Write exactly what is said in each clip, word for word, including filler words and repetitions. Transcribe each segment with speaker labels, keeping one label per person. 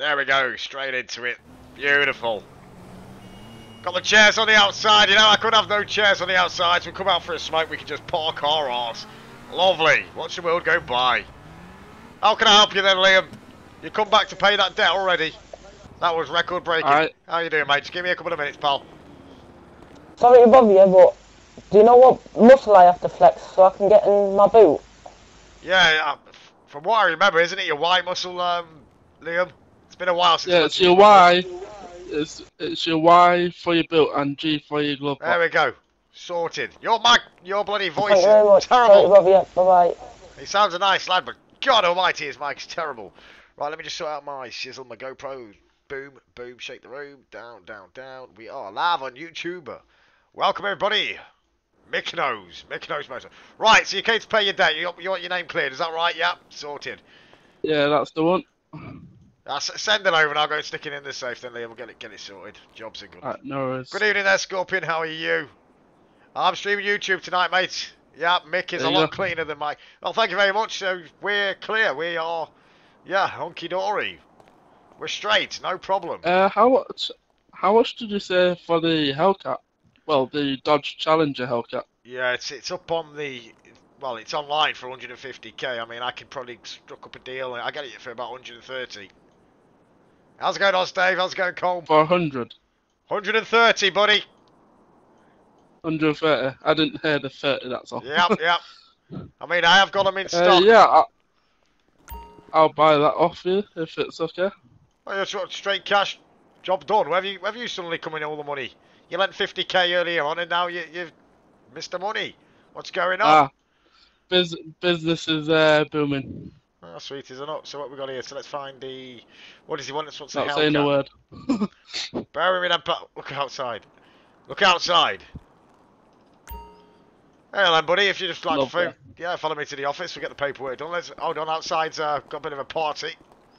Speaker 1: There we go, straight into it. Beautiful. Got the chairs on the outside, you know, I could have no chairs on the outside, so we come out for a smoke, we can just park our arse. Lovely. Watch the world go by. How can I help you then, Liam? You come back to pay that debt already? That was record breaking.
Speaker 2: Right.
Speaker 1: How you doing, mate? Just give me a couple of minutes, pal.
Speaker 3: Sorry to bother you, but do you know what muscle I have to flex so I can get in my boot?
Speaker 1: Yeah, uh, from what I remember, isn't it your Y muscle, um, Liam? It's been a while since.
Speaker 2: Yeah, it's your Y. It's it's your Y for your boot and G for your glove box.
Speaker 1: There we go. Sorted. Your mic, your bloody voice
Speaker 3: Thank you very much.
Speaker 1: is terrible.
Speaker 3: Sorry to bother you. Bye bye.
Speaker 1: He sounds a nice lad, but God Almighty, his mic's terrible. Right, let me just sort out my shizzle, my GoPro. Boom, boom, shake the room. Down, down, down. We are live on YouTube. Welcome everybody. Mick knows. Mick knows motor. Right, so you came to pay your debt. You, you want your name cleared, is that right? Yep, sorted.
Speaker 2: Yeah, that's the one.
Speaker 1: Uh, send it over and I'll go stick it in the safe then, Liam. We'll get it, get it sorted. Jobs are good.
Speaker 2: Right, no worries.
Speaker 1: Good evening there, Scorpion. How are you? I'm streaming YouTube tonight, mate. Yeah, Mick is
Speaker 2: There
Speaker 1: a
Speaker 2: you
Speaker 1: lot
Speaker 2: go.
Speaker 1: cleaner than Mike. Well, thank you very much. So we're clear. We are, yeah, hunky dory. We're straight. No problem.
Speaker 2: Uh, how much? How much did you say for the Hellcat? Well, the Dodge Challenger Hellcat.
Speaker 1: Yeah, it's it's up on the. Well, it's online for one hundred fifty K. I mean, I could probably struck up a deal. I get it for about one hundred thirty. How's it going, Oz Dave? How's it going, Cole?
Speaker 2: For a hundred.
Speaker 1: one hundred thirty, buddy.
Speaker 2: one hundred thirty. I didn't hear the thirty. That's all.
Speaker 1: Yep, yep. I mean, I have got them in
Speaker 2: Uh,
Speaker 1: stock.
Speaker 2: yeah, I, I'll buy that off you if it's okay.
Speaker 1: Well, that's what, straight cash, job done. Where have you, where have you suddenly come in all the money? You lent fifty K earlier on and now you, you've missed the money. What's going on?
Speaker 2: Ah, bus business is uh, booming.
Speaker 1: Oh, sweet as a nut. So what we got here? So let's find the... What does he want? Let's what's the
Speaker 2: Not
Speaker 1: hell
Speaker 2: saying a
Speaker 1: cat?
Speaker 2: word.
Speaker 1: Bear with me then, pal. Look outside. Look outside. Hey then, buddy, if you just like to
Speaker 2: Lovely.
Speaker 1: phone, yeah, follow me to the office, we'll get the paperwork done. Let's hold on, outside's uh, got a bit of a party.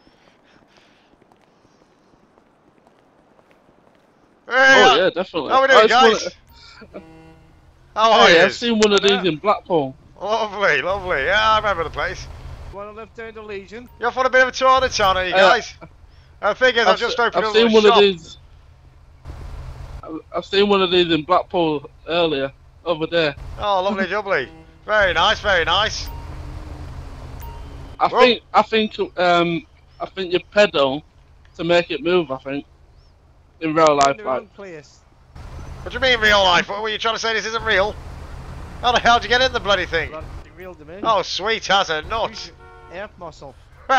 Speaker 1: Hey,
Speaker 2: Oh yeah, definitely.
Speaker 1: how we
Speaker 2: I
Speaker 1: doing,
Speaker 2: just
Speaker 1: guys?
Speaker 2: wanna-
Speaker 1: How
Speaker 2: Oh
Speaker 1: are
Speaker 2: yeah,
Speaker 1: you?
Speaker 2: I've seen one of these in Blackpool.
Speaker 1: Lovely, lovely. Yeah, I remember the place.
Speaker 4: Want to live down the Legion?
Speaker 1: You off on a bit of a tour of the town, are you
Speaker 2: Uh,
Speaker 1: guys? I figured I've
Speaker 2: I've,
Speaker 1: just
Speaker 2: se-
Speaker 1: opened
Speaker 2: I've
Speaker 1: up a
Speaker 2: seen
Speaker 1: little
Speaker 2: one
Speaker 1: shop.
Speaker 2: of these. I've- I've seen one of these in Blackpool earlier, over there.
Speaker 1: Oh, lovely jubbly. Very nice, very nice.
Speaker 2: I
Speaker 1: Well-
Speaker 2: think I think um I think you pedal to make it move. I think in real
Speaker 4: In
Speaker 2: life,
Speaker 4: the
Speaker 2: like
Speaker 4: wrong place.
Speaker 1: What do you mean real life? What were you trying to say this isn't real? How the hell did you get in the bloody thing?
Speaker 4: Bloody real to me.
Speaker 1: Oh, sweet as a nut.
Speaker 4: Air muscle.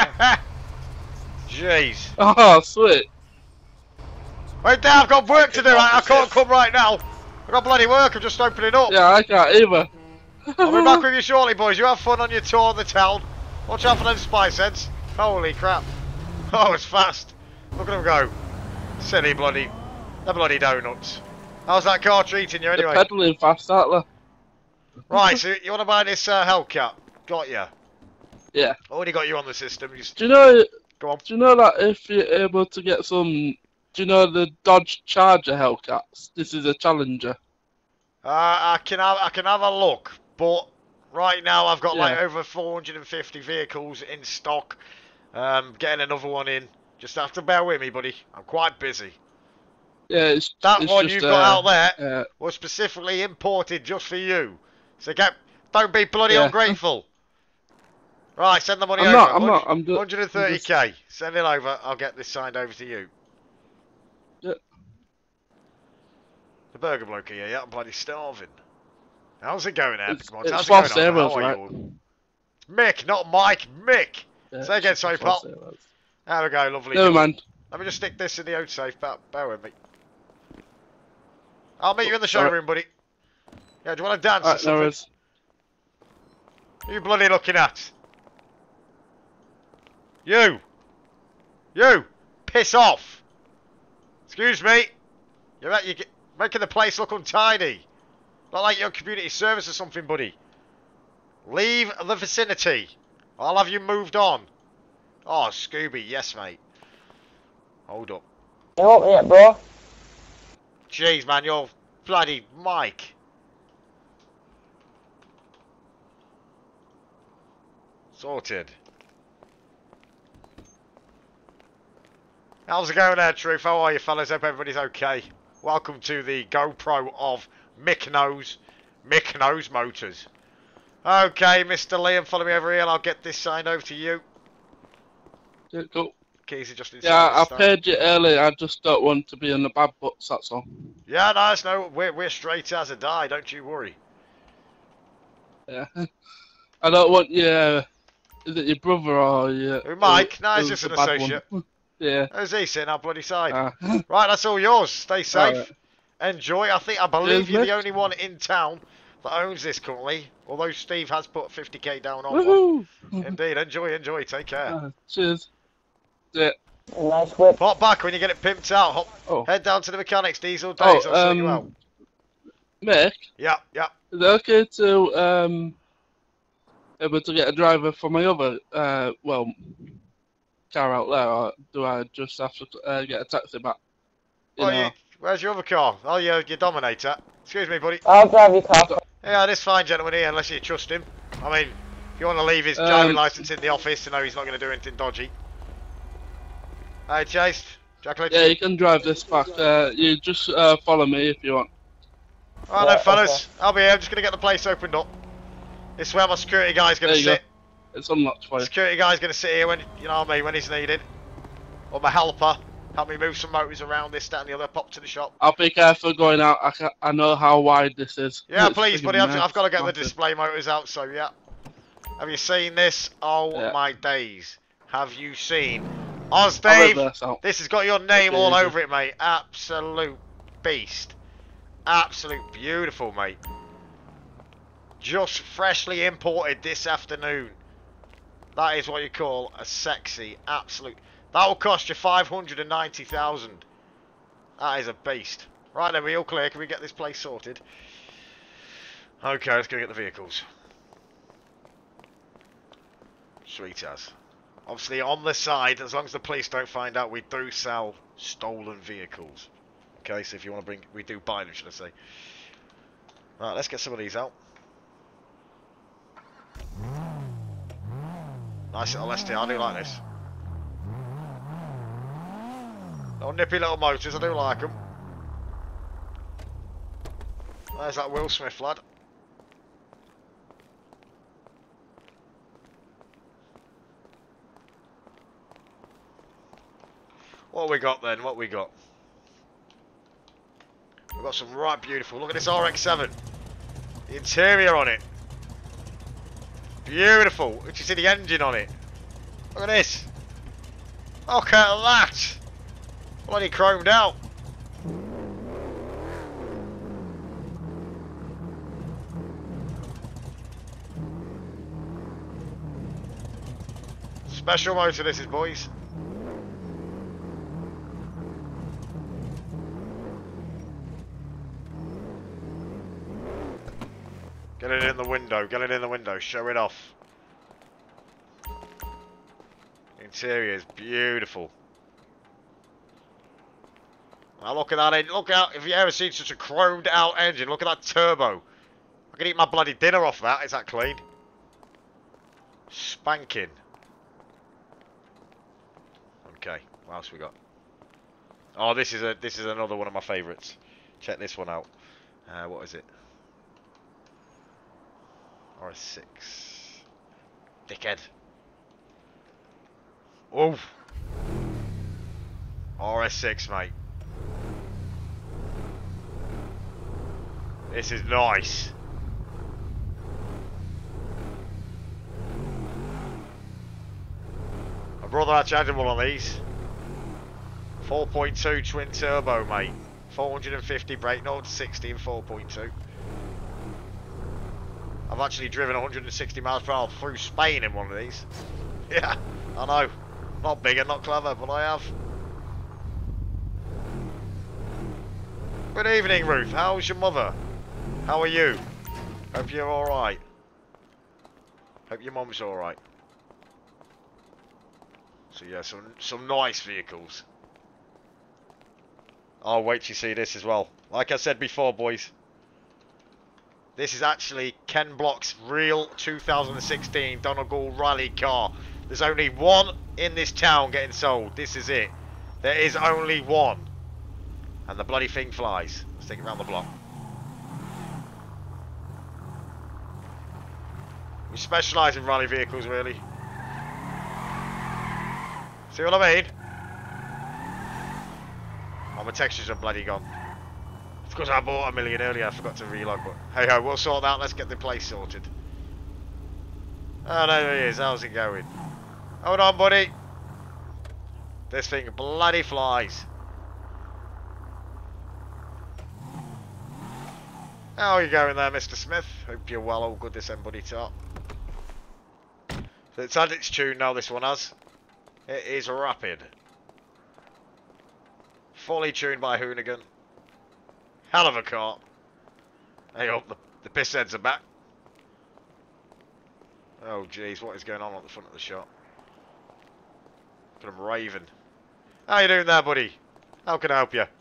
Speaker 1: Jeez.
Speaker 2: oh sweet.
Speaker 1: Wait there, I've got work to do. I, I can't come right now. I've got bloody work, I'm just opening up.
Speaker 2: Yeah, I can't either.
Speaker 1: I'll be back with you shortly, boys. You have fun on your tour of the town. Watch out for them spice heads. Holy crap. Oh, it's fast. Look at them go. Silly bloody... They're bloody donuts. How's that car treating you
Speaker 2: They're
Speaker 1: anyway?
Speaker 2: pedaling fast, aren't they?
Speaker 1: Right, so you want to buy this uh, Hellcat? Got ya.
Speaker 2: Yeah.
Speaker 1: Already got you on the system. Just
Speaker 2: Do you know?
Speaker 1: go on.
Speaker 2: Do you know that if you're able to get some, do you know the Dodge Charger Hellcats? This is a Challenger.
Speaker 1: Uh, I can have I can have a look, but right now I've got like
Speaker 2: Yeah.
Speaker 1: over four hundred fifty vehicles in stock. Um, getting another one in. Just have to bear with me, buddy. I'm quite busy.
Speaker 2: Yeah, it's
Speaker 1: That
Speaker 2: it's
Speaker 1: one
Speaker 2: just,
Speaker 1: you've got
Speaker 2: uh,
Speaker 1: out there
Speaker 2: Uh,
Speaker 1: was specifically imported just for you. So get, don't be bloody
Speaker 2: Yeah.
Speaker 1: ungrateful. Right, send the money
Speaker 2: I'm
Speaker 1: over.
Speaker 2: not, I'm not, I'm ju-
Speaker 1: one hundred thirty K. Send it over. I'll get this signed over to you.
Speaker 2: Yeah.
Speaker 1: The burger bloke here, yeah, I'm bloody starving. How's it going, Epic
Speaker 2: It's,
Speaker 1: Mods?
Speaker 2: it's
Speaker 1: How's
Speaker 2: false
Speaker 1: it going on?
Speaker 2: zeros,
Speaker 1: How are
Speaker 2: right?
Speaker 1: you all? Mick, not Mike. Mick.
Speaker 2: Yeah,
Speaker 1: Say again,
Speaker 2: it's
Speaker 1: sorry,
Speaker 2: false
Speaker 1: pal.
Speaker 2: zeros.
Speaker 1: There we go, lovely.
Speaker 2: Never mind.
Speaker 1: Let me just stick this in the oat safe. Bear, bear with me. I'll meet you in the
Speaker 2: Alright.
Speaker 1: showroom, buddy. Yeah, do you want to dance or
Speaker 2: Alright, no
Speaker 1: something?
Speaker 2: worries.
Speaker 1: Who you bloody looking at? You! You! Piss off! Excuse me! You're, at, you're making the place look untidy. Not like you're community service or something, buddy. Leave the vicinity. I'll have you moved on. Oh, Scooby, yes, mate. Hold up.
Speaker 3: You up yet, bro?
Speaker 1: Jeez, man, you're bloody Mike. Sorted. How's it going there, Truth? How are you, fellas? Hope everybody's okay. Welcome to the GoPro of Mykonos. Mykonos Motors. Okay, Mister Liam, follow me over here and I'll get this signed over to you.
Speaker 2: Yeah, cool.
Speaker 1: Keys are just inside.
Speaker 2: Yeah, I
Speaker 1: this time.
Speaker 2: paid you early. I just don't want to be in the bad books, that's all.
Speaker 1: Yeah, no, it's no, we're, we're straight as a die, don't you worry.
Speaker 2: Yeah. I don't want you. Uh, is it your brother or your.
Speaker 1: Who, Mike? No, he's
Speaker 2: who's
Speaker 1: just
Speaker 2: the
Speaker 1: an
Speaker 2: bad
Speaker 1: associate.
Speaker 2: one? Yeah.
Speaker 1: How's he sitting our bloody side?
Speaker 2: Uh,
Speaker 1: Right, that's all yours. Stay safe.
Speaker 2: Alright.
Speaker 1: Enjoy. I think, I believe
Speaker 2: Cheers,
Speaker 1: you're the
Speaker 2: mate.
Speaker 1: only one in town that owns this currently. Although Steve has put fifty K down on one.
Speaker 2: Woohoo!
Speaker 1: Indeed, enjoy, enjoy. Take care.
Speaker 2: Uh, cheers. Yeah.
Speaker 3: Nice whip.
Speaker 1: Pop back when you get it pimped out. Hop,
Speaker 2: Oh.
Speaker 1: head down to the mechanics, Diesel
Speaker 2: Oh,
Speaker 1: Days. I'll sort you out.
Speaker 2: um. Mick,
Speaker 1: Yeah, yeah.
Speaker 2: is it okay to um able to get a driver for my other uh well car out there, or do I just have to uh, get a taxi back? You
Speaker 1: Oh,
Speaker 2: know?
Speaker 1: you, where's your other car? Oh, your, your Dominator. Excuse me, buddy.
Speaker 3: I'll drive your car.
Speaker 1: Yeah, this fine gentleman here, unless you trust him. I mean, if you want to leave his driving
Speaker 2: Um,
Speaker 1: licence in the office to know he's not going to do anything dodgy. Hey, Chase. Jack, let
Speaker 2: Yeah, you can drive this back. Uh, you just uh, follow me if you want.
Speaker 1: Alright
Speaker 3: Yeah,
Speaker 1: then, fellas. I'll be here. I'm just going to get the place opened up. This is where my security guy's going
Speaker 2: There
Speaker 1: to
Speaker 2: you
Speaker 1: sit.
Speaker 2: go. It's unlocked for you.
Speaker 1: Security guy's going to sit here when, you know what I mean, when he's needed. Or my helper. Help me move some motors around this, that and the other. Pop to the shop.
Speaker 2: I'll be careful going out. I, ca I know how wide this is.
Speaker 1: Yeah,
Speaker 2: It's
Speaker 1: please,
Speaker 2: freaking
Speaker 1: buddy. I've,
Speaker 2: mad.
Speaker 1: I've got to get the
Speaker 2: Massive.
Speaker 1: display motors out, so yeah. Have you seen this? Oh
Speaker 2: Yeah.
Speaker 1: my days. Have you seen? Oz
Speaker 2: I'll
Speaker 1: Dave,
Speaker 2: reverse out.
Speaker 1: this has got your name
Speaker 2: Okay,
Speaker 1: all
Speaker 2: easy.
Speaker 1: over it, mate. Absolute beast. Absolute beautiful, mate. Just freshly imported this afternoon. That is what you call a sexy, absolute. That will cost you five hundred and ninety thousand. That is a beast. Right then, we all clear. Can we get this place sorted? Okay, let's go get the vehicles. Sweet as. Obviously, on the side, as long as the police don't find out, we do sell stolen vehicles. Okay, so if you want to bring, we do buy them, should I say? Right, let's get some of these out. Nice little S T, I do like this. Little nippy little motors, I do like them. There's that Will Smith lad. What we got then? What we got? We've got some right beautiful. Look at this R X seven. The interior on it. Beautiful. Did you see the engine on it? Look at this. Look at that. Bloody chromed out. Special motor this is, boys. Get it in the window, get it in the window, show it off. Interior is beautiful. Now look at that engine, look out, if you ever seen such a chromed out engine, look at that turbo. I can eat my bloody dinner off that, is that clean? Spanking. Okay, what else we got? Oh, this is a this is another one of my favourites. Check this one out. Uh, what is it? R S six. Dickhead. Oh. R S six, mate. This is nice. My brother actually had one of these. four point two twin turbo, mate. four hundred fifty brake, zero to sixty in four point two. I've actually driven one hundred sixty miles per hour through Spain in one of these. Yeah, I know. Not big and not clever, but I have. Good evening, Ruth. How's your mother? How are you? Hope you're alright. Hope your mum's alright. So yeah, some some nice vehicles. I'll wait till you see this as well. Like I said before, boys. This is actually Ken Block's real two thousand sixteen Donegal rally car. There's only one in this town getting sold. This is it. There is only one. And the bloody thing flies. Let's take it around the block. We specialise in rally vehicles, really. See what I mean? Oh, my textures are bloody gone. It's because I bought a million earlier, I forgot to relog, but hey ho, we'll sort that, let's get the place sorted. Oh, there he is, how's it going? Hold on, buddy. This thing bloody flies. How are you going there, Mister Smith? Hope you're well, all good this end, buddy top. So it's had its tune now, this one has. It is rapid. Fully tuned by Hoonigan. Hell of a car. Hey up, the, the piss heads are back. Oh jeez, what is going on at the front of the shop? Look at them raving. How you doing there, buddy? How can I help you?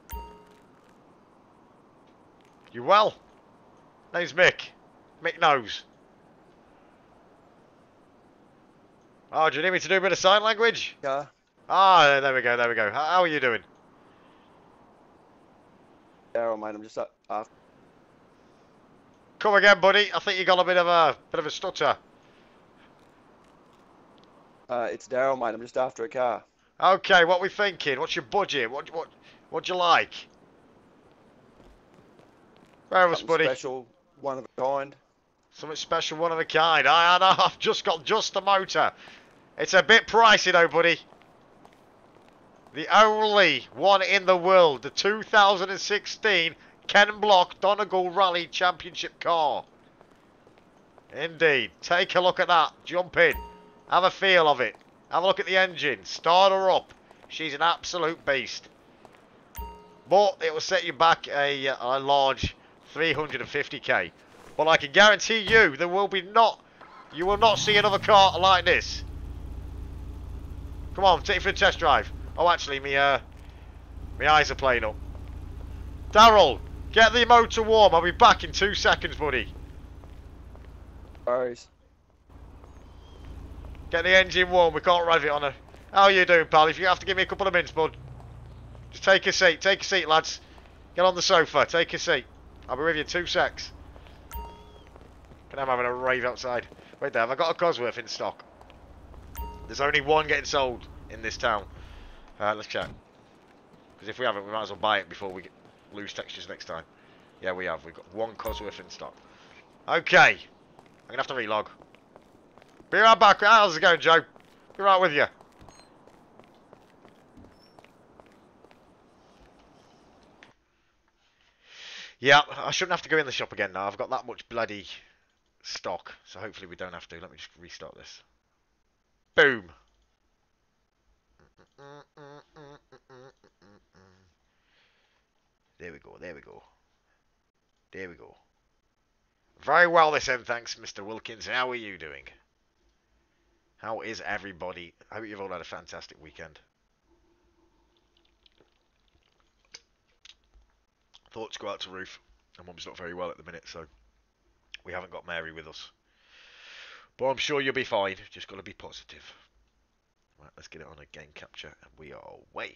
Speaker 1: You well? Name's Mick. Mick knows. Oh, do you need me to do a bit of sign language?
Speaker 5: Yeah.
Speaker 1: Ah, there we go, there we go. How, how are you doing?
Speaker 5: Daryl, mate, I'm just up after.
Speaker 1: Come again, buddy. I think you got a bit of a bit of a stutter.
Speaker 5: Uh, it's Daryl, mate. I'm just after a car.
Speaker 1: Okay, what we thinking? What's your budget? What what what'd you like? Where was,
Speaker 5: Something
Speaker 1: buddy?
Speaker 5: special, one of a kind.
Speaker 1: Something special, one of a kind. I, I know. I've just got just the motor. It's a bit pricey though, buddy. The only one in the world, the two thousand sixteen Ken Block Donegal Rally Championship car. Indeed. Take a look at that. Jump in. Have a feel of it. Have a look at the engine. Start her up. She's an absolute beast. But it will set you back a, a large three hundred fifty K. But I can guarantee you, there will be not, you will not see another car like this. Come on, take it for a test drive. Oh, actually, me, uh, my eyes are playing up. Daryl, get the motor warm. I'll be back in two seconds, buddy.
Speaker 5: Worries.
Speaker 1: Get the engine warm. We can't rev it on a. How are you doing, pal? If you have to give me a couple of minutes, bud. Just take a seat. Take a seat, lads. Get on the sofa. Take a seat. I'll be with you in two secs. I'm having a rave outside. Wait there, have I got a Cosworth in stock? There's only one getting sold in this town. Uh, let's check. Because if we haven't, we might as well buy it before we get, lose textures next time. Yeah, we have. We've got one Cosworth in stock. Okay. I'm going to have to relog. Be right back. How's it going, Joe? Be right with you. Yeah, I shouldn't have to go in the shop again now. I've got that much bloody stock. So hopefully we don't have to. Let me just restart this. Boom. There we go, there we go. There we go. Very well this end, thanks, Mister Wilkins. How are you doing? How is everybody? I hope you've all had a fantastic weekend. Thoughts go out to Ruth. Her mum's not very well at the minute, so we haven't got Mary with us. But I'm sure you'll be fine. Just got to be positive. Right, let's get it on a game capture, and we are away.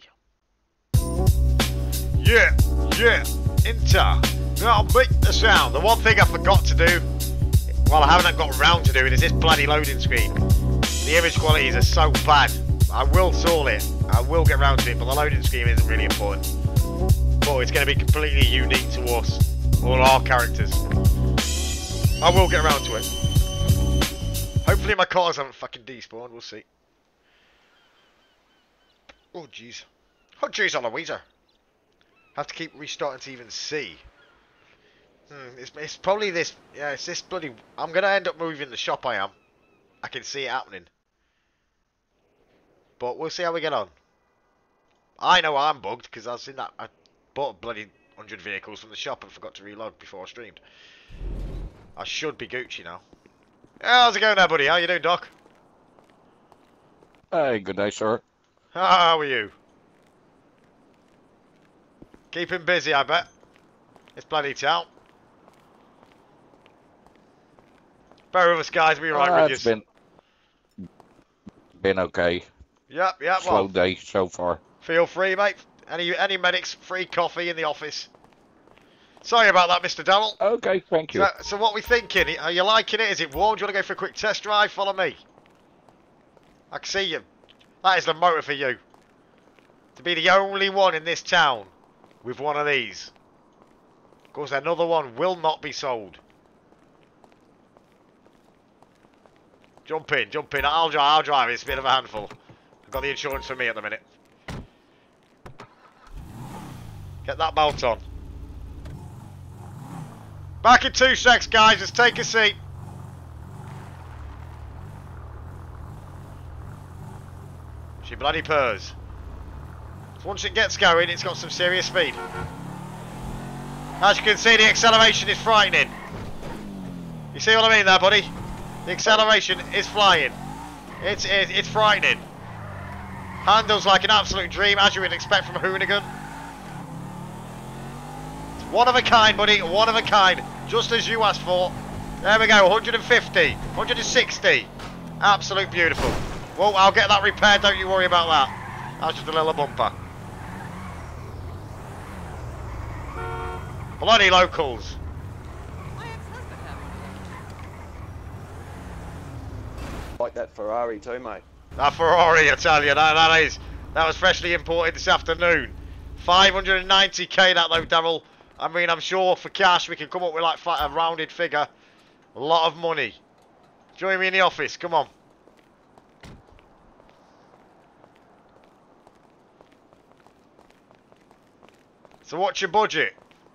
Speaker 1: Yeah, yeah, enter. Now make the sound. The one thing I forgot to do, well, I haven't got around to doing, is this bloody loading screen. The image qualities are so bad. I will solve it. I will get around to it, but the loading screen isn't really important. But it's going to be completely unique to us, all our characters. I will get around to it. Hopefully my cars haven't fucking despawned. We'll see. Oh jeez. Oh jeez, Eloisa. Have to keep restarting to even see. Hmm, it's, it's probably this. Yeah, it's this bloody. I'm gonna end up moving the shop. I am. I can see it happening. But we'll see how we get on. I know I'm bugged because I've seen that. I bought bloody one hundred vehicles from the shop and forgot to reload before I streamed. I should be Gucci now. How's it going there, buddy? How you doing, Doc?
Speaker 6: Hey, good day, sir.
Speaker 1: How are you? Keeping busy, I bet. It's bloody town. Bear with us, guys. We'll be right
Speaker 6: Uh,
Speaker 1: with
Speaker 6: it's
Speaker 1: you.
Speaker 6: been, been okay.
Speaker 1: Yep, yep.
Speaker 6: Slow
Speaker 1: Well,
Speaker 6: day so far.
Speaker 1: Feel free, mate. Any any medics, free coffee in the office. Sorry about that, Mister Darrell.
Speaker 6: Okay, thank you.
Speaker 1: So, so what we thinking? Are you liking it? Is it warm? Do you want to go for a quick test drive? Follow me. I can see you. That is the motor for you. To be the only one in this town with one of these. Of course, another one will not be sold. Jump in, jump in. I'll drive. I'll drive. It's a bit of a handful. I've got the insurance for me at the minute. Get that belt on. Back in two secs, guys. Just take a seat. She bloody purrs. Once it gets going, it's got some serious speed. As you can see, the acceleration is frightening. You see what I mean there, buddy? The acceleration is flying. It's, it's, it's frightening. Handles like an absolute dream, as you would expect from a Hoonigan. It's one of a kind, buddy. One of a kind. Just as you asked for. There we go. one hundred fifty. one hundred sixty. Absolute beautiful. Well, I'll get that repaired. Don't you worry about that. That's just a little bumper. Bloody locals.
Speaker 5: Like that Ferrari too, mate.
Speaker 1: That Ferrari, I tell you, that, that is, that was freshly imported this afternoon. five hundred ninety K that though, Darrell. I mean, I'm sure for cash we can come up with like a rounded figure. A lot of money. Join me in the office, come on. So what's your budget?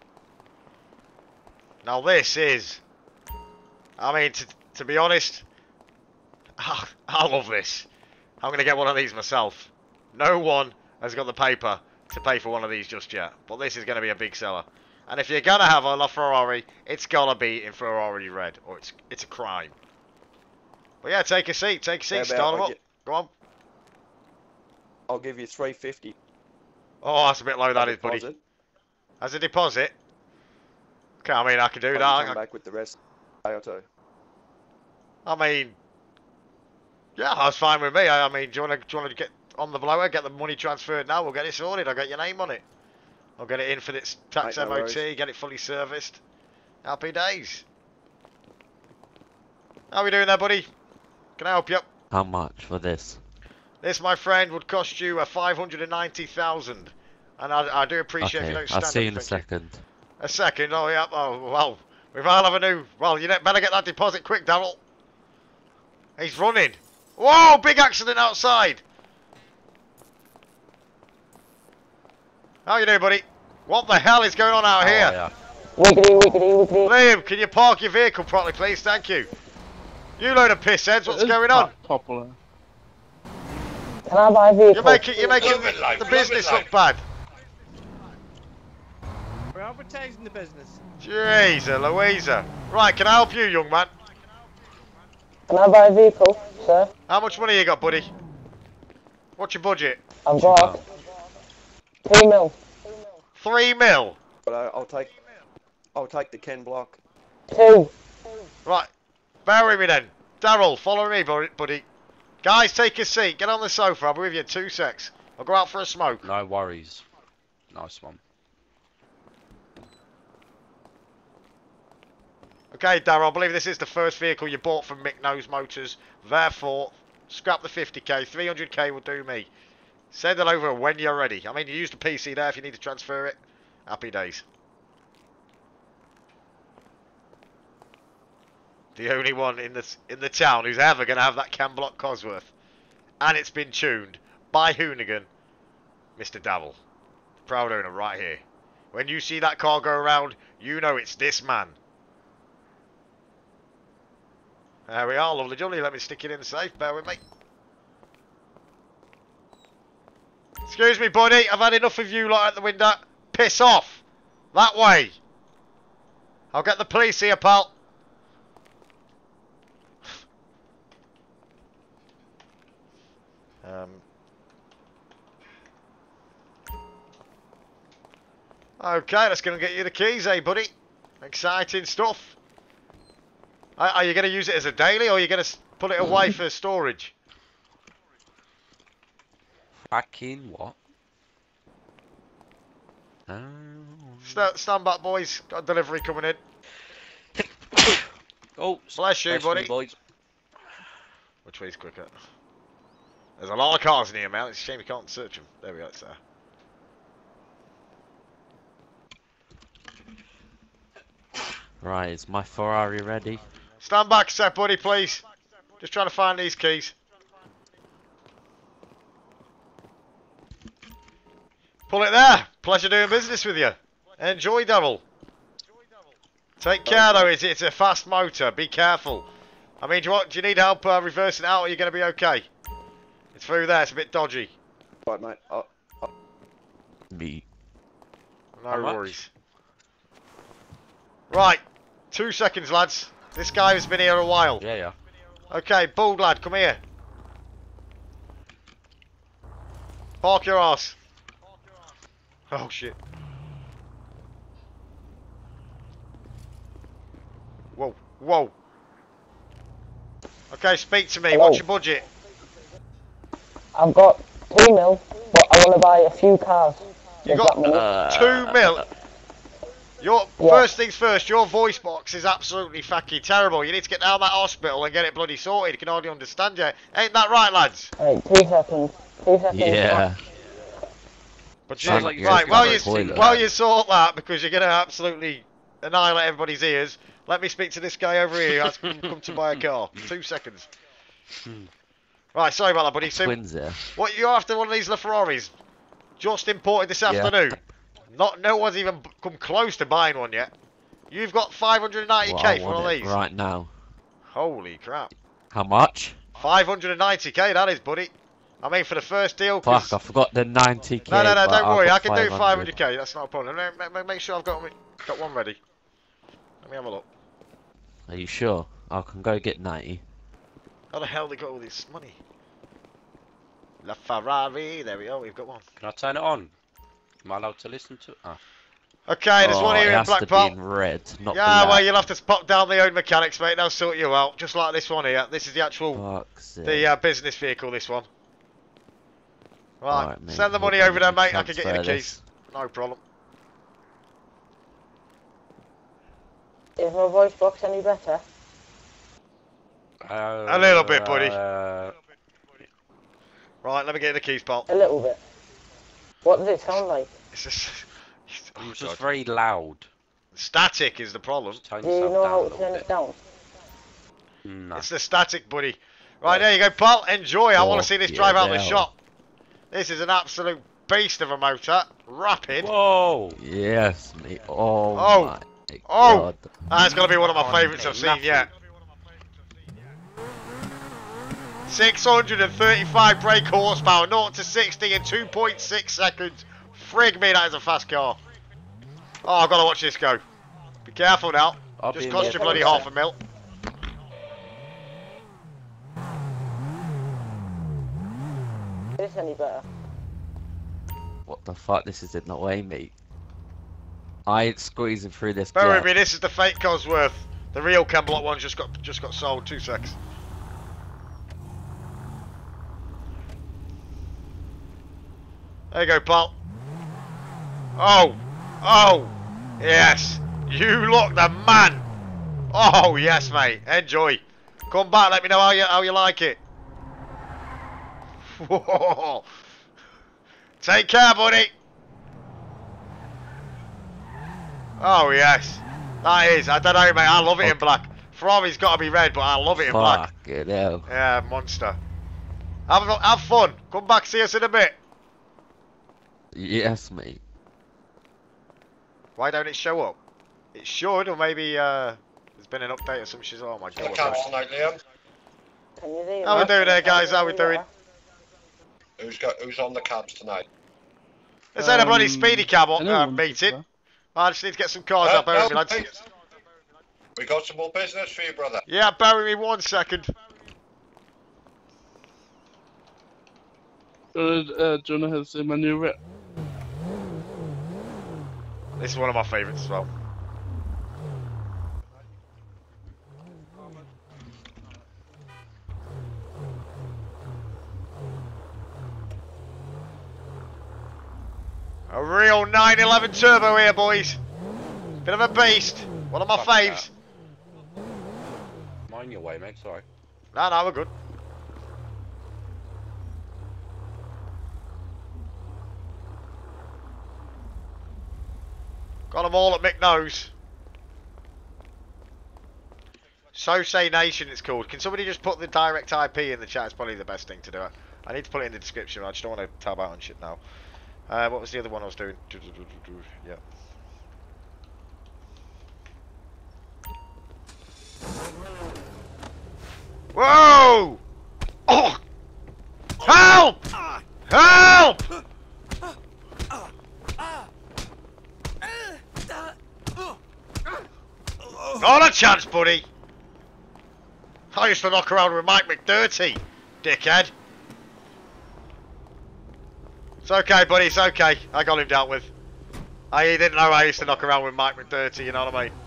Speaker 1: Now this is, I mean, to, to be honest, I, I love this. I'm going to get one of these myself. No one has got the paper to pay for one of these just yet. But this is going to be a big seller. And if you're going to have a LaFerrari, it's got to be in Ferrari red. Or it's it's a crime. But yeah, take a seat. Take a seat. Start them up. Go on.
Speaker 5: I'll give you three fifty.
Speaker 1: Oh, that's a bit low, that is, buddy. As a deposit? Okay, I mean, I can do that.
Speaker 5: I'll come
Speaker 1: I,
Speaker 5: back with the rest. Day or two.
Speaker 1: I mean, yeah, that's fine with me. I, I mean, do you want to do you want to get on the blower, get the money transferred now? We'll get it sorted. I'll get your name on it. I'll get it in for its tax
Speaker 5: Mate, no
Speaker 1: M O T,
Speaker 5: worries.
Speaker 1: get it fully serviced. Happy days. How we doing there, buddy? Can I help you?
Speaker 7: How much for this?
Speaker 1: This, my friend, would cost you a five hundred ninety thousand, and I, I do appreciate if you
Speaker 7: Okay,
Speaker 1: don't stand
Speaker 7: I'll see you
Speaker 1: up,
Speaker 7: in a
Speaker 1: thank you.
Speaker 7: second.
Speaker 1: A second, oh yeah, oh well, we might have a new, well, you better get that deposit quick, Darrell. He's running. Whoa, big accident outside. How you doing, buddy? What the hell is going on out
Speaker 7: Oh,
Speaker 1: here?
Speaker 7: yeah.
Speaker 3: Wiggity, wiggity, wiggity.
Speaker 1: Liam, can you park your vehicle properly, please? Thank you. You load of piss heads, what's
Speaker 2: It is
Speaker 1: going on?
Speaker 2: quite popular.
Speaker 3: Can I buy a vehicle?
Speaker 1: You're making, you're making the business look bad.
Speaker 4: We're advertising the business.
Speaker 1: Jeez, Louisa. Right, can I help you, young man?
Speaker 3: Can I buy a vehicle, sir?
Speaker 1: How much money you got, buddy? What's your budget?
Speaker 3: I've got three mil.
Speaker 1: Three mil.
Speaker 5: But I, I'll take. I'll take the Ken block.
Speaker 3: Two.
Speaker 1: Right, bear with me then. Darrell, follow me, bu- buddy. Guys, take a seat. Get on the sofa. I'll be with you in two secs. I'll go out for a smoke.
Speaker 7: No worries. Nice one.
Speaker 1: Okay, Darrell, I believe this is the first vehicle you bought from Mick Nose Motors. Therefore, scrap the fifty K. three hundred K will do me. Send it over when you're ready. I mean, you use the P C there if you need to transfer it. Happy days. The only one in the, in the town who's ever going to have that Cam Block Cosworth. And it's been tuned by Hoonigan, Mister Darrell. Proud owner right here. When you see that car go around, you know it's this man. There we are, lovely jubbly. Let me stick it in the safe. Bear with me. Excuse me, buddy. I've had enough of you lot at the window. Piss off. That way. I'll get the police here, pal. Um. Okay, that's going to get you the keys, eh, buddy? Exciting stuff. Are, are you going to use it as a daily, or are you going to put it away for storage?
Speaker 7: Back in what?
Speaker 1: Stand, stand back, boys. Got a delivery coming in.
Speaker 7: Oh,
Speaker 1: Bless you,
Speaker 7: bless
Speaker 1: buddy.
Speaker 7: me, boys.
Speaker 1: Which way's quicker? There's a lot of cars in here, man. It's a shame you can't search them. There we go, it's there.
Speaker 7: Right, is my Ferrari ready?
Speaker 1: Stand back, Seth, buddy, please. Just trying to find these keys. Pull it there. Pleasure doing business with you. Enjoy, Devil. Take care, though. It's, it's a fast motor. Be careful. I mean, do you, want, do you need help uh, reversing it out, or are you going to be okay? It's through there. It's a bit dodgy.
Speaker 5: Right, mate. Oh, oh.
Speaker 7: Me.
Speaker 1: No
Speaker 7: How much?
Speaker 1: worries. Right. Two seconds, lads. This guy has been here a while.
Speaker 7: Yeah, yeah.
Speaker 1: Okay, bald lad, come here. Park your ass. Oh shit. Whoa, whoa. Okay, speak to me.
Speaker 3: Hello.
Speaker 1: What's your budget?
Speaker 3: I've got two mil, but I want to buy a few cars.
Speaker 1: You
Speaker 3: Is
Speaker 1: got
Speaker 3: that money?
Speaker 7: Uh,
Speaker 1: two mil. Your
Speaker 3: Yeah.
Speaker 1: first things first. Your voice box is absolutely fucking terrible. You need to get down that hospital and get it bloody sorted. You can hardly understand you. Ain't that right, lads?
Speaker 3: Right, two seconds. Two seconds.
Speaker 7: Yeah.
Speaker 1: But
Speaker 7: Sounds
Speaker 1: you,
Speaker 7: like you're
Speaker 1: right,
Speaker 7: going
Speaker 1: while
Speaker 7: for a
Speaker 1: you
Speaker 7: toilet.
Speaker 1: while you sort that, because you're gonna absolutely annihilate everybody's ears. Let me speak to this guy over here who has come, come to buy a car. Two seconds. Right, sorry about that, buddy. So,
Speaker 7: Twins there.
Speaker 1: what you're after one of these LaFerraris? Just imported this
Speaker 7: Yeah.
Speaker 1: afternoon. Not, no one's even b- come close to buying one yet. You've got five hundred ninety
Speaker 7: Well,
Speaker 1: k
Speaker 7: I
Speaker 1: for one
Speaker 7: want
Speaker 1: of
Speaker 7: it
Speaker 1: these.
Speaker 7: right now.
Speaker 1: Holy crap!
Speaker 7: How much?
Speaker 1: five hundred ninety k, that is, buddy. I mean, for the first deal. 'cause-
Speaker 7: Fuck, I forgot the ninety k.
Speaker 1: No, no, no,
Speaker 7: but
Speaker 1: don't
Speaker 7: I've
Speaker 1: worry.
Speaker 7: got
Speaker 1: I can do
Speaker 7: five
Speaker 1: five hundred k. That's not a problem. Let me- Make, make sure I've got me, got one ready. Let me have a look.
Speaker 7: Are you sure? I can go get ninety.
Speaker 1: How the hell they got all this money? La Ferrari. There we go. We've got one.
Speaker 6: Can I turn it on? Am I allowed to listen to it? Ah.
Speaker 1: Okay, there's
Speaker 7: oh,
Speaker 1: one here
Speaker 7: it
Speaker 1: in
Speaker 7: has to be
Speaker 1: Blackpool.
Speaker 7: in red, not
Speaker 1: Yeah,
Speaker 7: black.
Speaker 1: well, you'll have to pop down the own mechanics, mate. They'll sort you out. Just like this one here. This is the actual,
Speaker 7: Fuck's sake.
Speaker 1: the uh, business vehicle. This one. Right.
Speaker 7: Alright, mate,
Speaker 1: Send the
Speaker 7: hold
Speaker 1: money
Speaker 7: on,
Speaker 1: over there,
Speaker 7: let me
Speaker 1: mate. I can get you the
Speaker 7: transfer
Speaker 1: keys. No problem.
Speaker 3: Is my voice box any better?
Speaker 6: Uh,
Speaker 1: A little bit, buddy.
Speaker 6: Uh,
Speaker 1: Right, let me get you the keys, pal.
Speaker 3: A little bit. What does it sound like?
Speaker 1: It's just, oh,
Speaker 6: it's just
Speaker 1: God.
Speaker 6: very loud.
Speaker 1: Static is the problem.
Speaker 6: Just turn
Speaker 3: Do you
Speaker 6: yourself
Speaker 3: know
Speaker 6: down
Speaker 3: how
Speaker 6: a
Speaker 3: to
Speaker 6: little
Speaker 3: turn
Speaker 6: bit.
Speaker 3: it down?
Speaker 6: No.
Speaker 1: It's the static, buddy. Right, there you go, pal. Enjoy. I want to
Speaker 7: Oh,
Speaker 1: see this
Speaker 7: yeah,
Speaker 1: drive out the
Speaker 7: hell.
Speaker 1: shop. This is an absolute beast of a motor. Rapid.
Speaker 6: Whoa!
Speaker 7: Yes, mate. Oh,
Speaker 1: Oh.
Speaker 7: my
Speaker 1: Oh.
Speaker 7: god.
Speaker 1: That's going to be one of my
Speaker 6: Oh,
Speaker 1: favourites I've
Speaker 6: mate,
Speaker 1: seen
Speaker 6: nothing.
Speaker 1: yet. six hundred thirty-five brake horsepower, zero to sixty in two point six seconds. Frig me, that is a fast car. Oh, I've got to watch this go. Be careful now.
Speaker 6: I'll
Speaker 1: Just
Speaker 6: be in
Speaker 1: cost
Speaker 6: there
Speaker 1: you bloody
Speaker 6: for a
Speaker 1: half
Speaker 6: sec.
Speaker 1: a mil.
Speaker 3: Is this any better?
Speaker 7: What the fuck? This is in the way, mate. I ain't squeezing through this
Speaker 1: Bear with
Speaker 7: gap.
Speaker 1: me, this is the fake Cosworth. The real Chem Block one just got just got sold. Two secs. There you go, pal. Oh, oh, yes. You look the man. Oh yes, mate. Enjoy. Come back. Let me know how you how you like it. Whoa. Take care, buddy. Oh yes, that is. I don't know, mate. I love it in black. Ferrari's got to be red, but I love it in black.
Speaker 7: Fucking hell.
Speaker 1: Yeah, monster. Have have fun. Come back, see us in a bit.
Speaker 7: Yes, mate.
Speaker 1: Why don't it show up? It should, or maybe uh, there's been an update or some shit. Oh my
Speaker 8: The
Speaker 1: god.
Speaker 8: cabs tonight, Liam.
Speaker 3: Can you see
Speaker 1: How we
Speaker 3: that?
Speaker 1: doing there, guys? How we
Speaker 3: Yeah.
Speaker 1: doing?
Speaker 8: Who's got? Who's on the cabs tonight?
Speaker 1: This ain't a bloody
Speaker 2: Um,
Speaker 1: speedy cab uh,
Speaker 2: anyone,
Speaker 1: meeting.
Speaker 2: sir.
Speaker 1: I just need to get some cars
Speaker 8: Uh,
Speaker 1: up. Bear with me,
Speaker 8: no,
Speaker 1: lads.
Speaker 8: hey, we got some more business for you, brother.
Speaker 1: Yeah, bear with me one second.
Speaker 2: Uh, uh, do you want to see my new rep?
Speaker 1: This is one of my favourites as well. A real nine eleven turbo here, boys. Bit of a beast. One of my
Speaker 6: Fuck
Speaker 1: faves.
Speaker 6: Mind your way, mate. Sorry.
Speaker 1: No, no, we're good. Got them all at McNose. So Say Nation it's called. Can somebody just put the direct I P in the chat? It's probably the best thing to do. I need to put it in the description. I just don't want to tab out on shit now. Uh, what was the other one I was doing? Yeah. Whoa! Oh! Help! Help! Not a chance, buddy. I used to knock around with Mike McDirty, dickhead. It's okay, buddy, it's okay. I got him dealt with. I he didn't know I used to knock around with Mike McDirty, you know what I mean?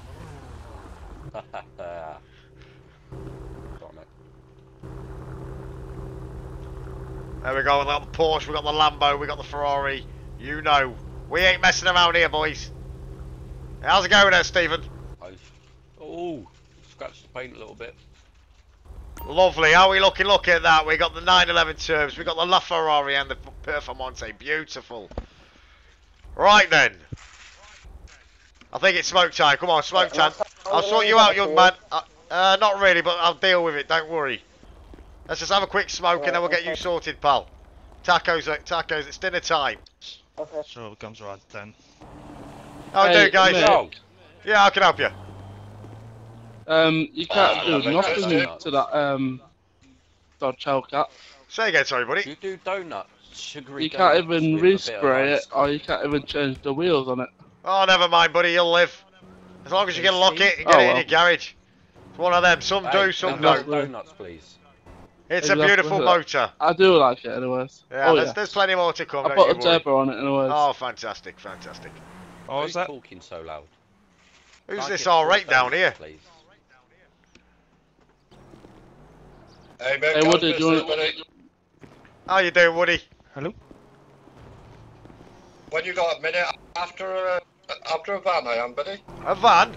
Speaker 1: There we go, we got the Porsche, we got the Lambo, we got the Ferrari. You know, we ain't messing around here, boys. How's it going there, Stephen?
Speaker 6: Oh, scratched the paint a little bit.
Speaker 1: Lovely, how are we looking? Look at that, we got the nine eleven turbs, we got the LaFerrari and the Performante, beautiful. Right then. I think it's smoke time, come on, smoke time. I'll sort you out, young man. Uh, uh, not really, but I'll deal with it, don't worry. Let's just have a quick smoke and then we'll get you sorted, pal. Tacos, uh, tacos, it's dinner time.
Speaker 3: Okay.
Speaker 9: So it comes around ten.
Speaker 1: How do
Speaker 2: Hey,
Speaker 1: you guys?
Speaker 2: mate.
Speaker 1: Yeah, I can help you.
Speaker 2: Um, you can't
Speaker 8: Uh,
Speaker 2: do
Speaker 8: I
Speaker 2: nothing
Speaker 6: understand.
Speaker 2: to that um Dodge Hellcat.
Speaker 1: Say again, sorry, buddy.
Speaker 6: You do donuts, sugary
Speaker 2: You can't
Speaker 6: donuts
Speaker 2: even
Speaker 6: with a bit of
Speaker 2: respray
Speaker 6: ice
Speaker 2: it, or you can't even change the wheels on it.
Speaker 1: Oh, never mind, buddy, you'll live. As long as you can lock it and get
Speaker 2: Oh,
Speaker 1: it in
Speaker 2: well.
Speaker 1: your garage. It's one of them, some
Speaker 6: Hey,
Speaker 1: do, some
Speaker 6: donuts,
Speaker 1: don't.
Speaker 6: donuts, please.
Speaker 1: It's a
Speaker 2: Exactly.
Speaker 1: beautiful motor.
Speaker 2: I do like it anyways.
Speaker 1: Yeah,
Speaker 2: oh,
Speaker 1: there's,
Speaker 2: yeah.
Speaker 1: there's plenty more to come,
Speaker 2: I
Speaker 1: don't
Speaker 2: put
Speaker 1: you
Speaker 2: a
Speaker 1: worry.
Speaker 2: turbo on it anyways.
Speaker 1: Oh, fantastic, fantastic.
Speaker 9: Oh,
Speaker 6: Who's
Speaker 9: is that?
Speaker 6: talking so loud?
Speaker 1: Who's
Speaker 6: Can't
Speaker 1: this
Speaker 6: get
Speaker 1: all
Speaker 6: four
Speaker 1: right down
Speaker 6: donuts,
Speaker 1: here?
Speaker 6: Please.
Speaker 8: Hey, mate,
Speaker 2: Hey,
Speaker 8: how's
Speaker 2: Woody, do you
Speaker 8: business,
Speaker 2: want
Speaker 8: buddy?
Speaker 1: How you doing, Woody?
Speaker 9: Hello?
Speaker 8: When you got a minute after uh, after a van, I am, buddy.
Speaker 1: A van?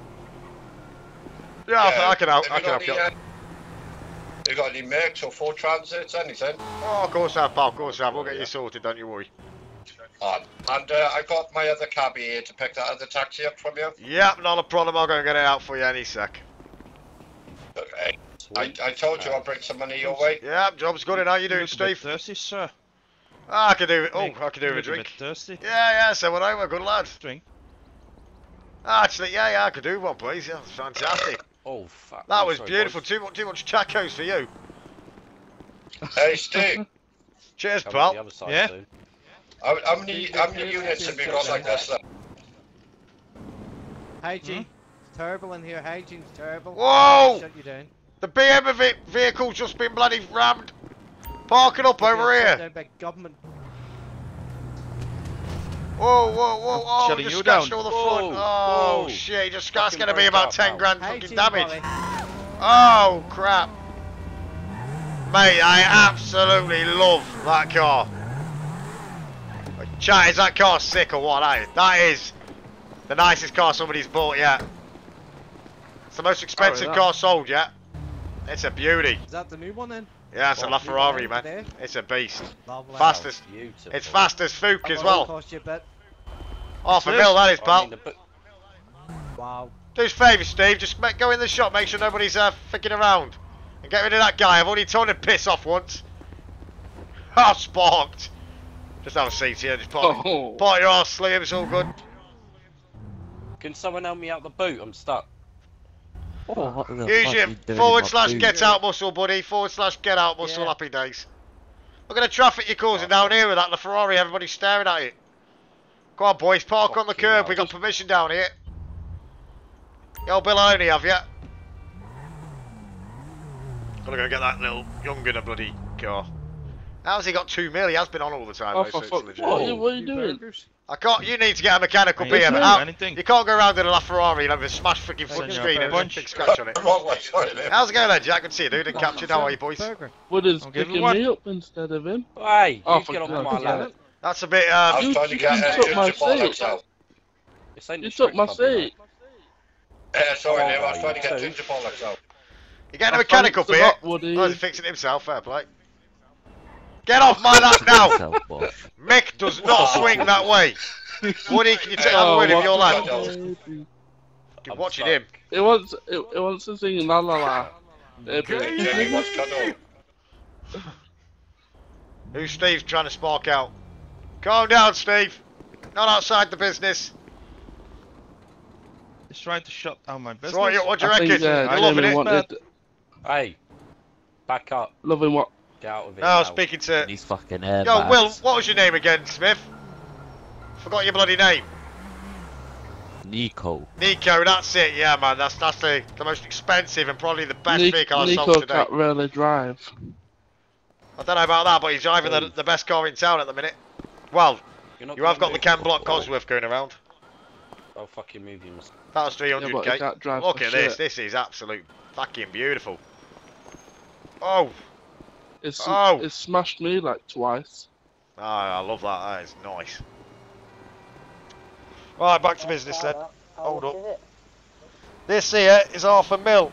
Speaker 1: Yeah, I, I can help,
Speaker 8: Have
Speaker 1: I
Speaker 8: you
Speaker 1: can help
Speaker 8: got
Speaker 1: you.
Speaker 8: any, uh, you got any makes or full transits, anything?
Speaker 1: Oh, of course I have, pal, of course I have. We'll get you sorted, don't you worry.
Speaker 8: On. And uh, I got my other cabbie here to pick that other taxi up from you.
Speaker 1: Yep, not a problem. I'll go and get it out for you any sec.
Speaker 8: Okay. I,
Speaker 6: Sweet.
Speaker 8: I told you I'll bring some money your way.
Speaker 1: Yep, job's good. And how you doing,
Speaker 9: Look a bit
Speaker 1: Steve?
Speaker 9: thirsty, sir.
Speaker 1: Ah, I can do it. Oh,
Speaker 9: Mate,
Speaker 1: I can do
Speaker 9: you
Speaker 1: with a
Speaker 9: look bit
Speaker 1: drink.
Speaker 9: thirsty.
Speaker 1: Yeah, yeah, so what over, good lad.
Speaker 9: Drink.
Speaker 1: Actually, yeah, yeah, I could do one, please. Yeah, that's fantastic.
Speaker 6: Oh, fuck.
Speaker 1: That
Speaker 6: I'm
Speaker 1: was
Speaker 6: sorry,
Speaker 1: beautiful.
Speaker 6: boys.
Speaker 1: Too much, too much tacos for you.
Speaker 8: Hey, Steve.
Speaker 1: Cheers,
Speaker 6: Come on the
Speaker 1: pal.
Speaker 6: other side
Speaker 9: Yeah?
Speaker 6: soon.
Speaker 8: How, how many how many units have you got like this? Then?
Speaker 4: Hygiene. It's terrible in here. Hygiene's terrible.
Speaker 1: Whoa!
Speaker 4: Shut you down.
Speaker 1: The B M V vehicle's just been bloody rammed. Parking up over
Speaker 4: You're shut
Speaker 1: here.
Speaker 4: down by government.
Speaker 1: Whoa, whoa, whoa, oh,
Speaker 9: Shutting
Speaker 1: just
Speaker 9: you
Speaker 1: scratched
Speaker 9: down.
Speaker 1: all the
Speaker 6: Whoa,
Speaker 1: front. Oh,
Speaker 6: whoa.
Speaker 1: shit, just that's
Speaker 6: Fucking
Speaker 1: gonna be
Speaker 6: break
Speaker 1: about
Speaker 6: up
Speaker 1: ten
Speaker 6: now.
Speaker 1: grand fucking
Speaker 4: Hygiene,
Speaker 1: damage.
Speaker 4: Polly.
Speaker 1: Oh, crap. Mate, I absolutely love that car. Chat, is that car sick or what? That is, that is the nicest car somebody's bought yet. It's the most expensive
Speaker 2: that.
Speaker 1: car sold yet. It's a beauty.
Speaker 4: Is that the new one then?
Speaker 1: Yeah, it's a
Speaker 4: Oh,
Speaker 1: LaFerrari,
Speaker 4: new one
Speaker 1: man.
Speaker 4: today?
Speaker 1: It's a beast.
Speaker 4: Lovely.
Speaker 1: Fastest.
Speaker 6: Beautiful.
Speaker 1: It's fast as Fook
Speaker 4: How
Speaker 1: as
Speaker 4: much
Speaker 1: well.
Speaker 4: will cost you a bit?
Speaker 1: Half a
Speaker 9: Yes.
Speaker 1: mil, that is,
Speaker 6: I
Speaker 1: pal.
Speaker 6: mean, the bu-
Speaker 4: Wow.
Speaker 1: Do us a favour, Steve. Just make, go in the shop, make sure nobody's uh, ficking around. And get rid of that guy. I've already told him to piss off once. Oh, sparked. Just have a seat here. Just part,
Speaker 2: Oh.
Speaker 1: part your arse sleeve. It's all good.
Speaker 6: Can someone help me out the boot? I'm stuck.
Speaker 7: Oh, what the
Speaker 1: Use
Speaker 7: fuck
Speaker 1: your
Speaker 7: are you doing
Speaker 1: forward
Speaker 7: in my
Speaker 1: slash
Speaker 7: boot?
Speaker 1: get out muscle, buddy. Forward slash get out muscle.
Speaker 4: Yeah.
Speaker 1: Happy days. Look at the traffic you're causing down here with that LaFerrari. Everybody's staring at it. Go on, boys. Park on the
Speaker 6: Fucking
Speaker 1: curb.
Speaker 6: hell.
Speaker 1: We got permission down here. Yo, Bill Only, have you? Gotta go get that little young in a bloody car. How's he got two mil? He has been on all the time.
Speaker 2: Oh,
Speaker 1: though,
Speaker 2: for
Speaker 1: so it's
Speaker 2: fuck.
Speaker 1: legit.
Speaker 2: What, are you- what are you
Speaker 4: Two
Speaker 2: doing?
Speaker 4: burgers.
Speaker 1: I can't. You need to get a mechanical
Speaker 9: Hey,
Speaker 1: B M.
Speaker 9: it's
Speaker 1: How-
Speaker 9: not anything.
Speaker 1: You can't go around in a LaFerrari and have a smashed freaking
Speaker 4: Send
Speaker 1: front
Speaker 4: your
Speaker 1: screen and a
Speaker 9: bunch.
Speaker 1: big scratch on it.
Speaker 8: Wrong way, sorry, mate.
Speaker 1: How's it going there, Jack? Good to see you, dude. And captured. How are you, boys?
Speaker 4: Burger.
Speaker 2: Wood is
Speaker 9: I'll give you
Speaker 2: picking
Speaker 9: one.
Speaker 2: me up instead of him.
Speaker 6: Hey,
Speaker 2: Oh,
Speaker 6: you
Speaker 2: for
Speaker 6: get off
Speaker 2: God's
Speaker 6: my
Speaker 2: sake.
Speaker 6: lap.
Speaker 1: That's a bit.
Speaker 8: I
Speaker 1: Um,
Speaker 8: was trying to get
Speaker 2: You
Speaker 8: a
Speaker 2: took my
Speaker 8: ginger bollocks
Speaker 2: seat.
Speaker 8: out.
Speaker 6: This ain't
Speaker 2: You
Speaker 6: the
Speaker 2: took
Speaker 6: Shrek
Speaker 2: my
Speaker 6: Club, you know.
Speaker 2: seat.
Speaker 8: Uh, sorry,
Speaker 6: Oh,
Speaker 8: Liam, I was
Speaker 6: right,
Speaker 8: trying to get
Speaker 6: so-
Speaker 8: ginger bollocks out.
Speaker 1: you getting a
Speaker 2: I
Speaker 1: mechanic up
Speaker 2: thanked
Speaker 1: here?
Speaker 2: a lot, Woody.
Speaker 1: Oh, he's fixing it himself. Fair play. Get off my lap now.
Speaker 7: Yourself, boss.
Speaker 1: Mick does not swing that way. Woody, can you take have a
Speaker 2: Oh,
Speaker 1: word with
Speaker 2: what
Speaker 1: your
Speaker 2: a
Speaker 1: lad?
Speaker 2: baby.
Speaker 1: You're
Speaker 6: I'm
Speaker 1: watching
Speaker 6: stuck.
Speaker 1: him.
Speaker 2: It wants, it, it wants to sing la la la. Maybe.
Speaker 8: Jamie wants cuddle.
Speaker 1: Who's Steve trying to spark out? Calm down, Steve. Not outside the business.
Speaker 9: He's trying to shut down my business.
Speaker 1: So what, you- what do you
Speaker 2: I
Speaker 1: reckon?
Speaker 2: think uh,
Speaker 1: You're loving
Speaker 2: Jamie
Speaker 1: it?
Speaker 2: wanted,
Speaker 6: Hey, back up.
Speaker 2: loving what?
Speaker 6: Get out of here.
Speaker 1: No,
Speaker 6: now.
Speaker 1: speaking to.
Speaker 7: These fucking airbags.
Speaker 1: Yo, Will, what was your name again, Smith? Forgot your bloody name.
Speaker 7: Nico.
Speaker 1: Nico, that's it. Yeah, man, that's that's the, the most expensive and probably the best
Speaker 2: Ni-
Speaker 1: vehicle I've
Speaker 2: Nico
Speaker 1: sold today.
Speaker 2: can't really drive.
Speaker 1: I don't know about that, but he's driving the, the best car in town at the minute. Well,
Speaker 6: You're not
Speaker 1: you have got
Speaker 6: gonna
Speaker 1: the
Speaker 6: move.
Speaker 1: Ken Block Cosworth going around.
Speaker 6: Oh, fucking move you must.
Speaker 1: That was three
Speaker 2: Yeah,
Speaker 1: hundred
Speaker 2: but he
Speaker 1: k.
Speaker 2: can't drive
Speaker 1: Look
Speaker 2: for
Speaker 1: at this.
Speaker 2: shit.
Speaker 1: This is absolute fucking beautiful. Oh,
Speaker 2: It's,
Speaker 1: Oh.
Speaker 2: it's smashed me like twice.
Speaker 1: oh, I love that. That is nice. Right, back to business then.
Speaker 3: How
Speaker 1: Hold
Speaker 3: much
Speaker 1: up.
Speaker 3: is it?
Speaker 1: This here is half a mil.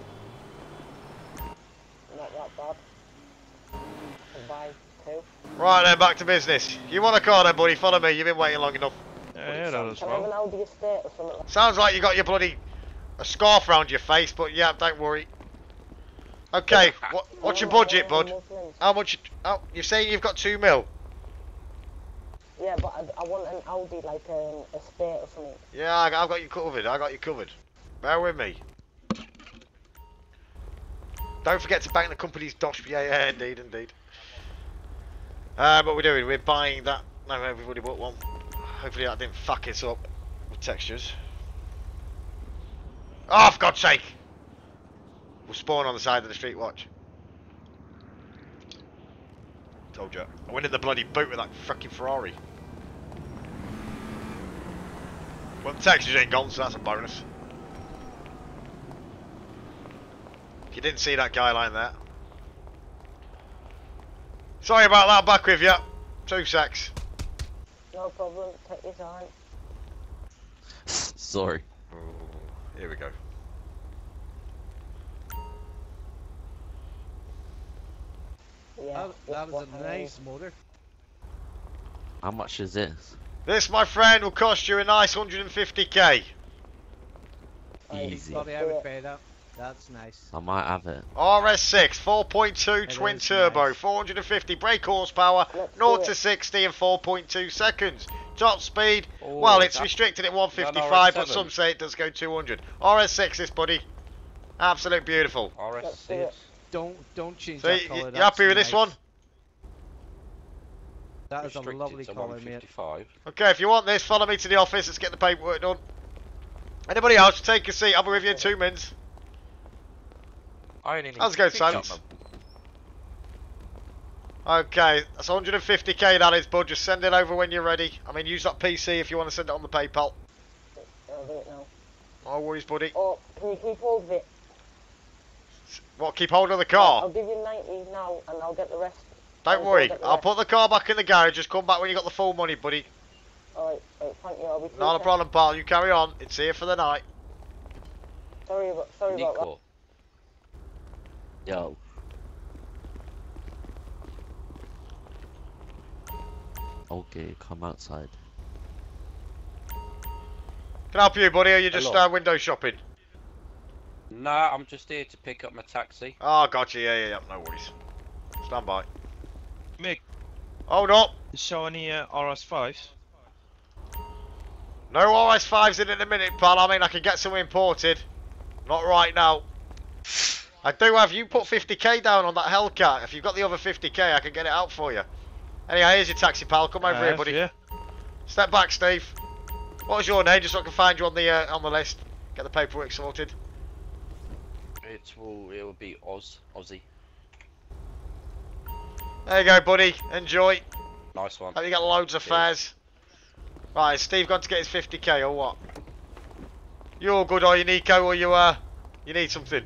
Speaker 3: Not that bad. I'll buy two.
Speaker 1: Right then, back to business. You want a car then, buddy? Follow me. You've been waiting long enough.
Speaker 9: Yeah, yeah, that as
Speaker 3: Can I have an
Speaker 9: well.
Speaker 3: Audi estate or something like
Speaker 1: Sounds like you got your bloody a scarf round your face, but yeah, don't worry. Okay, what, what's your budget, bud?
Speaker 3: Muslims.
Speaker 1: How much? Oh, you're saying you've got two mil?
Speaker 3: Yeah, but I, I want an Audi like um, estate or something.
Speaker 1: Yeah, I, I've got you covered. I got you covered. Bear with me. Don't forget to bank the company's dosh. Yeah, yeah, indeed, indeed. Uh, what we're doing, we're buying that. No, everybody bought one. Hopefully that didn't fuck it up with textures. Oh, for God's sake! We'll spawn on the side of the street, watch. Told you. I went in the bloody boot with that fucking Ferrari. Well, the textures ain't gone, so that's a bonus. If you didn't see that guy line there. Sorry about that, back with you. Two secs.
Speaker 3: No problem, take your time.
Speaker 7: Sorry.
Speaker 1: Ooh, here we go.
Speaker 3: Yeah.
Speaker 4: That, that
Speaker 3: just
Speaker 4: was a
Speaker 3: what,
Speaker 4: nice motor.
Speaker 7: How much is this?
Speaker 1: This, my friend, will cost you a nice one hundred fifty k.
Speaker 3: Right,
Speaker 7: Easy.
Speaker 4: Sorry, I would pay that. That's nice.
Speaker 7: I might have it.
Speaker 1: R S six, four point two
Speaker 4: It
Speaker 1: twin
Speaker 4: is
Speaker 1: turbo,
Speaker 4: nice.
Speaker 1: four hundred fifty brake horsepower,
Speaker 3: Let's
Speaker 1: zero
Speaker 3: do
Speaker 1: to
Speaker 3: it.
Speaker 1: sixty in four point two seconds. Top speed,
Speaker 6: Oh,
Speaker 1: well, it's
Speaker 6: that-
Speaker 1: restricted at one
Speaker 6: is that an
Speaker 1: fifty-five, but
Speaker 6: R S seven?
Speaker 1: some say it does go two hundred. R S six, this buddy. Absolute beautiful.
Speaker 6: R S
Speaker 3: Let's do
Speaker 6: six.
Speaker 3: it.
Speaker 4: Don't don't change
Speaker 1: So,
Speaker 4: that
Speaker 1: you,
Speaker 4: colour.
Speaker 1: you
Speaker 4: that's
Speaker 1: happy with this
Speaker 4: nice.
Speaker 1: one?
Speaker 4: That is a
Speaker 6: Restricted
Speaker 4: lovely
Speaker 6: to
Speaker 4: colour, mate.
Speaker 6: one fifty-five.
Speaker 1: Okay, if you want this, follow me to the office. Let's get the paperwork done. Anybody else, take a seat. I'll be with you in two minutes.
Speaker 6: I only need
Speaker 1: How's it going,
Speaker 6: six
Speaker 1: Sans?
Speaker 6: of them.
Speaker 1: Okay, that's one hundred fifty k that is, bud. Just send it over when you're ready. I mean, use that P C if you want to send it on the PayPal.
Speaker 3: I'll do it now.
Speaker 1: No worries, buddy.
Speaker 3: Oh, can you keep hold of it?
Speaker 1: What, keep hold of the
Speaker 3: I'll
Speaker 1: car?
Speaker 3: give you ninety now and I'll get the rest.
Speaker 1: Don't
Speaker 3: I'll
Speaker 1: worry,
Speaker 3: get the
Speaker 1: I'll
Speaker 3: rest.
Speaker 1: put the car back in the garage. Just come back when you got the full money, buddy.
Speaker 3: Alright, right, thank you. I'll be
Speaker 1: Not a
Speaker 3: two
Speaker 1: problem, pal. You carry on. It's here for the night.
Speaker 3: seconds. Sorry about, sorry about that.
Speaker 6: Nico.
Speaker 7: Yo. Okay, come outside.
Speaker 1: Can I help you, buddy? Or are you just
Speaker 6: Hello.
Speaker 1: uh, window shopping?
Speaker 6: Nah, I'm just here to pick up my taxi.
Speaker 1: Oh, gotcha. Yeah, yeah, yeah. No worries. Stand by.
Speaker 9: Mick,
Speaker 1: Hold up.
Speaker 9: you show any uh, R S fives?
Speaker 1: No R S fives in in a minute, pal. I mean, I can get some imported. Not right now. I do have you put fifty k down on that Hellcat. If you've got the other fifty k, I can get it out for you. Anyhow, here's your taxi, pal. Come over here, buddy.
Speaker 9: Yeah.
Speaker 1: Step back, Steve. What was your name, just so I can find you on the uh, on the list? Get the paperwork sorted.
Speaker 6: It will it will be Oz Aussie.
Speaker 1: There you go, buddy. Enjoy.
Speaker 6: Nice one.
Speaker 1: Hope you get loads of
Speaker 6: Cheers.
Speaker 1: fares. Right, is Steve gone to get his fifty k or what? You all good, are you, Nico? Or you uh, you need something?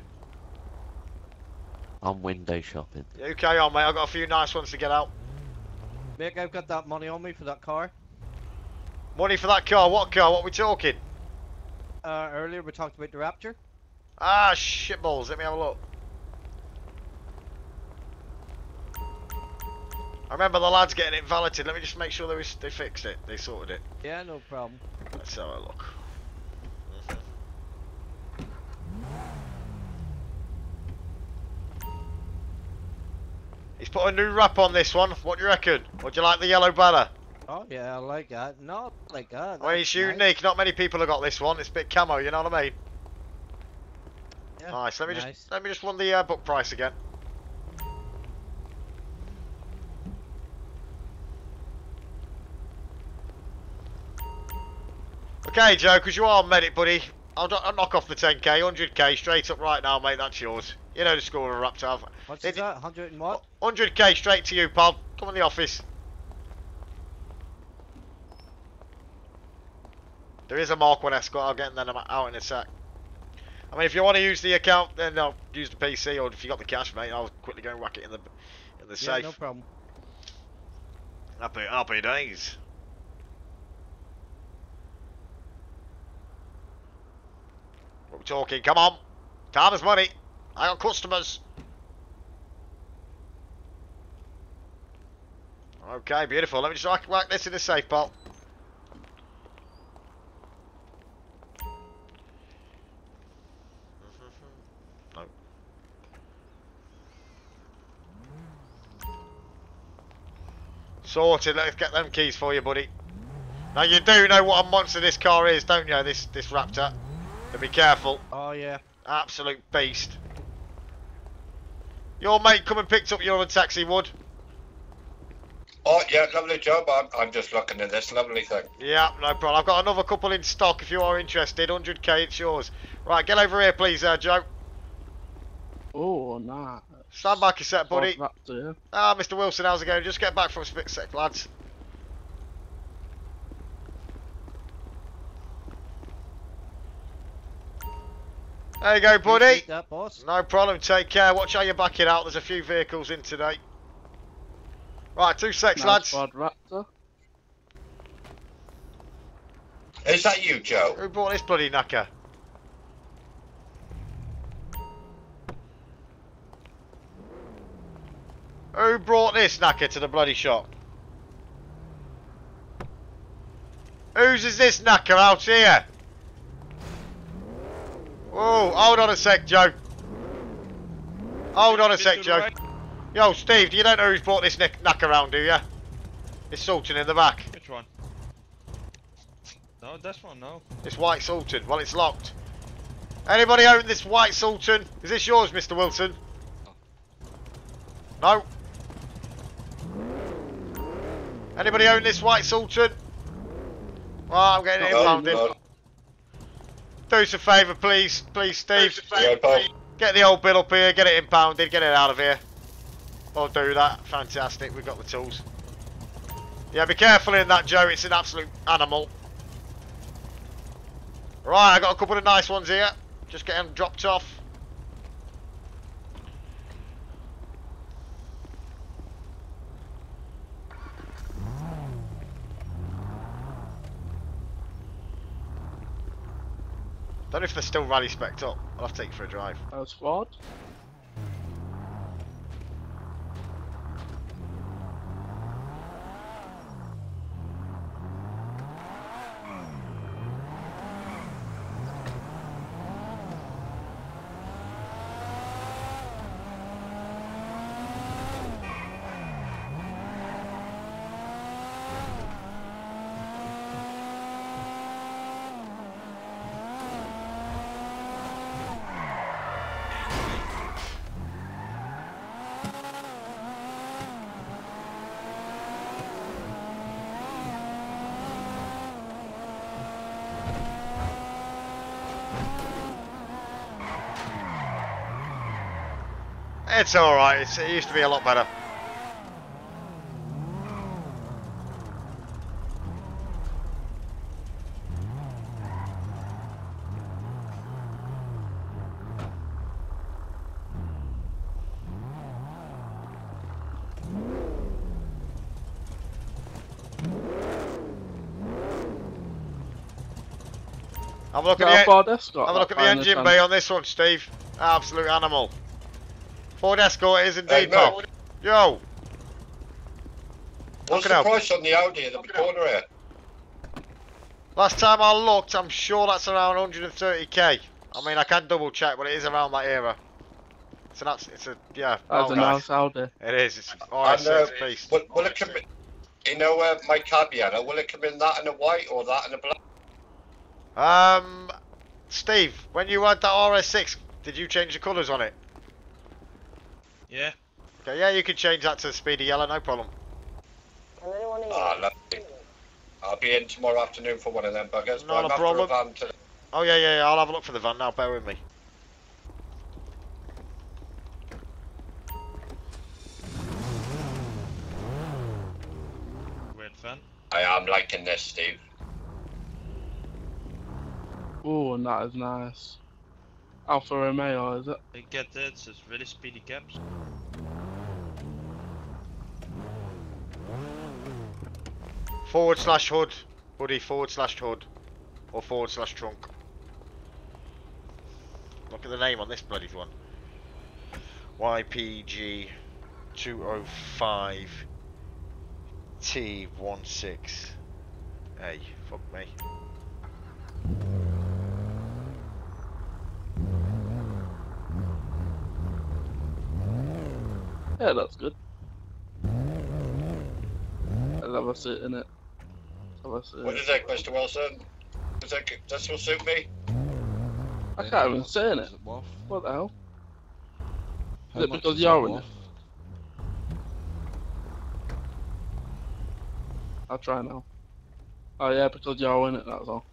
Speaker 7: I'm window shopping.
Speaker 1: You carry on, mate. I've got a few nice ones to get out.
Speaker 4: Mick, I've got that money on me for that car.
Speaker 1: Money for that car? What car? What we talking?
Speaker 4: Uh, earlier we talked about the Raptor.
Speaker 1: Ah, shitballs. Let me have a look. I remember the lads getting it valeted. Let me just make sure they, was, they fixed it. They sorted it.
Speaker 4: Yeah, no problem.
Speaker 1: Let's have a look. He's put a new wrap on this one. What do you reckon? Or do you like the yellow banner?
Speaker 4: Oh yeah, I like that. Not like that.
Speaker 1: Well, it's
Speaker 4: That's
Speaker 1: unique.
Speaker 4: nice.
Speaker 1: Not many people have got this one. It's a bit camo. You know what I mean?
Speaker 4: Yeah,
Speaker 1: Nice. Let me
Speaker 4: nice.
Speaker 1: just let me just run the uh, book price again. Okay, Joe, because you are medic, buddy. I'll, do- I'll knock off the ten K, one hundred K straight up right now, mate. That's yours. You know the score of a Raptor.
Speaker 4: What's
Speaker 1: It-
Speaker 4: that? Hundred and what?
Speaker 1: one hundred K straight to you, pal. Come in the office. There is a Mark one Escort. I'll get them out in a sec. I mean, if you want to use the account, then I'll use the P C, or if you got the cash, mate, I'll quickly go and whack it in the in the
Speaker 4: Yeah,
Speaker 1: safe.
Speaker 4: no problem.
Speaker 1: Happy, happy days. What we talking? Come on. Time is money. I got customers. Okay, beautiful. Let me just whack, whack this in the safe, pal. No. Sorted. Let's get them keys for you, buddy. Now you do know what a monster this car is, don't you? This this Raptor. So be careful.
Speaker 4: Oh yeah.
Speaker 1: Absolute beast. Your mate come and picked up your other taxi, Wood.
Speaker 8: Oh, yeah, lovely job. I'm, I'm just looking at this lovely thing.
Speaker 1: Yeah, no problem. I've got another couple in stock if you are interested. one hundred K, it's yours. Right, get over here, please, uh, Joe.
Speaker 2: Oh, nah.
Speaker 1: Stand back a sec, buddy.
Speaker 2: Ford Raptor, yeah.
Speaker 1: Ah, Mister Wilson, how's it going? Just get back from a spit sec, lads. There you go, buddy.
Speaker 4: Appreciate that, boss.
Speaker 1: No problem, take care. Watch how you're backing out. There's a few vehicles in today. Right, two secs,
Speaker 2: Nice
Speaker 1: lads.
Speaker 2: Ford Raptor.
Speaker 8: Is that you, Joe?
Speaker 1: Who bought this bloody knacker? Who brought this knacker to the bloody shop? Whose is this knacker out here? Whoa, hold on a sec, Joe. Hold on a sec, Joe. Yo, Steve, you don't know who's brought this knack knacker around, do you? It's Sultan in the back.
Speaker 9: Which one? No, this one, no.
Speaker 1: It's White Sultan. Well, it's locked. Anybody own this White Sultan? Is this yours, Mister Wilson? No. Anybody own this White Sultan? Well, I'm getting it
Speaker 8: No,
Speaker 1: impounded.
Speaker 8: no.
Speaker 1: Do us a favour, please. Please, Steve.
Speaker 8: Yeah, pal.
Speaker 1: Get the old bill up here, get it impounded, get it out of here. We'll do that. Fantastic, we've got the tools. Yeah, be careful in that, Joe. It's an absolute animal. Right, I got a couple of nice ones here. Just get them dropped off. Don't know if they're still rally spec'd up. I'll have to take you for a drive.
Speaker 2: How's Ford?
Speaker 1: It's alright, it used to be a lot better. Have a look
Speaker 2: Is
Speaker 1: at
Speaker 2: that a
Speaker 1: the
Speaker 2: Ford Escort?
Speaker 1: have a look at
Speaker 2: that
Speaker 1: the
Speaker 2: fine
Speaker 1: engine
Speaker 2: as
Speaker 1: bay on this one, Steve. Absolute animal. Ford Escort is
Speaker 8: Hey,
Speaker 1: indeed, pal.
Speaker 8: mate,
Speaker 1: Yo,
Speaker 8: what's
Speaker 1: Look it
Speaker 8: the
Speaker 1: up.
Speaker 8: price on the Audi in the corner here?
Speaker 1: last time I looked, I'm sure that's around one hundred thirty k. I mean, I can double check, but it is around that era. So that's it's a yeah.
Speaker 2: That's
Speaker 1: well,
Speaker 2: a
Speaker 1: guys,
Speaker 2: nice Audi.
Speaker 1: It is. It's R S
Speaker 8: And, uh,
Speaker 1: six beast.
Speaker 8: Will, will it come in, you know, uh, my Caballero, will it come in that in a white or that in a black?
Speaker 1: Um, Steve, when you had that R S six, did you change the colours on it?
Speaker 9: Yeah.
Speaker 1: Okay, yeah, you can change that to speedy yellow, no problem.
Speaker 3: Can anyone hear
Speaker 8: Ah,
Speaker 3: me?
Speaker 8: lovely. I'll be in tomorrow afternoon for one of them buggers, but
Speaker 1: Not
Speaker 8: I'm
Speaker 1: a
Speaker 8: after
Speaker 1: problem.
Speaker 8: a van today.
Speaker 1: Oh yeah, yeah, yeah, I'll have a look for the van now. Bear with me.
Speaker 9: Red fan.
Speaker 8: I am liking this, Steve.
Speaker 2: Oh, and that is nice. Alfa Romeo, is it?
Speaker 9: They get that. It's just really speedy caps.
Speaker 1: Forward slash hood, buddy. Forward slash hood, or forward slash trunk. Look at the name on this bloody one. Y P G two oh five T sixteen A. Fuck me.
Speaker 2: Yeah, that's good. I'll have a sit in it. Have a sit.
Speaker 8: What do you think, Mister Wilson? Does that, this will suit me?
Speaker 2: I can't even sit in it. What the hell? Is it because you're in it? I'll try now. Oh yeah, because you're in it, that's all.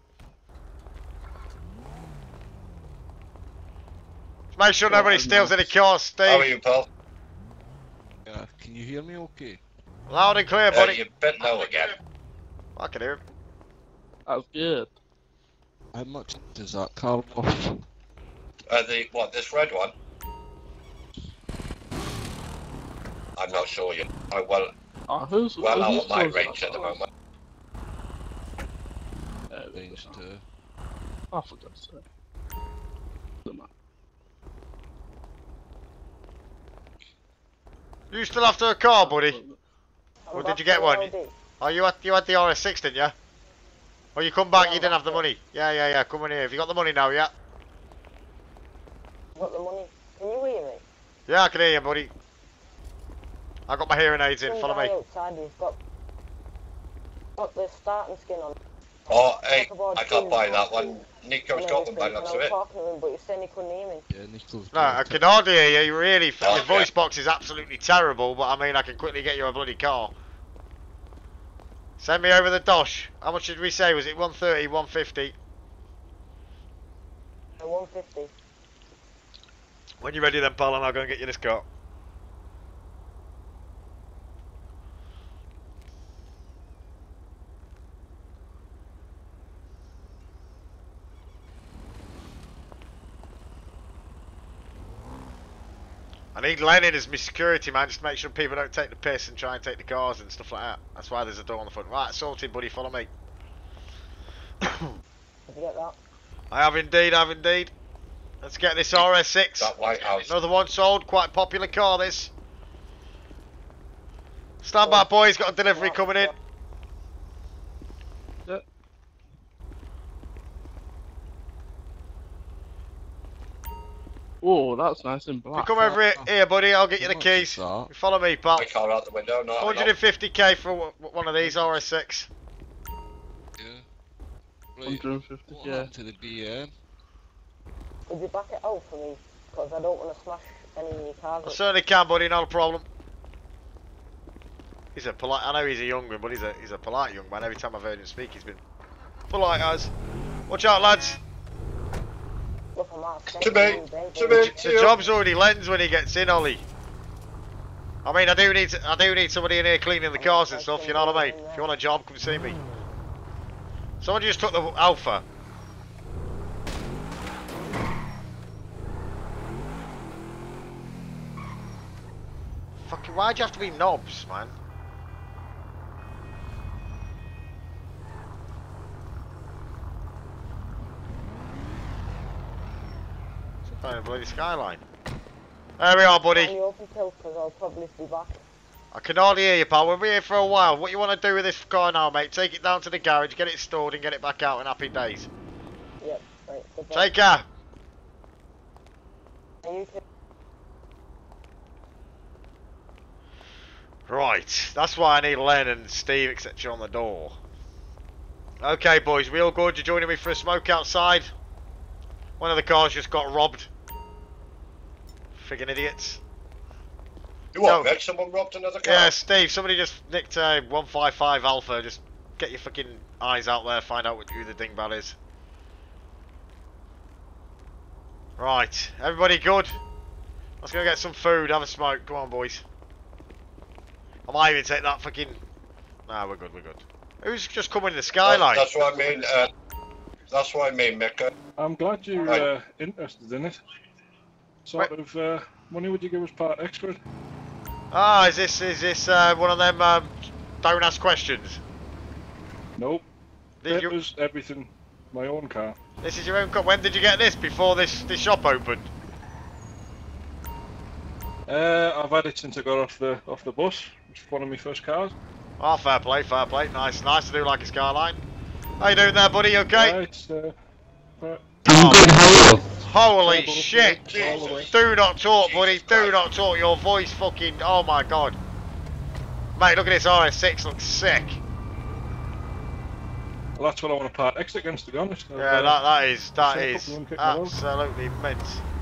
Speaker 1: Make sure nobody steals any cars,
Speaker 8: How are
Speaker 1: Steve.
Speaker 8: you, pal?
Speaker 10: Yeah, can you hear me okay?
Speaker 1: Loud and clear,
Speaker 8: Uh,
Speaker 1: buddy.
Speaker 8: you're a bit low again.
Speaker 1: I can hear him.
Speaker 2: That's good.
Speaker 10: How much does that car worth?
Speaker 8: Uh, the, what, this red one? I'm not sure yet. I well,
Speaker 2: Oh, who's
Speaker 8: well out
Speaker 2: who's
Speaker 8: of my
Speaker 2: close
Speaker 8: range
Speaker 2: that
Speaker 8: at the
Speaker 2: car?
Speaker 8: moment.
Speaker 2: There we
Speaker 10: Range
Speaker 2: go.
Speaker 10: two.
Speaker 2: Oh, for God's sake. Doesn't matter.
Speaker 1: You still after a car, buddy?
Speaker 3: I'm
Speaker 1: Or
Speaker 3: back
Speaker 1: did you get
Speaker 3: to
Speaker 1: one?
Speaker 3: L D.
Speaker 1: Oh, you had you had the R S six, didn't you? Or you come back,
Speaker 3: Yeah,
Speaker 1: you didn't have the
Speaker 3: that's it.
Speaker 1: money. Yeah, yeah, yeah. Come on here. Have you got the money now? Yeah.
Speaker 3: Got the money. Can you hear me?
Speaker 1: Yeah, I can hear you, buddy. I got my hearing aids in.
Speaker 3: Some
Speaker 1: Follow
Speaker 3: guy
Speaker 1: me.
Speaker 3: outside who's got got the starting skin on.
Speaker 8: Oh, hey,
Speaker 3: Talk about
Speaker 8: I can't
Speaker 3: two
Speaker 8: buy that
Speaker 3: and
Speaker 8: one. Nico's
Speaker 3: and
Speaker 8: got one by
Speaker 3: everything,
Speaker 8: the looks
Speaker 3: and
Speaker 8: of
Speaker 3: I was
Speaker 8: it.
Speaker 3: talking to him, but he said he couldn't hear me.
Speaker 10: Yeah, Nico's
Speaker 1: No,
Speaker 10: got
Speaker 1: I
Speaker 10: a
Speaker 1: can hardly hear you. You really,
Speaker 8: Oh,
Speaker 1: your
Speaker 8: okay.
Speaker 1: voice box is absolutely terrible. But I mean, I can quickly get you a bloody car. Send me over the dosh. How much did we say? Was it one thirty, one fifty?
Speaker 3: Uh, one fifty.
Speaker 1: When you're ready then, pal, and I'll go and get you this car. I need Lennon as my security man, just to make sure people don't take the piss and try and take the cars and stuff like that. That's why there's a door on the front. Right, sorted, buddy, follow me.
Speaker 3: Did you get that?
Speaker 1: I have indeed, I have indeed. Let's get this R S six.
Speaker 8: That White House.
Speaker 1: Another one sold, quite a popular car this. Stand by, boys, got a delivery coming in.
Speaker 2: Oh, that's nice in
Speaker 1: You
Speaker 2: black.
Speaker 1: come over here, here, buddy, I'll get you
Speaker 10: How
Speaker 1: the
Speaker 10: much is
Speaker 1: keys.
Speaker 10: that?
Speaker 1: You follow me, pal.
Speaker 8: My car out the window, not
Speaker 1: one hundred fifty k for w- one of these R S six.
Speaker 10: Yeah. Right.
Speaker 2: one hundred fifty,
Speaker 10: What
Speaker 2: yeah.
Speaker 10: happened to the B M?
Speaker 3: Would you back it out for me? Because I don't want to smash any cars.
Speaker 1: I
Speaker 3: up.
Speaker 1: certainly can, buddy, not a problem. He's a polite, I know he's a young one, but he's a he's a polite young man. Every time I've heard him speak, he's been polite as. Watch out, lads.
Speaker 3: Look, I'm out of
Speaker 8: To me,
Speaker 3: baby.
Speaker 8: to me.
Speaker 1: The job's already lens when he gets in, Ollie. I mean, I do need to, I do need somebody in here cleaning the cars and stuff. You know what I mean? If you want a job, come see me. Someone just took the Alpha. Fucking, why'd you have to be knobs, man? Kind of bloody skyline. There we are, buddy.
Speaker 3: Only open till because I'll probably be back.
Speaker 1: I can hardly hear you, pal. We'll be here for a while. What you want to do with this car now, mate? Take it down to the garage, get it stored, and get it back out in happy days.
Speaker 3: Yep, right, goodbye.
Speaker 1: Take care.
Speaker 3: You too.
Speaker 1: Right, that's why I need Len and Steve, et cetera on the door. Okay, boys, we all good? You joining me for a smoke outside? One of the cars just got robbed. Friggin' idiots.
Speaker 8: You what,
Speaker 1: No.
Speaker 8: Meg? Someone robbed another car?
Speaker 1: Yeah, Steve, somebody just nicked a one five five Alpha. Just get your fucking eyes out there, find out who the dingbat is. Right, everybody good? Let's go get some food, have a smoke. Come on, boys. I might even take that fucking... Nah, we're good, we're good. Who's just coming in the skyline?
Speaker 8: That's, that's what I mean. Uh, that's what I mean, Mick.
Speaker 11: I'm glad you're
Speaker 8: Right.
Speaker 11: uh, interested in it. Sort
Speaker 1: Right.
Speaker 11: of uh, money would you give us part extra?
Speaker 1: Ah, is this is this uh, one of them um, don't ask questions?
Speaker 11: Nope.
Speaker 1: Did
Speaker 11: It
Speaker 1: you,
Speaker 11: was everything. My own car.
Speaker 1: this is your own car. When did you get this? Before this this shop opened?
Speaker 11: Uh, I've had it since I got off the off the bus. It's one of my first cars.
Speaker 1: Oh, fair play, fair play. Nice, nice to do like a skyline. How you doing there, buddy? You okay?
Speaker 11: Right, uh, right.
Speaker 1: Oh, holy
Speaker 11: Double
Speaker 1: shit!
Speaker 11: plate, all the way.
Speaker 1: Do not talk, buddy. Do not talk. Your voice fucking... Oh my god. Mate, look at this R S six. Looks sick.
Speaker 11: Well, that's what I want to part X against, to be honest. I've,
Speaker 1: Yeah,
Speaker 11: uh,
Speaker 1: that, that is... That
Speaker 11: seen a
Speaker 1: is
Speaker 11: couple of them kicking around.
Speaker 1: absolutely mint.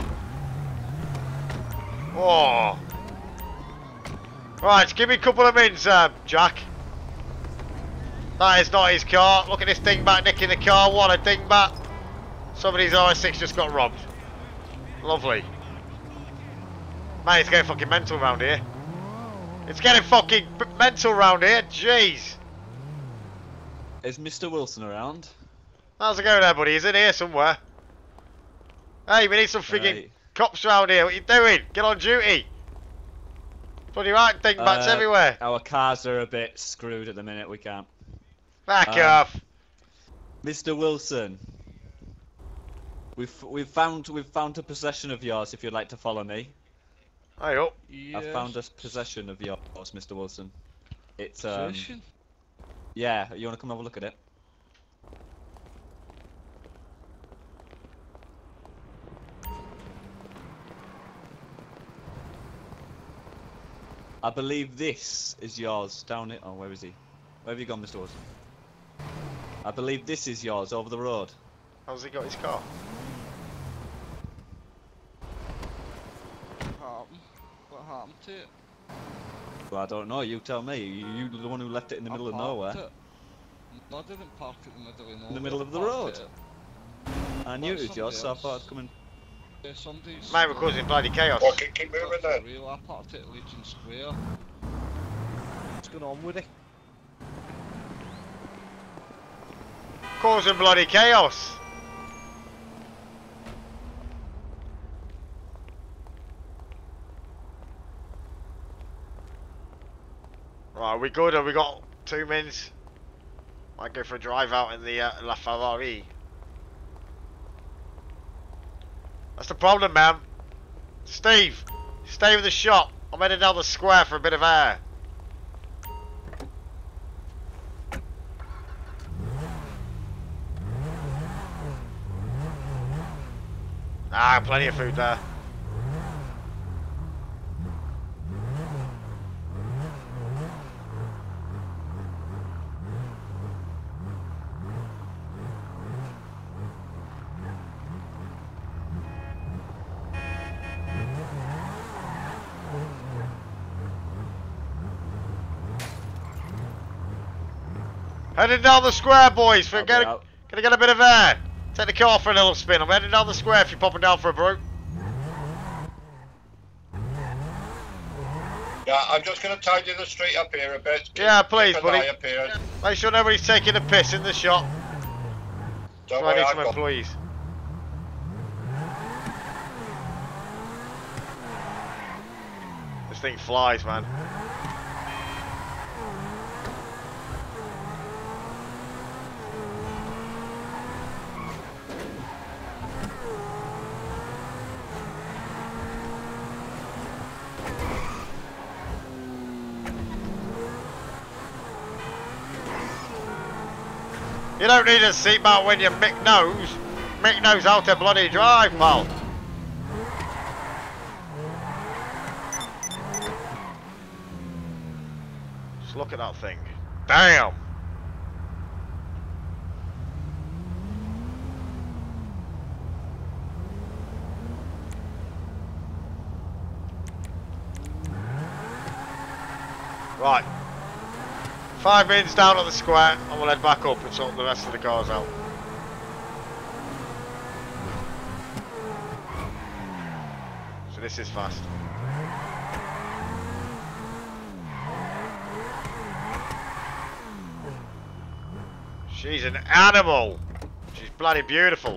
Speaker 1: Oh. Right, give me a couple of mints, uh, Jack. That is not his car. Look at this dingbat nicking the car. What a dingbat. Somebody's R S six just got robbed. Lovely. Man, it's getting fucking mental around here. It's getting fucking b mental around here. Jeez.
Speaker 7: Is Mister Wilson around?
Speaker 1: How's it going there, buddy? He's in here somewhere. Hey, we need some friggin'
Speaker 7: Right.
Speaker 1: cops around here. What you doing? Get on duty. Bloody right, dingbats
Speaker 7: Uh,
Speaker 1: everywhere.
Speaker 7: Our cars are a bit screwed at the minute, we can't.
Speaker 1: Back
Speaker 7: um,
Speaker 1: off.
Speaker 7: Mister Wilson, we've we've found we've found a possession of yours. If you'd like to follow me,
Speaker 1: Hey up.
Speaker 7: I've found a possession of yours, Mister Wilson. It's um,
Speaker 10: Possession?
Speaker 7: yeah. You want to come have a look at it? I believe this is yours down it. Oh, where is he? Where have you gone, Mister Wilson? I believe this is yours over the road.
Speaker 1: How's he got his car?
Speaker 10: What happened? What happened to it?
Speaker 7: Well, I don't know. You tell me. You, you're the one who left it in the
Speaker 10: I
Speaker 7: middle of
Speaker 10: parked
Speaker 7: nowhere.
Speaker 10: it. No, I didn't park it in the middle of nowhere.
Speaker 7: In the middle of the
Speaker 10: I parked
Speaker 7: road.
Speaker 10: it.
Speaker 7: I knew
Speaker 10: Well,
Speaker 7: it was yours, so I
Speaker 10: somebody
Speaker 7: thought
Speaker 10: else.
Speaker 7: I'd come and.
Speaker 10: Yeah, somebody's.
Speaker 1: Mate, we're causing bloody chaos.
Speaker 8: Well, keep, keep moving then.
Speaker 10: Real, I parked it at Legion Square.
Speaker 4: What's going on with it?
Speaker 1: Causing bloody chaos. Right, are we good? Have we got two mins? Might go for a drive out in the uh, La Ferrari. That's the problem, man. Steve, stay with the shop. I'm heading down the square for a bit of air. Ah, plenty of food there. Heading down the square, boys. For
Speaker 7: I'll be
Speaker 1: get a,
Speaker 7: out.
Speaker 1: gonna get a bit of air. Take the car for a little spin. I'm heading down the square if you're popping down for a brew.
Speaker 8: Yeah, I'm just going to tidy the street up here a bit. Keep-
Speaker 1: Yeah, please,
Speaker 8: keep an
Speaker 1: buddy.
Speaker 8: eye up here.
Speaker 1: Make sure nobody's taking a piss in the shop.
Speaker 8: Don't
Speaker 1: So I
Speaker 8: worry,
Speaker 1: need
Speaker 8: I've
Speaker 1: some
Speaker 8: got...
Speaker 1: employees. This thing flies, man. You don't need a seatbelt when you Mick knows. Mick knows how to bloody drive, pal. Just look at that thing. Damn. Right. Five minutes down at the square, and we'll head back up and sort the rest of the cars out. So this is fast. She's an animal. She's bloody beautiful.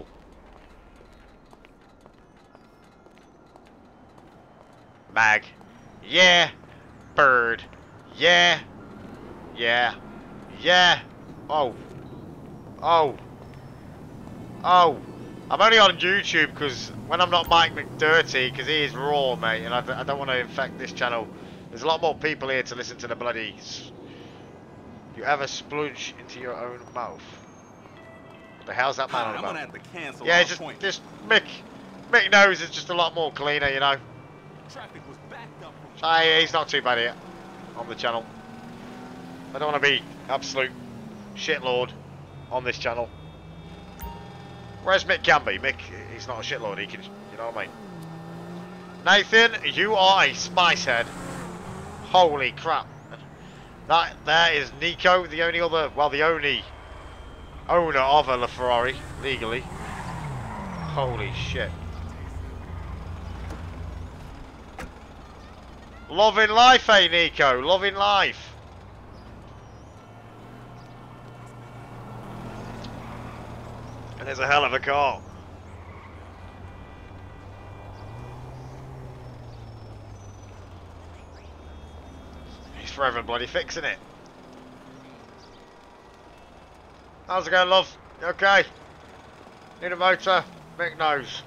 Speaker 1: Mag. Yeah. Bird. Yeah. Yeah. Yeah. Oh. Oh. Oh. I'm only on YouTube because when I'm not Mike McDirty, because he is raw, mate, and I, d I don't want to infect this channel. There's a lot more people here to listen to the bloody... You ever splooge into your own mouth? What the hell's that man on about?
Speaker 12: have to cancel
Speaker 1: Yeah, just, just Mick, Mick knows it's just a lot more cleaner, you know.
Speaker 12: Traffic was backed up.
Speaker 1: So he's not too bad here on the channel. I don't want to be absolute shitlord on this channel. Whereas Mick can be. Mick, he's not a shitlord. He can, you know what I mean. Nathan, you are a spice head. Holy crap. That there is Nico, the only other, well, the only owner of a LaFerrari, legally. Holy shit. Loving life, eh, Nico? Loving life. And there's a hell of a car. He's forever bloody fixing it. How's it going, love? You okay? Need a motor? Mick knows.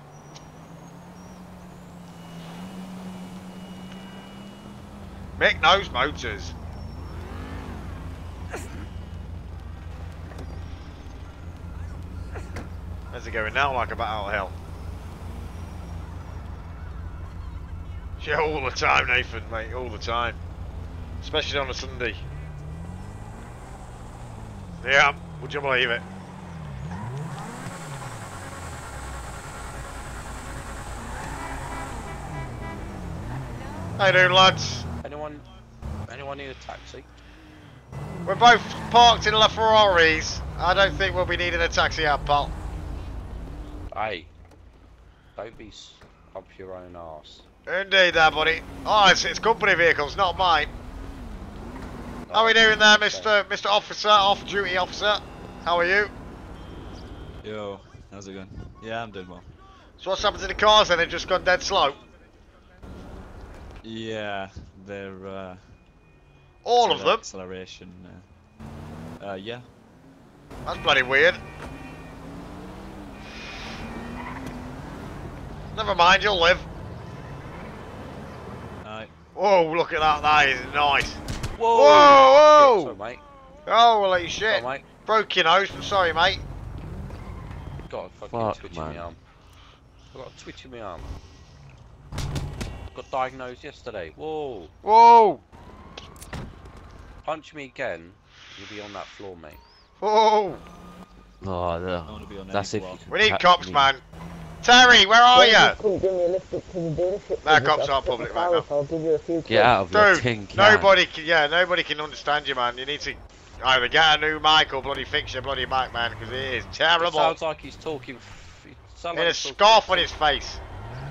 Speaker 1: Mick knows motors. How's it going now like a bat out of hell? Yeah, all the time, Nathan, mate, all the time. Especially on a Sunday. Yeah, would you believe it? How you doing, lads?
Speaker 6: Anyone, anyone need a taxi?
Speaker 1: We're both parked in LaFerraris. I don't think we'll be needing a taxi out, pal.
Speaker 6: Hey, don't be s- up your own arse.
Speaker 1: Indeed there, buddy. Oh, it's, it's company vehicles, not mine. How are we doing there, Mister Mister Officer, off-duty officer? How are you?
Speaker 7: Yo, how's it going? Yeah, I'm doing well.
Speaker 1: So what's happened to the cars then? They've just gone dead slow?
Speaker 7: Yeah, they're uh,
Speaker 1: All of them?
Speaker 7: acceleration. Uh, uh, yeah.
Speaker 1: That's bloody weird. Never mind, you'll live.
Speaker 7: Aye.
Speaker 1: Whoa, look at that, that is nice.
Speaker 6: Whoa!
Speaker 1: Whoa, whoa!
Speaker 6: Sorry, mate.
Speaker 1: Holy shit.
Speaker 6: Sorry, mate.
Speaker 1: Broke your nose, I'm sorry, mate.
Speaker 6: Got a fucking
Speaker 12: Fuck,
Speaker 6: twitch in
Speaker 12: man.
Speaker 6: my arm. I got a twitch in my arm. Got diagnosed yesterday. Whoa!
Speaker 1: Whoa!
Speaker 6: Punch me again, you'll be on that floor, mate.
Speaker 1: Whoa!
Speaker 12: Oh,
Speaker 7: I
Speaker 12: no.
Speaker 7: want to be on
Speaker 12: That's
Speaker 7: any
Speaker 12: if you
Speaker 7: block.
Speaker 12: can
Speaker 1: We need
Speaker 12: catch
Speaker 1: cops,
Speaker 12: me.
Speaker 1: man. Terry, where are
Speaker 3: Well,
Speaker 1: you?
Speaker 3: just couldn't give me a lift up to the dealership.
Speaker 1: Nah,
Speaker 3: please.
Speaker 1: cops
Speaker 3: I'll
Speaker 1: aren't
Speaker 3: pick the
Speaker 1: public
Speaker 3: car
Speaker 1: right now.
Speaker 3: up, I'll give you a few
Speaker 12: Get out of your
Speaker 1: Dude,
Speaker 12: tin can.
Speaker 1: nobody can, yeah, nobody can understand you, man. You need to either get a new mic or bloody fix your bloody mic, man, because it is
Speaker 6: It
Speaker 1: terrible.
Speaker 6: sounds like he's talking. F it sounds
Speaker 1: In
Speaker 6: like
Speaker 1: a
Speaker 6: he's talking
Speaker 1: scarf on his face.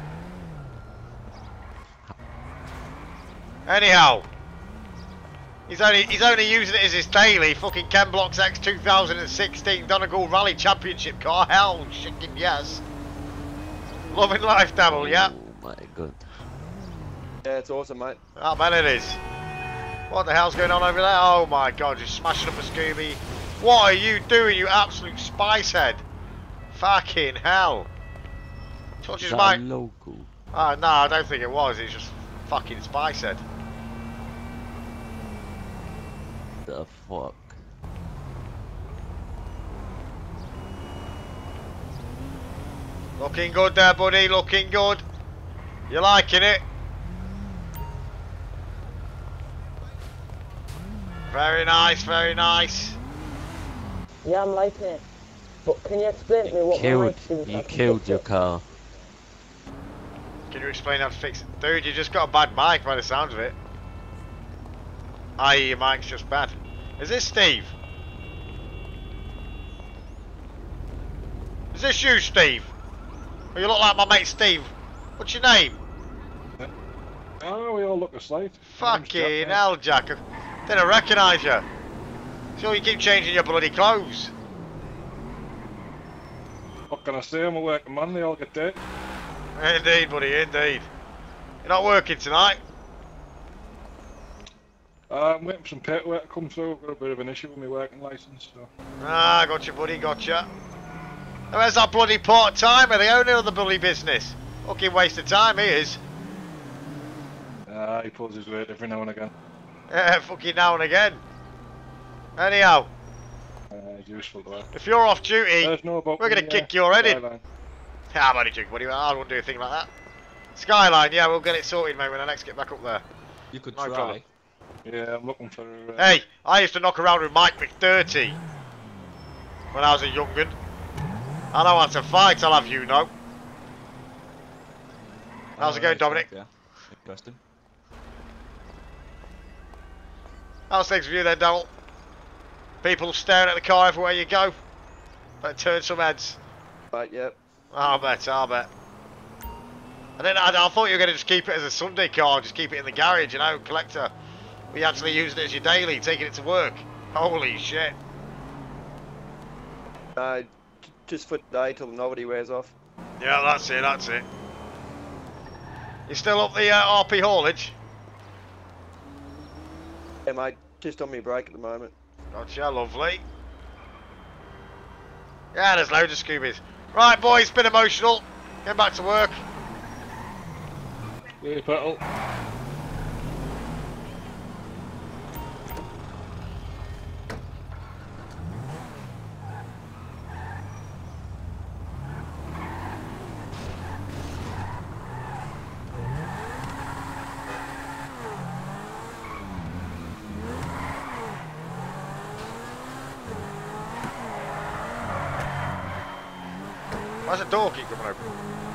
Speaker 1: Anyhow, he's only he's only using it as his daily fucking Ken Blocks X two thousand sixteen Donegal Rally Championship car. Hell, chicken yes. Loving life, Devil, yeah.
Speaker 12: Oh my god.
Speaker 5: Yeah, it's awesome, mate.
Speaker 1: I bet it is. What the hell's going on over there? Oh my god, just smashing up a Scooby. What are you doing, you absolute spice head? Fucking hell.
Speaker 12: Is
Speaker 1: Touches
Speaker 12: that
Speaker 1: my...
Speaker 12: a local?
Speaker 1: Oh, no, I don't think it was. It's just fucking spice head.
Speaker 12: The fuck?
Speaker 1: Looking good there, buddy, looking good. You liking it? Very nice, very nice.
Speaker 3: Yeah, I'm liking it. But can you explain to me what my
Speaker 12: Killed,
Speaker 3: mic do? so I
Speaker 12: you
Speaker 3: can
Speaker 12: killed
Speaker 3: fix
Speaker 12: your
Speaker 3: it?
Speaker 12: car.
Speaker 1: Can you explain how to fix it? Dude, you just got a bad mic by the sounds of it. that is, your mic's just bad. Is this Steve? Is this you, Steve? Or you look like my mate Steve. What's your name?
Speaker 11: Oh, we all look the same.
Speaker 1: Fucking hell, Jack. I didn't recognise you. So you keep changing your bloody clothes.
Speaker 11: What can I say? I'm a working man, they all get dirty.
Speaker 1: Indeed, buddy, indeed. You're not working tonight?
Speaker 11: Uh, I'm waiting for some paperwork to come through. I've got a bit of an issue with my working licence, so...
Speaker 1: Ah, gotcha, buddy, gotcha. Where's that bloody part-timer, the owner of the bloody business? Fucking waste of time, he is.
Speaker 11: Ah, he pulls his weight every now and again.
Speaker 1: Yeah, fucking now and again. Anyhow.
Speaker 11: Uh, he's useful to have.
Speaker 1: If you're off duty,
Speaker 11: There's no about
Speaker 1: we're going to
Speaker 11: the,
Speaker 1: kick
Speaker 11: uh,
Speaker 1: your head in.
Speaker 11: Skyline.
Speaker 1: Ah, I'm only joking, buddy. I wouldn't do a thing like that. Skyline, yeah, we'll get it sorted, mate, when I next get back up there.
Speaker 7: You could
Speaker 1: No
Speaker 7: try.
Speaker 1: problem.
Speaker 11: Yeah, I'm looking for... Uh,
Speaker 1: Hey, I used to knock around with Mike McDirty when I was a young'un. I know how to fight, I'll have you know. How's it
Speaker 7: Oh,
Speaker 1: going,
Speaker 7: nice,
Speaker 1: Dominic?
Speaker 7: Yeah, interesting.
Speaker 1: How's things with you then, Donald? People staring at the car everywhere you go. Better turn some heads.
Speaker 5: Right, yep.
Speaker 1: I'll bet, I'll bet. I didn't. I, I thought you were going to just keep it as a Sunday car, just keep it in the garage, you know, collector. But you actually using it as your daily, taking it to work. Holy shit.
Speaker 5: Uh, j- just for today till nobody wears off.
Speaker 1: Yeah, that's it, that's it. You still up the uh, R P haulage?
Speaker 5: Yeah, mate, just on my break at the moment.
Speaker 1: Gotcha, lovely. Yeah, there's loads of Scoobies. Right, boys, it's been emotional. Get back to work.
Speaker 11: yeah, petrol.
Speaker 1: Why's the door keep coming open?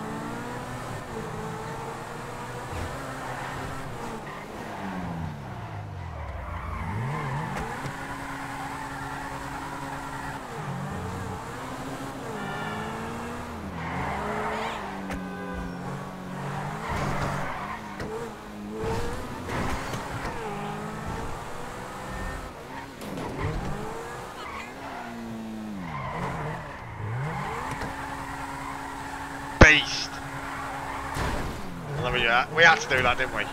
Speaker 1: Beast. Let me, uh, we had to do that, didn't we?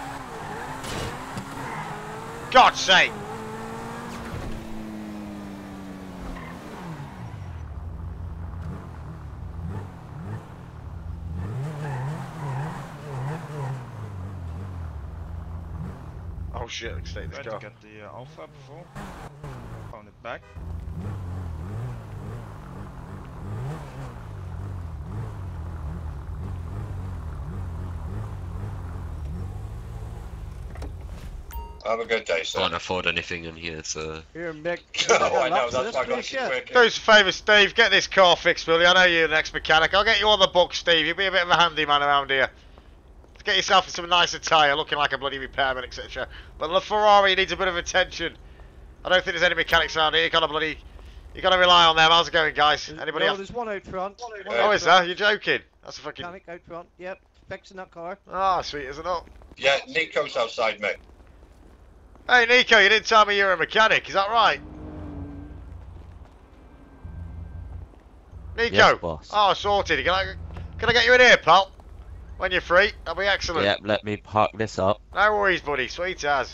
Speaker 1: God's sake! Oh shit, let's take this
Speaker 9: Tried to
Speaker 1: car.
Speaker 9: get the uh, Alpha before. Found it back.
Speaker 8: Have a good day, sir.
Speaker 12: Can't afford anything in here, so...
Speaker 4: Here, Mick.
Speaker 8: Oh, I know, that's why I got to keep working.
Speaker 1: Do us a favour, Steve, get this car fixed, will you? I know you're the next mechanic. I'll get you on the book, Steve. You'll be a bit of a handyman around here. Let's get yourself in some nice attire, looking like a bloody repairman, et cetera. But the Ferrari needs a bit of attention. I don't think there's any mechanics around here. You gotta bloody, you gotta rely on them. How's it going, guys? Anybody
Speaker 4: no,
Speaker 1: else?
Speaker 4: there's one out front. One
Speaker 1: Oh,
Speaker 4: out
Speaker 1: is
Speaker 4: front.
Speaker 1: there? You're joking? That's a fucking.
Speaker 4: Mechanic out front. Yep, fixing that car.
Speaker 1: Ah, sweet as it not.
Speaker 8: Yeah, Nico's outside, mate.
Speaker 1: Hey, Nico, you didn't tell me you're a mechanic. Is that right? Nico.
Speaker 12: Yes, boss.
Speaker 1: Oh, sorted. Can I, can I get you in here, pal? When you're free, that'll be excellent.
Speaker 12: Yep, let me park this up.
Speaker 1: No worries, buddy. Sweet as.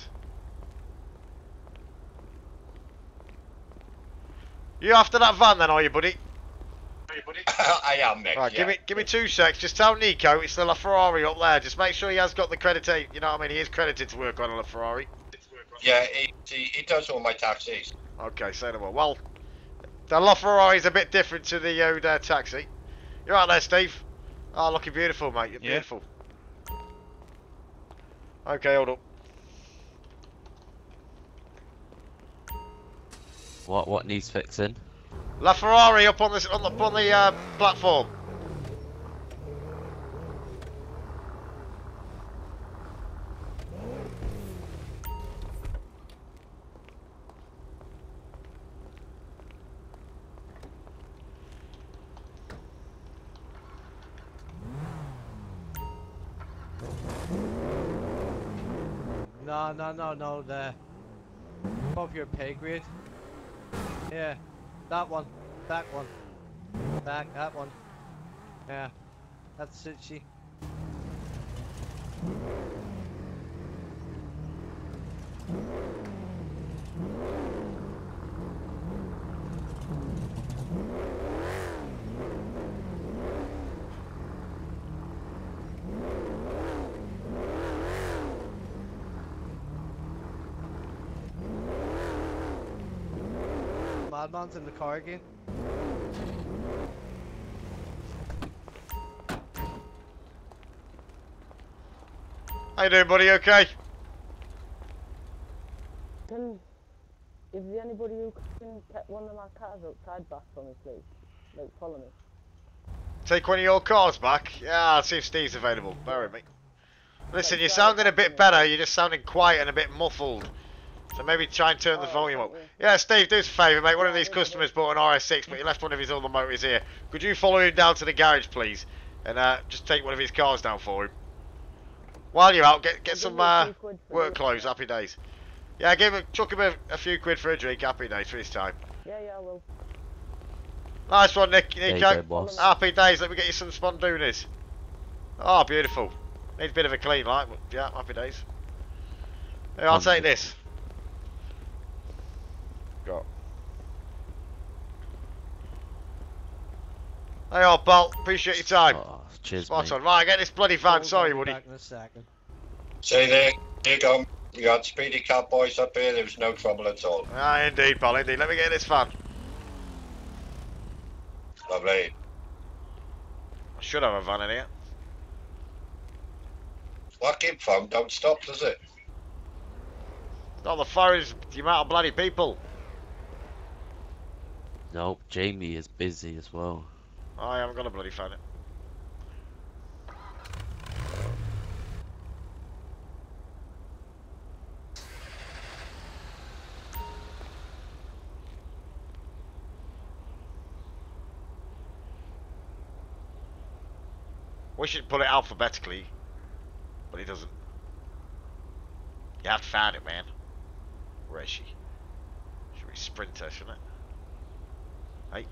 Speaker 1: You after that van then, are you, buddy?
Speaker 8: I am, mate.
Speaker 1: Right,
Speaker 8: yeah.
Speaker 1: give me give me two secs. Just tell Nico it's the LaFerrari up there. Just make sure he has got the credit. You know what I mean? He is credited to work on a LaFerrari.
Speaker 8: Yeah, he, he, he does all my taxis.
Speaker 1: Okay, say no more. Well, the LaFerrari is a bit different to the Yoda taxi. You're right there, Steve. Oh, looking beautiful, mate. You're
Speaker 9: Yeah.
Speaker 1: beautiful. Okay, hold up.
Speaker 12: What what needs fixing?
Speaker 1: La Ferrari up on this on the on the uh, platform.
Speaker 4: No, no, no, no, there. Above your pay grade. Yeah, that one. That one. Back, that one. Yeah, that's it, she. Madman's in the car again.
Speaker 1: How you doing, buddy? Okay?
Speaker 3: Can, is there anybody who can get one of my cars outside back for me, please? Like, follow me.
Speaker 1: Take one of your cars back? Yeah, I'll see if Steve's available. Bear with me. Listen, you're sounding a bit better. You're just sounding quiet and a bit muffled. So maybe try and turn the volume up. Yeah, Steve, do us a favour, mate. One of these customers bought an R S six, but he left one of his other motors here. Could you follow him down to the garage, please? And uh, just take one of his cars down for him. While you're out, get get some uh, work clothes. Happy days. Yeah, give him, chuck him a, a few quid for a drink. Happy days for his time.
Speaker 3: Yeah, yeah, I will.
Speaker 1: Nice one, Nick.
Speaker 12: There you
Speaker 1: Nico.
Speaker 12: go, boss.
Speaker 1: Happy days. Let me get you some spondoonies. Oh, beautiful. Needs a bit of a clean, like, but yeah, happy days. Yeah, I'll take this. Got. Hey, old pal. Appreciate your time.
Speaker 12: Oh, cheers,
Speaker 1: Spot
Speaker 12: mate.
Speaker 1: on. Right, get this bloody van.
Speaker 4: Cole's
Speaker 1: Sorry,
Speaker 4: gonna be
Speaker 1: Woody.
Speaker 4: back in a second.
Speaker 8: See there, you go. You got speedy cab boys up here. There was no trouble at all.
Speaker 1: Ah, indeed, pal. Indeed. Let me get this van.
Speaker 8: Lovely.
Speaker 1: I should have a van in here.
Speaker 8: Fucking phone don't stop, does it?
Speaker 1: Not the fire is the amount of bloody people.
Speaker 12: Nope, Jamie is busy as well.
Speaker 1: I haven't got a bloody fan. We should put it alphabetically, but he doesn't. You have to find it, man. Where is she? Should we sprint her, shouldn't it? Hey.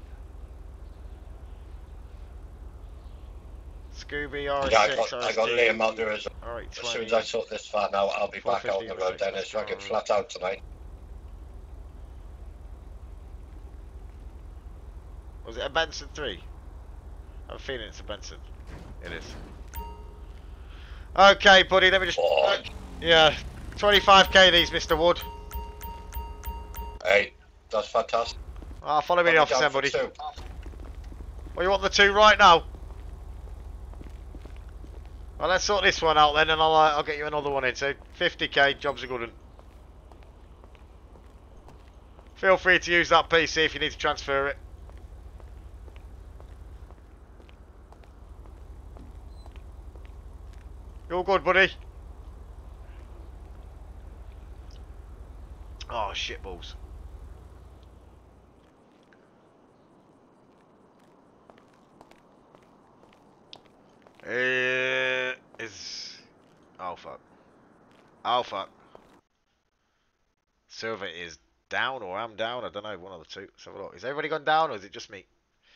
Speaker 1: Scooby R
Speaker 8: Yeah, I
Speaker 1: six,
Speaker 8: got, I got Liam under as
Speaker 1: Alright,
Speaker 8: As soon as I sort this van out, I'll be back out on the road, Dennis. So I can flat out tonight.
Speaker 1: Was it a Benson three? I have a feeling it's a Benson. It is. Okay, buddy, let me just...
Speaker 8: Oh.
Speaker 1: Yeah, twenty-five K these, Mister Wood.
Speaker 8: Hey, that's fantastic.
Speaker 1: Ah, follow me in the
Speaker 8: I'll be
Speaker 1: office then,
Speaker 8: down for
Speaker 1: buddy.
Speaker 8: two.
Speaker 1: Well, you want the two right now? Well, let's sort this one out then, and I'll uh, I'll get you another one in. So fifty K, job's a good one. Feel free to use that P C if you need to transfer it. You all good, buddy? Oh, shitballs. Uh, is... Oh, fuck. Oh, fuck. Server is down, or I'm down. I don't know, one of the two. Let's have a look. Is everybody gone down, or is it just me?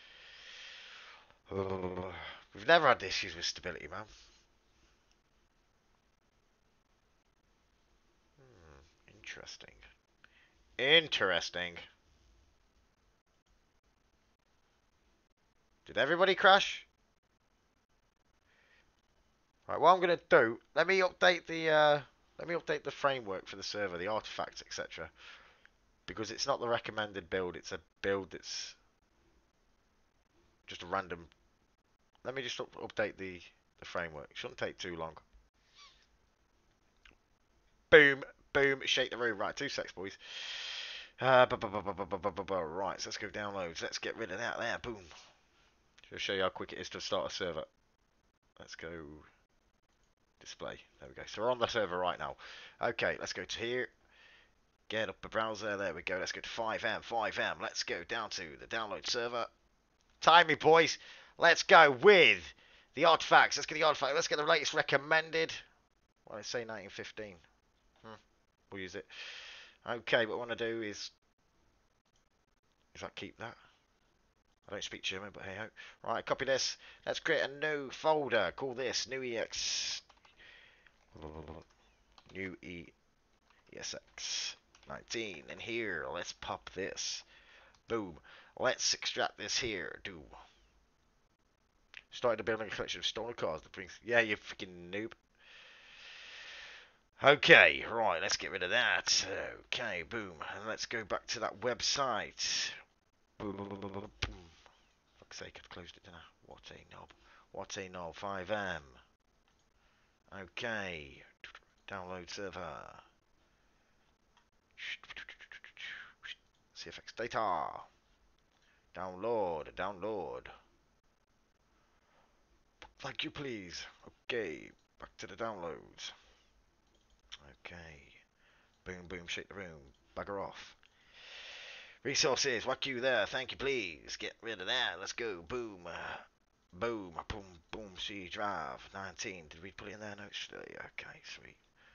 Speaker 1: We've never had issues with stability, man. Hmm, interesting. Interesting. Did everybody crash? Right, what I'm gonna do, let me update the uh, let me update the framework for the server, the artifacts, et cetera. Because it's not the recommended build; it's a build that's just a random. let me just up, update the, the framework. Shouldn't take too long. Boom, boom, shake the room. Right, two secs, boys. Uh, bu- bu- bu- bu- bu- bu- bu- bu- bu- right, so let's go downloads. Let's get rid of that there. Boom. Just show you how quick it is to start a server. Let's go display. There we go. So we're on the server right now. Okay, let's go to here. Get up a browser. There we go. Let's go to five M. five M. Let's go down to the download server. Time me, boys. Let's go with the artifacts. Let's get the artifact. Let's get the latest recommended. Well, let's say nineteen fifteen. Hmm. We'll use it. Okay, what I want to do is... Is that keep that? I don't speak German, but hey ho. Right, copy this. Let's create a new folder. Call this new ex. New e esx nineteen. And here, let's pop this. Boom. Let's extract this here. Do. Started building a collection of stolen cars that brings. Yeah, you freaking noob. Okay, right, let's get rid of that. Okay, boom. And let's go back to that website. Boom, boom, boom, boom, boom. Fuck's sake, I closed it, didn't I? What a knob. What a knob. five M. Okay. Download server. C F X data. Download, download. Thank you, please. Okay, back to the downloads. Okay. Boom, boom, shake the room. Bugger off. Resources, whack you there. Thank you, please. Get rid of that. Let's go. Boom. Uh, boom. Boom, boom. C drive. nineteen. Did we put it in there? No, it's still. Okay, sweet.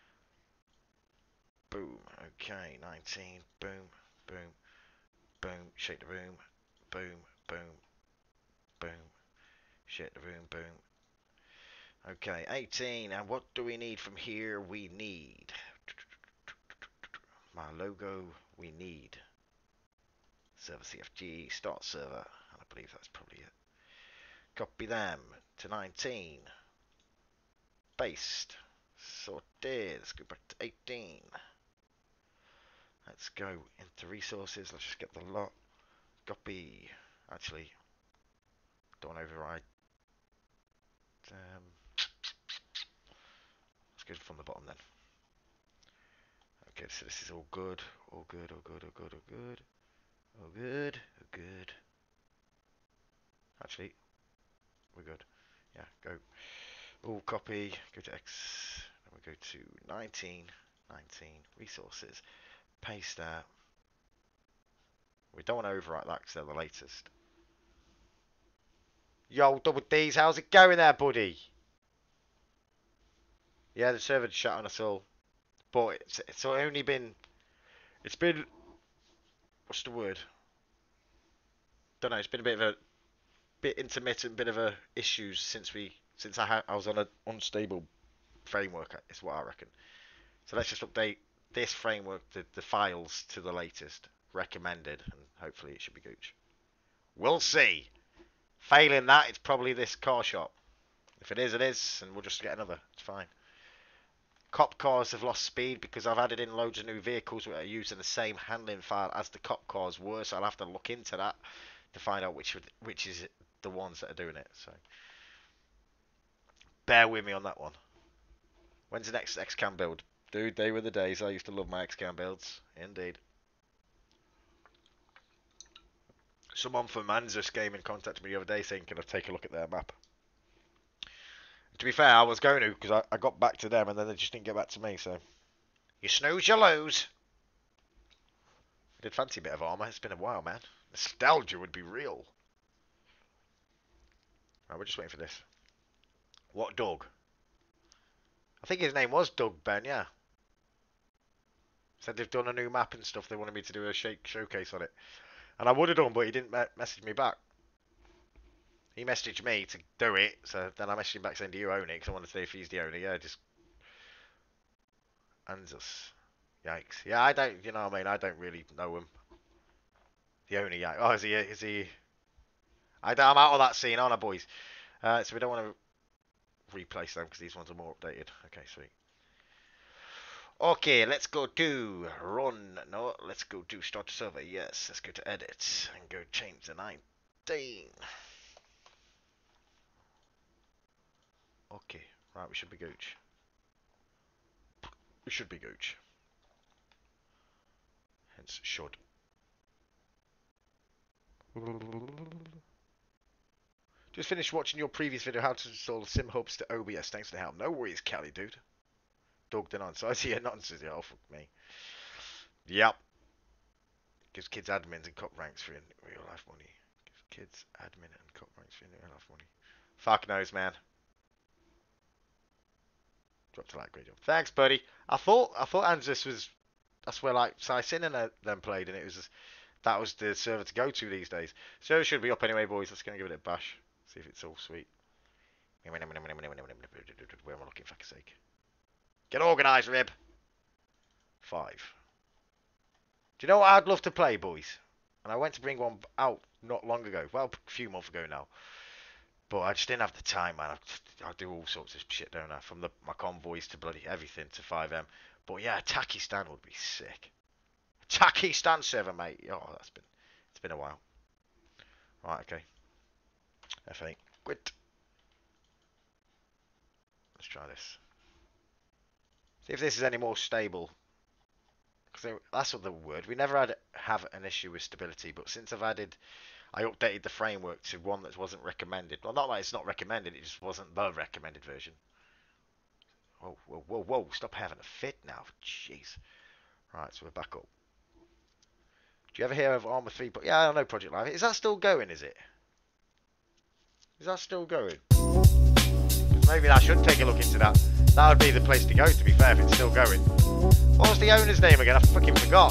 Speaker 1: Boom. Okay, nineteen. Boom. Boom. Boom. Shake the room. Boom. Boom. Boom. Shake the room. Boom. Okay, eighteen. And what do we need from here? We need my logo. We need server C F G, start server, and I believe that's probably it. Copy them to nineteen. Paste. Sorted. Let's go back to eighteen. Let's go into resources. Let's just get the lot. Copy. Actually, don't override. Um, let's go from the bottom then. Okay, so this is all good. All good, all good, all good, all good. All good, all good. Actually, we're good. Yeah, go. All copy. Go to X. Then we go to nineteen. nineteen. Resources. Paste that. We don't want to overwrite that because they're the latest. Yo, Double D's, how's it going there, buddy? Yeah, the server shut on us all. But it's, it's only been... It's been... What's the word? Don't know, it's been a bit of a... Bit intermittent, bit of a issues since we... Since I, ha I was on an unstable framework, is what I reckon. So let's just update this framework, the, the files, to the latest. Recommended, and hopefully it should be gooch. We'll see. Failing that, it's probably this car shop. If it is, it is, and we'll just get another. It's fine. Cop cars have lost speed because I've added in loads of new vehicles that are using the same handling file as the cop cars were, so I'll have to look into that to find out which which is the ones that are doing it. So bear with me on that one. When's the next X-Cam build? Dude, they were the days. I used to love my X-Cam builds. Indeed. Someone from Manzus Gaming contacted me the other day saying, can I take a look at their map? To be fair, I was going to, because I, I got back to them and then they just didn't get back to me, so... You snooze, you lose. I did fancy a bit of armour. It's been a while, man. Nostalgia would be real. Right, we're just waiting for this. What Doug? I think his name was Doug Ben, yeah. Said they've done a new map and stuff. They wanted me to do a shake showcase on it. And I would have done, but he didn't me message me back. He messaged me to do it, so then I messaged him back saying, do you own it? Because I wanted to see if he's the owner. Yeah, just... Anzus. Yikes. Yeah, I don't, you know what I mean? I don't really know him. The owner, yeah. Oh, is he, is he... I don't, I'm out of that scene, aren't I, boys? Uh, so we don't want to replace them because these ones are more updated. Okay, sweet. Okay, let's go to run. No, let's go to start server. Yes, let's go to edit and go change the nineteen. Okay. Right, we should be gooch. We should be gooch. Hence, should. Just finished watching your previous video, how to install Sim Hubs to O B S. Thanks for the help. No worries, Kelly, dude. Dog the nonsense. Yeah, nonsense. Oh, fuck me. Yep. Gives kids admins and cop ranks for real life money. Gives kids admin and cop ranks for real life money. Fuck knows, man. Dropped a like, great job. Thanks, buddy. I thought I thought Anzus was that's where like Sin and them played, and it was that was the server to go to these days. So it should be up anyway, boys. Let's go and give it a bash. See if it's all sweet. Where am I looking, fuck's sake? Get organised, Rib. Five. Do you know what I'd love to play, boys? And I went to bring one out not long ago. Well, a few months ago now. But I just didn't have the time, man. I, I do all sorts of shit, don't I? From the, my convoys to bloody everything to five M. But yeah, Takistan would be sick. Takistan server, mate. Oh, that's been, it's been a while. Right, okay. F eight. Quit. Let's try this. See if this is any more stable. Because that's what the word. We never had have an issue with stability, but since I've added, I updated the framework to one that wasn't recommended. Well, not like it's not recommended, it just wasn't the recommended version. Whoa, whoa, whoa, whoa! Stop having a fit now, jeez. Right, so we're back up. Do you ever hear of Arma three? But yeah, I know Project Live. Is that still going? Is it? Is that still going? Maybe I should take a look into that. That would be the place to go, to be fair, if it's still going. What was the owner's name again? I fucking forgot.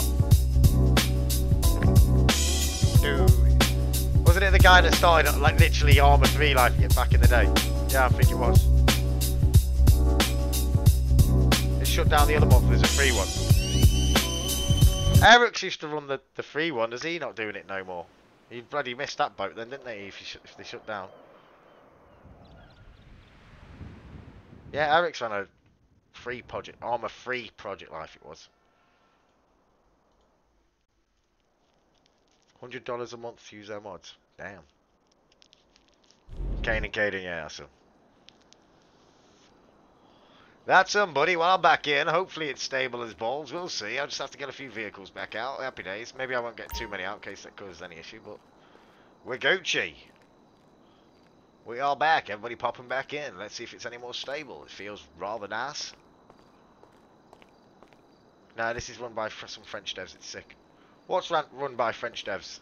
Speaker 1: Dude. Wasn't it the guy that started, like, literally Arma three Life back in the day? Yeah, I think it was. It shut down the other one, there's a free one. Eric's used to run the, the free one, is he not doing it no more? He bloody missed that boat then, didn't they, if, he sh if they shut down? Yeah, Eric's ran a free project, Arma free Project Life it was. one hundred dollars a month to use their mods. Damn. Kane and Caden, yeah, that's them. That's them, buddy. Well, I'm back in. Hopefully it's stable as balls. We'll see. I'll just have to get a few vehicles back out. Happy days. Maybe I won't get too many out in case that causes any issue, but we're Gucci. We are back. Everybody popping back in. Let's see if it's any more stable. It feels rather nice. No, this is run by some French devs. It's sick. What's run, run by French devs?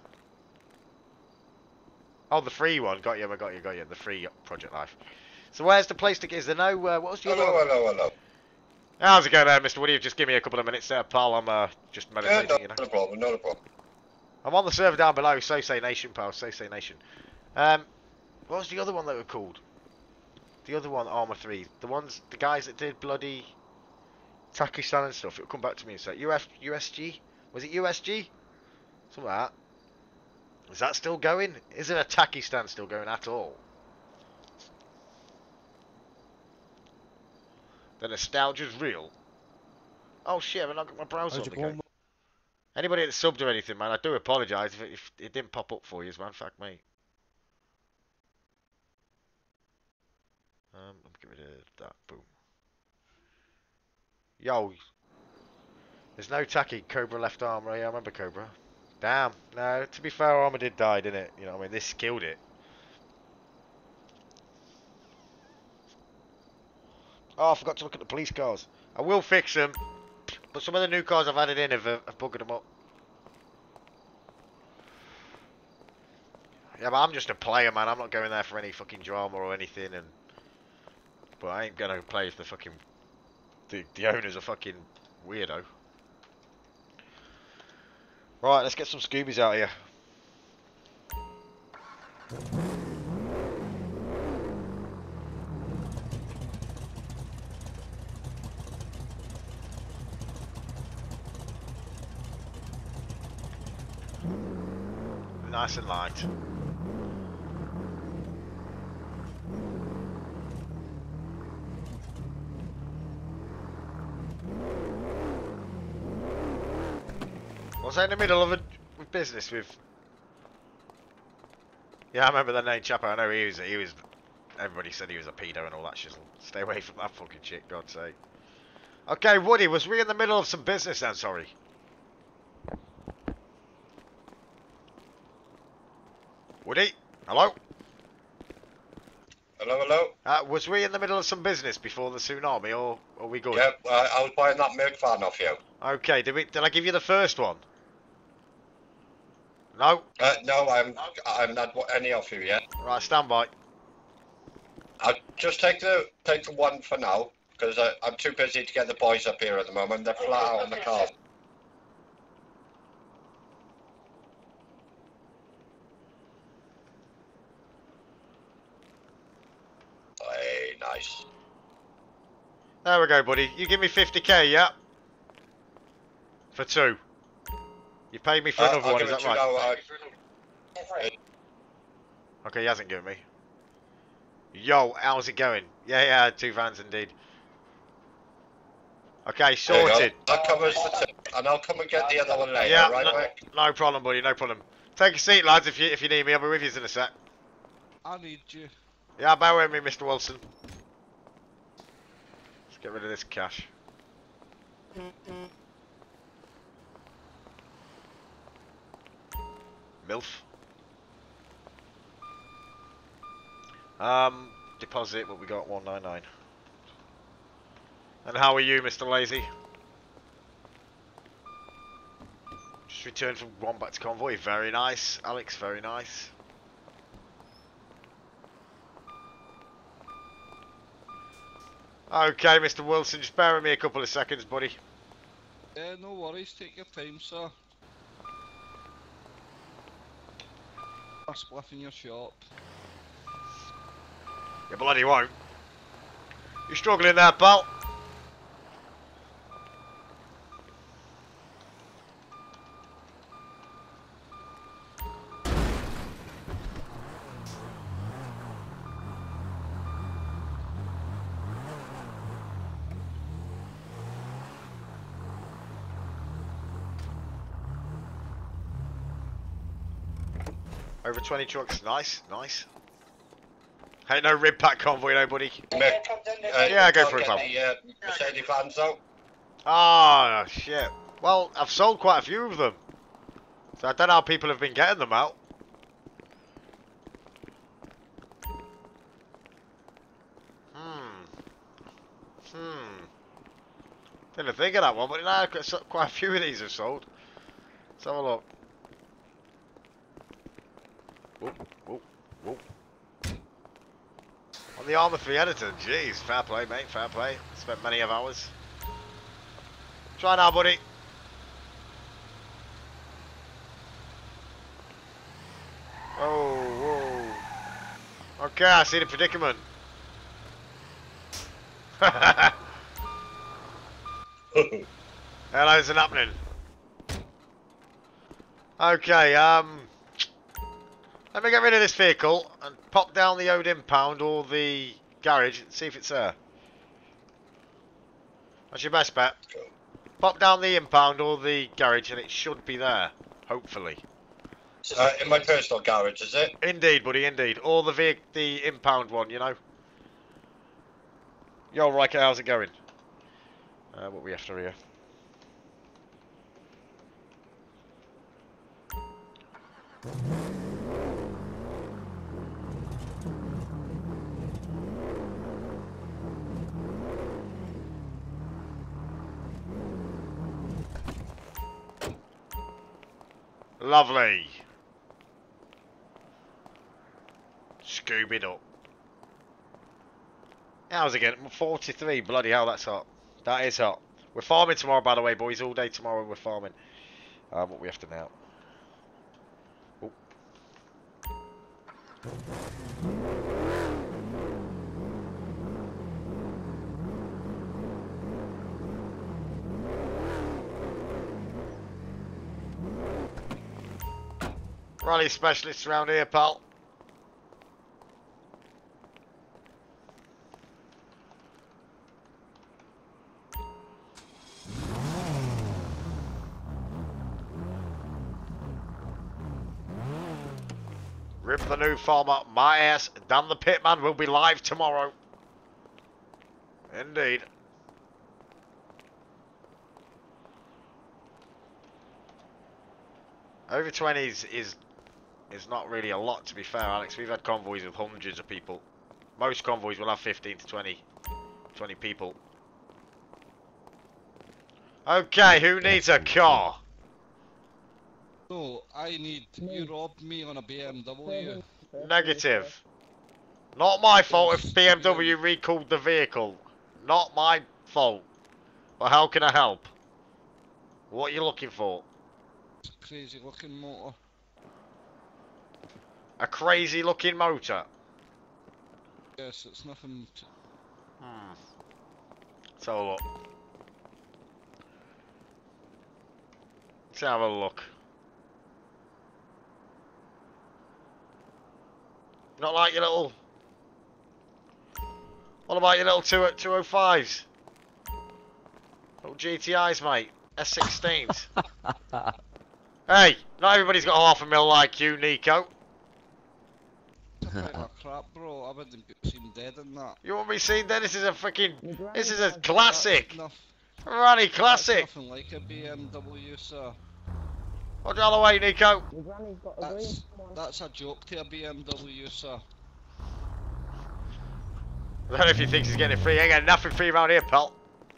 Speaker 1: Oh, the free one. Got you, I got you, got you. The free Project Life. So where's the place to get? Is there no... Uh, what was the
Speaker 8: hello,
Speaker 1: other one?
Speaker 8: hello, hello.
Speaker 1: How's it going there, Mister Woody? Just give me a couple of minutes there, pal. I'm uh, just meditating,
Speaker 8: yeah, no,
Speaker 1: you know.
Speaker 8: Not a problem, not a problem.
Speaker 1: I'm on the server down below. So Say Nation, pal. So Say Nation. Um, what was the other one that were called? The other one, Arma three. The ones, the guys that did bloody Takistan and stuff. It'll come back to me in a sec. U F, U S G? Was it U S G? Something like that. Is that still going? Is it a Takistan still going at all? The nostalgia's real. Oh shit, I've not got my browser on the go. Anybody that subbed or anything, man, I do apologise if, if it didn't pop up for you, man. Fuck me. Um, I'm get rid of that. Boom. Yo. There's no Taki. Cobra left arm. Yeah, I remember Cobra. Damn. No, to be fair, Arma did die, didn't it? You know what I mean? This killed it. Oh, I forgot to look at the police cars. I will fix them. But some of the new cars I've added in have, uh, have buggered them up. Yeah, but I'm just a player, man. I'm not going there for any fucking drama or anything. And but I ain't gonna play if the fucking the the owner's a fucking weirdo. Right, let's get some Scoobies out here. Nice and light. Was I in the middle of a with business with? Yeah, I remember the name Chapo. I know he was he was everybody said he was a pedo and all that shizzle. Stay away from that fucking shit, God's sake. Okay, Woody, was we in the middle of some business then? Sorry. Woody? Hello?
Speaker 8: Hello, hello?
Speaker 1: Uh, was we in the middle of some business before the tsunami, or are we good?
Speaker 8: Yep, uh, I was buying that milk van off you.
Speaker 1: Okay, did we? Did I give you the first one? No?
Speaker 8: Uh, no, I'm I'm not got any off you yet.
Speaker 1: Right, stand by.
Speaker 8: I'll just take the take the one for now, because I'm too busy to get the boys up here at the moment. They're flat out on the car. Hey, nice.
Speaker 1: There we go, buddy. You give me fifty K, yeah? For two. You paid me for
Speaker 8: Uh,
Speaker 1: another
Speaker 8: I'll
Speaker 1: one,
Speaker 8: give
Speaker 1: is
Speaker 8: it
Speaker 1: that
Speaker 8: to you
Speaker 1: right?
Speaker 8: now, uh,
Speaker 1: Okay, he hasn't given me. Yo, how's it going? Yeah, yeah, two vans indeed. Okay,
Speaker 8: there you
Speaker 1: sorted.
Speaker 8: go. That covers the tip, and I'll come and get the other one later,
Speaker 1: Yeah,
Speaker 8: right,
Speaker 1: no,
Speaker 8: Wick?
Speaker 1: no problem, buddy, no problem. Take a seat, lads, if you if you need me. I'll be with you in a sec.
Speaker 10: I need you.
Speaker 1: Yeah, bear with me, Mister Wilson. Let's get rid of this cash. MILF. Um, deposit, what we got, one nine nine. And how are you, Mister Lazy? Just returned from Wombat to Convoy, very nice. Alex, very nice. Okay, Mister Wilson, just bear with me a couple of seconds, buddy.
Speaker 10: Yeah, no worries, take your time, sir. A spliff in your shop.
Speaker 1: You bloody won't. You struggling there, pal? Over twenty trucks, nice, nice. Ain't no rib pack convoy, no, buddy.
Speaker 8: Mick, uh,
Speaker 1: Yeah, go
Speaker 8: I'll
Speaker 1: for it,
Speaker 8: get
Speaker 1: pal.
Speaker 8: the uh, Mercedes vans out.
Speaker 1: Ah, shit. Well, I've sold quite a few of them. So I don't know how people have been getting them out. Hmm. Hmm. Didn't think of that one, but now quite a few of these have sold. Let's have a look. Whoop, whoop, whoop. On the Armour three editor, jeez, fair play, mate, fair play. Spent many of hours. Try now, buddy. Oh, whoa. Okay, I see the predicament. Hello, isn't happening. Okay, um... let me get rid of this vehicle and pop down the Ode impound or the garage and see if it's there. That's your best bet. Pop down the impound or the garage and it should be there. Hopefully.
Speaker 8: Uh, in my personal garage, is it?
Speaker 1: Indeed, buddy, indeed. Or the vehicle, the impound one, you know. Yo, Riker, how's it going? Uh, what we after here? Lovely. Scoob it up. How's it getting? forty-three. Bloody hell, that's hot. That is hot. We're farming tomorrow, by the way, boys. All day tomorrow we're farming. Uh, what we have to now. Oh. Rally specialists around here, pal. Rip the new format, my ass. Dan the Pitman will be live tomorrow. Indeed. Over twenties is is not really a lot, to be fair, Alex. We've had convoys with hundreds of people. Most convoys will have fifteen to twenty, twenty people. Okay, who needs a car?
Speaker 10: No, I need. You robbed me on a B M W.
Speaker 1: Negative. Not my fault if B M W recalled the vehicle. Not my fault. But how can I help? What are you looking for?
Speaker 10: Crazy looking motor.
Speaker 1: A crazy looking motor?
Speaker 10: Yes, it's nothing. To...
Speaker 1: Hmm. Let's have a look. Let's have a look. Not like your little... What about your little two oh fives? Little G T Is, mate. S sixteens. Hey, not everybody's got half a mil like you, Nico.
Speaker 10: Oh, crap, bro. I wouldn't be seen dead in that.
Speaker 1: You won't be seen then? This is a freaking... This is a classic.
Speaker 10: Enough.
Speaker 1: Ronnie, classic.
Speaker 10: That's nothing like a B M W, sir.
Speaker 1: Hold your other way, Nico.
Speaker 10: That's, that's a joke to a B M W, sir.
Speaker 1: I don't know if he thinks he's getting it free. He ain't getting nothing free around here, pal.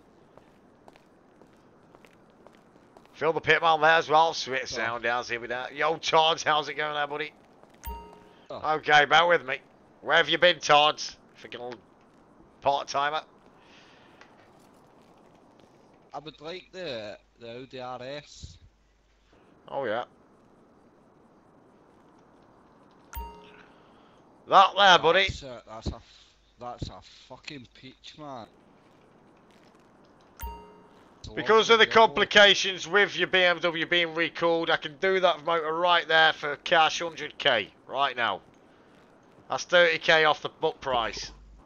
Speaker 1: Feel the pit man there as well. Sweet sound down here with that. Yo, Tods, how's it going there, buddy? Oh. Okay, bear with me. Where have you been, Tods? Freaking old part-timer.
Speaker 10: I would like the, the Audi R S.
Speaker 1: Oh, yeah. That there, buddy.
Speaker 10: That's a, that's a, that's a fucking peach, man.
Speaker 1: Because of the complications with your B M W being recalled, I can do that motor right there for cash one hundred K right now. That's thirty K off the book price.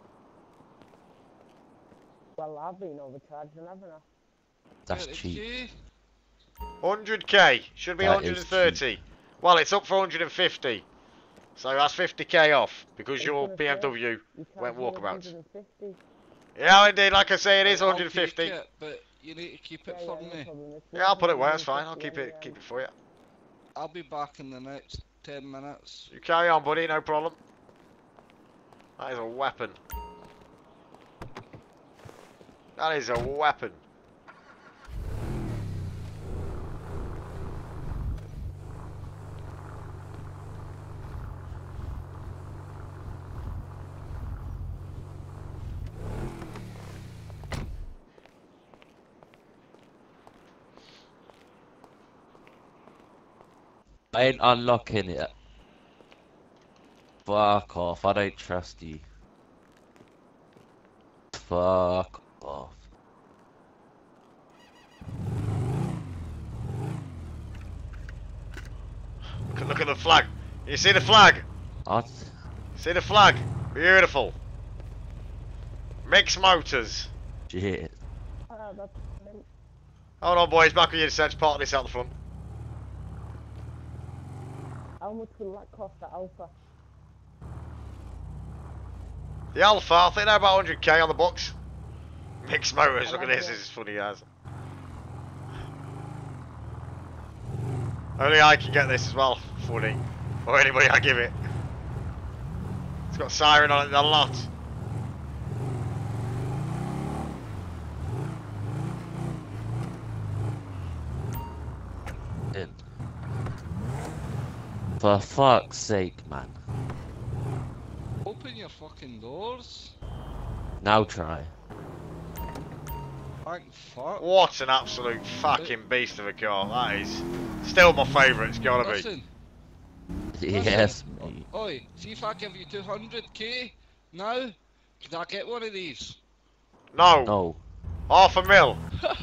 Speaker 3: Well, I've been overcharged and haven't I?
Speaker 12: That's cheap.
Speaker 1: one hundred K. Should be
Speaker 12: That
Speaker 1: one hundred thirty. Well, it's up for one hundred fifty. So that's fifty K off because your B M W went walkabouts. Yeah, indeed. Like I say, it is
Speaker 10: I'll
Speaker 1: one hundred fifty.
Speaker 10: take it, but you need to keep it for me.
Speaker 1: Yeah, I'll put it where it's fine. I'll keep it keep it for you.
Speaker 10: I'll be back in the next ten minutes.
Speaker 1: You carry on, buddy. No problem. That is a weapon. That is a weapon.
Speaker 12: I ain't unlocking it. Fuck off, I don't trust you. Fuck off.
Speaker 1: Look, look at the flag. You see the flag?
Speaker 12: What?
Speaker 1: See the flag? Beautiful. Mixed motors.
Speaker 12: Shit.
Speaker 1: Hold on, boys. Back with you to search part of this out the front.
Speaker 3: How much will that cost at Alpha?
Speaker 1: The Alpha, I think they're about one hundred K on the box. Mixed motors, look at this, this is funny as. Only I can get this as well, funny. Or anybody I give it. It's got siren on it a lot.
Speaker 12: In. For fuck's sake, man.
Speaker 10: Open your fucking doors.
Speaker 12: Now try.
Speaker 10: Thank fuck.
Speaker 1: What an absolute fucking beast of a car. That is still my favourite, it's gotta
Speaker 10: Listen.
Speaker 1: be.
Speaker 12: Yes,
Speaker 10: Listen.
Speaker 12: mate.
Speaker 10: Oi, see if I give you two hundred K now, can I get one of these?
Speaker 1: No.
Speaker 12: No.
Speaker 1: Half a mil.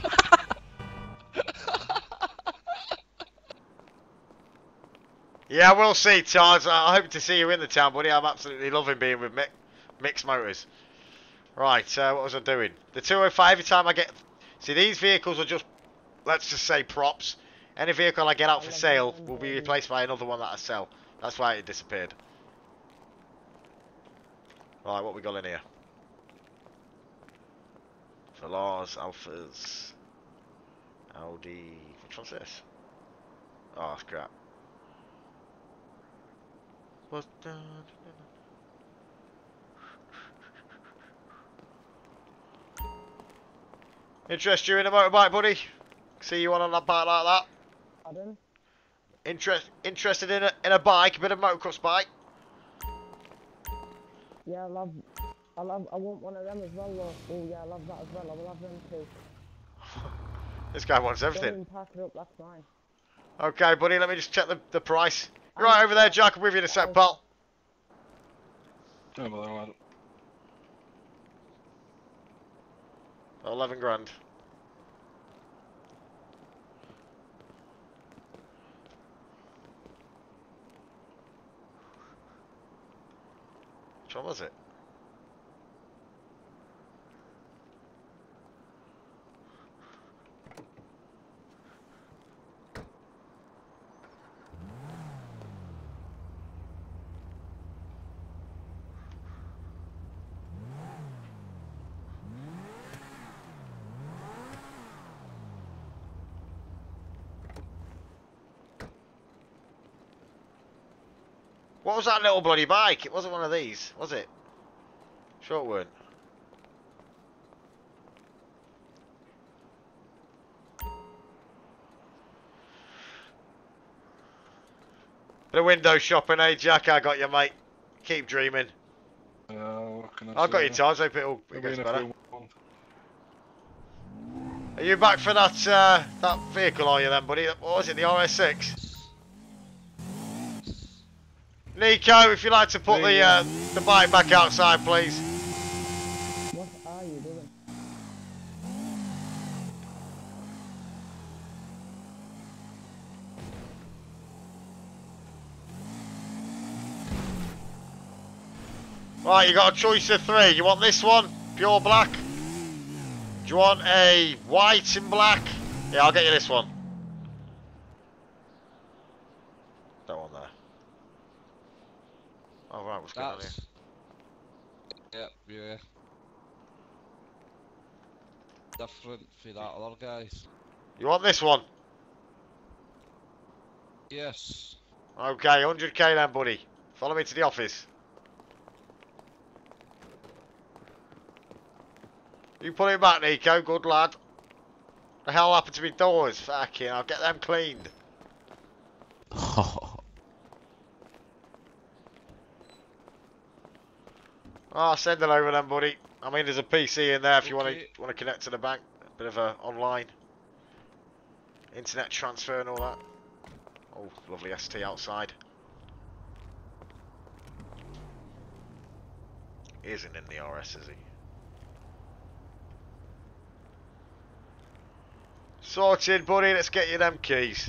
Speaker 1: Yeah, we'll see, Charles. I hope to see you in the town, buddy. I'm absolutely loving being with mi Mixed Motors. Right, uh, what was I doing? The two oh five, every time I get... See, these vehicles are just, let's just say, props. Any vehicle I get out for sale will be replaced by another one that I sell. That's why it disappeared. Right, what we got in here? Veloz, Alphas, Audi. Which one's this? Oh, that's crap. What's that? Interest you in a motorbike, buddy? See you on on that bike like that?
Speaker 3: Pardon?
Speaker 1: Interest interested in a in a bike, a bit of motocross bike?
Speaker 3: Yeah, I love, I love, I want one of them as well, though. Oh yeah, I love that as well. I will have them too.
Speaker 1: This guy wants
Speaker 3: Don't
Speaker 1: everything.
Speaker 3: even pack it up, that's mine.
Speaker 1: Okay, buddy, let me just check the, the price. You're right over there, Jack. I'm with you in a sec, pal.
Speaker 11: Oh, well, lad.
Speaker 1: Eleven grand. Which one was it? What was that little bloody bike? It wasn't one of these, was it? Sure it weren't. Bit of window shopping, eh, Jack? I got you, mate. Keep dreaming.
Speaker 11: Uh, what can I
Speaker 1: I've got
Speaker 11: say?
Speaker 1: your times. Hope it all it
Speaker 11: Maybe
Speaker 1: gets
Speaker 11: in a
Speaker 1: better.
Speaker 11: few months.
Speaker 1: Are you back for that uh, that vehicle? Are you then, buddy? What was it? The R S six. Nico, if you'd like to put the uh, the bike back outside, please.
Speaker 3: What are you doing?
Speaker 1: Right, you got a choice of three. You want this one, pure black? Do you want a white and black? Yeah, I'll get you this one. That one there. Oh right, what's going on here?
Speaker 10: Yep, yeah. Different for that other guys.
Speaker 1: You want this one?
Speaker 10: Yes.
Speaker 1: Okay, one hundred K then, buddy. Follow me to the office. You put it back, Nico. Good lad. The hell happened to me doors? Fucking, I'll get them cleaned. Oh, send it over then, buddy. I mean, there's a P C in there if you want to want to connect to the bank. A bit of a online internet transfer and all that. Oh, lovely S T outside. He isn't in the R S, is he? Sorted, buddy. Let's get you them keys.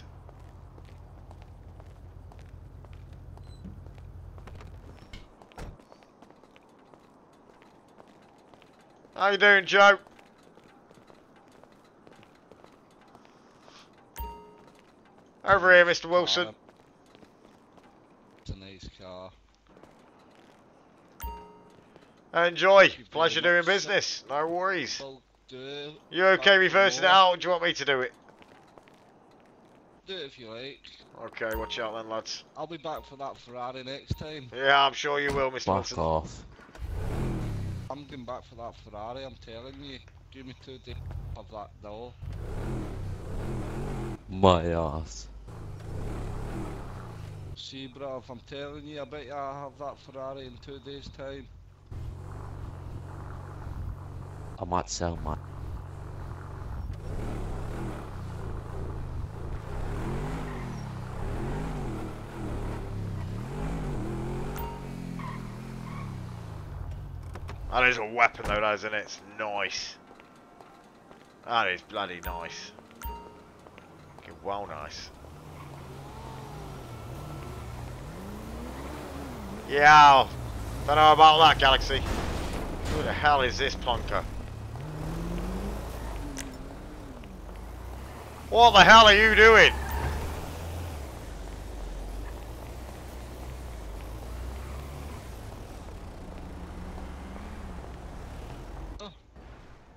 Speaker 1: How you doing, Joe? Over here, Mister Wilson.
Speaker 10: It's a nice car.
Speaker 1: Enjoy. Pleasure doing business. No worries.
Speaker 10: Do
Speaker 1: You okay reversing it out, or do you want me to do it?
Speaker 10: Do it if you like.
Speaker 1: Okay, watch out then, lads.
Speaker 10: I'll be back for that Ferrari next time.
Speaker 1: Yeah, I'm sure you will, Mister
Speaker 12: Fuck
Speaker 1: Wilson.
Speaker 12: off.
Speaker 10: I'm going back for that Ferrari, I'm telling you. Give me two days of that though.
Speaker 12: My ass.
Speaker 10: See, bruv, I'm telling you, I bet you I'll have that Ferrari in two days' time.
Speaker 12: I might sell mine.
Speaker 1: That is a weapon though, that isn't it? It's nice. That is bloody nice. Okay, well nice. Yeah, don't know about that, Galaxy. Who the hell is this plonker? What the hell are you doing?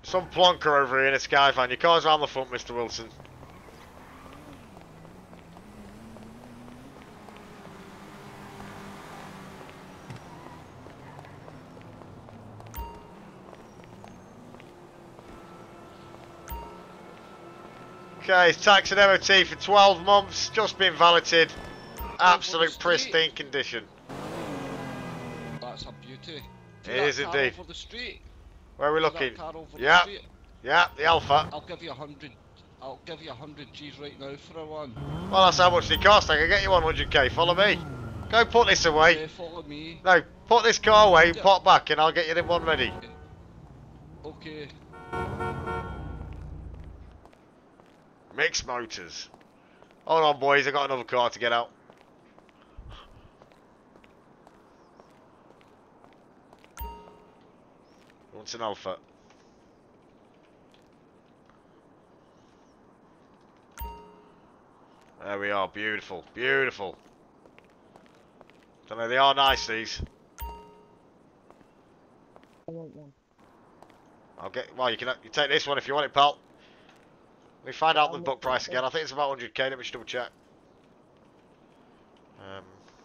Speaker 1: Some plonker over here in a Skyfan. Your car's around the front, Mister Wilson. Okay, it's tax and M O T for twelve months, just been valeted. Absolute pristine condition.
Speaker 10: That's a beauty.
Speaker 1: It is indeed.
Speaker 10: Over the street.
Speaker 1: Where are we
Speaker 10: See that
Speaker 1: looking?
Speaker 10: car over the
Speaker 1: Yeah,
Speaker 10: street?
Speaker 1: yeah, the Alpha.
Speaker 10: I'll give you a hundred. I'll give you a hundred G's right now for a one.
Speaker 1: Well, that's how much they cost. I can get you one hundred K. Follow me. Go put this away.
Speaker 10: Okay, follow me.
Speaker 1: No, put this car away,
Speaker 10: Yeah.
Speaker 1: pop back, and I'll get you the one ready.
Speaker 10: Okay.
Speaker 1: Mixed Motors. Hold on, boys. I got another car to get out. What's an Alpha? There we are. Beautiful. Beautiful. Don't know. They are nice, these.
Speaker 3: I want one.
Speaker 1: I'll get. Well, you can. You take this one if you want it, pal. Let me find out the book price again. I think it's about one hundred K. Let me just double check. Um,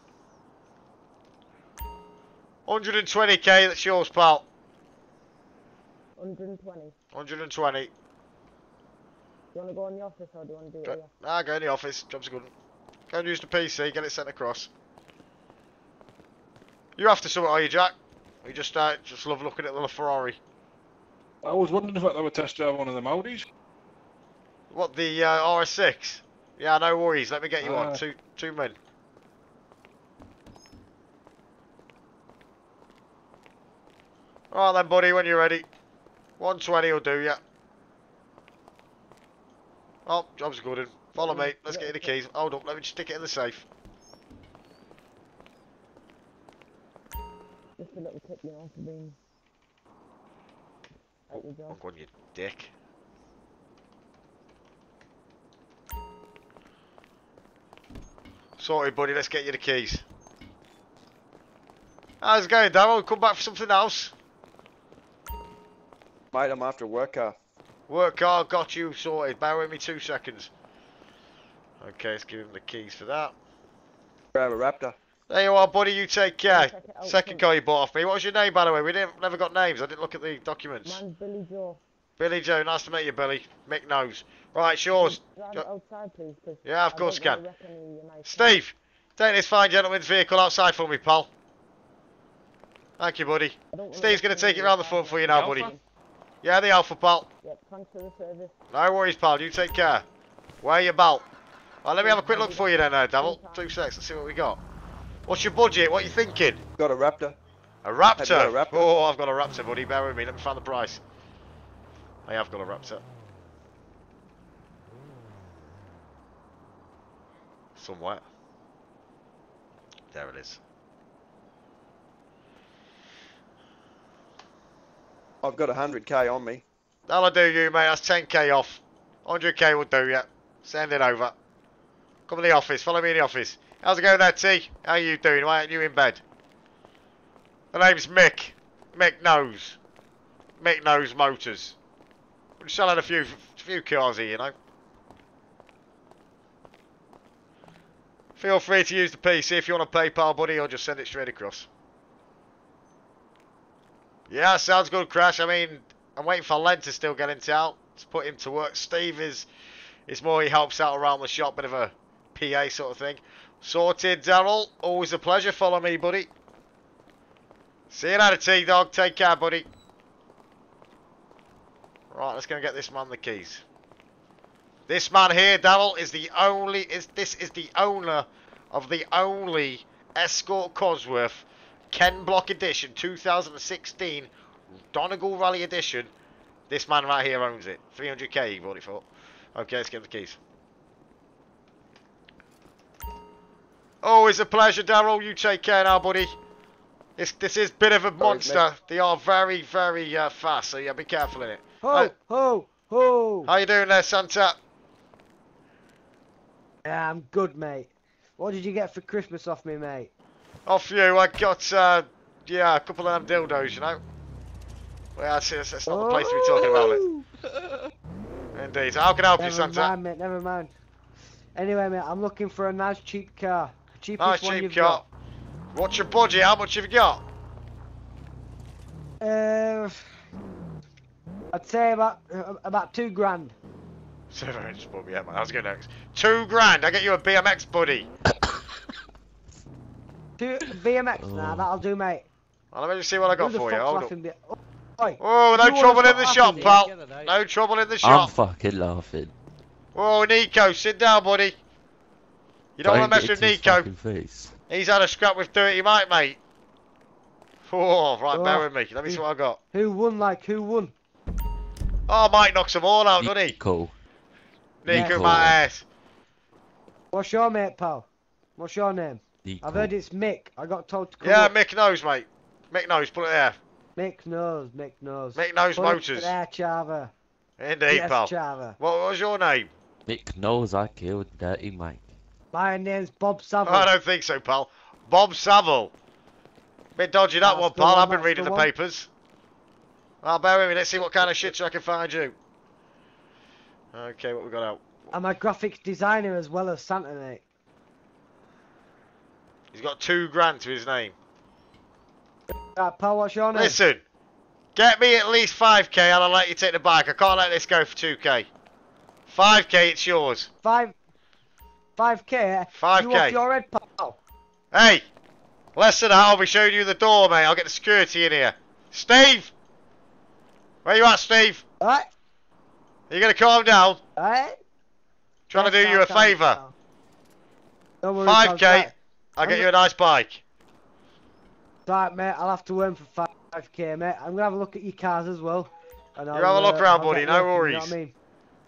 Speaker 1: one hundred twenty K. That's yours, pal.
Speaker 3: one hundred twenty.
Speaker 1: one hundred twenty.
Speaker 3: Do you want to go in the office or do you want to do it
Speaker 1: Go,
Speaker 3: here?
Speaker 1: nah, go in the office. Job's good. Go and use the P C. Get it sent across. You after something, are you, Jack? Or you just uh, just love looking at the Ferrari?
Speaker 11: I was wondering if I would test drive one of the Audis.
Speaker 1: What, the uh, R S six? Yeah, no worries. Let me get you
Speaker 11: Uh,
Speaker 1: on. Two two men. Alright then, buddy, when you're ready. one twenty will do, yeah. Oh, job's good. Follow me. Let's get you the keys. Hold up, let me just stick it in the safe.
Speaker 3: Just a little tip, you know, for being at your job.
Speaker 1: I'm going, you dick. Sorted, buddy. Let's get you the keys. How's it going, Darryl? Come back for something else.
Speaker 5: Mate, I'm after a work car.
Speaker 1: Work car, got you sorted. Bear with me two seconds. Okay, let's give him the keys for that.
Speaker 5: Grab a Raptor.
Speaker 1: There you are, buddy. You take care.
Speaker 3: Check it out,
Speaker 1: Second car you bought off me. What was your name, by the way? We didn't, never got names. I didn't look at the documents.
Speaker 3: Mine's Billy Joe.
Speaker 1: Billy Joe. Nice to meet you, Billy. Mick knows. Right, it's yours.
Speaker 3: Drive
Speaker 1: Jo-
Speaker 3: it outside, please. 'Cause
Speaker 1: Yeah, of
Speaker 3: I
Speaker 1: course
Speaker 3: don't
Speaker 1: you
Speaker 3: really
Speaker 1: can.
Speaker 3: reckon you're nice.
Speaker 1: Steve, take this fine gentleman's vehicle outside for me, pal. Thank you, buddy.
Speaker 3: I don't wanna
Speaker 1: Steve's going to
Speaker 3: reckon
Speaker 1: take it
Speaker 3: you're
Speaker 1: around the
Speaker 3: nice.
Speaker 1: front for you now,
Speaker 9: Alpha?
Speaker 1: buddy. Yeah, the Alpha, pal.
Speaker 3: Yep, thanks for the service.
Speaker 1: No worries, pal. You take care. Wear your belt. Well, let me have a quick look for you then, uh, Devil. Two secs. Let's see what we got. What's your budget? What are you thinking?
Speaker 5: Got a Raptor.
Speaker 1: A Raptor?
Speaker 5: Have you got a Raptor?
Speaker 1: Oh, I've got a Raptor, buddy. Bear with me. Let me find the price. I have got a Raptor. Somewhere. There it is.
Speaker 5: I've got a hundred K on me.
Speaker 1: That'll do you, mate. That's ten K off. one hundred K will do, yeah. Send it over. Come to the office. Follow me in the office. How's it going there, T? How you doing? Why aren't you in bed? The name's Mick. Mick knows. Mick knows Motors. We're selling a few, few cars here, you know. Feel free to use the P C if you want to PayPal, buddy, or just send it straight across. Yeah, sounds good, Crash. I mean, I'm waiting for Len to still get into out to put him to work. Steve is, it's more he helps out around the shop, bit of a P A sort of thing. Sorted, Daryl. Always a pleasure. Follow me, buddy. See you later, T-Dog. Take care, buddy. Right, let's go and get this man the keys. This man here, Daryl, is the only. Is this is the owner of the only Escort Cosworth Ken Block Edition two thousand sixteen Donegal Rally Edition. This man right here owns it. three hundred K he bought it for. Okay, let's get the keys. Always a pleasure, Daryl. You take care now, buddy. This this is a bit of a monster. They are very, very uh, fast, so yeah, be careful in it.
Speaker 13: Ho, ho, ho!
Speaker 1: How you doing there, Santa?
Speaker 13: Yeah, I'm good, mate. What did you get for Christmas off me, mate?
Speaker 1: Off you, I got, uh, yeah, a couple of them dildos, you know. Well, that's, that's that's not the place to be talking about it. Indeed. How can I help you,
Speaker 13: Never
Speaker 1: Santa?
Speaker 13: mind, mate. Never mind. Anyway, mate, I'm looking for a nice cheap car. The cheapest
Speaker 1: Nice
Speaker 13: one
Speaker 1: cheap
Speaker 13: you've
Speaker 1: car. What's your budget? How much have you got?
Speaker 13: got. Uh, I'd say about uh, about two grand.
Speaker 1: Seven inch bub, yeah, man. I was going next. Two grand. I get you a B M X, buddy.
Speaker 13: Two B M X, nah,
Speaker 12: Oh.
Speaker 13: that'll do, mate.
Speaker 1: Well, let me see what I got
Speaker 13: Who the
Speaker 1: for you.
Speaker 13: fuck's
Speaker 1: Hold
Speaker 13: laughing
Speaker 1: up.
Speaker 13: bit? Oh, oi,
Speaker 1: Oh, no
Speaker 13: you wanna
Speaker 1: trouble in
Speaker 13: stop
Speaker 1: the
Speaker 13: laughing
Speaker 1: shop,
Speaker 13: here?
Speaker 1: pal.
Speaker 4: Get it out.
Speaker 1: No trouble in the
Speaker 12: I'm
Speaker 1: shop.
Speaker 12: fucking laughing.
Speaker 1: Oh, Nico, sit down, buddy. You don't want to mess
Speaker 12: get
Speaker 1: with
Speaker 12: into his
Speaker 1: Nico.
Speaker 12: fucking face.
Speaker 1: He's had a scrap with Dirty Mike, mate. Oh, right,
Speaker 13: Oh.
Speaker 1: bear with me. Let me see what I got.
Speaker 13: Who won, like, who won?
Speaker 1: Oh, Mike knocks them all out, doesn't he?
Speaker 12: Nico.
Speaker 1: Nico,
Speaker 12: Nico.
Speaker 1: my ass.
Speaker 13: What's your mate, pal? What's your name?
Speaker 12: Nico.
Speaker 13: I've heard it's Mick. I got told to come
Speaker 1: Yeah,
Speaker 13: up.
Speaker 1: Mick knows, mate. Mick knows, put it there.
Speaker 13: Mick knows, Mick knows.
Speaker 1: Mick knows
Speaker 13: Put it
Speaker 1: motors.
Speaker 13: there, Chava.
Speaker 1: Indeed,
Speaker 13: Yes,
Speaker 1: pal.
Speaker 13: Chava.
Speaker 1: What was your name?
Speaker 12: Mick knows I killed Dirty Mike.
Speaker 13: My name's Bob Savile.
Speaker 1: Oh, I don't think so, pal. Bob Savile. Bit dodgy that
Speaker 13: That's
Speaker 1: one,
Speaker 13: the
Speaker 1: pal.
Speaker 13: one,
Speaker 1: I've been
Speaker 13: that's
Speaker 1: reading
Speaker 13: the
Speaker 1: the
Speaker 13: one.
Speaker 1: papers. Well, bear with me. Let's see what kind of shit I can find you. Okay, what we got out?
Speaker 13: I'm a graphics designer as well as Santa, mate.
Speaker 1: He's got two grand to his name.
Speaker 13: Right, pal, what's your name?
Speaker 1: Listen, get me at least five K and I'll let you take the bike. I can't let this go for two K. five K, it's yours.
Speaker 13: Five. Five K.
Speaker 1: five
Speaker 13: You
Speaker 1: K.
Speaker 13: off your head, pal.
Speaker 1: Hey, less than that, I'll be showing you the door, mate. I'll get the security in here. Steve! Where you at, Steve?
Speaker 13: Alright.
Speaker 1: Are you going to calm down?
Speaker 13: Alright.
Speaker 1: Trying to do you a favour.
Speaker 13: Don't worry, pal,
Speaker 1: five K,
Speaker 13: right.
Speaker 1: I'll
Speaker 13: I'm
Speaker 1: get
Speaker 13: go-
Speaker 1: you a nice bike.
Speaker 13: Right, mate, I'll have to earn for five K, mate. I'm gonna have a look at your cars as well. And
Speaker 1: You
Speaker 13: I'll,
Speaker 1: have a look
Speaker 13: uh,
Speaker 1: around,
Speaker 13: I'll
Speaker 1: buddy,
Speaker 13: get
Speaker 1: no
Speaker 13: working, you
Speaker 1: worries.
Speaker 13: know what I mean?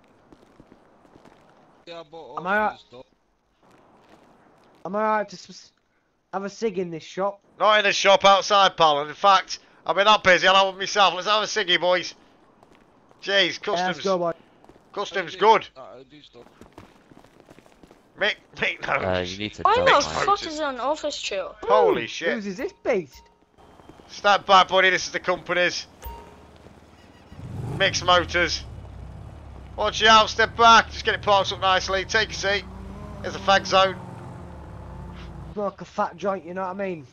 Speaker 10: Yeah, but
Speaker 13: Am I right? Am I right to s- have a cig in this shop?
Speaker 1: Not in the shop, outside, pal. And in fact, I've been that busy, I'll have one myself. Let's have a ciggy, boys. Jeez,
Speaker 13: Yeah, let's
Speaker 1: customs.
Speaker 13: go, boy.
Speaker 1: Customs good.
Speaker 10: I do stuff.
Speaker 1: Mick, Mick knows.
Speaker 12: Uh, you need to
Speaker 14: Why
Speaker 12: tell
Speaker 14: the
Speaker 12: Mike.
Speaker 14: fuck is an office chair?
Speaker 1: Holy shit.
Speaker 13: Whose is this beast?
Speaker 1: Step back, buddy. This is the company's. Mixed Motors. Watch out, step back. Just get it parked up nicely. Take a seat. There's a fag zone.
Speaker 13: Smoke a fat joint, you know what I mean?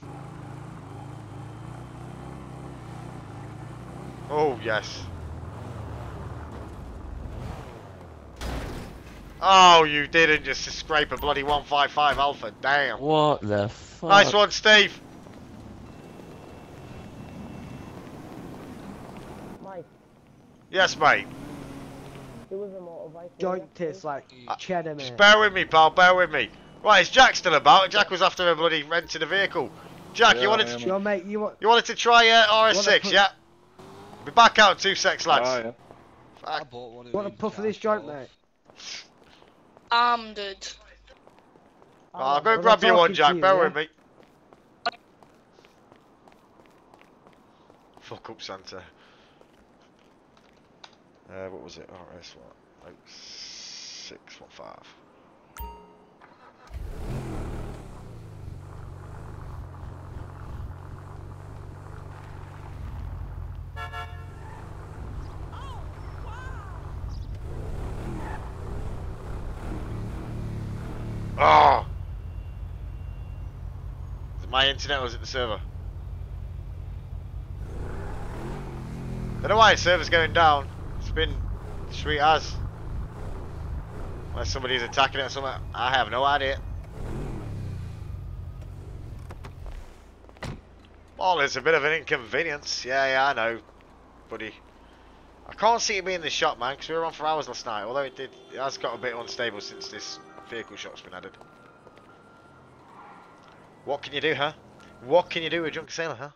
Speaker 1: Oh, yes. Oh, you didn't just scrape a bloody one five five Alpha. Damn.
Speaker 12: What the fuck?
Speaker 1: Nice one, Steve.
Speaker 3: Mike,
Speaker 1: Yes, mate.
Speaker 3: there was a motorbike.
Speaker 13: Joint tastes like cheddar,
Speaker 1: Just
Speaker 13: mate.
Speaker 1: bear with me, pal. Bear with me. Right, is Jack still about? Jack was after a bloody renting a vehicle. Jack, you
Speaker 11: Yeah,
Speaker 1: wanted
Speaker 11: I
Speaker 1: to
Speaker 11: am.
Speaker 13: Your mate, you want?
Speaker 1: you wanted to try uh, R S
Speaker 13: Wanna
Speaker 1: six,
Speaker 13: put-
Speaker 1: yeah? Be back out in two secs, lads.
Speaker 11: Ah, yeah.
Speaker 10: I
Speaker 1: Fuck.
Speaker 10: bought one of
Speaker 13: You want a
Speaker 10: these
Speaker 13: puff of this
Speaker 10: jacks
Speaker 13: joint,
Speaker 10: off.
Speaker 13: mate?
Speaker 14: Um, dude.
Speaker 1: Oh, I'll go
Speaker 13: Was I
Speaker 1: grab you one,
Speaker 13: talking to
Speaker 1: Jack.
Speaker 13: you,
Speaker 1: Bear
Speaker 13: yeah?
Speaker 1: with me. Fuck up, Santa. Uh, what was it? R S what? Oh, six, what, five? Oh! Is it my internet or is it the server? I don't know why the server's going down. It's been sweet as. Unless somebody's attacking it or something. I have no idea. Well, it's a bit of an inconvenience. Yeah, yeah, I know, buddy. I can't see it being the shop, man, because we were on for hours last night. Although it did, it has got a bit unstable since this vehicle shop's been added. What can you do, huh? What can you do with a drunk sailor, huh?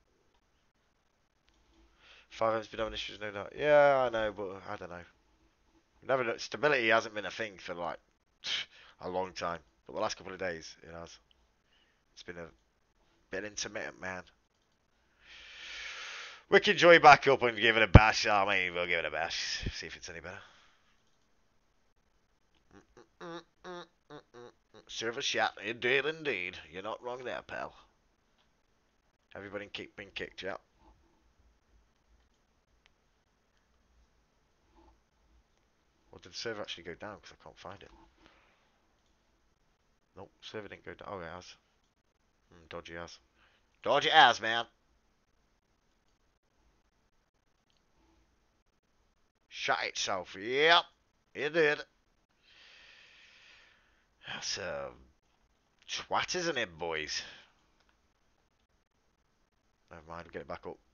Speaker 1: Five M's been having issues, no doubt. Yeah, I know, but I don't know. Never know. Stability hasn't been a thing for like a long time, but the last couple of days it has. It's been a bit intermittent, man. We can join back up and give it a bash. I mean, we'll give it a bash. See if it's any better. Mm, mm, mm, mm, mm. Service shot, indeed, indeed. You're not wrong there, pal. Everybody keep being kicked out. did the server actually go down? Because I can't find it. Nope, server didn't go down. Oh, it has. Mm, dodgy as. Dodgy as, man. Shut itself. Yep, it did. That's a twat, isn't it, boys? Never mind, get it back up.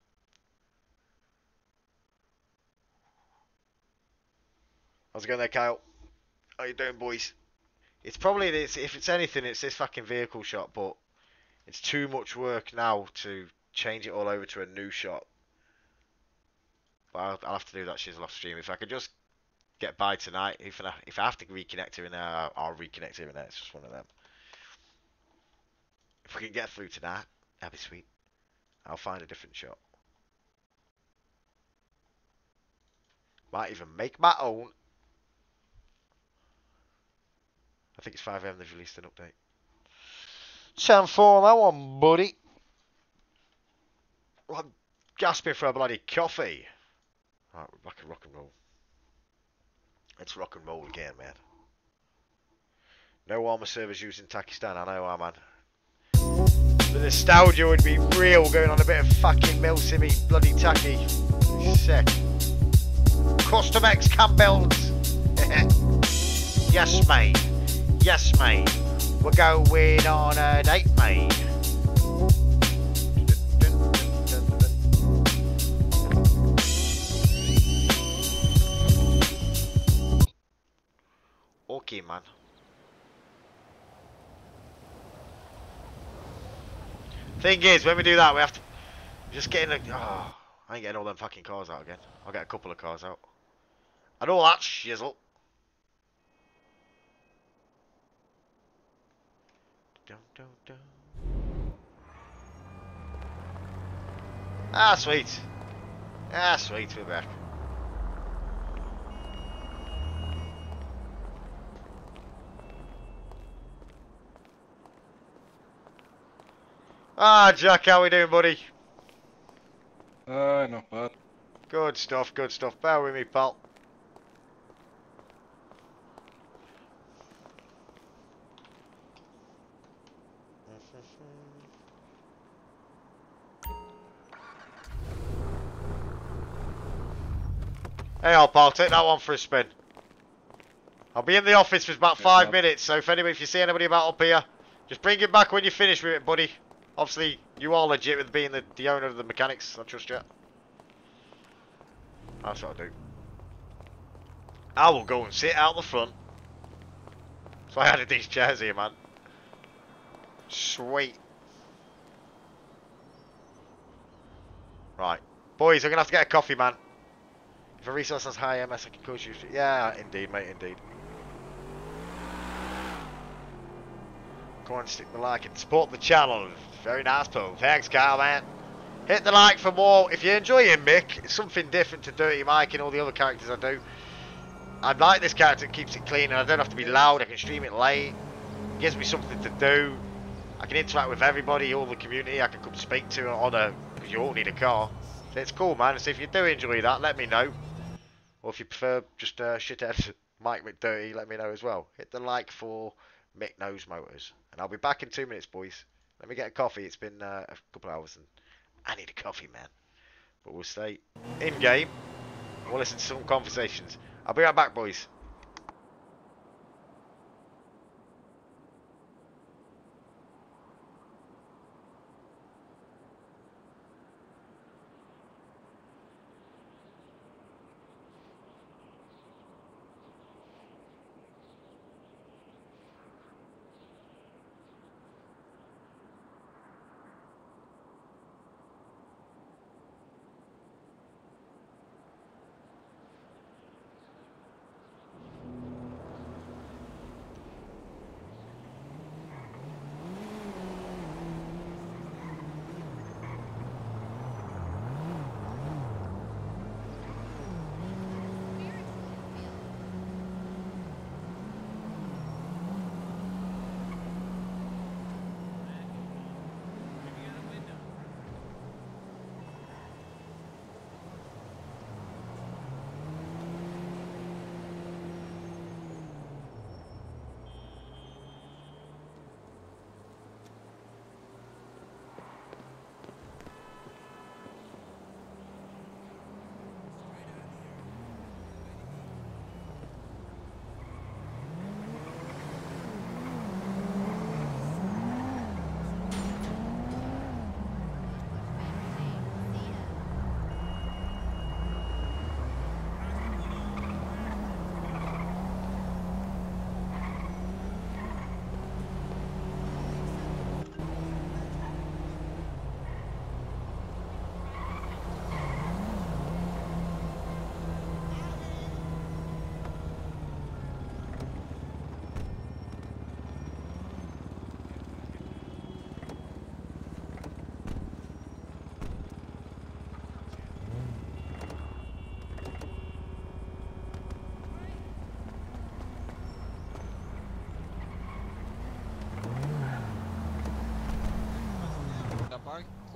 Speaker 1: How's it going there, Kyle? How you doing, boys? It's probably this. If it's anything, it's this fucking vehicle shot, but it's too much work now to change it all over to a new shot. But I'll, I'll have to do that shizzle off stream. If I could just get by tonight, if I, if I have to reconnect here and there, I'll, I'll reconnect here and there. It's just one of them. If we can get through tonight, that'd be sweet. I'll find a different shot. Might even make my own. I think it's five A M they've released an update. ten four on that one, buddy. Well, I'm gasping for a bloody coffee. Right, we're back at rock and roll. Let's rock and roll again, man. No armor servers used in Pakistan, I know, man. The nostalgia would be real, going on a bit of fucking Milsimi bloody tacky. Sick. Custom X Campbell's. Yes, mate. Yes, mate. We're going on a date, mate. Okay, man. Thing is, when we do that, we have to just get in the. Oh, I ain't getting all them fucking cars out again. I'll get a couple of cars out. And all that shizzle. Dun, dun, dun. Ah, sweet. Ah, sweet. We're back. Ah, Jack, how we doing, buddy?
Speaker 11: Uh, not bad.
Speaker 1: Good stuff, good stuff. Bear with me, pal. Hey, old pal, take that one for a spin. I'll be in the office for about five yeah, minutes, so if anybody, if you see anybody about up here, just bring it back when you finish with it, buddy. Obviously, you are legit with being the, the owner of the mechanics. I trust you. That's what I do. I will go and sit out the front. So I added these chairs here, man. Sweet. Right. Boys, I'm going to have to get a coffee, man. If a resource has high M S, I can coach you. Yeah, indeed, mate, indeed. Come on, stick the like and support the channel. Very nice, Paul. Thanks, Kyle, man. Hit the like for more. If you're enjoying Mick, it's something different to Dirty Mike and all the other characters I do. I like this character, it keeps it clean, and I don't have to be loud. I can stream it late. It gives me something to do. I can interact with everybody, all the community. I can come speak to on a, because you all need a car. So it's cool, man. So if you do enjoy that, let me know. Or if you prefer just uh, shithead Mike McDirty, let me know as well. Hit the like for Mick Knows Motors. And I'll be back in two minutes, boys. Let me get a coffee. It's been uh, a couple of hours and I need a coffee, man. But we'll stay in-game. We'll listen to some conversations. I'll be right back, boys.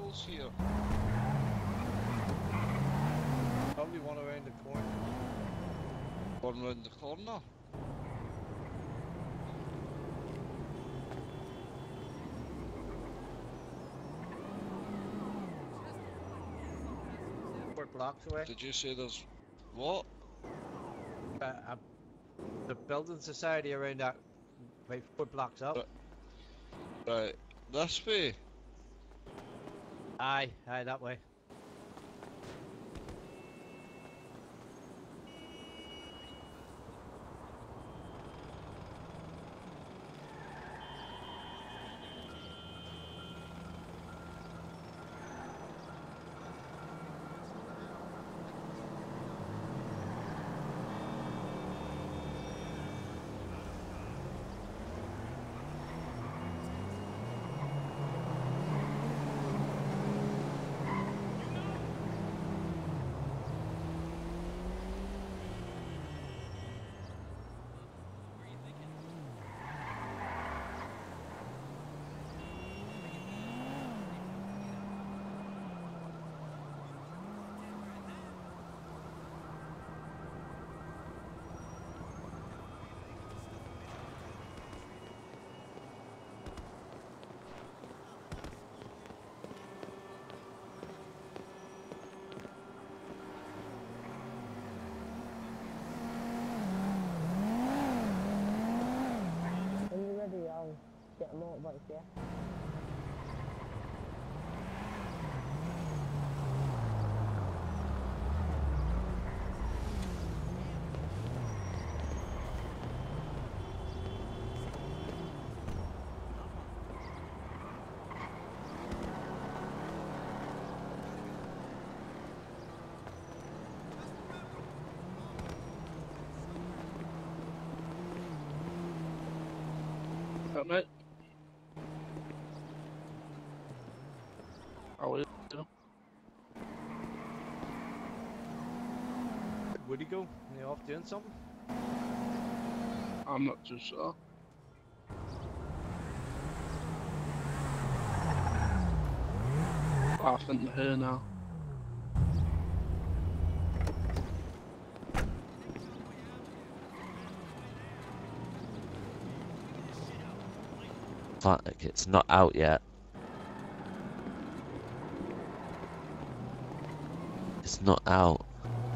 Speaker 10: vehicles here.
Speaker 4: Probably one around the corner.
Speaker 10: One round the corner.
Speaker 4: Four blocks away.
Speaker 10: Did you say there's what?
Speaker 4: Uh, uh, the building society around that, about four blocks up.
Speaker 10: Right, this way.
Speaker 4: Aye, aye, that way.
Speaker 3: When you're ready, I'll get a motorbike, yeah?
Speaker 2: That mate. How are you?
Speaker 4: Would he go? Are you off doing something?
Speaker 2: I'm not too sure. I think they're here now.
Speaker 12: Fuck, it's not out yet. It's not out.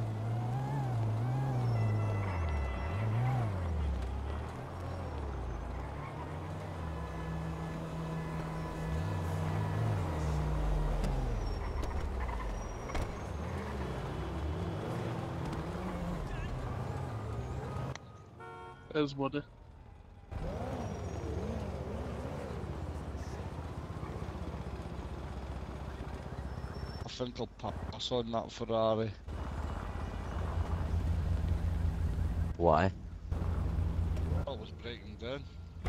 Speaker 2: There's Woody.
Speaker 10: I think I'll pass on that Ferrari.
Speaker 12: Why?
Speaker 10: I was breaking down.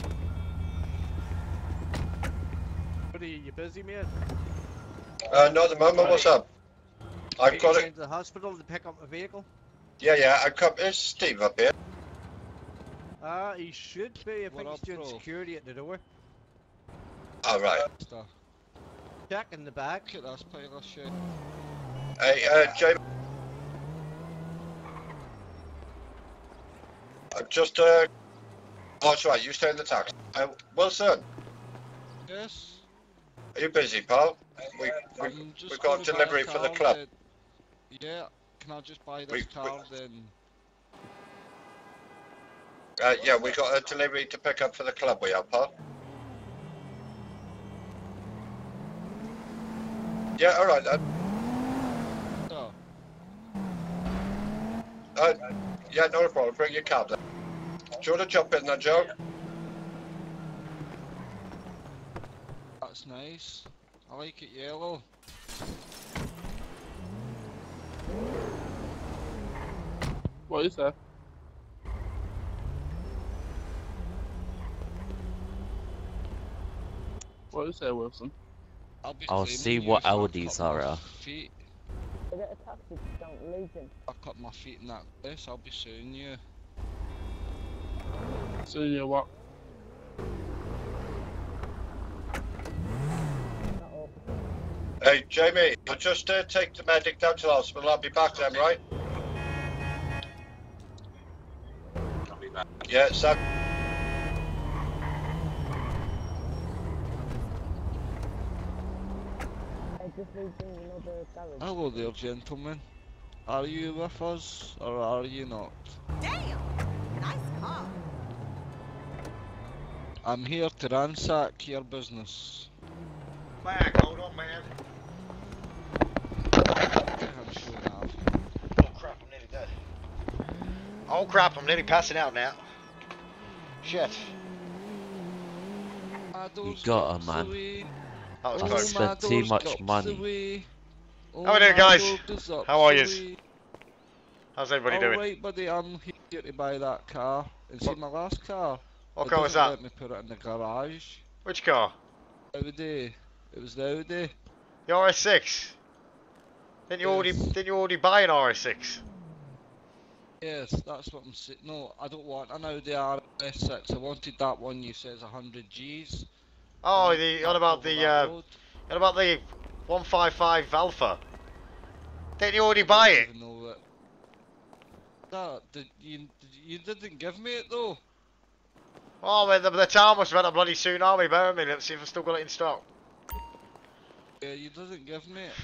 Speaker 4: Woody, you busy, mate?
Speaker 8: Uh, no, at the moment, what's up? I've
Speaker 4: Take
Speaker 8: got
Speaker 4: you
Speaker 8: it.
Speaker 4: down to the hospital to pick up a vehicle?
Speaker 8: Yeah, yeah, I've got. Is Steve up here?
Speaker 4: Ah, uh, he should be. I
Speaker 10: What
Speaker 4: think
Speaker 10: up,
Speaker 4: he's doing
Speaker 10: bro?
Speaker 4: security at the door.
Speaker 8: Alright.
Speaker 4: Check in the back.
Speaker 10: Look at this pile of shit.
Speaker 8: Hey, uh, James. I'm just, uh. Oh, that's right, you stay in the taxi. Uh, Wilson,
Speaker 10: Yes?
Speaker 8: are you busy, pal? We, we,
Speaker 10: I'm just
Speaker 8: we've
Speaker 10: gonna
Speaker 8: got
Speaker 10: buy
Speaker 8: a delivery for the
Speaker 10: car
Speaker 8: club.
Speaker 10: that- Yeah, can I just buy this
Speaker 8: We-
Speaker 10: car then?
Speaker 8: Uh, yeah, we got a delivery to pick up for the club, we have, pal. Yeah, alright then.
Speaker 10: Oh,
Speaker 8: Uh, yeah, not a problem. Bring your cab then. Do you want to jump in then, Joe?
Speaker 10: that's nice. I like it yellow.
Speaker 2: What is that? What is there, Wilson?
Speaker 10: I'll be
Speaker 12: I'll
Speaker 10: flaming
Speaker 12: see
Speaker 10: you
Speaker 12: what
Speaker 10: if I
Speaker 12: Audis
Speaker 10: cut
Speaker 12: are.
Speaker 10: my
Speaker 12: uh,
Speaker 10: feet.
Speaker 3: I get a taxi to Downton Legion.
Speaker 10: I cut my feet in that place, I'll be suing you.
Speaker 2: So you what?
Speaker 3: Not up.
Speaker 8: Hey, Jamie, I'll just uh, take the medic down to the hospital. I'll be back then, right?
Speaker 7: I'll be back.
Speaker 8: Yeah, so.
Speaker 3: I just need to know the garage.
Speaker 10: Hello there, gentlemen. Are you with us, or are you not?
Speaker 14: Damn! Nice car.
Speaker 10: I'm here to ransack your business.
Speaker 1: Back, hold on, man.
Speaker 10: I'm sure enough.
Speaker 1: Oh crap, I'm nearly dead. Oh crap, I'm nearly passing out now. Shit.
Speaker 12: You got her, man.
Speaker 1: That was
Speaker 12: I
Speaker 1: close.
Speaker 12: spent too much money.
Speaker 1: How are we doing, guys? How are yous? How's everybody doing?
Speaker 10: Alright, buddy, I'm here to buy that car. And see my last car?
Speaker 1: What
Speaker 10: It
Speaker 1: car was
Speaker 10: doesn't
Speaker 1: that?
Speaker 10: Let me put it in the garage.
Speaker 1: Which car?
Speaker 10: Audi. It was the Audi.
Speaker 1: The R S six. Didn't you already? Didn't you already buy an R S six?
Speaker 10: Yes, that's what I'm saying. No, I don't want an Audi R S six. I wanted that one you says one hundred G's.
Speaker 1: Oh, the on about the uh, on about the one fifty-five Alpha. Didn't you already buy it?
Speaker 10: That. that did, you, you didn't give me it though.
Speaker 1: Oh, man, the, the town must have had a bloody tsunami. Bear with me. Let's see if I've still got it in stock.
Speaker 10: Yeah, you didn't give me it.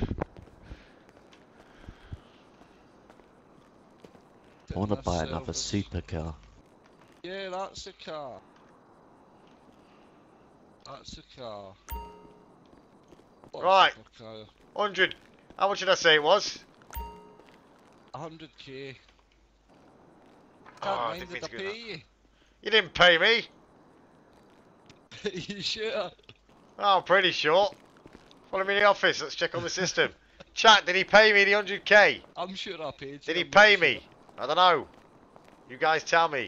Speaker 12: I want to buy another supercar.
Speaker 10: Yeah, that's a car. That's a car. What's
Speaker 1: Right.
Speaker 10: a car?
Speaker 1: one hundred. How much did I say it was?
Speaker 10: one hundred K.
Speaker 1: Oh,
Speaker 10: Can't
Speaker 1: I
Speaker 10: mind
Speaker 1: didn't
Speaker 10: did
Speaker 1: mean
Speaker 10: I
Speaker 1: to do
Speaker 10: pay you?
Speaker 1: You didn't pay me.
Speaker 10: you sure?
Speaker 1: Oh, I'm pretty sure. Follow me in the office. Let's check on the system. Chat, did he pay me the one hundred K?
Speaker 10: I'm sure I paid you.
Speaker 1: Did he
Speaker 10: I'm not
Speaker 1: pay
Speaker 10: sure.
Speaker 1: me? I don't know. You guys tell me.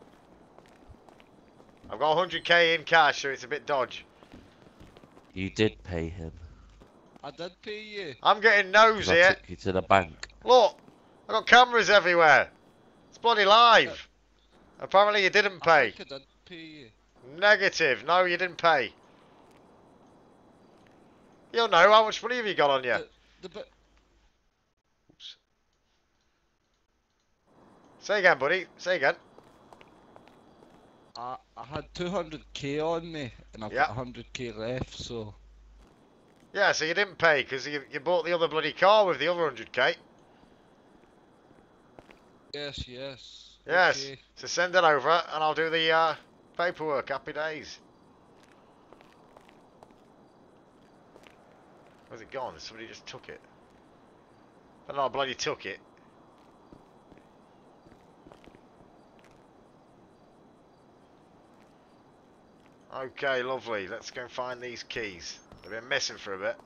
Speaker 1: I've got one hundred K in cash, so it's a bit dodge.
Speaker 12: You did pay him.
Speaker 10: I did pay you.
Speaker 1: I'm getting
Speaker 12: 'cause
Speaker 1: nose
Speaker 12: I
Speaker 1: here.
Speaker 12: took you to the bank.
Speaker 1: Look, I've got cameras everywhere. It's bloody live. Apparently you didn't pay.
Speaker 10: I think I did pay you.
Speaker 1: Negative. No, you didn't pay. You'll know. How much money have you got on you?
Speaker 10: The, the bit.
Speaker 1: Oops. Say again, buddy. Say again.
Speaker 10: I, I had two hundred K on me, and I've
Speaker 1: Yep.
Speaker 10: got one hundred K left, so...
Speaker 1: Yeah, so you didn't pay because you, you bought the other bloody car with the other one hundred K.
Speaker 10: Yes, yes.
Speaker 1: Yes.
Speaker 10: Okay.
Speaker 1: So send it over and I'll do the uh, paperwork. Happy days. Where's it gone? Somebody just took it. I don't know, I bloody took it. Okay, lovely. Let's go and find these keys. They've been missing for a bit.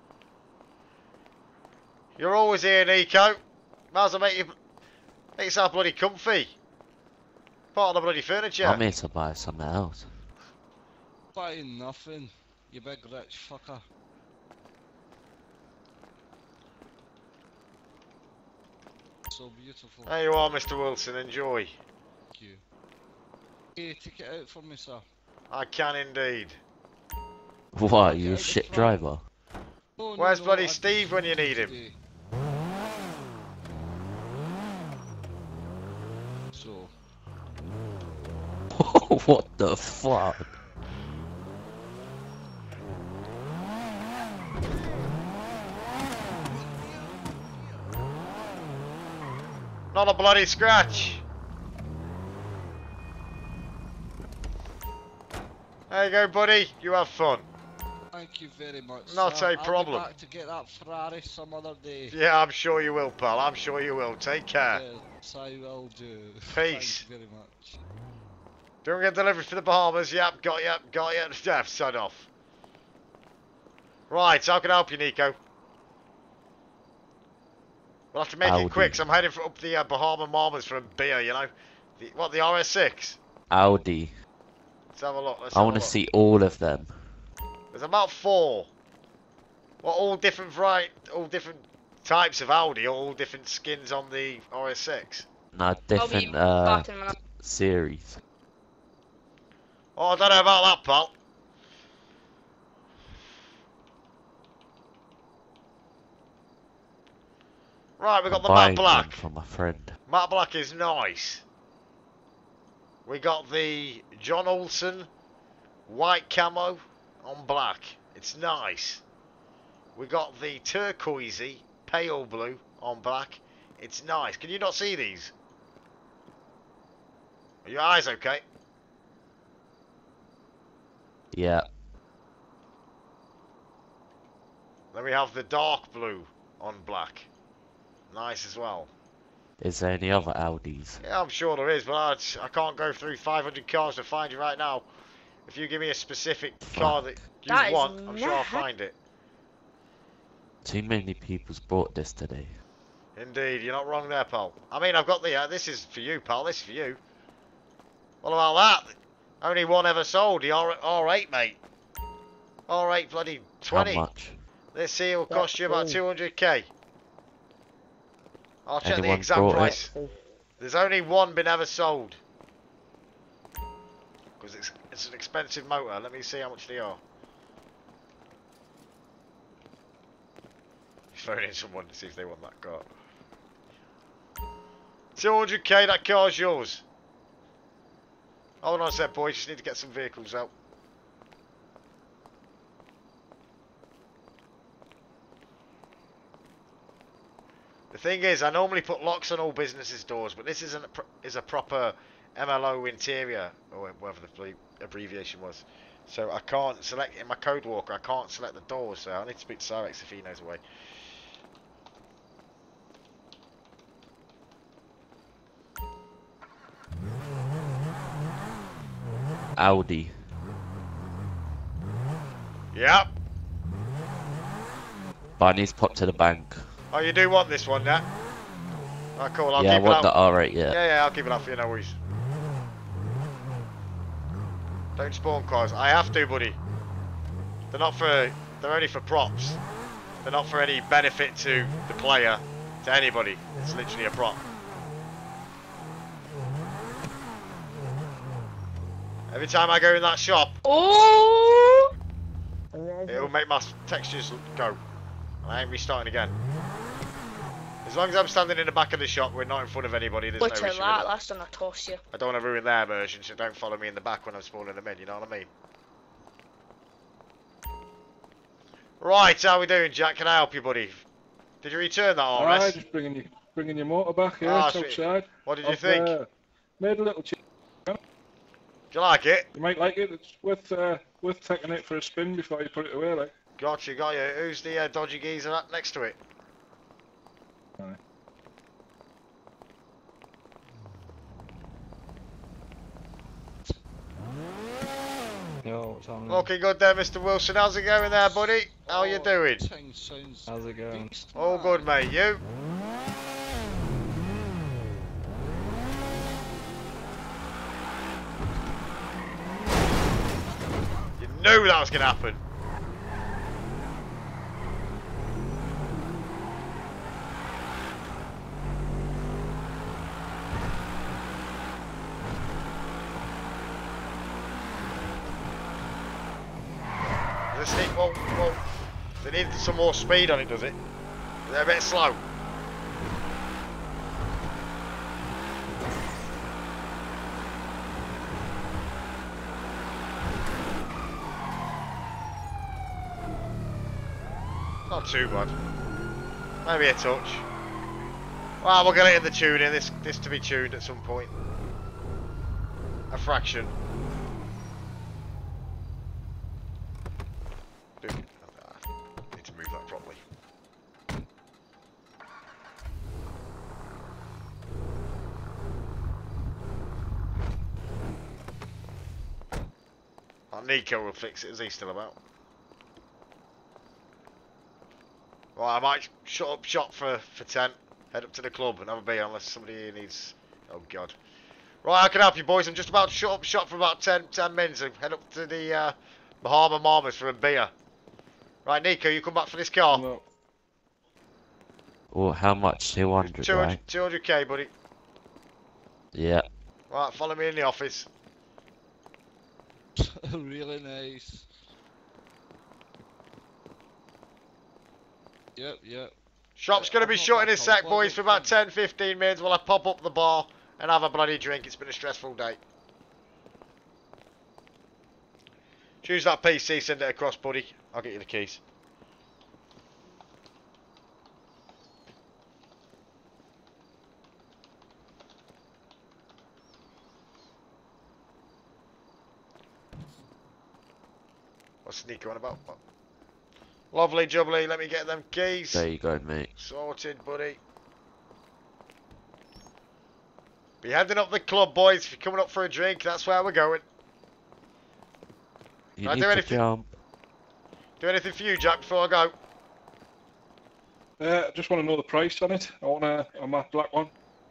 Speaker 1: You're always here, Nico. Might as well make you make yourself bloody comfy. Part of the bloody furniture.
Speaker 12: I'm here to buy something else.
Speaker 10: Buying nothing, you big rich fucker. So beautiful.
Speaker 1: There you are, Mister Wilson. Enjoy.
Speaker 10: Thank you. Hey, take it out for me, sir.
Speaker 1: I can indeed.
Speaker 12: What, are you a shit driver?
Speaker 10: Oh, no,
Speaker 1: Where's
Speaker 10: no,
Speaker 1: bloody
Speaker 10: I
Speaker 1: Steve when you need him?
Speaker 10: today. So,
Speaker 12: What the fuck?
Speaker 1: Not a bloody scratch. There you go, buddy. You have fun.
Speaker 10: thank you very much.
Speaker 1: Not
Speaker 10: sir.
Speaker 1: a problem.
Speaker 10: I'll be back to get that Ferrari some other day.
Speaker 1: Yeah, I'm sure you will, pal. I'm sure you will. Take care.
Speaker 10: Yes, I will do.
Speaker 1: Peace.
Speaker 10: Thank you very much.
Speaker 1: Don't get delivered for the Bahamas. Yep, got you. Got you. Yeah, son off. Right, how can I help you, Nico? We'll have to make
Speaker 12: Audi.
Speaker 1: it quick, 'cause I'm heading for up the uh, Bahama Mamas for a beer, you know? The, what, the R S six?
Speaker 12: Audi.
Speaker 1: Let's have a look. Let's
Speaker 12: I
Speaker 1: have
Speaker 12: want
Speaker 1: a
Speaker 12: to
Speaker 1: look.
Speaker 12: see all of them.
Speaker 1: There's about four. Well, all different variety, all different types of Audi, all different skins on the R S six.
Speaker 12: No, different uh, series.
Speaker 1: Oh, I don't know about that, pal. Right, we got
Speaker 12: I'm
Speaker 1: the
Speaker 12: buying
Speaker 1: matte black.
Speaker 12: one for my friend.
Speaker 1: Matte black is nice. We got the John Olsen white camo on black. It's nice. We got the turquoisey pale blue on black. It's nice. Can you not see these? Are your eyes okay?
Speaker 12: Yeah.
Speaker 1: Then we have the dark blue on black. Nice as well.
Speaker 12: Is there any other Audis?
Speaker 1: Yeah, I'm sure there is, but I, I can't go through five hundred cars to find you right now. If you give me a specific car that you
Speaker 15: That is
Speaker 1: want, I'm sure I'll
Speaker 15: mad.
Speaker 1: find it.
Speaker 12: Too many people's bought this today.
Speaker 1: Indeed, you're not wrong there, pal. I mean, I've got the, uh, this is for you, pal, this is for you. What about that? Only one ever sold, the R R8, mate. R eight bloody twenty.
Speaker 12: How much?
Speaker 1: This here will cost you about two hundred K. I'll check the
Speaker 12: Anyone
Speaker 1: exact
Speaker 12: brought it?
Speaker 1: price. There's only one been ever sold. Because it's, it's an expensive motor. Let me see how much they are. He's phoning someone to see if they want that car. two hundred K, that car's yours. Hold on a sec, boys. Just need to get some vehicles out. The thing is, I normally put locks on all businesses' doors, but this isn't a pro is a proper M L O interior, or whatever the abbreviation was. So I can't select in my code walker. I can't select the doors. So I need to speak to Cyrex if he knows a way.
Speaker 12: Audi.
Speaker 1: Yep.
Speaker 12: But I need to pop to the bank.
Speaker 1: Oh, you do want this one, yeah? Oh, cool. I'll
Speaker 12: Yeah, I
Speaker 1: keep it
Speaker 12: want
Speaker 1: out.
Speaker 12: the R eight, yeah.
Speaker 1: Yeah, yeah, I'll keep it out for you, no worries. Don't spawn cars. I have to, buddy. They're not for... They're only for props. They're not for any benefit to the player, to anybody. It's literally a prop. Every time I go in that shop,
Speaker 15: Oh!
Speaker 1: it'll make my textures go. And I ain't restarting again. As long as I'm standing in the back of the shop, we're not in front of anybody, there's
Speaker 15: Look
Speaker 1: no
Speaker 15: at
Speaker 1: issue with
Speaker 15: that,
Speaker 1: it.
Speaker 15: last time I tossed you.
Speaker 1: I don't want to ruin their version, so don't follow me in the back when I'm spawning them in, you know what I mean? Right, how we doing, Jack? Can I help you, buddy? Did you return that R S?
Speaker 11: Alright, just bringing you, bringing your motor back here,
Speaker 1: Ah,
Speaker 11: it's
Speaker 1: sweet.
Speaker 11: outside.
Speaker 1: What did you
Speaker 11: I've,
Speaker 1: think?
Speaker 11: Uh, made a little change.
Speaker 1: Do you like it?
Speaker 11: You might like it. It's worth uh, worth taking it for a spin before you put it away, like.
Speaker 1: Gotcha, got you. Who's the uh, dodgy geezer up next to it?
Speaker 11: Aye.
Speaker 16: Yo, what's happening?
Speaker 1: Looking good there, Mister Wilson. How's it going there, buddy? How you doing?
Speaker 16: How's it going?
Speaker 1: All good, mate. You? You knew that was going to happen. Does it need, well, well, they need some more speed on it, does it? They're a bit slow. Not too bad. Maybe a touch. Well, we'll get it in the tuning. This, this to be tuned at some point. A fraction. Dude, I need to move that properly. Oh, Nico will fix it. Is he still about? Right, I might shut up shop for, for ten. Head up to the club and have a beer unless somebody here needs... Oh, God. Right, I can help you, boys. I'm just about to shut up shop for about ten, ten minutes and head up to the uh, Bahama Mamas for a beer. Right, Nico, you come back for this car.
Speaker 11: No.
Speaker 12: Oh, how much? two hundred,
Speaker 1: two hundred,
Speaker 12: right?
Speaker 1: two hundred K, buddy.
Speaker 12: Yeah.
Speaker 1: Right, follow me in the office.
Speaker 10: Really nice. Yep, yep.
Speaker 1: Shop's going to be shut in a sec, boys, for about ten fifteen minutes while I pop up the bar and have a bloody drink. It's been a stressful day. Choose that P C, send it across, buddy. I'll get you the keys. What's Sneaker on about? Lovely jubbly, let me get them keys.
Speaker 12: There you go, mate.
Speaker 1: Sorted, buddy. Be heading up the club, boys. If you're coming up for a drink, that's where we're going.
Speaker 12: You
Speaker 1: Can I
Speaker 12: need
Speaker 1: do
Speaker 12: to
Speaker 1: anything?
Speaker 12: jump.
Speaker 1: Do anything for you, Jack, before I go?
Speaker 11: Uh, I just want to know the price on it. I want a, a matte black one.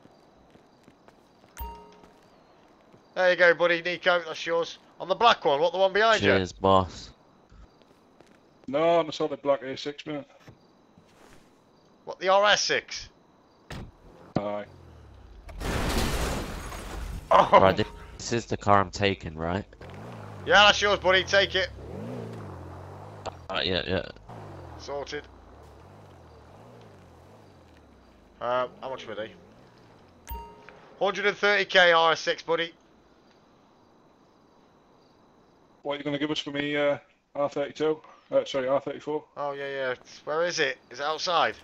Speaker 1: There you go, buddy. Nico, that's yours. On the black one, what, the one behind you?
Speaker 12: Cheers, boss.
Speaker 11: No, I'm a solid black A six, mate.
Speaker 1: What, the R S six?
Speaker 11: Aye.
Speaker 1: Oh.
Speaker 12: Right, this is the car I'm taking, right?
Speaker 1: Yeah, that's yours, buddy. Take it.
Speaker 12: Uh, yeah, yeah.
Speaker 1: Sorted. Uh, how much were they? one hundred thirty K R S six, buddy.
Speaker 11: What are you going to give us for me, uh, R thirty-two? Uh, sorry, R thirty-four?
Speaker 1: Oh, yeah, yeah. Where is it? Is it outside?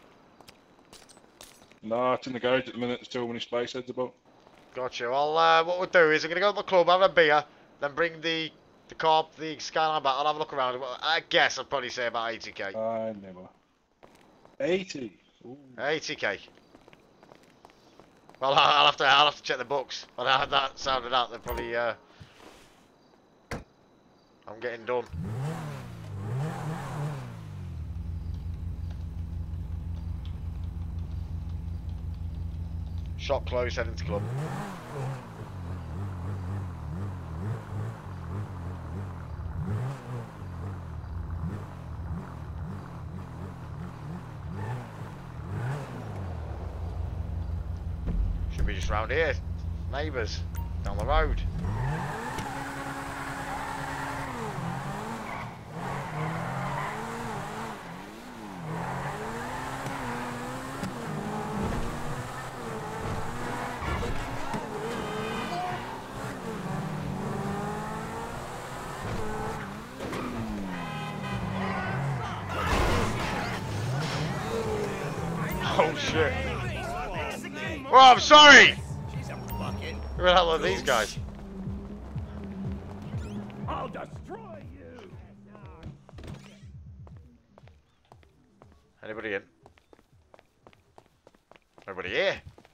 Speaker 11: No, it's in the garage at the minute. There's too many spice heads about.
Speaker 1: Gotcha. Well, uh, what we'll do is I'm going to go to the club, have a beer, then bring the the car, the Skyline back. I'll have a look around. Well, I guess I'd probably say about eighty K.
Speaker 11: I never. eighty? Ooh.
Speaker 1: eighty K. Well, I'll have to I'll have to check the books. But I had that sounded out, then probably uh, I'm getting done. Shop closed, heading to club. Should be just round here. Neighbours. Down the road. Oh shit. Oh, I'm sorry! Who the hell are these guys?
Speaker 17: I'll destroy you.
Speaker 1: Anybody in? Nobody here.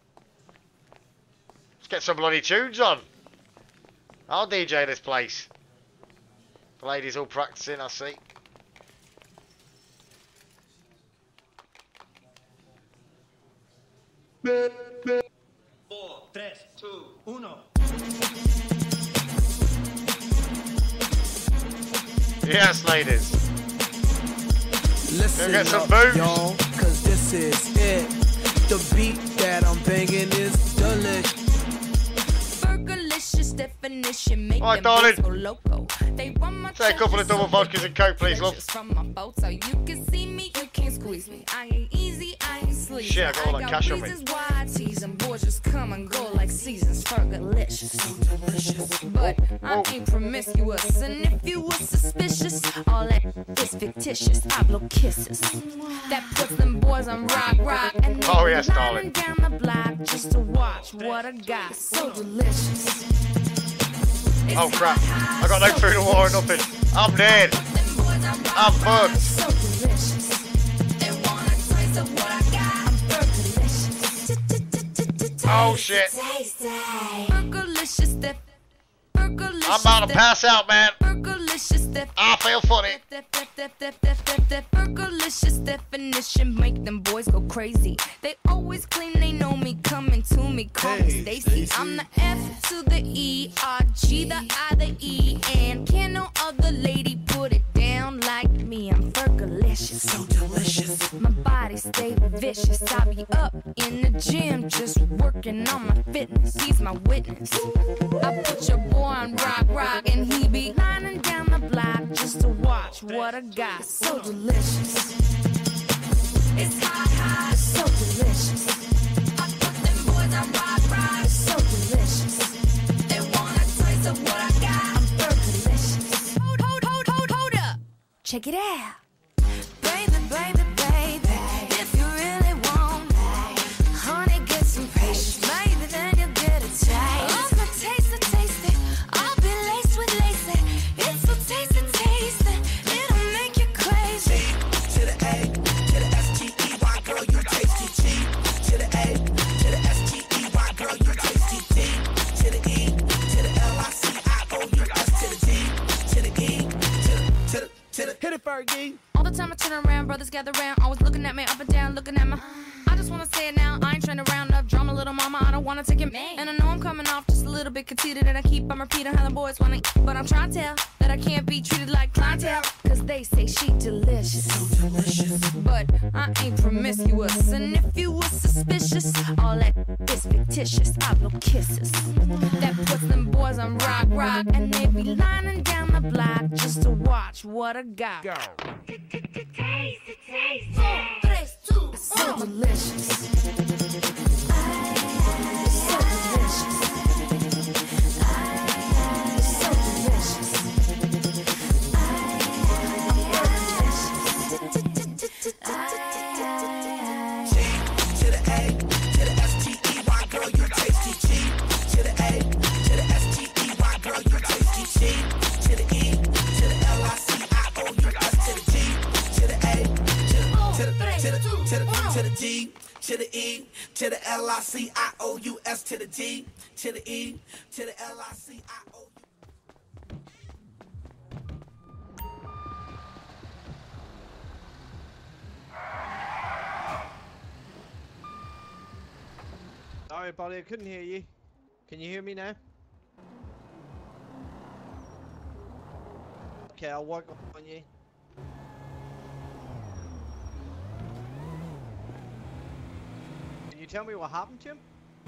Speaker 1: Let's get some bloody tunes on. I'll D J this place. The ladies all practicing, I see.
Speaker 17: Four, tres, two, uno.
Speaker 1: Yes, ladies.
Speaker 18: Listen
Speaker 1: get some
Speaker 18: up,
Speaker 1: booze.
Speaker 18: y'all, cause this is it. The beat that I'm banging is delicious.
Speaker 19: Fergalicious definition, make
Speaker 1: Alright,
Speaker 19: them
Speaker 1: darling.
Speaker 19: go loco. They run my
Speaker 1: Say a couple of double vodkas and coke, please, love.
Speaker 19: from my boat, so you can see me, you can't squeeze me. I ain't easy, I ain't sleazy.
Speaker 1: Shit, I got all that cash on me.
Speaker 19: reasons why I tease 'em. Boys just come and go like seasons. Fergalicious, so delicious. But I ain't promiscuous, and if you were suspicious, all that is fictitious. I blow kisses. That puts them boys on rock, rock, and they
Speaker 1: Oh, yes,
Speaker 19: lining
Speaker 1: darling.
Speaker 19: down the block just to watch what I got. So delicious.
Speaker 1: Oh crap. I got no food or water, nothing. I'm dead. I'm fucked.
Speaker 19: So delicious. They want a taste of what I got. I'm Fergalicious.
Speaker 1: Oh shit.
Speaker 19: Fergalicious. That Fergalicious.
Speaker 1: I'm about to pass out, man.
Speaker 19: Fergalicious. That
Speaker 1: I feel funny.
Speaker 19: Fergalicious definition make them boys go crazy. They always claim they know me, coming to me, call me Stacy. I'm the F to the E, R G, the I, the E, and can no other lady put it down like me. I'm Fergalicious, so delicious. My body stay vicious. I be up in the gym just working on my fitness. He's my witness. I put your boy on rock, rock, and he be lining down the block just to watch what I got. So delicious. It's hot, hot. check it out. Baby, baby, baby, if you really want me, honey, get some patience. Maybe then you'll get a taste. Oh, my taste it, taste it. I'll be laced with lace. It's so tasty, tasty. It'll make you crazy.
Speaker 18: To the A, to the S T E Y, girl, you tasty. T to the A, to the S T E Y, girl, you tasty. D to the E, to the L I C I O U S to the D, to the E, to the, to the, to the, hit it, Fergie.
Speaker 19: All the time I turn around, brothers gather round, always looking at me up and down, looking at my. I just wanna say it now, I ain't trying to round up drama, little mama, I don't wanna take it. And I know I'm coming off just a little bit conceited, and I keep on repeating how the boys wanna eat. But I'm trying to tell that I can't be treated like clientele, cause they say she delicious. So delicious. But I ain't promiscuous, and if you was suspicious, all that is fictitious. I blow kisses. That puts them boys on rock, rock, and they be lining down the block just to watch what I got. Go. Taste it, taste it. It's so delicious. It's so delicious. It's so delicious.
Speaker 18: To the A, to the S T E Y, girl, you tasty. G to the A, to the S T E Y, girl, you tasty. C to the E, to the L I C I O U S to the G, to the A, to the, to the, to the, to the, to the G, to the E, to the L I C I O U S to the D, to the E, to the L I C I O U.
Speaker 4: Sorry, buddy, I couldn't hear you. Can you hear me now? Okay, I'll work on you. Can you tell me what happened to him?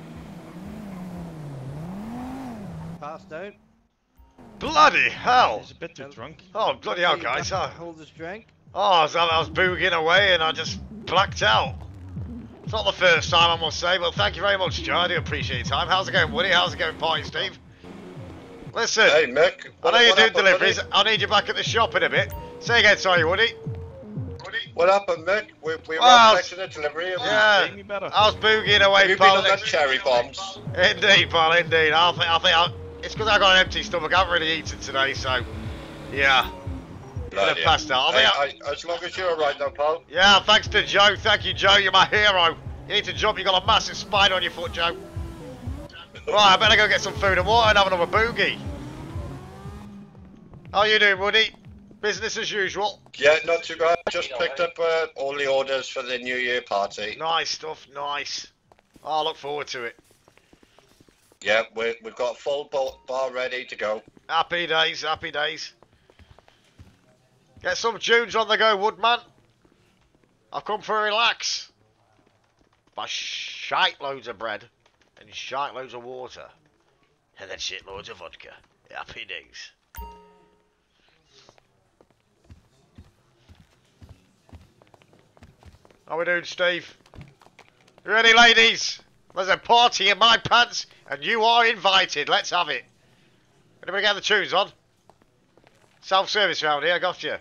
Speaker 4: Passed out.
Speaker 1: Bloody hell!
Speaker 9: He's a bit too drunk.
Speaker 1: Oh, bloody hell, guys. Oh,
Speaker 4: Hold his drink.
Speaker 1: oh I, was, I was boogieing away and I just blacked out. It's not the first time, I must say, but thank you very much, Joe. I do appreciate your time. How's it going, Woody? How's it going, Party Steve? Listen,
Speaker 8: Hey, Mick.
Speaker 1: I
Speaker 8: What,
Speaker 1: know you
Speaker 8: what
Speaker 1: do
Speaker 8: happened,
Speaker 1: deliveries.
Speaker 8: buddy?
Speaker 1: I need you back at the shop in a bit. Say again, sorry, Woody.
Speaker 8: What happened, Mick? We, we were
Speaker 1: Well,
Speaker 8: expecting a delivery. Of
Speaker 1: Yeah, I was boogieing away,
Speaker 8: You've been
Speaker 1: pal.
Speaker 8: on them cherry bombs.
Speaker 1: Indeed, pal, indeed. I think, I think I, it's because I got an empty stomach. I haven't really eaten today, so yeah. Could have
Speaker 8: Bloody
Speaker 1: passed out. I
Speaker 8: hell.
Speaker 1: think
Speaker 8: Hey, I- as long as you're alright though, pal.
Speaker 1: Yeah, thanks to Joe. Thank you, Joe. You're my hero. You need to jump. You got a massive spider on your foot, Joe. Right, I better go get some food and water and have another boogie. How you doing, Woody? Business as usual.
Speaker 8: Yeah, not too bad. Just picked up uh, all the orders for the New Year party.
Speaker 1: Nice stuff. Nice. I look forward to it.
Speaker 8: Yeah, we, we've got a full bar, bar ready to go.
Speaker 1: Happy days. Happy days. Get some tunes on the go, Woodman. I've come for a relax. Buy shite loads of bread and shite loads of water. And then shit loads of vodka. Happy days. How we doing, Steve? You ready, ladies? There's a party in my pants, and you are invited. Let's have it. Anybody get the tunes on? Self-service round here, got you.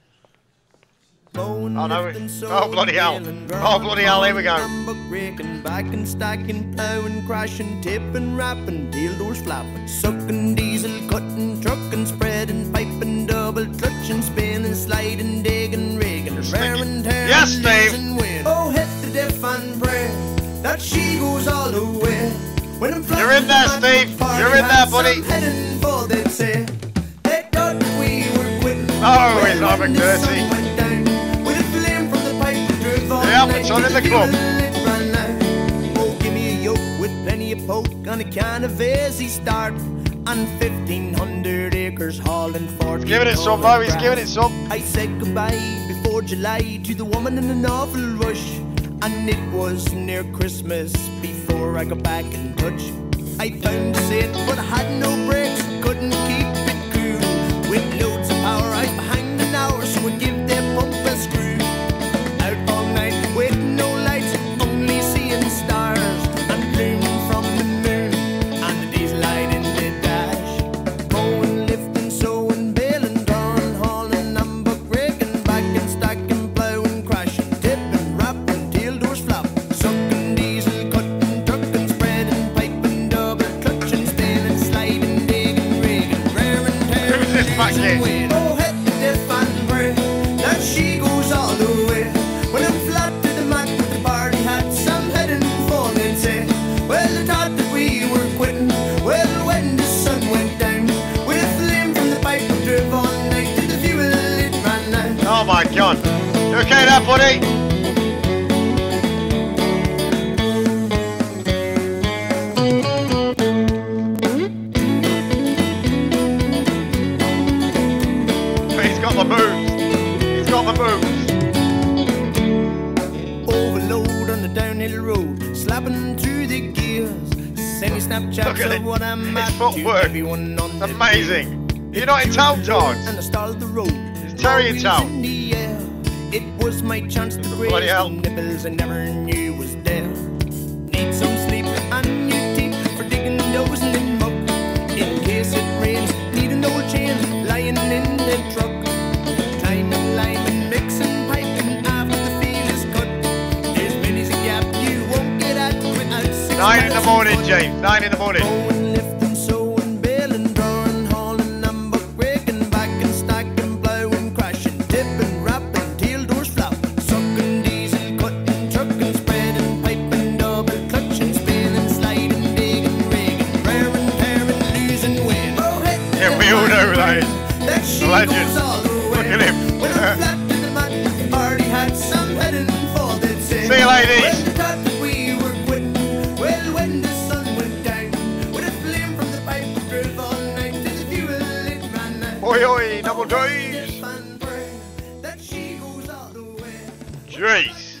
Speaker 1: Oh no, oh bloody hell. Oh bloody hell, here we go.
Speaker 18: Raking, backing, stacking, plowing, crashing, tipping, rapping, dildos flapping, sucking, diesel, cutting, trucking, spreading, piping, double clutching, spinning, sliding, digging, rigging, raring, tearing,
Speaker 1: yes, Steve.
Speaker 18: Oh, hit the diff and pray that she goes all the way. When I'm
Speaker 1: You're in there, Steve. You're in there, buddy.
Speaker 18: I'm heading for, they'd say. They thought we were quitting.
Speaker 1: Oh, he's not McDirty. Yeah, it's on in the club.
Speaker 18: Oh, give me a yoke with plenty of poke on a can of easy start. And fifteen hundred acres hauling for.
Speaker 1: He's giving it some, though. He's giving it some.
Speaker 18: I said goodbye before July to the woman in an awful rush. And it was near Christmas before I got back in touch. I found a set, but I had no brakes. Couldn't keep it cool. With loads of power, I was behind an hour, so I give them pump a screw. Out all night with no lights, only seeing stars and bloom from the moon and the diesel light in the dash. Mowing, lifting, sewing, baling, drawing, hauling, and buck raking.
Speaker 1: there, buddy? He's got the moves. He's got the moves.
Speaker 18: Overload on the downhill road, slapping through the gears. Sending Snapchats of what I'm at to everyone on the
Speaker 1: amazing. You're not in town, Todd.
Speaker 18: And the start of the road.
Speaker 1: Is Terry in town?
Speaker 18: In the air. It was my chance to graze the nipples I never knew was there. Need some sleep and new teeth for digging those in the muck. In case it rains, need an old chain lying in the truck. Time and lime and mixing piping after the field is cut. There's many a gap you won't get at without six.
Speaker 1: Nine in the morning, James. Nine in the morning.
Speaker 18: Going, lifting, sewing, bailing, drawing, hauling, and buck breaking, back and stacking, blowing, crashing, tipping, wrapping, tail doors flapping, sucking, diesel, cutting, trucking, spreading, piping, double clutching, spinning, sliding, digging, rigging, raring, tearing, losing wind. Oh, hey,
Speaker 1: yeah, we all know that is.
Speaker 18: that she
Speaker 1: Legend.
Speaker 18: goes all the way.
Speaker 1: Look at him.
Speaker 18: When I'm flat to the mat, already had some heading for the
Speaker 1: See you, ladies.
Speaker 18: When the thought that we were quitting, well, when the sun went down, with a flame from the pipe drove all night to the fuel it ran out.
Speaker 1: Oi, oi, double D's.
Speaker 18: That she goes all the way.
Speaker 1: Jeez.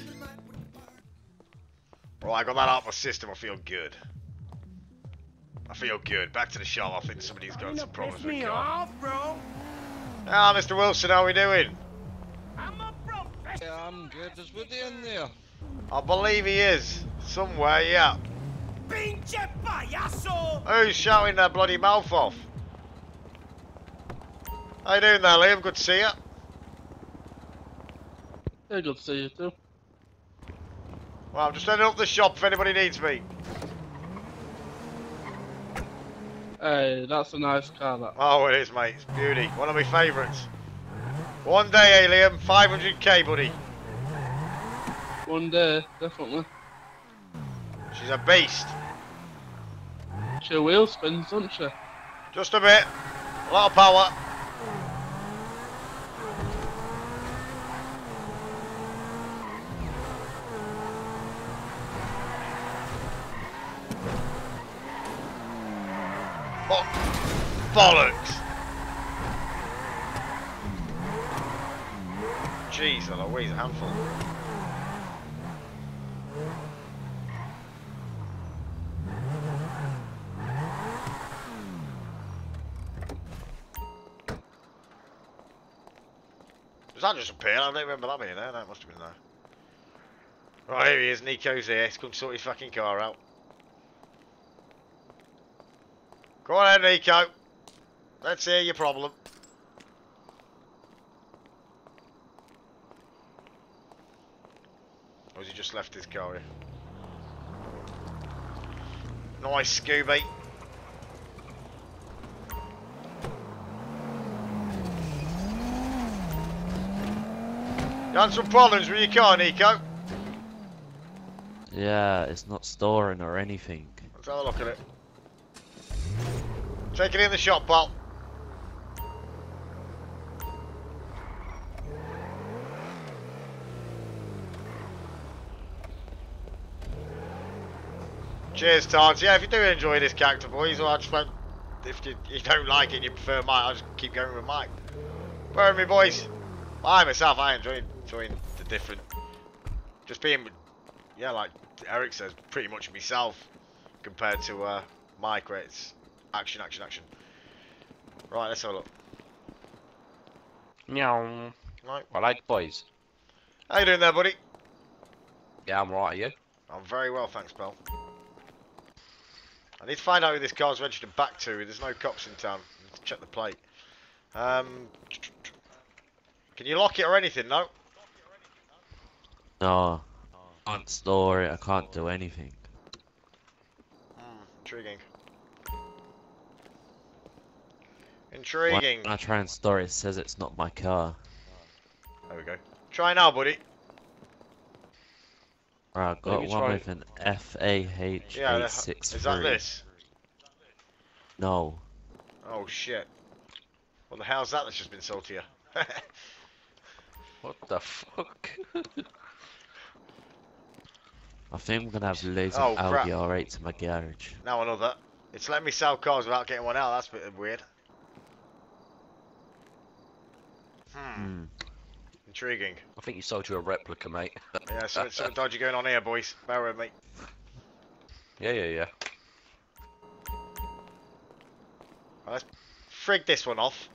Speaker 1: Well, I got that out of my system. I feel good. I feel good. Back to the shop. I think somebody's got some problems with the car.
Speaker 17: Off, bro.
Speaker 1: Ah, Mister Wilson, how are we doing?
Speaker 10: Yeah, I'm good. There's Woody in there.
Speaker 1: I believe he is. Somewhere, yeah.
Speaker 17: Pinche payaso.
Speaker 1: Who's shouting their bloody mouth off? How you doing there, Liam? Good to see you.
Speaker 2: Yeah, good to see you too.
Speaker 1: Well, I'm just heading up the shop if anybody needs me.
Speaker 2: Hey, that's a nice car, that.
Speaker 1: Oh, it is, mate. It's beauty. One of my favourites. One day, eh, Liam? five hundred K, buddy.
Speaker 2: One day, definitely.
Speaker 1: She's a beast.
Speaker 2: She wheel spins, doesn't she?
Speaker 1: Just a bit. A lot of power. Bo bollocks. Jeez, Louise, a handful. Does that just appear? I don't remember that being there. No, it must have been there. Right, here he is. Nico's here. He's come to sort his fucking car out. Go on ahead, Nico. Let's hear your problem. Or has he just left his car here? Nice, Scooby. You had some problems with your car, Nico?
Speaker 12: Yeah, it's not storing or anything.
Speaker 1: Let's have a look at it. Take it in the shop, pal. Cheers, Tards. Yeah, if you do enjoy this character, boys, or I just won't. If you, you don't like it and you prefer Mike, I'll just keep going with Mike. Burn me, boys. I myself, I enjoy enjoying the different. Just being, yeah, like Eric says, pretty much myself compared to uh, Mike, where it's action, action, action. Right, let's have a look.
Speaker 6: Meow.
Speaker 1: Right.
Speaker 6: I like boys.
Speaker 1: How you doing there, buddy?
Speaker 6: Yeah, I'm right, are you?
Speaker 1: I'm very well, thanks, pal. I need to find out who this car's registered back to. There's no cops in town. Let's check the plate. Um, can you lock it or anything? No?
Speaker 12: No. I can't store it, I can't do anything.
Speaker 1: Hmm, intriguing. Intriguing.
Speaker 12: When I try and store it, it says it's not my car.
Speaker 1: There we go. Try now, buddy.
Speaker 12: Right, I've got
Speaker 1: Maybe
Speaker 12: one
Speaker 1: try-
Speaker 12: with an F A H
Speaker 1: Yeah,
Speaker 12: eight
Speaker 1: that-
Speaker 12: six three.
Speaker 1: is that this?
Speaker 12: No.
Speaker 1: Oh shit. What the hell's that that's just been sold to you?
Speaker 6: What the fuck?
Speaker 12: I think I'm gonna have loads
Speaker 1: Oh,
Speaker 12: of Audi
Speaker 1: crap.
Speaker 12: R eights in my garage.
Speaker 1: Now another. It's letting me sell cars without getting one out. That's a bit weird. Hmm.
Speaker 12: Hmm.
Speaker 1: Intriguing.
Speaker 6: I think you sold you a replica, mate.
Speaker 1: Yeah, something, something dodgy going on here, boys. Bear with me.
Speaker 6: Yeah, yeah, yeah.
Speaker 1: Right, let's frig this one off.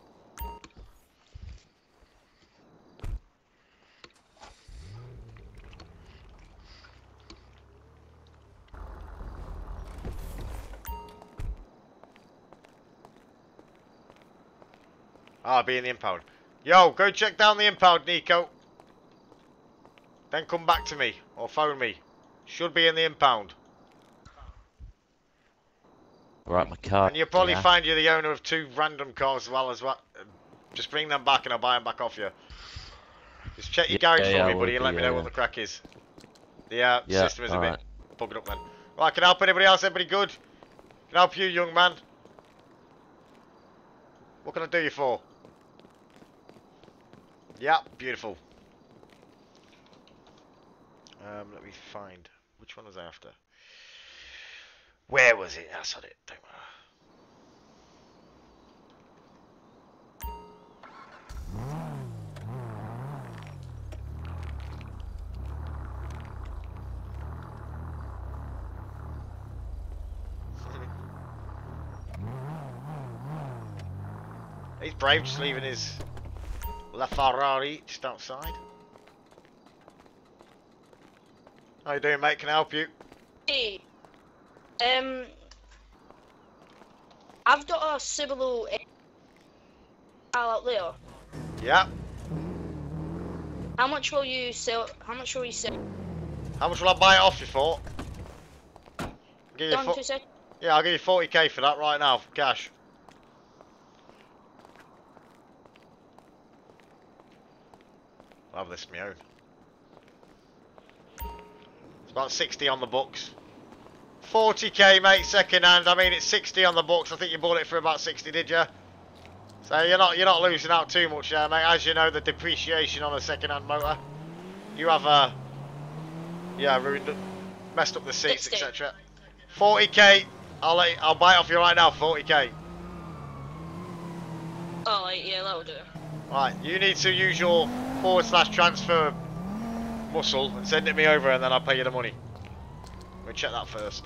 Speaker 1: Ah, I'll be in the impound. Yo, go check down the impound, Nico. Then come back to me or phone me. Should be in the impound.
Speaker 12: Right, my car.
Speaker 1: And you'll probably
Speaker 12: yeah.
Speaker 1: find you're the owner of two random cars as well as well. Just bring them back and I'll buy them back off you. Just check your
Speaker 12: Yeah,
Speaker 1: garage
Speaker 12: yeah,
Speaker 1: for
Speaker 12: I
Speaker 1: me,
Speaker 12: will
Speaker 1: buddy, and
Speaker 12: do,
Speaker 1: let me
Speaker 12: yeah,
Speaker 1: know what
Speaker 12: yeah.
Speaker 1: the crack is. The uh,
Speaker 12: Yeah,
Speaker 1: system is a bit
Speaker 12: alright.
Speaker 1: bugged up then. Right, can I help anybody else? Everybody good? Can I help you, young man? What can I do you for? Yeah, beautiful. Um, let me find. Which one was I after? Where was it? That's on it. Don't worry. He's brave, just leaving his LaFerrari just outside. How you doing, mate? Can I help you?
Speaker 15: Hey, um, I've got a Subaru out there.
Speaker 1: Yeah.
Speaker 15: How much will you sell? How much will you sell?
Speaker 1: How much will I buy it off you for? I'll give you
Speaker 15: Done
Speaker 1: fo-
Speaker 15: two sec.
Speaker 1: yeah, I'll give you forty K for that right now, for cash. I'll have this my own. It's about sixty on the books. forty K, mate, second hand. I mean, it's sixty on the books. I think you bought it for about sixty, did you? So you're not you're not losing out too much there, mate. As you know, the depreciation on a second hand motor. You have uh yeah, ruined it, messed up the seats, et cetera. forty K. I'll let you, I'll buy it off you right now. forty K.
Speaker 15: Alright, yeah, that'll do.
Speaker 1: Right, you need to use your forward slash transfer muscle and send it me over, and then I'll pay you the money. We'll check that first.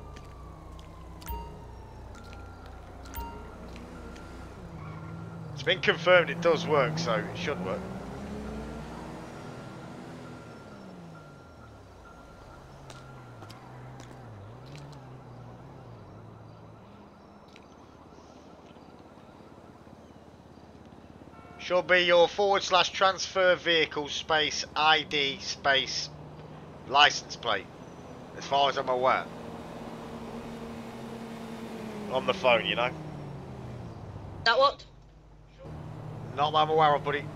Speaker 1: It's been confirmed it does work, so it should work. Should be your forward slash transfer vehicle space I D space license plate, as far as I'm aware. On the phone, you know.
Speaker 15: That what?
Speaker 1: Not that I'm aware of, buddy.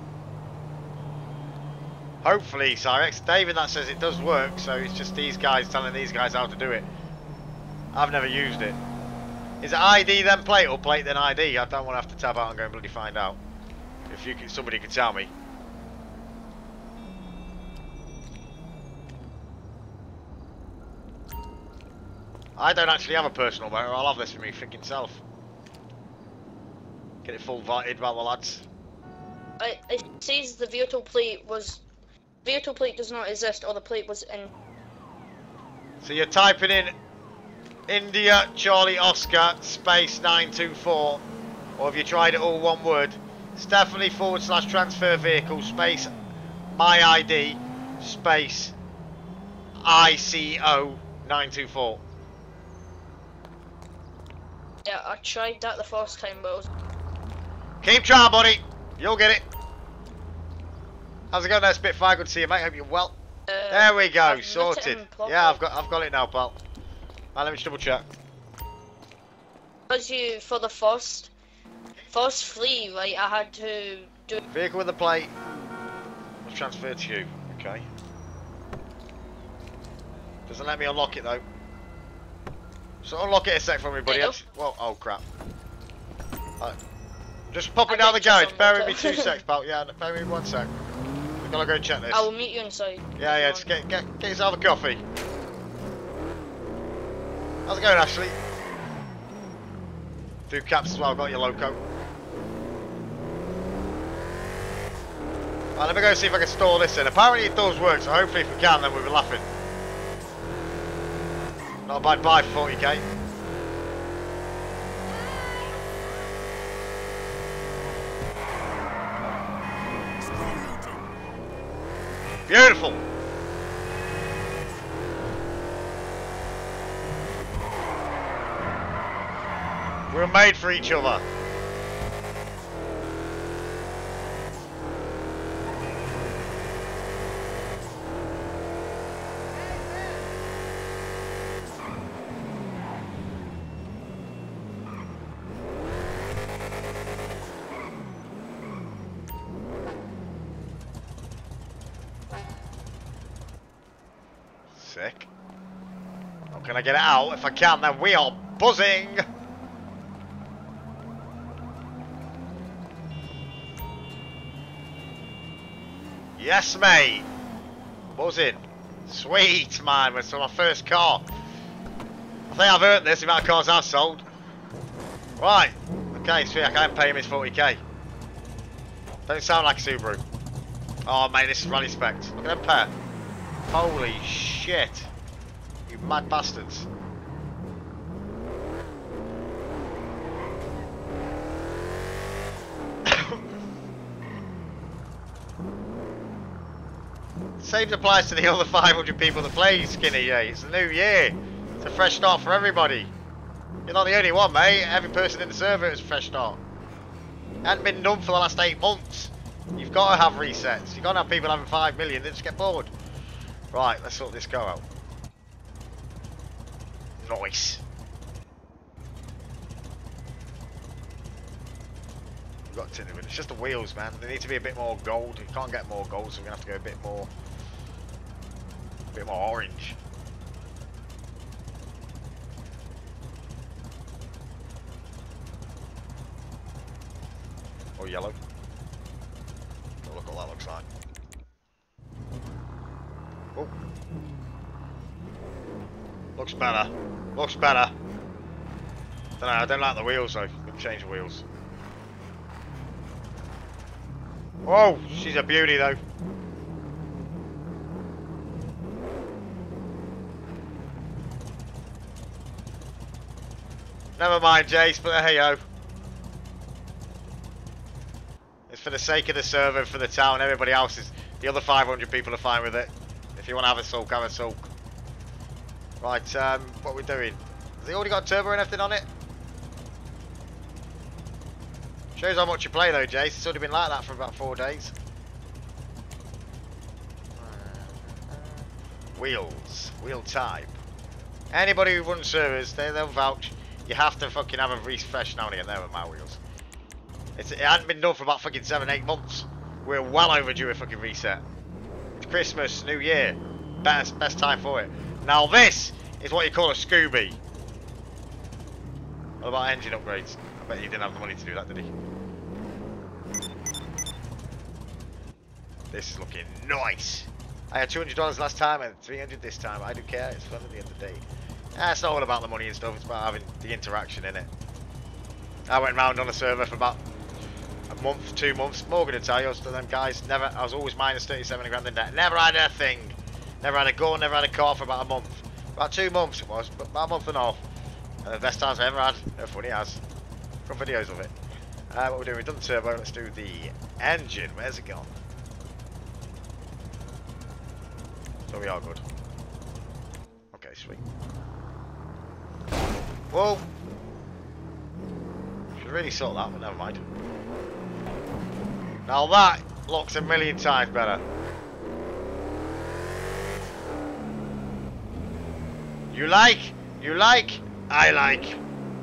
Speaker 1: Hopefully, Cyrex. David that says it does work, so it's just these guys telling these guys how to do it. I've never used it. Is it I D then plate or plate then I D? I don't want to have to tab out and go and bloody find out. If you can, somebody can tell me. I don't actually have a personal motor. I'll have this for me freaking self. Get it full invited by the lads.
Speaker 15: It, it says the vehicle plate was... Vehicle plate does not exist, or the plate was in...
Speaker 1: So you're typing in India Charlie Oscar space nine two four, or have you tried it all one word? Stephanie forward slash transfer vehicle space my I D space I C O nine two four.
Speaker 15: Yeah, I tried that the first time, but it was...
Speaker 1: Keep trying, buddy. You'll get it. How's it going there, Spitfire? Good to see you, mate. Hope you're well.
Speaker 15: Uh,
Speaker 1: there we go.
Speaker 15: I've lit it
Speaker 1: Sorted.
Speaker 15: in proper.
Speaker 1: Yeah, I've got I've got it now, pal. Right, let me just double check.
Speaker 15: Because you, for the first... First three, right, I had to do...
Speaker 1: Vehicle with the plate was transferred to you. Okay. Doesn't let me unlock it though. So unlock it a sec for me, buddy.
Speaker 15: Nope.
Speaker 1: Well, oh crap. Right. Just pop it
Speaker 15: I
Speaker 1: down the
Speaker 15: did just
Speaker 1: garage. Bear with
Speaker 15: unlock
Speaker 1: me
Speaker 15: it.
Speaker 1: two secs, pal. Yeah, bear with me one sec. gotta go check this.
Speaker 15: I will meet you inside.
Speaker 1: Yeah, yeah, just get, get, get yourself a coffee. How's it going, Ashley? Two caps as well, got your loco. Right, let me go see if I can store this in. Apparently it does work, so hopefully if we can, then we'll be laughing. Not a bad buy for forty K. Beautiful. We're made for each other. Sick. How can I get it out? If I can, then we are buzzing. Yes, mate. Buzzing. Sweet, man. It's my first car. I think I've earned this, the amount of cars I've sold. Right. Okay, sweet. I can't pay him his forty K. Don't sound like a Subaru. Oh, mate, this is rally specs. Look at them pair. Holy shit. You mad bastards. Same applies to the other five hundred people that play, Skinny. Yeah, it's a new year. It's a fresh start for everybody. You're not the only one, mate. Every person in the server is a fresh start. It hasn't been done for the last eight months. You've got to have resets. You've got to have people having five million. They just get bored. Right, let's sort this car out. Nice. We've got tinted with it. It's just the wheels, man. They need to be a bit more gold. You can't get more gold, so we're gonna have to go a bit more, a bit more orange. Or yellow. Oh, look what that looks like. Oh. Looks better. Looks better. Don't know, I don't like the wheels though. We can change the wheels. Whoa, she's a beauty though. Never mind, Jace, but hey ho. It's for the sake of the server, for the town, everybody else is. The other five hundred people are fine with it. If you want to have a sulk, have a sulk. Right, um, what are we doing? Has he already got turbo and everything on it? Shows how much you play though, Jace. It's already been like that for about four days. Wheels. Wheel type. Anybody who runs servers, they, they'll vouch. You have to fucking have a refresh now and again. There with my wheels. It's, it hadn't been done for about fucking seven, eight months. We're well overdue a fucking reset. It's Christmas, New Year. Best, best time for it. Now this is what you call a Scooby. What about engine upgrades? I bet he didn't have the money to do that, did he? This is looking nice. I had two hundred dollars last time and three hundred dollars this time. I don't care. It's fun at the end of the day. Ah, it's not all about the money and stuff. It's about having the interaction in it. I went round on a server for about a month, two months. Morgan and tell you, to them guys, never. I was always minus thirty-seven grand in debt. Never had a thing. Never had a gun. Never had a car for about a month. About two months it was, but about a month and a half. And the best times I ever had. No funny as. Got videos of it. Uh, what we're doing, we've done the turbo. Let's do the engine. Where's it gone? So we are good. Okay, sweet. Whoa! Should really sort that, but never mind. Now that looks a million times better. You like? You like? I like.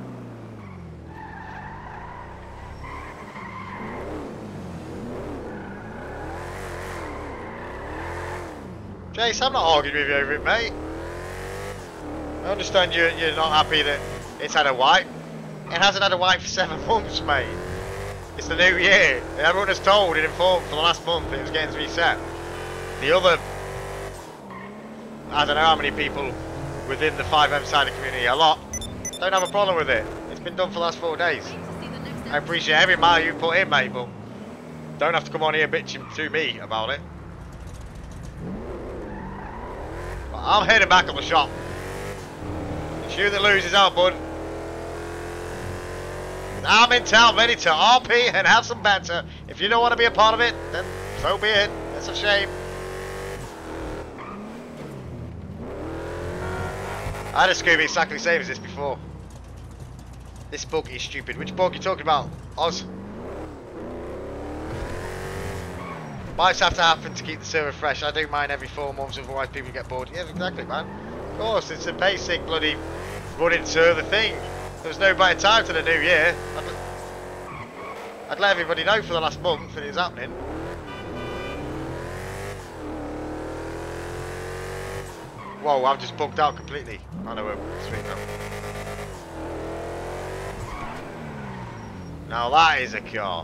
Speaker 1: Jace, I'm not arguing with you over it, mate. I understand you're, you're not happy that it's had a wipe. It hasn't had a wipe for seven months, mate. It's the new year. Everyone has told and informed for the last month it was getting reset. the other, I don't know how many people within the five M Sider community, a lot, don't have a problem with it. It's been done for the last four days. I appreciate every mile you put in, mate, but don't have to come on here bitching to me about it. But I'm heading back on the shop. It's you that loses out, bud. I'm in town ready to R P and have some banter. If you don't want to be a part of it, then so be it. It's a shame. I had a Scooby exactly the same as this before. This bug is stupid. Which bug are you talking about? Oz? Might have to happen to keep the server fresh. I do mine every four months, otherwise people get bored. Yeah, exactly, man. Of course, it's a basic bloody running server thing. There's no better time to the new year. I'd, I'd let everybody know for the last month that it's happening. Whoa, I've just bugged out completely. I know we're sweet now. Now that is a car.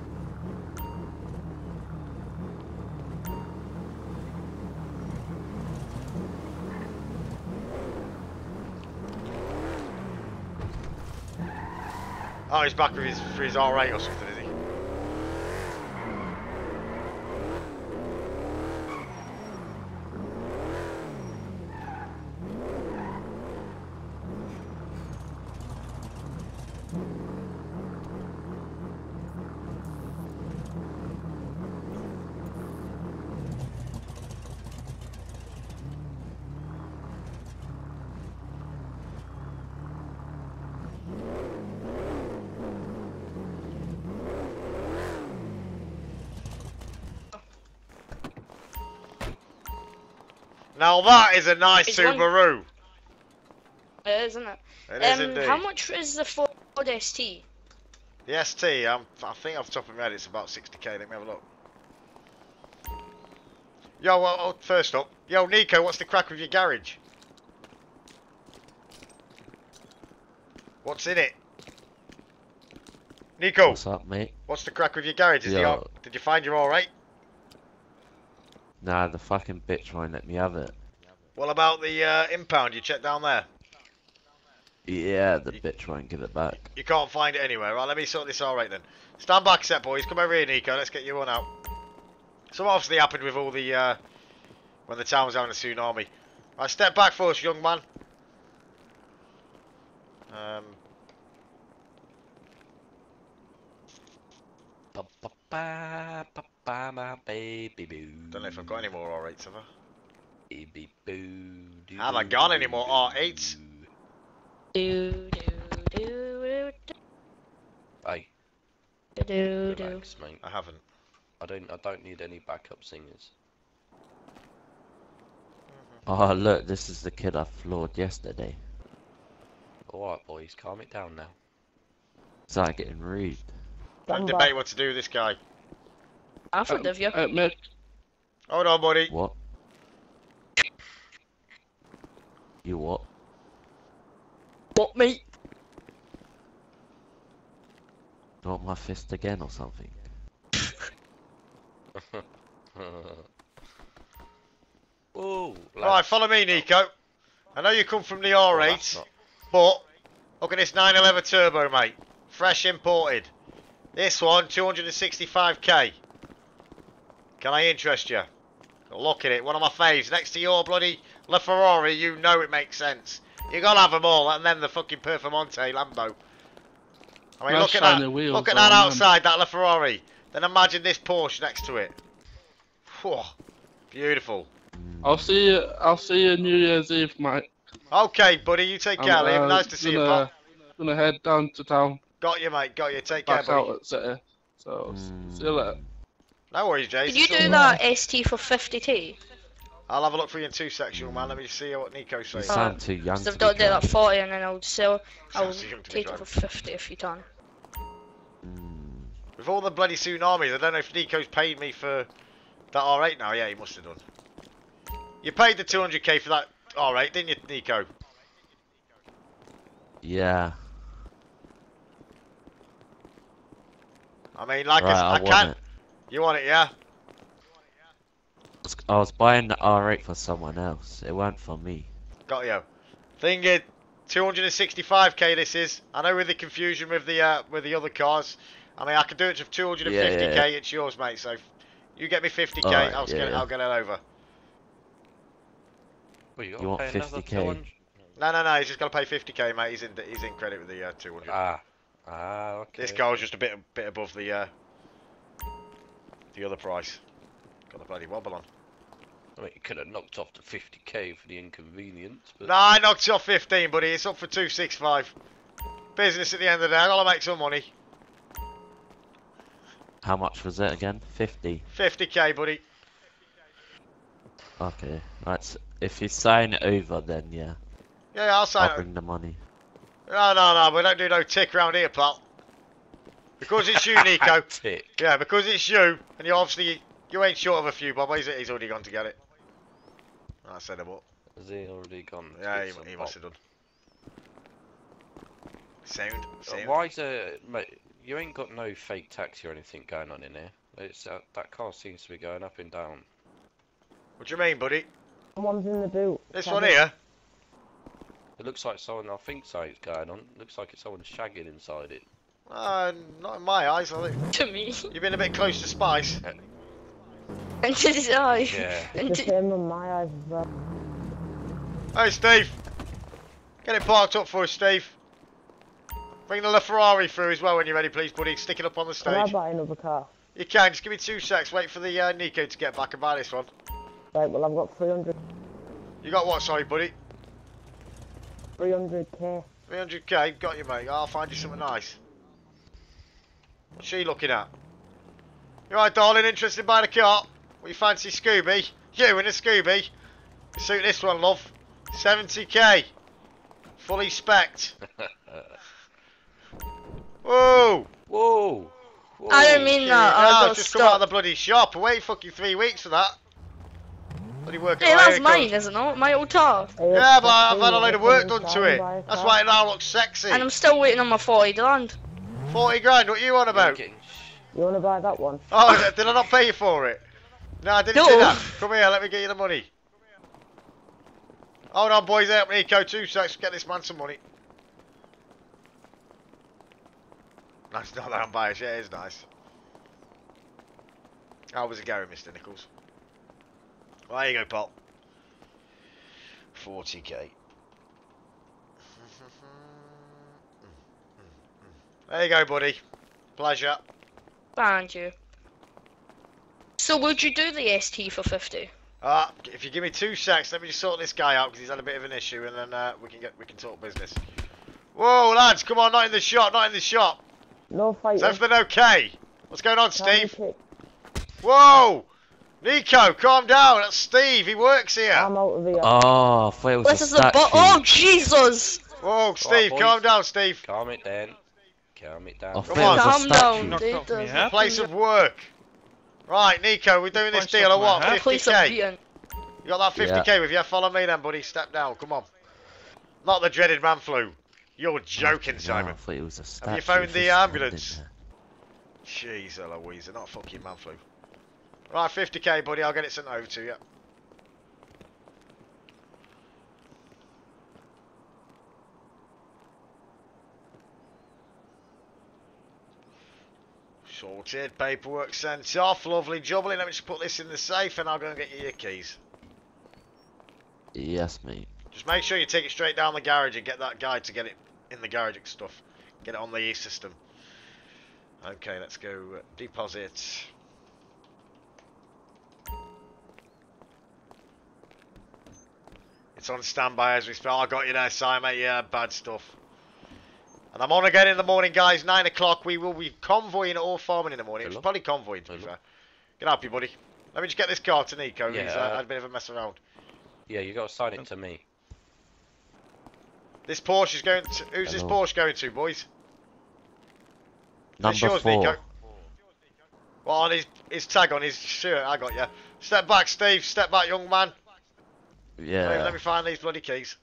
Speaker 1: Oh, he's back with his, for his R eight or something, is he? Now that is a nice
Speaker 15: It's
Speaker 1: Subaru.
Speaker 15: One... It is, isn't it?
Speaker 1: It is
Speaker 15: um,
Speaker 1: indeed.
Speaker 15: How much is the Ford S T?
Speaker 1: The S T, um, I think off the top of my head it's about sixty K. Let me have a look. Yo, well, oh, first up, yo, Nico, what's the crack with your garage? What's in it? Nico.
Speaker 12: What's up, mate?
Speaker 1: What's the crack with your garage? Is
Speaker 12: Yo.
Speaker 1: the, all- did you find you're alright?
Speaker 12: Nah, the fucking bitch won't let me have it.
Speaker 1: What about the uh, impound? You checked down there?
Speaker 12: Yeah, the bitch won't give it back.
Speaker 1: You can't find it anywhere. Right, let me sort this alright then. Stand back, set boys. Come over here, Nico. Let's get you one out. So obviously happened with all the, uh, when the town was having a tsunami. Right, step back for us, young man. Um...
Speaker 6: Ba, ba, ba, ba, ba, ba, baby boo.
Speaker 1: Don't know if I've got any more R eights, have I?
Speaker 6: Baby boo. Do,
Speaker 1: Have I got any more R eights?
Speaker 15: Do do do do
Speaker 6: Hey.
Speaker 15: do do do.
Speaker 6: Relax, mate.
Speaker 1: I haven't.
Speaker 6: I don't. I don't need any backup singers.
Speaker 12: Oh, look, this is the kid I floored yesterday.
Speaker 6: Alright, boys, calm it down now.
Speaker 12: Start getting rude.
Speaker 1: Don't debate what to do with this guy.
Speaker 15: I forgive you.
Speaker 2: Uh, Mick,
Speaker 1: Hold on, buddy.
Speaker 12: What? You what?
Speaker 15: What, mate?
Speaker 12: Drop my fist again or something?
Speaker 6: Oh,
Speaker 1: Right, follow me, Nico. I know you come from the R eight, but look at this nine eleven Turbo, mate. Fresh imported. This one, two hundred sixty-five K. Can I interest you? Look at it, one of my faves. Next to your bloody LaFerrari, you know it makes sense. You gotta have them all, and then the fucking Performante Lambo. I mean,
Speaker 2: Nice
Speaker 1: look at that.
Speaker 2: shiny wheels
Speaker 1: Look at
Speaker 2: on
Speaker 1: that
Speaker 2: them.
Speaker 1: outside, that LaFerrari. Then imagine this Porsche next to it. Whew, beautiful.
Speaker 2: I'll see you. I'll see you New Year's Eve, mate.
Speaker 1: Okay, buddy, you take care,
Speaker 2: I'm,
Speaker 1: Liam.
Speaker 2: uh,
Speaker 1: Nice to see you,
Speaker 2: gonna,
Speaker 1: pal.
Speaker 2: Gonna head down to town.
Speaker 1: Got you, mate. Got you. Take care,
Speaker 2: Back
Speaker 1: buddy.
Speaker 2: out at City. So see you later.
Speaker 1: No worries, Jason.
Speaker 15: Could you do that S T for fifty T?
Speaker 1: I'll have a look for you in two section, man. Let me just see what Nico's saying.
Speaker 12: You sound too young
Speaker 15: So
Speaker 12: to
Speaker 15: I've
Speaker 12: be
Speaker 15: got to do that
Speaker 12: driving.
Speaker 15: forty and then I'll sell. I'll
Speaker 1: Sounds too young to be
Speaker 15: take it for fifty if you can.
Speaker 1: With all the bloody tsunamis, I don't know if Nico's paid me for that R eight now. Yeah, he must have done. You paid the two hundred K for that R eight, didn't you, Nico?
Speaker 12: Yeah.
Speaker 1: I mean, like
Speaker 12: Right,
Speaker 1: I,
Speaker 12: I
Speaker 1: I
Speaker 12: want
Speaker 1: can't.
Speaker 12: it.
Speaker 1: You want it, yeah?
Speaker 12: was I was buying the R eight for someone else. It weren't for me.
Speaker 1: Got you. Thing is, two hundred sixty-five k this is. I know with the confusion with the uh, with the other cars. I mean, I can do it for two hundred fifty k.
Speaker 12: Yeah, yeah.
Speaker 1: It's yours, mate. So you get me fifty k.
Speaker 12: Alright,
Speaker 1: I'll
Speaker 12: yeah,
Speaker 1: get it.
Speaker 12: yeah.
Speaker 1: I'll get it over.
Speaker 6: Well, you,
Speaker 12: You want
Speaker 6: pay another
Speaker 12: fifty K?
Speaker 6: two hundred?
Speaker 1: No, no, no. He's just got to pay fifty k, mate. He's in. He's in credit with the uh, two hundred.
Speaker 6: Ah, ah, okay.
Speaker 1: This car was just a bit bit above the uh, the other price. Got the bloody wobble on.
Speaker 6: I mean, you could have knocked off the fifty k for the inconvenience, but
Speaker 1: No, I knocked off fifteen, buddy. It's up for two sixty-five. Business at the end of the day. I gotta make some money.
Speaker 12: How much was it again? fifty.
Speaker 1: fifty k, buddy.
Speaker 12: Okay. Right. If you sign it over, then yeah.
Speaker 1: Yeah, yeah, I'll sign
Speaker 12: I'll
Speaker 1: it.
Speaker 12: bring the money.
Speaker 1: No, no, no. We don't do no tick round here, pal. Because it's you, Nico.
Speaker 6: tick.
Speaker 1: Yeah, because it's you, and you obviously you ain't short of a few, Bob. He's, he's already gone to get it. I said about.
Speaker 6: Has he already gone? to
Speaker 1: Yeah,
Speaker 6: get
Speaker 1: he,
Speaker 6: some
Speaker 1: he must have
Speaker 6: pop?
Speaker 1: done. Sound,
Speaker 6: Uh,
Speaker 1: sound.
Speaker 6: Why is there, mate? You ain't got no fake taxi or anything going on in here. It's uh, that car seems to be going up and down.
Speaker 1: What do you mean, buddy?
Speaker 3: Someone's in the boot.
Speaker 1: This
Speaker 3: Someone-
Speaker 1: one here?
Speaker 6: It looks like someone. I think something's going on. Looks like it's someone shagging inside it.
Speaker 1: Uh, not in my eyes. I think.
Speaker 15: To me.
Speaker 1: You've been a bit close to Spice.
Speaker 15: And to his eye.
Speaker 6: Yeah.
Speaker 15: And
Speaker 3: It's the
Speaker 15: to...
Speaker 3: same on my eyes as well.
Speaker 1: Hey, Steve. Get it parked up for us, Steve. Bring the LaFerrari through as well when you're ready, please, buddy. Stick it up on the
Speaker 3: Can I
Speaker 1: stage.
Speaker 3: buy another car?
Speaker 1: You can. Just give me two secs. Wait for the uh, Nico to get back and buy this one.
Speaker 3: Right, well I've got three hundred,
Speaker 1: You got what? Sorry, buddy.
Speaker 3: three hundred k.
Speaker 1: three hundred k. Got you, mate. I'll find you something nice. What's she looking at? You alright, darling? Interested by the car? What you fancy, Scooby? You and a Scooby? Suit this one, love. seventy k. Fully spec'd. Whoa!
Speaker 6: Whoa!
Speaker 15: I don't mean that. I
Speaker 1: No,
Speaker 15: got
Speaker 1: it's just come out of
Speaker 15: stuck.
Speaker 1: the bloody shop. Wait fucking three weeks for that. Bloody working
Speaker 15: Hey,
Speaker 1: away,
Speaker 15: that's
Speaker 1: it
Speaker 15: mine,
Speaker 1: comes.
Speaker 15: isn't it? My old car.
Speaker 1: Yeah, but I've had a load of work done to it. That's why it now looks sexy.
Speaker 15: And I'm still waiting on my forty grand.
Speaker 1: forty grand, what you on about?
Speaker 3: You wanna buy that one?
Speaker 1: Oh, did I not pay you for it? No, I didn't
Speaker 15: No.
Speaker 1: do that. Come here, let me get you the money. Hold on, boys, help Nico, two seconds, get this man some money. That's not that unbiased, yeah, it is nice. How was it going, Mister Nichols? Well, there you go, Paul. forty k. There you go, buddy. Pleasure.
Speaker 15: Thank you. So would you do the S T for fifty?
Speaker 1: Uh, if you give me two secs, let me just sort this guy out because he's had a bit of an issue, and then uh, we can get we can talk business. Whoa, lads, come on, not in the shop, not in the shop.
Speaker 3: No fighting.
Speaker 1: Is everything okay? What's going on,
Speaker 3: Tiny
Speaker 1: Steve?
Speaker 3: kick.
Speaker 1: Whoa, Nico, calm down. That's Steve. He works here.
Speaker 3: I'm out of here.
Speaker 12: Oh, I thought it was
Speaker 15: This
Speaker 12: a
Speaker 15: is the bo-
Speaker 12: statue.
Speaker 15: Oh Jesus!
Speaker 1: Whoa, Steve,
Speaker 6: boys.
Speaker 1: calm down, Steve.
Speaker 6: Calm it down. Calm it down.
Speaker 12: I
Speaker 1: Come
Speaker 12: thought
Speaker 1: on.
Speaker 12: it was a
Speaker 15: Calm
Speaker 12: statue.
Speaker 15: down.
Speaker 9: Knocked
Speaker 15: dude,
Speaker 9: off me
Speaker 15: there's
Speaker 9: hat.
Speaker 15: a
Speaker 1: Place of work. Right, Nico, we're doing this
Speaker 9: Punched
Speaker 1: deal
Speaker 9: off
Speaker 1: or
Speaker 9: my
Speaker 1: what?
Speaker 9: hat.
Speaker 1: fifty
Speaker 15: place of
Speaker 1: k.
Speaker 15: being.
Speaker 1: You got that fifty k with you? Follow me then, buddy. Step down. Come on. Not the dreaded man flu. You're joking,
Speaker 12: No,
Speaker 1: Simon.
Speaker 12: I thought it was a statue.
Speaker 1: Have you phoned
Speaker 12: just
Speaker 1: the
Speaker 12: standing
Speaker 1: ambulance?
Speaker 12: there.
Speaker 1: Jeez, Eloise, not fucking man flu. Right, fifty k, buddy. I'll get it sent over to you. Sorted. Paperwork sent off. Lovely jubbly. Let me just put this in the safe and I'll go and get you your keys.
Speaker 12: Yes, mate.
Speaker 1: Just make sure you take it straight down the garage and get that guy to get it in the garage and stuff. Get it on the e-system. Okay, let's go uh, deposit. It's on standby as we speak. Oh, I got you there, Simon. Yeah, bad stuff. And I'm on again in the morning, guys. Nine o'clock. We will be convoying all farming in the morning. It's
Speaker 6: Hello?
Speaker 1: probably convoying, to be
Speaker 6: Hello?
Speaker 1: fair. Get up, you buddy. Let me just get this car to Nico.
Speaker 6: Yeah,
Speaker 1: He's uh,
Speaker 6: uh,
Speaker 1: had a bit of a mess around.
Speaker 6: Yeah, you got to sign it to me.
Speaker 1: This Porsche is going to... Who's this
Speaker 12: Hello.
Speaker 1: Porsche going to, boys?
Speaker 12: Number
Speaker 1: That's yours,
Speaker 12: four.
Speaker 1: Nico. Well, on his, his tag on his shirt, I got you. Step back, Steve. Step back, young man.
Speaker 12: Yeah.
Speaker 1: Let me, let me find these bloody keys.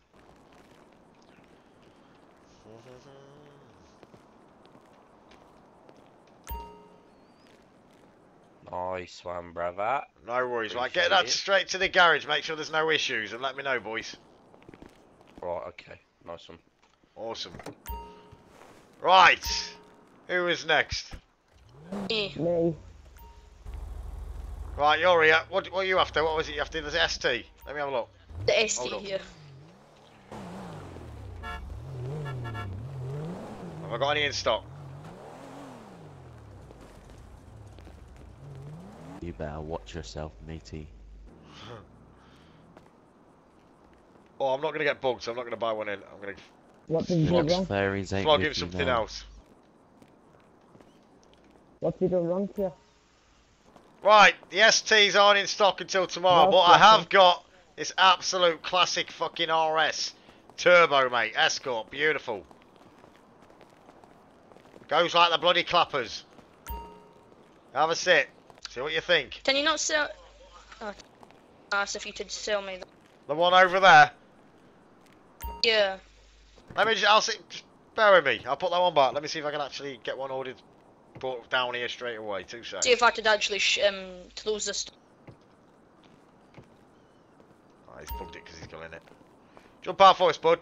Speaker 6: Nice one, brother.
Speaker 1: No worries. Right,
Speaker 6: Appreciate
Speaker 1: get that
Speaker 6: it.
Speaker 1: straight to the garage. Make sure there's no issues and let me know, boys.
Speaker 6: Right, okay. Nice one.
Speaker 1: Awesome. Right. Who is next?
Speaker 15: Me.
Speaker 3: Me.
Speaker 1: Right, you're here. What, what are you after? What was it you after? The S T. Let me have a look.
Speaker 15: The S T
Speaker 1: Hold up.
Speaker 15: here.
Speaker 1: Have I got any in stock?
Speaker 12: You better watch yourself, matey.
Speaker 1: Oh, I'm not going to get bugged, so I'm not going to buy one in. I'm going to
Speaker 3: What did you do
Speaker 12: Fox
Speaker 3: wrong?
Speaker 12: fairies ain't
Speaker 1: flog
Speaker 12: with
Speaker 1: him
Speaker 12: you
Speaker 1: something
Speaker 12: now.
Speaker 1: else.
Speaker 3: What did you do wrong to you?
Speaker 1: Right, the S Ts aren't in stock until tomorrow,
Speaker 3: No
Speaker 1: but I
Speaker 3: problem.
Speaker 1: have got this absolute classic fucking R S. Turbo, mate. Escort. Beautiful. Goes like the bloody clappers. Have a sit. See what you think.
Speaker 15: Can you not sell? Oh, ask if you could sell me. That.
Speaker 1: The one over there.
Speaker 15: Yeah.
Speaker 1: Let me just, I'll see, just bear with me. I'll put that one back. Let me see if I can actually get one ordered, brought down here straight away. Two seconds.
Speaker 15: See if I could actually sh um close this.
Speaker 1: Oh, he's bugged it because he's got in it. Jump out for us, bud.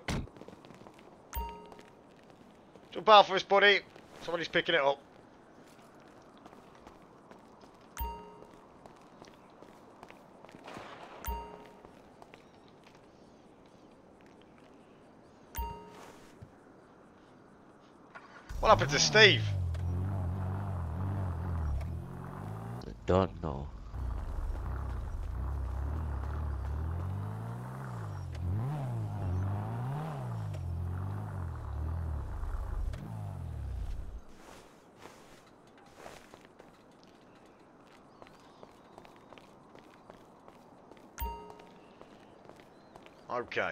Speaker 1: Jump out for us, buddy. Somebody's picking it up. What happened to Steve?
Speaker 12: Don't know.
Speaker 1: Okay.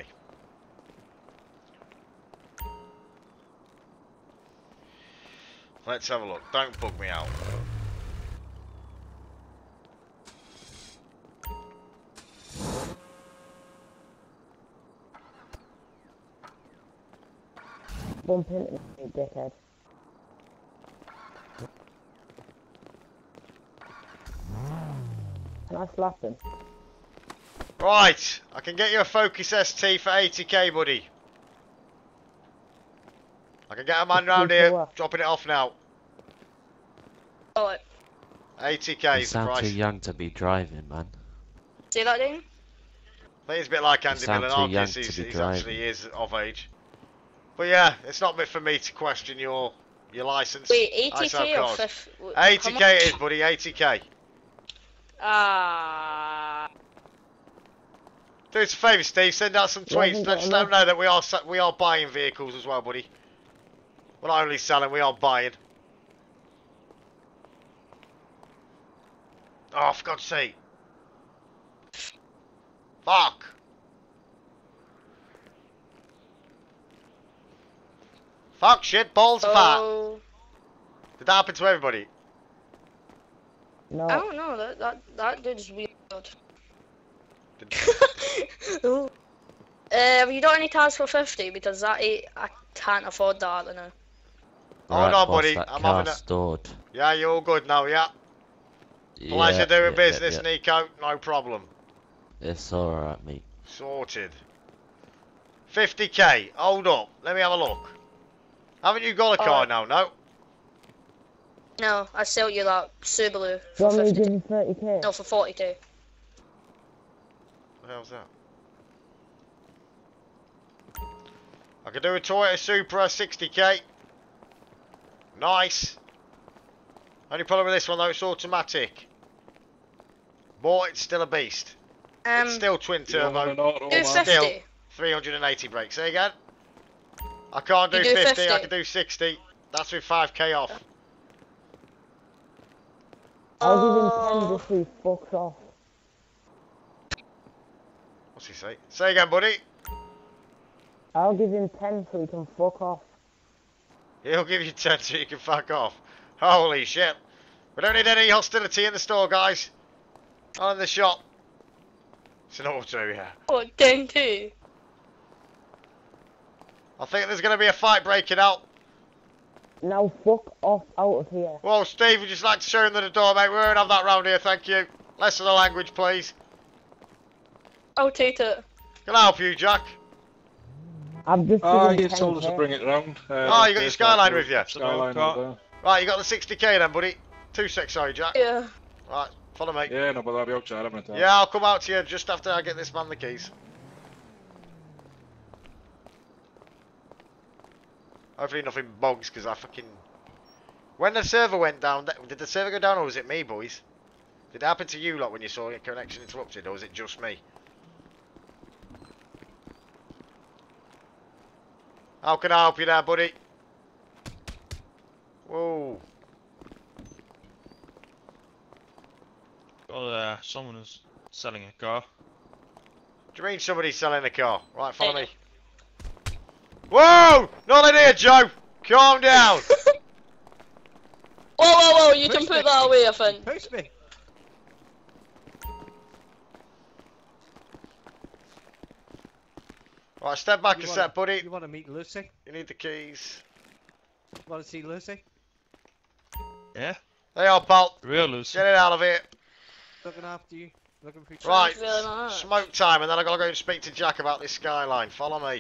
Speaker 1: Let's have a look. Don't bug me out.
Speaker 3: Bump into me, dickhead. Can I slap him?
Speaker 1: Right, I can get you a Focus S T for eighty K, buddy. I can get a man round here, dropping it off now.
Speaker 15: Oh,
Speaker 1: eighty K
Speaker 12: You
Speaker 1: is the
Speaker 12: sound too
Speaker 1: price.
Speaker 12: young to be driving, man.
Speaker 15: say that again.
Speaker 1: I think it's a bit like Andy
Speaker 12: sound
Speaker 1: Millen,
Speaker 12: too
Speaker 1: aren't
Speaker 12: young
Speaker 1: you?
Speaker 12: to
Speaker 1: He's,
Speaker 12: be
Speaker 1: he's
Speaker 12: driving.
Speaker 1: actually is of age. But yeah, it's not meant for me to question your your license.
Speaker 15: Wait,
Speaker 1: I
Speaker 15: eighty
Speaker 1: sell
Speaker 15: K or
Speaker 1: cars.
Speaker 15: fifty?
Speaker 1: eighty K it is, buddy. eighty K.
Speaker 15: Ah.
Speaker 1: Do us a favour, Steve. Send out some
Speaker 3: You
Speaker 1: tweets.
Speaker 3: haven't
Speaker 1: Let's
Speaker 3: got
Speaker 1: let them
Speaker 3: enough.
Speaker 1: know that we are sa- we are buying vehicles as well, buddy. We're not only selling, we are buying. Oh, for God's sake! Fuck! Fuck, shit, balls, fat.
Speaker 15: Oh.
Speaker 1: Did that happen to everybody?
Speaker 3: No.
Speaker 15: I don't know. That that that dude's weird. Ooh. Uh, have you got any cars for fifty? Because that ain't, I can't afford that, you know.
Speaker 1: Oh
Speaker 12: Right,
Speaker 1: no,
Speaker 12: boss,
Speaker 1: buddy.
Speaker 12: that
Speaker 1: I'm
Speaker 12: car's
Speaker 1: having a.
Speaker 12: stored.
Speaker 1: Yeah, you're all good now, yeah. Pleasure
Speaker 12: Yeah,
Speaker 1: doing
Speaker 12: yeah,
Speaker 1: business,
Speaker 12: yeah, yeah.
Speaker 1: Nico. No problem.
Speaker 12: It's alright, mate.
Speaker 1: Sorted. fifty K. Hold up. Let me have a look. Haven't you got a car
Speaker 15: Alright.
Speaker 1: now? No.
Speaker 15: No, I sell you that Subaru
Speaker 3: Do you
Speaker 15: for
Speaker 3: want me to
Speaker 15: fifty.
Speaker 3: give you thirty K?
Speaker 15: No, for forty-two.
Speaker 1: What the hell's that? I could do a Toyota Supra sixty K. Nice. Only problem with this one though, it's automatic. But it's still a beast.
Speaker 15: Um,
Speaker 1: it's still twin
Speaker 11: You want
Speaker 1: turbo.
Speaker 11: an auto,
Speaker 15: do
Speaker 11: man?
Speaker 1: Still
Speaker 15: fifty.
Speaker 1: three hundred eighty brakes. Say again. I can't do,
Speaker 15: You do
Speaker 1: fifty, I
Speaker 15: fifty.
Speaker 1: can do sixty. That's with five K off.
Speaker 3: I'll give him
Speaker 15: Oh.
Speaker 3: ten just so he fucks off.
Speaker 1: What's he say? Say again, buddy.
Speaker 3: I'll give him ten so he can fuck off.
Speaker 1: He'll give you ten so you can fuck off. Holy shit. We don't need any hostility in the store, guys. Not in the shop. It's an auto, yeah.
Speaker 15: Oh, ten too.
Speaker 1: I think there's going to be a fight breaking out.
Speaker 3: Now fuck off out of here.
Speaker 1: Well, Steve, would you just like to show him the door, mate? We won't have that round here, thank you. Less of the language, please.
Speaker 15: I'll take it.
Speaker 1: Can I help you, Jack?
Speaker 3: I've just
Speaker 11: Ah,
Speaker 3: given
Speaker 11: you
Speaker 3: ten
Speaker 11: told us to
Speaker 3: K.
Speaker 11: bring it round. Uh,
Speaker 1: Oh, you got your Skyline with you?
Speaker 11: Skyline over
Speaker 1: Right, you got the sixty K then, buddy. Two six, sorry, Jack.
Speaker 15: Yeah.
Speaker 1: Right, follow me.
Speaker 11: there. Yeah, no, but that'll be outside, haven't it?
Speaker 1: Yeah, I'll come out to you just after I get this man the keys. Hopefully nothing bugs, because I fucking... When the server went down, did the server go down or was it me, boys? Did it happen to you lot when you saw your connection interrupted, or was it just me? How can I help you there, buddy? Whoa.
Speaker 9: Well, uh, someone is selling a car.
Speaker 1: Do you mean somebody's selling a car? Right, follow me. Whoa! Not in here, Joe! Calm down!
Speaker 15: Whoa, whoa, whoa, you
Speaker 4: Push
Speaker 15: can put
Speaker 4: me.
Speaker 15: that away, I think.
Speaker 4: Push me.
Speaker 1: Right, step back
Speaker 4: You
Speaker 1: a
Speaker 4: wanna-
Speaker 1: sec, buddy.
Speaker 4: You want to meet Lucy?
Speaker 1: You need the keys.
Speaker 4: You want to see Lucy?
Speaker 9: Yeah.
Speaker 1: They are, pal.
Speaker 9: Real Lucy.
Speaker 1: Get it out of here.
Speaker 4: Looking after you. Looking for you.
Speaker 1: Right,
Speaker 15: Really nice.
Speaker 1: smoke time, and then I gotta go and speak to Jack about this Skyline. Follow me.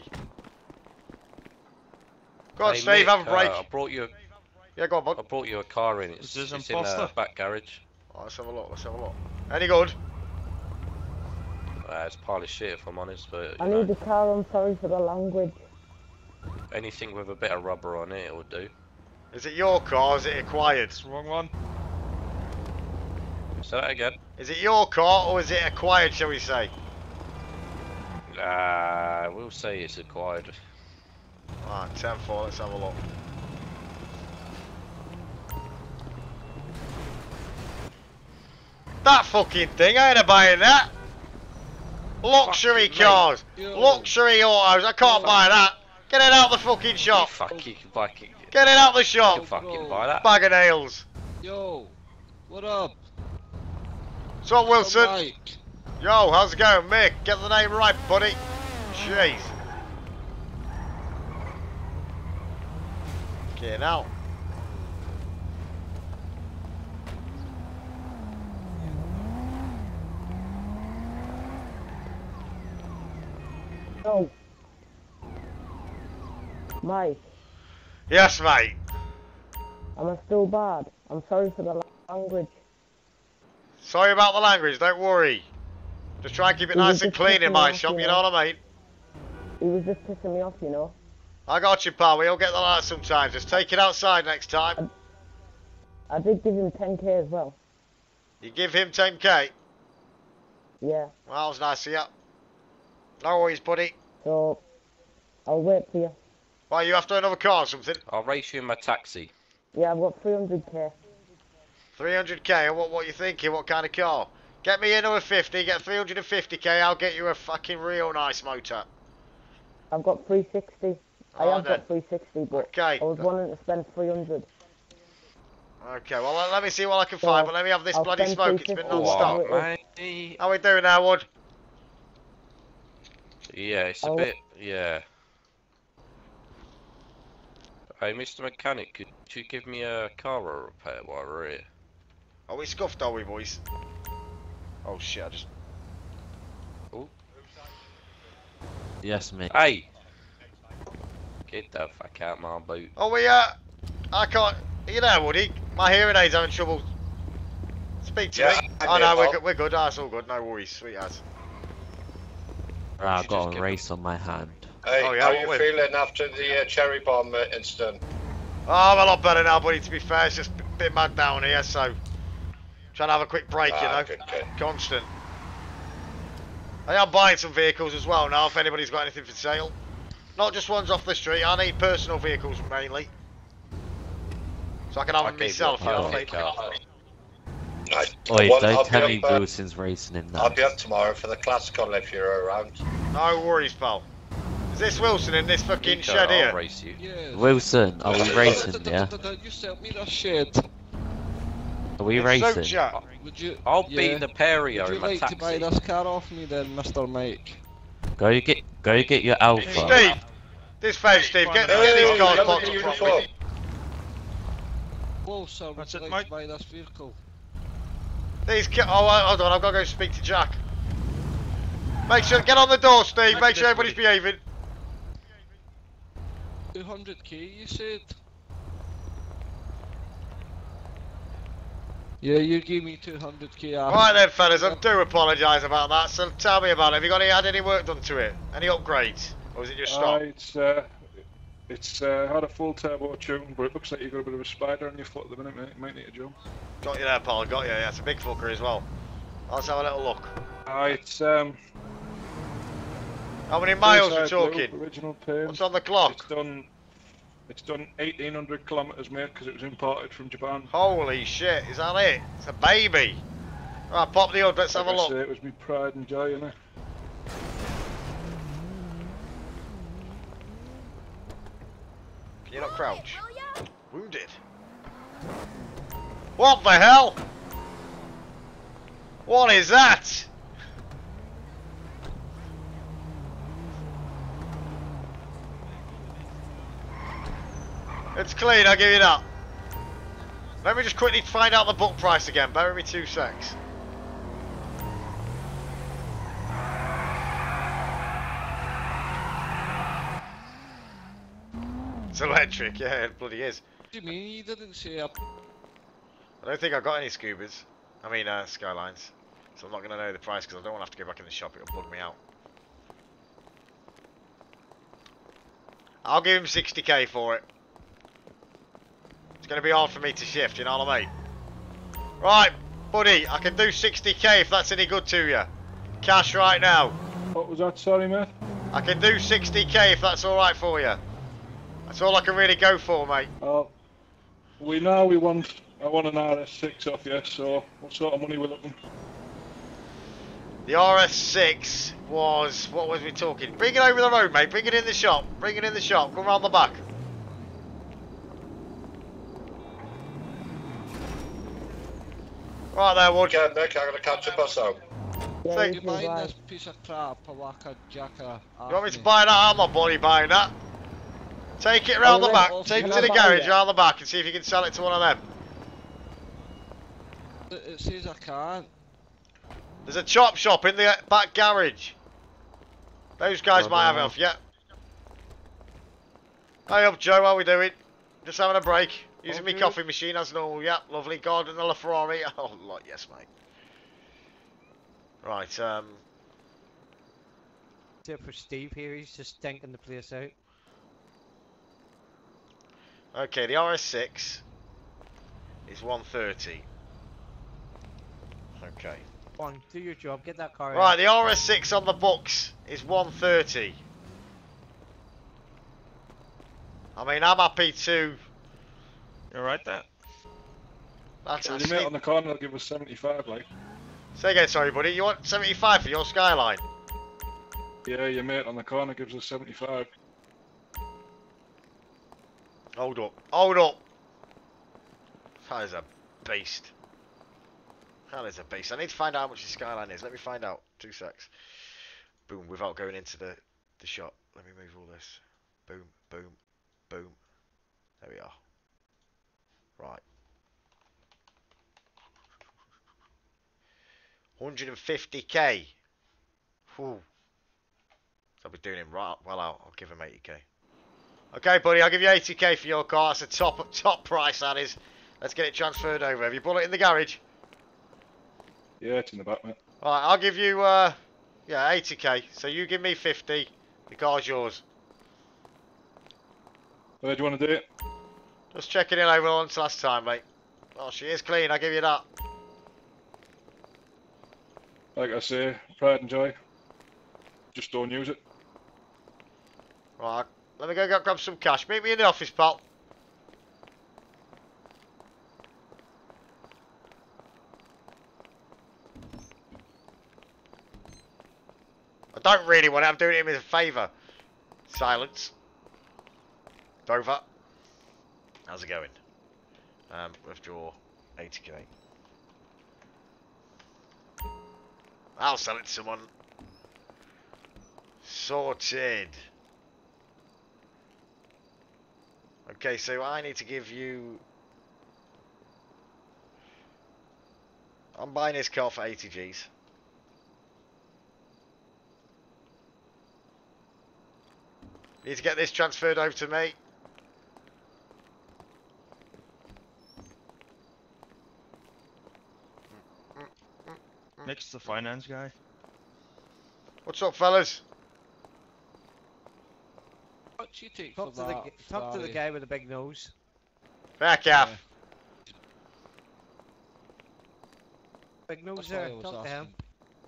Speaker 1: Go on,
Speaker 6: Hey,
Speaker 1: Steve,
Speaker 6: Mick,
Speaker 1: have a break.
Speaker 6: Uh, I brought you.
Speaker 1: Yeah, go on, bud.
Speaker 6: I brought you a car in. It's,
Speaker 9: Is this
Speaker 6: it's in the
Speaker 9: imposter?
Speaker 6: back garage.
Speaker 1: Right, let's have a look. Let's have a look. Any good?
Speaker 6: Uh, it's a pile of shit, if I'm honest. But
Speaker 3: I
Speaker 6: you know,
Speaker 3: need a car, I'm sorry for the language.
Speaker 6: anything with a bit of rubber on it, it will do.
Speaker 1: Is it your car or is it acquired?
Speaker 9: It's the wrong one.
Speaker 6: Say that again.
Speaker 1: Is it your car or is it acquired, shall we say?
Speaker 6: Uh, we'll say it's acquired.
Speaker 1: Right, ten four, let's have a look. That fucking thing, I ain't a buying that. Luxury
Speaker 6: Fuck,
Speaker 1: cars,
Speaker 10: mate. Yo.
Speaker 1: luxury autos, I can't
Speaker 10: Yo.
Speaker 1: buy that. Get it out the fucking
Speaker 6: You
Speaker 1: shop.
Speaker 6: fuck, you can fucking,
Speaker 1: Get it out the
Speaker 6: you
Speaker 1: shop.
Speaker 6: can fucking buy that.
Speaker 1: Bag of nails.
Speaker 10: Yo, what up?
Speaker 1: What's up, Wilson?
Speaker 10: Mike.
Speaker 1: Yo, how's it going, Mick? Get the name right, buddy. Jeez. Get out.
Speaker 3: No. Mike,
Speaker 1: Yes, mate.
Speaker 3: am I still bad? I'm sorry for the language.
Speaker 1: Sorry about the language, don't worry. Just try and keep it
Speaker 3: It was
Speaker 1: nice and
Speaker 3: just
Speaker 1: clean in
Speaker 3: pissing
Speaker 1: my
Speaker 3: me off,
Speaker 1: shop,
Speaker 3: you
Speaker 1: you
Speaker 3: know.
Speaker 1: know what I mean?
Speaker 3: He was just pissing me off, you know.
Speaker 1: I got you, pal. We all get the light sometimes. Just take it outside next time.
Speaker 3: I did give him ten K as well.
Speaker 1: You give him ten K.
Speaker 3: Yeah.
Speaker 1: Well, that was nice of you. No worries, buddy.
Speaker 3: So, I'll wait for you.
Speaker 1: Why, you after another car or something?
Speaker 6: I'll race you in my taxi.
Speaker 3: Yeah, I've got three hundred K.
Speaker 1: three hundred K, what, what you thinking? What kind of car? Get me another fifty, get three hundred fifty K, I'll get you a fucking real nice motor.
Speaker 3: I've got three sixty. I
Speaker 1: Oh,
Speaker 3: have
Speaker 1: then.
Speaker 3: got three sixty, but
Speaker 1: Okay.
Speaker 3: I was wanting to spend three hundred.
Speaker 1: Okay, well, let, let me see what I can find, but let me have this
Speaker 3: I'll
Speaker 1: bloody
Speaker 3: spend
Speaker 1: smoke. It's been
Speaker 3: 350
Speaker 1: non-stop.
Speaker 3: whatever it
Speaker 6: Mate.
Speaker 1: How we doing now, Wood?
Speaker 6: Yeah, it's a
Speaker 3: I'll-
Speaker 6: bit. Yeah. Hey, Mister Mechanic, could you give me a car a repair while we're here?
Speaker 1: Are we scuffed, are we, boys? Oh shit, I just...
Speaker 6: Oh.
Speaker 12: Yes, mate.
Speaker 6: Hey! Get the fuck out my boot.
Speaker 1: Oh, we, uh... I can't... Are you there, Woody? My hearing aid's having trouble. Speak to
Speaker 8: Yeah,
Speaker 1: me.
Speaker 8: I'm
Speaker 1: Oh,
Speaker 8: here,
Speaker 1: no, we're
Speaker 8: pal.
Speaker 1: good, we're good. Oh, it's all good. No worries, sweet as.
Speaker 12: Right, I've
Speaker 6: you
Speaker 12: got
Speaker 6: just
Speaker 12: a
Speaker 6: give
Speaker 12: race on my hand.
Speaker 8: Hey,
Speaker 1: Oh, yeah,
Speaker 8: how
Speaker 1: what
Speaker 8: you
Speaker 1: with?
Speaker 8: feeling after the uh, cherry bomb uh, incident?
Speaker 1: Oh, I'm a lot better now, buddy, to be fair. It's just a bit mad down here, so... Trying to have a quick break, you
Speaker 8: Ah,
Speaker 1: know?
Speaker 8: good, good.
Speaker 1: Constant. I am buying some vehicles as well now, if anybody's got anything for sale. Not just ones off the street, I need personal vehicles mainly. So I can have
Speaker 6: I
Speaker 1: them
Speaker 6: gave you a
Speaker 1: myself, you know?
Speaker 6: perfect car.
Speaker 8: Right.
Speaker 12: Oi,
Speaker 8: Well,
Speaker 12: don't
Speaker 8: I'll
Speaker 12: tell
Speaker 8: be
Speaker 12: me
Speaker 8: up, uh,
Speaker 12: Wilson's racing in
Speaker 8: I'll
Speaker 12: that.
Speaker 8: be up tomorrow for the classical if you're around.
Speaker 1: No worries, pal. Is this Wilson in this fucking
Speaker 6: Nico,
Speaker 1: shed
Speaker 6: I'll
Speaker 1: here?
Speaker 6: race you.
Speaker 10: Yes.
Speaker 12: Wilson, are we racing, yeah?
Speaker 10: You sent me the shit.
Speaker 12: Are we
Speaker 1: It's
Speaker 12: racing?
Speaker 1: so chat.
Speaker 10: Would you?
Speaker 6: I'll be
Speaker 10: yeah.
Speaker 6: in the Perio
Speaker 10: Would you
Speaker 6: in my
Speaker 10: like to buy
Speaker 6: taxi.
Speaker 10: this car off me then, Mister Mike?
Speaker 12: Go get, go get your Alpha.
Speaker 1: Steve! This phone, Steve. Get, get these cars
Speaker 8: Hey,
Speaker 1: boxed
Speaker 8: look at
Speaker 1: up
Speaker 8: the
Speaker 1: properly.
Speaker 10: Closer, would
Speaker 9: That's
Speaker 10: you
Speaker 9: it,
Speaker 10: like
Speaker 9: mate.
Speaker 10: to buy this vehicle?
Speaker 1: These ki- oh, uh, hold on, I've got to go speak to Jack. Make sure, get on the door, Steve. Make sure everybody's behaving.
Speaker 10: two hundred K, you said? Yeah, you gave me two hundred K.
Speaker 1: Right then, fellas, I do apologise about that. So tell me about it. Have you got any, had any work done to it? Any upgrades? Or is it just
Speaker 11: Uh,
Speaker 1: stop?
Speaker 11: it's uh, it's uh, had a full turbo tune, but it looks like you've got a bit of a spider on your foot at the minute, mate. You might need to jump.
Speaker 1: Got you there, Paul. Got you. Yeah, it's a big fucker as well. Let's have a little look.
Speaker 11: Uh, it's um.
Speaker 1: How many miles we're
Speaker 11: Suicide Blue,
Speaker 1: talking?
Speaker 11: Original paint.
Speaker 1: What's on the clock?
Speaker 11: It's done. It's done eighteen hundred kilometers, mate, because it was imported from Japan.
Speaker 1: Holy shit! Is that it? It's a baby. Right, pop the hood. Let's
Speaker 11: Like
Speaker 1: have a
Speaker 11: I
Speaker 1: look.
Speaker 11: say, it was my pride and joy, innit?
Speaker 1: Can you not crouch? Wounded. What the hell? What is that? It's clean, I'll give you that. Let me just quickly find out the book price again. Bear with me two secs. It's electric, yeah, it bloody is.
Speaker 10: What do you mean you didn't say a...
Speaker 1: I don't think I've got any Scubas. I mean, uh, Skylines. So I'm not going to know the price because I don't want to have to go back in the shop. It'll bug me out. I'll give him sixty K for it. It's going to be hard for me to shift, you know what I mean? Right, buddy, I can do sixty K if that's any good to you. Cash right now.
Speaker 11: What was that, sorry, mate?
Speaker 1: I can do sixty K if that's alright for you. That's all I can really go for, mate.
Speaker 11: Oh, we know we want. I want an R S six off you. So, what sort of money we're looking?
Speaker 1: The R S six was, what was we talking? Bring it over the road, mate. Bring it in the shop. Bring it in the shop. Come round the back. Right there, Wood.
Speaker 8: Yeah, Nick, I'm gonna catch a bus out.
Speaker 10: Yeah,
Speaker 1: Thank
Speaker 10: you buying this piece of crap, a waka jacka?
Speaker 1: You want me to buy that? I'm not bloody buying that. Take it around
Speaker 10: Oh,
Speaker 1: the
Speaker 10: yeah,
Speaker 1: back.
Speaker 10: well,
Speaker 1: Take it
Speaker 10: can
Speaker 1: to
Speaker 10: I
Speaker 1: the
Speaker 10: buy
Speaker 1: garage
Speaker 10: it?
Speaker 1: around the back and see if you can sell it to one of them.
Speaker 10: It, it says I can't.
Speaker 1: There's a chop shop in the back garage. Those guys
Speaker 10: Oh,
Speaker 1: might have it
Speaker 10: no.
Speaker 1: off, yeah. Hey up, Joe, how we doing? Just having a break. Using
Speaker 4: All
Speaker 1: my
Speaker 4: good.
Speaker 1: coffee machine as normal, yeah. Lovely. Gordon the Ferrari. Oh, lot, yes, mate. Right, um...
Speaker 4: Except for Steve here, he's just stinking the place out.
Speaker 1: okay, the R S six is one thirty. Okay.
Speaker 4: Go on, do your job, get that car
Speaker 1: Right,
Speaker 4: out.
Speaker 1: the R S six on the books is one thirty. I mean, I'm happy to...
Speaker 9: You alright there?
Speaker 1: That's
Speaker 11: Well, your
Speaker 1: actually...
Speaker 11: mate on the corner will give us seventy-five, like.
Speaker 1: Say again, sorry, buddy. You want seventy-five for your Skyline?
Speaker 11: Yeah, your mate on the corner gives us seventy-five.
Speaker 1: Hold up. Hold up. That is a beast. That is a beast. I need to find out how much the Skyline is. Let me find out. Two secs. Boom, without going into the, the shop. Let me move all this. Boom, boom, boom. There we are. Right. one hundred fifty K. Whew. I'll be doing him right well out. I'll give him eighty K. Okay, buddy, I'll give you eighty K for your car. That's a top top price, that is. Let's get it transferred over. Have you bought it in the garage?
Speaker 11: Yeah, it's in the back, mate.
Speaker 1: Alright, I'll give you, uh, yeah, eighty K. So you give me fifty. The car's yours.
Speaker 11: Where do you want to do it?
Speaker 1: Just checking in over once last time, mate. Oh, she is clean. I'll give you that.
Speaker 11: Like I say, pride and joy. Just don't use it.
Speaker 1: Right, let me go get, grab some cash. Meet me in the office, pal. I don't really want it. I'm doing him as a favour. Silence. Dover. How's it going? Um, withdraw eighty K. I'll sell it to someone. Sorted. Okay, so I need to give you I'm buying his car for eighty G's. Need to get this transferred over to me.
Speaker 9: Next to the finance guy.
Speaker 1: What's up, fellas?
Speaker 10: What do you take
Speaker 4: Talk
Speaker 10: for
Speaker 4: to the
Speaker 10: that,
Speaker 4: g- talk to the
Speaker 10: Ferrari?
Speaker 4: guy with the big nose.
Speaker 1: Back off.
Speaker 4: Big nose
Speaker 10: That's what
Speaker 4: there.
Speaker 10: I was
Speaker 4: Talk to him.
Speaker 10: asking.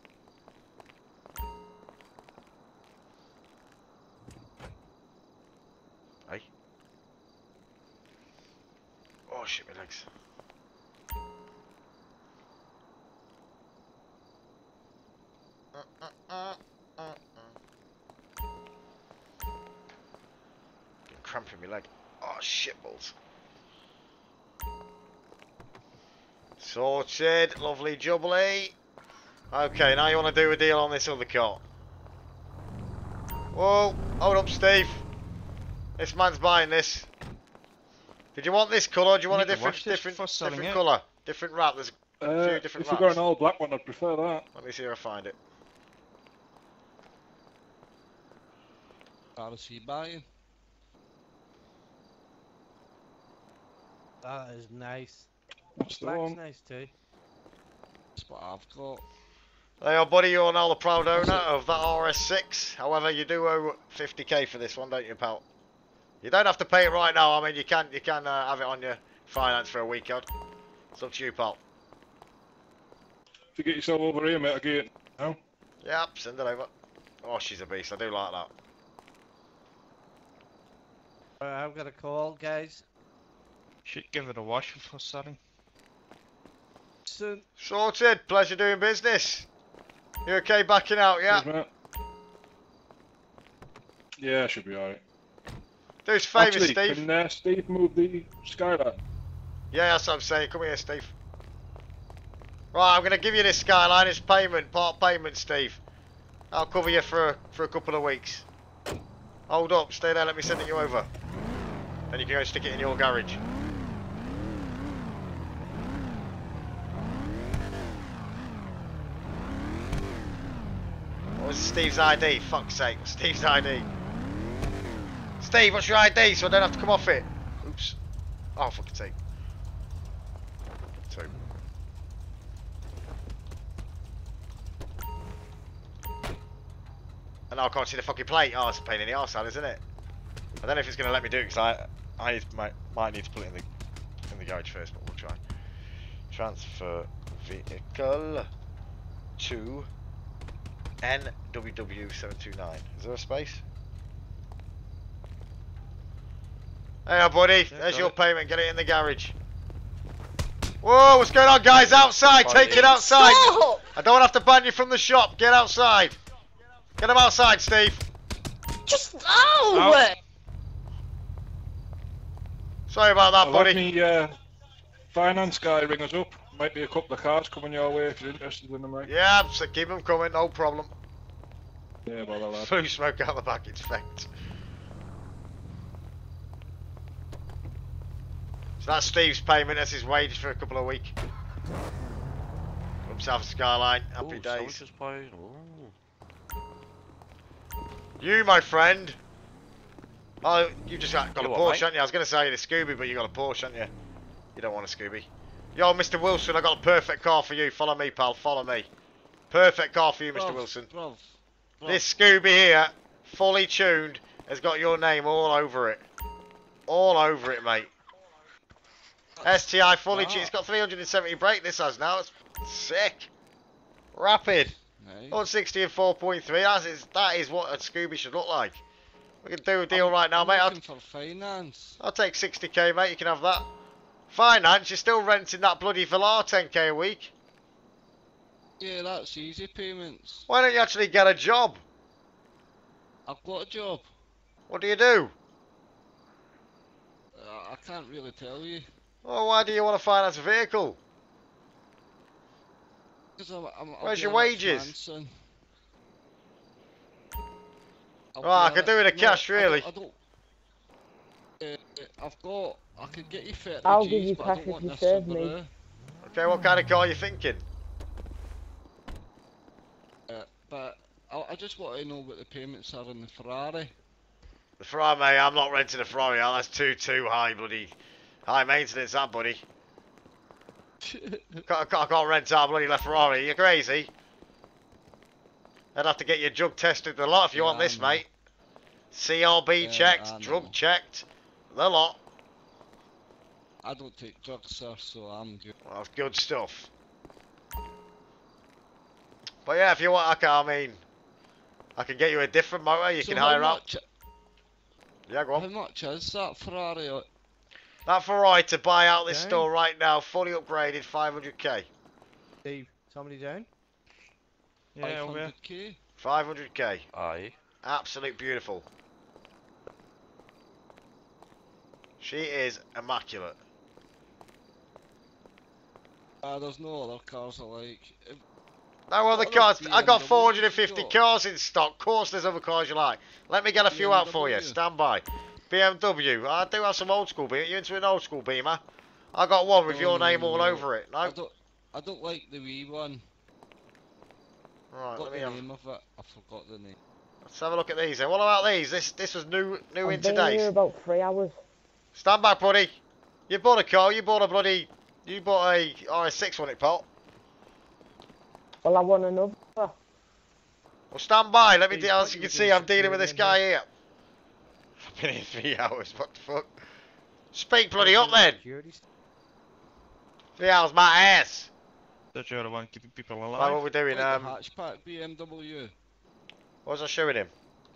Speaker 1: Hey. Oh shit, my legs. Uh, uh, uh, uh, uh. Getting cramp in my leg. Oh shit balls. Sorted, lovely jubbly. Okay, now you want to do a deal on this other car. Whoa, hold up, Steve. This man's buying this. Did you want this colour? Or do you want a
Speaker 9: need to
Speaker 1: different,
Speaker 9: wash this
Speaker 1: different,
Speaker 9: before selling
Speaker 1: different
Speaker 9: it.
Speaker 1: colour? Different wrap. There's a
Speaker 11: Uh,
Speaker 1: few different
Speaker 11: if you've got
Speaker 1: wraps.
Speaker 11: an all black one, I'd prefer that.
Speaker 1: Let me see if I find it.
Speaker 10: How is he buying?
Speaker 4: That is nice.
Speaker 11: That's the
Speaker 4: Black's
Speaker 11: one.
Speaker 4: nice too.
Speaker 10: That's what I've got.
Speaker 1: Hey, oh, buddy, you're now the proud owner of that R S six. However, you do owe fifty K for this one, don't you, pal? You don't have to pay it right now. I mean, you can you can uh, have it on your finance for a week odd. It's up to you, pal.
Speaker 11: If you get yourself over here, mate, I'll get it now.
Speaker 1: Yep, send it over. Oh, she's a beast. I do like that.
Speaker 4: Alright, I've got a call, guys.
Speaker 9: Should give it a wash before selling.
Speaker 4: Soon.
Speaker 1: Sorted. Pleasure doing business. You okay backing out, yeah?
Speaker 11: Cheers, mate. Yeah, I should be alright.
Speaker 1: Do us a favour,
Speaker 11: Actually,
Speaker 1: Steve.
Speaker 11: can uh, Steve move the Skyline?
Speaker 1: Yeah, that's what I'm saying. Come here, Steve. Right, I'm going to give you this Skyline. It's payment, part payment, Steve. I'll cover you for, for a couple of weeks. Hold up, stay there, let me send it you over. Then you can go stick it in your garage. What was Steve's I D? Fuck's sake, what's Steve's I D? Steve, what's your I D so I don't have to come off it? Oops. Oh, fucking sake. Two. And now I can't see the fucking plate. Oh, it's a pain in the arse, that, isn't it? I don't know if it's going to let me do it because I, I need, might, might need to put it in the in the garage first, but we'll try. Transfer vehicle to N W W seven two nine. Is there a space? Hey, buddy.
Speaker 9: Yeah,
Speaker 1: There's
Speaker 9: got
Speaker 1: your
Speaker 9: it.
Speaker 1: payment. Get it in the garage. Whoa, what's going on, guys? Outside.
Speaker 9: Buddy.
Speaker 1: Take it outside.
Speaker 15: Stop!
Speaker 1: I don't have to ban you from the shop. Get outside. Get him outside, Steve.
Speaker 15: Just oh!
Speaker 9: Ow.
Speaker 1: Sorry about that,
Speaker 11: I'll
Speaker 1: buddy.
Speaker 11: let me uh, finance guy ring us up. Might be a couple of cars coming your way if you're interested in them, mate.
Speaker 1: Yeah, so keep them coming. No problem.
Speaker 11: Yeah, well, I'll have.
Speaker 1: Blue smoke out the back. It's faked. So that's Steve's payment. That's his wage for a couple of weeks. Himself a Skyline. Happy
Speaker 6: Ooh, someone
Speaker 1: days.
Speaker 6: just buying. Ooh.
Speaker 1: You, my friend. Oh, you just got, got
Speaker 6: You
Speaker 1: a
Speaker 6: what,
Speaker 1: Porsche,
Speaker 6: mate?
Speaker 1: haven't you? I was going to say the Scooby, but you got a Porsche, haven't you? You don't want a Scooby. Yo, Mister Wilson, I got a perfect car for you. Follow me, pal. Follow me. Perfect car for you, Mister
Speaker 10: Bruv,
Speaker 1: Wilson.
Speaker 10: bruv, bruv.
Speaker 1: This Scooby here, fully tuned, has got your name all over it. All over it, mate. S T I fully tuned. It's got three hundred seventy brake, this has now. It's sick. Rapid.
Speaker 10: Nice.
Speaker 1: one sixty and four point three. That is, that is what a Scooby should look like. We can do a deal right now,
Speaker 10: I'm
Speaker 1: mate. I'll,
Speaker 10: looking for finance.
Speaker 1: I'll take sixty K, mate. You can have that. Finance, you're still renting that bloody Villar ten K a week.
Speaker 10: Yeah, that's easy payments.
Speaker 1: Why don't you actually get a job?
Speaker 10: I've got a job.
Speaker 1: What do you do?
Speaker 10: Uh, I can't really tell you.
Speaker 1: Well, why do you want to finance a vehicle?
Speaker 10: Because I'm, I'm, I'll
Speaker 1: Where's
Speaker 10: be
Speaker 1: your
Speaker 10: a rich
Speaker 1: wages?
Speaker 10: man, son. I'll
Speaker 1: Right, I
Speaker 10: be a
Speaker 1: could do
Speaker 10: ri-
Speaker 1: it in
Speaker 10: no,
Speaker 1: cash,
Speaker 10: I don't-
Speaker 1: really.
Speaker 10: I don't. Uh, I've got. I could get you thirty
Speaker 3: I'll give
Speaker 10: G's,
Speaker 3: you
Speaker 10: but I
Speaker 3: cash
Speaker 10: don't
Speaker 3: if
Speaker 10: want
Speaker 3: you
Speaker 10: this
Speaker 3: serve me.
Speaker 10: Subaru.
Speaker 1: Okay, what kind of car are you thinking?
Speaker 10: but I, I just want to know what the payments are on the Ferrari.
Speaker 1: The Ferrari, mate, I'm not renting a Ferrari. Oh, that's too, too high, bloody. High maintenance, that, buddy. I can't, I can't rent out a bloody Ferrari. You're crazy. I'd have to get your drug tested a lot if you
Speaker 10: Yeah,
Speaker 1: want this,
Speaker 10: I know.
Speaker 1: mate. C R B
Speaker 10: Yeah,
Speaker 1: checked,
Speaker 10: I
Speaker 1: drug
Speaker 10: know.
Speaker 1: checked. The lot.
Speaker 10: I don't take drugs, sir, so I'm good.
Speaker 1: Well, that's good stuff. But yeah, if you want, I can, I mean, I can get you a different motor. You
Speaker 10: So
Speaker 1: can
Speaker 10: how
Speaker 1: hire out.
Speaker 10: much,
Speaker 1: Yeah, go on.
Speaker 10: How much is that Ferrari? uh,
Speaker 1: That Ferrari to buy out this
Speaker 4: Down.
Speaker 1: store right now, fully upgraded, five hundred K.
Speaker 4: Steve, somebody down?
Speaker 9: Yeah, over here.
Speaker 10: five hundred K?
Speaker 1: five hundred K.
Speaker 6: Aye.
Speaker 1: Absolute beautiful. She is immaculate.
Speaker 10: Uh, there's no other cars alike. If-
Speaker 1: No other
Speaker 10: What
Speaker 1: cars.
Speaker 10: other
Speaker 1: I got
Speaker 10: B M Ws
Speaker 1: four hundred fifty
Speaker 10: you got?
Speaker 1: cars in stock. Of course, there's other cars you like. Let me get a few out for you.
Speaker 10: B M W.
Speaker 1: Stand by. B M W. I do have some old school Beamer. You into an old school Beamer? I got one with
Speaker 10: Oh,
Speaker 1: your
Speaker 10: no,
Speaker 1: name
Speaker 10: no,
Speaker 1: all
Speaker 10: no.
Speaker 1: over it. No.
Speaker 10: I don't. I don't like the wee one.
Speaker 1: Right.
Speaker 10: What
Speaker 1: Let me
Speaker 10: the
Speaker 1: have.
Speaker 10: name of it? I forgot the name.
Speaker 1: Let's have a look at these. Then. What about these? This this was new new
Speaker 3: I've
Speaker 1: in
Speaker 3: been
Speaker 1: today.
Speaker 3: here about three hours.
Speaker 1: Stand back, buddy. You bought a car. You bought a bloody. You bought a R S six on it, pal.
Speaker 3: Well, I want another.
Speaker 1: Well, stand by. Let me.
Speaker 4: He's
Speaker 1: De- as
Speaker 4: got
Speaker 1: you
Speaker 4: you
Speaker 1: can
Speaker 4: with
Speaker 1: see,
Speaker 4: your
Speaker 1: I'm dealing with this
Speaker 4: security
Speaker 1: guy
Speaker 4: in
Speaker 1: here. I've been here three hours. What the fuck? Speak bloody up then.
Speaker 4: Security st-
Speaker 1: Three hours, my ass.
Speaker 9: That you're the one keeping people
Speaker 1: Right,
Speaker 9: alive.
Speaker 1: what we're doing?
Speaker 10: Like
Speaker 1: Um,
Speaker 10: the hatchback B M W.
Speaker 1: what was I showing him?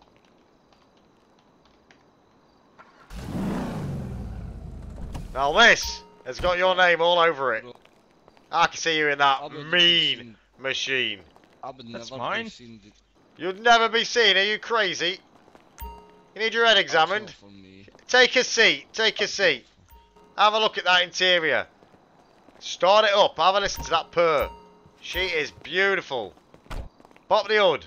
Speaker 1: Now this has got your name all over it. I can see you in that
Speaker 10: I wouldn't be
Speaker 1: mean
Speaker 10: seen-
Speaker 1: machine.
Speaker 10: I would
Speaker 9: That's
Speaker 10: never
Speaker 9: mine.
Speaker 10: be seen. The,
Speaker 1: You'd never be seen. Are you crazy? You need your head
Speaker 10: that's
Speaker 1: examined.
Speaker 10: not for me.
Speaker 1: Take a seat. Take a seat. Have a look at that interior. Start it up. Have a listen to that purr. She is beautiful. Pop the hood.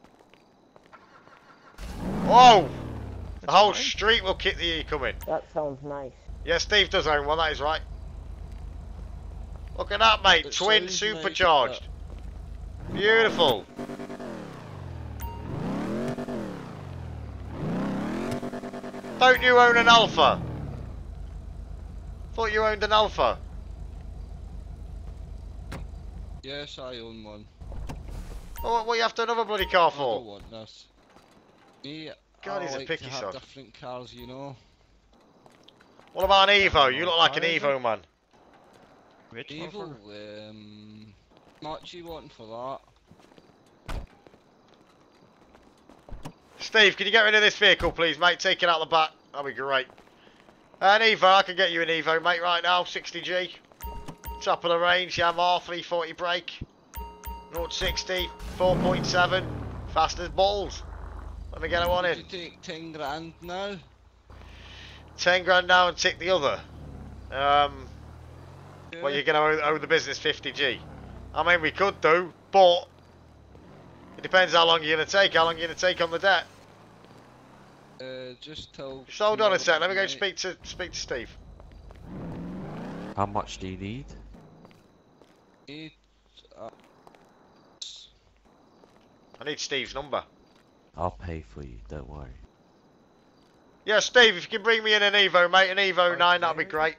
Speaker 1: Whoa! The whole street will kick the E coming.
Speaker 3: That sounds nice.
Speaker 1: Yeah, Steve does own one. That is right. Look at that, mate.
Speaker 10: It
Speaker 1: Twin
Speaker 10: sounds
Speaker 1: supercharged.
Speaker 10: nice,
Speaker 1: Beautiful. Don't you own an Alpha? Thought you owned an Alpha.
Speaker 10: Yes, I own one.
Speaker 1: Oh, what, what you after another bloody car
Speaker 10: I don't
Speaker 1: for?
Speaker 10: want this. Me,
Speaker 1: God,
Speaker 10: I
Speaker 1: he's a
Speaker 10: like
Speaker 1: picky
Speaker 10: to have
Speaker 1: sod.
Speaker 10: different cars, you know.
Speaker 1: What about an Evo? You look like an Evo man.
Speaker 9: Which
Speaker 10: Evil,
Speaker 9: motherfucker?
Speaker 10: um, much you want for that?
Speaker 1: Steve, can you get rid of this vehicle, please, mate? Take it out the back. That'd be great. An Evo, I can get you an Evo, mate, right now. sixty G. Top of the range, Yamaha three forty brake. zero to sixty, four point seven. Fast as balls. Let me get one
Speaker 10: Would
Speaker 1: in.
Speaker 10: you take ten grand now?
Speaker 1: ten grand now and tick the other. Um, well, you're going to owe, owe the business fifty G. I mean, we could do, but it depends how long you're going to take, how long you're going to take on the debt.
Speaker 10: Uh, just till.
Speaker 1: Just hold on a
Speaker 10: tomorrow
Speaker 1: sec, let me go
Speaker 10: night.
Speaker 1: speak to speak to Steve.
Speaker 12: How much do you need?
Speaker 10: Eight, uh,
Speaker 1: I need Steve's number.
Speaker 12: I'll pay for you, don't worry.
Speaker 1: Yeah, Steve, if you can bring me in an Evo, mate, an Evo nine, that'd be great.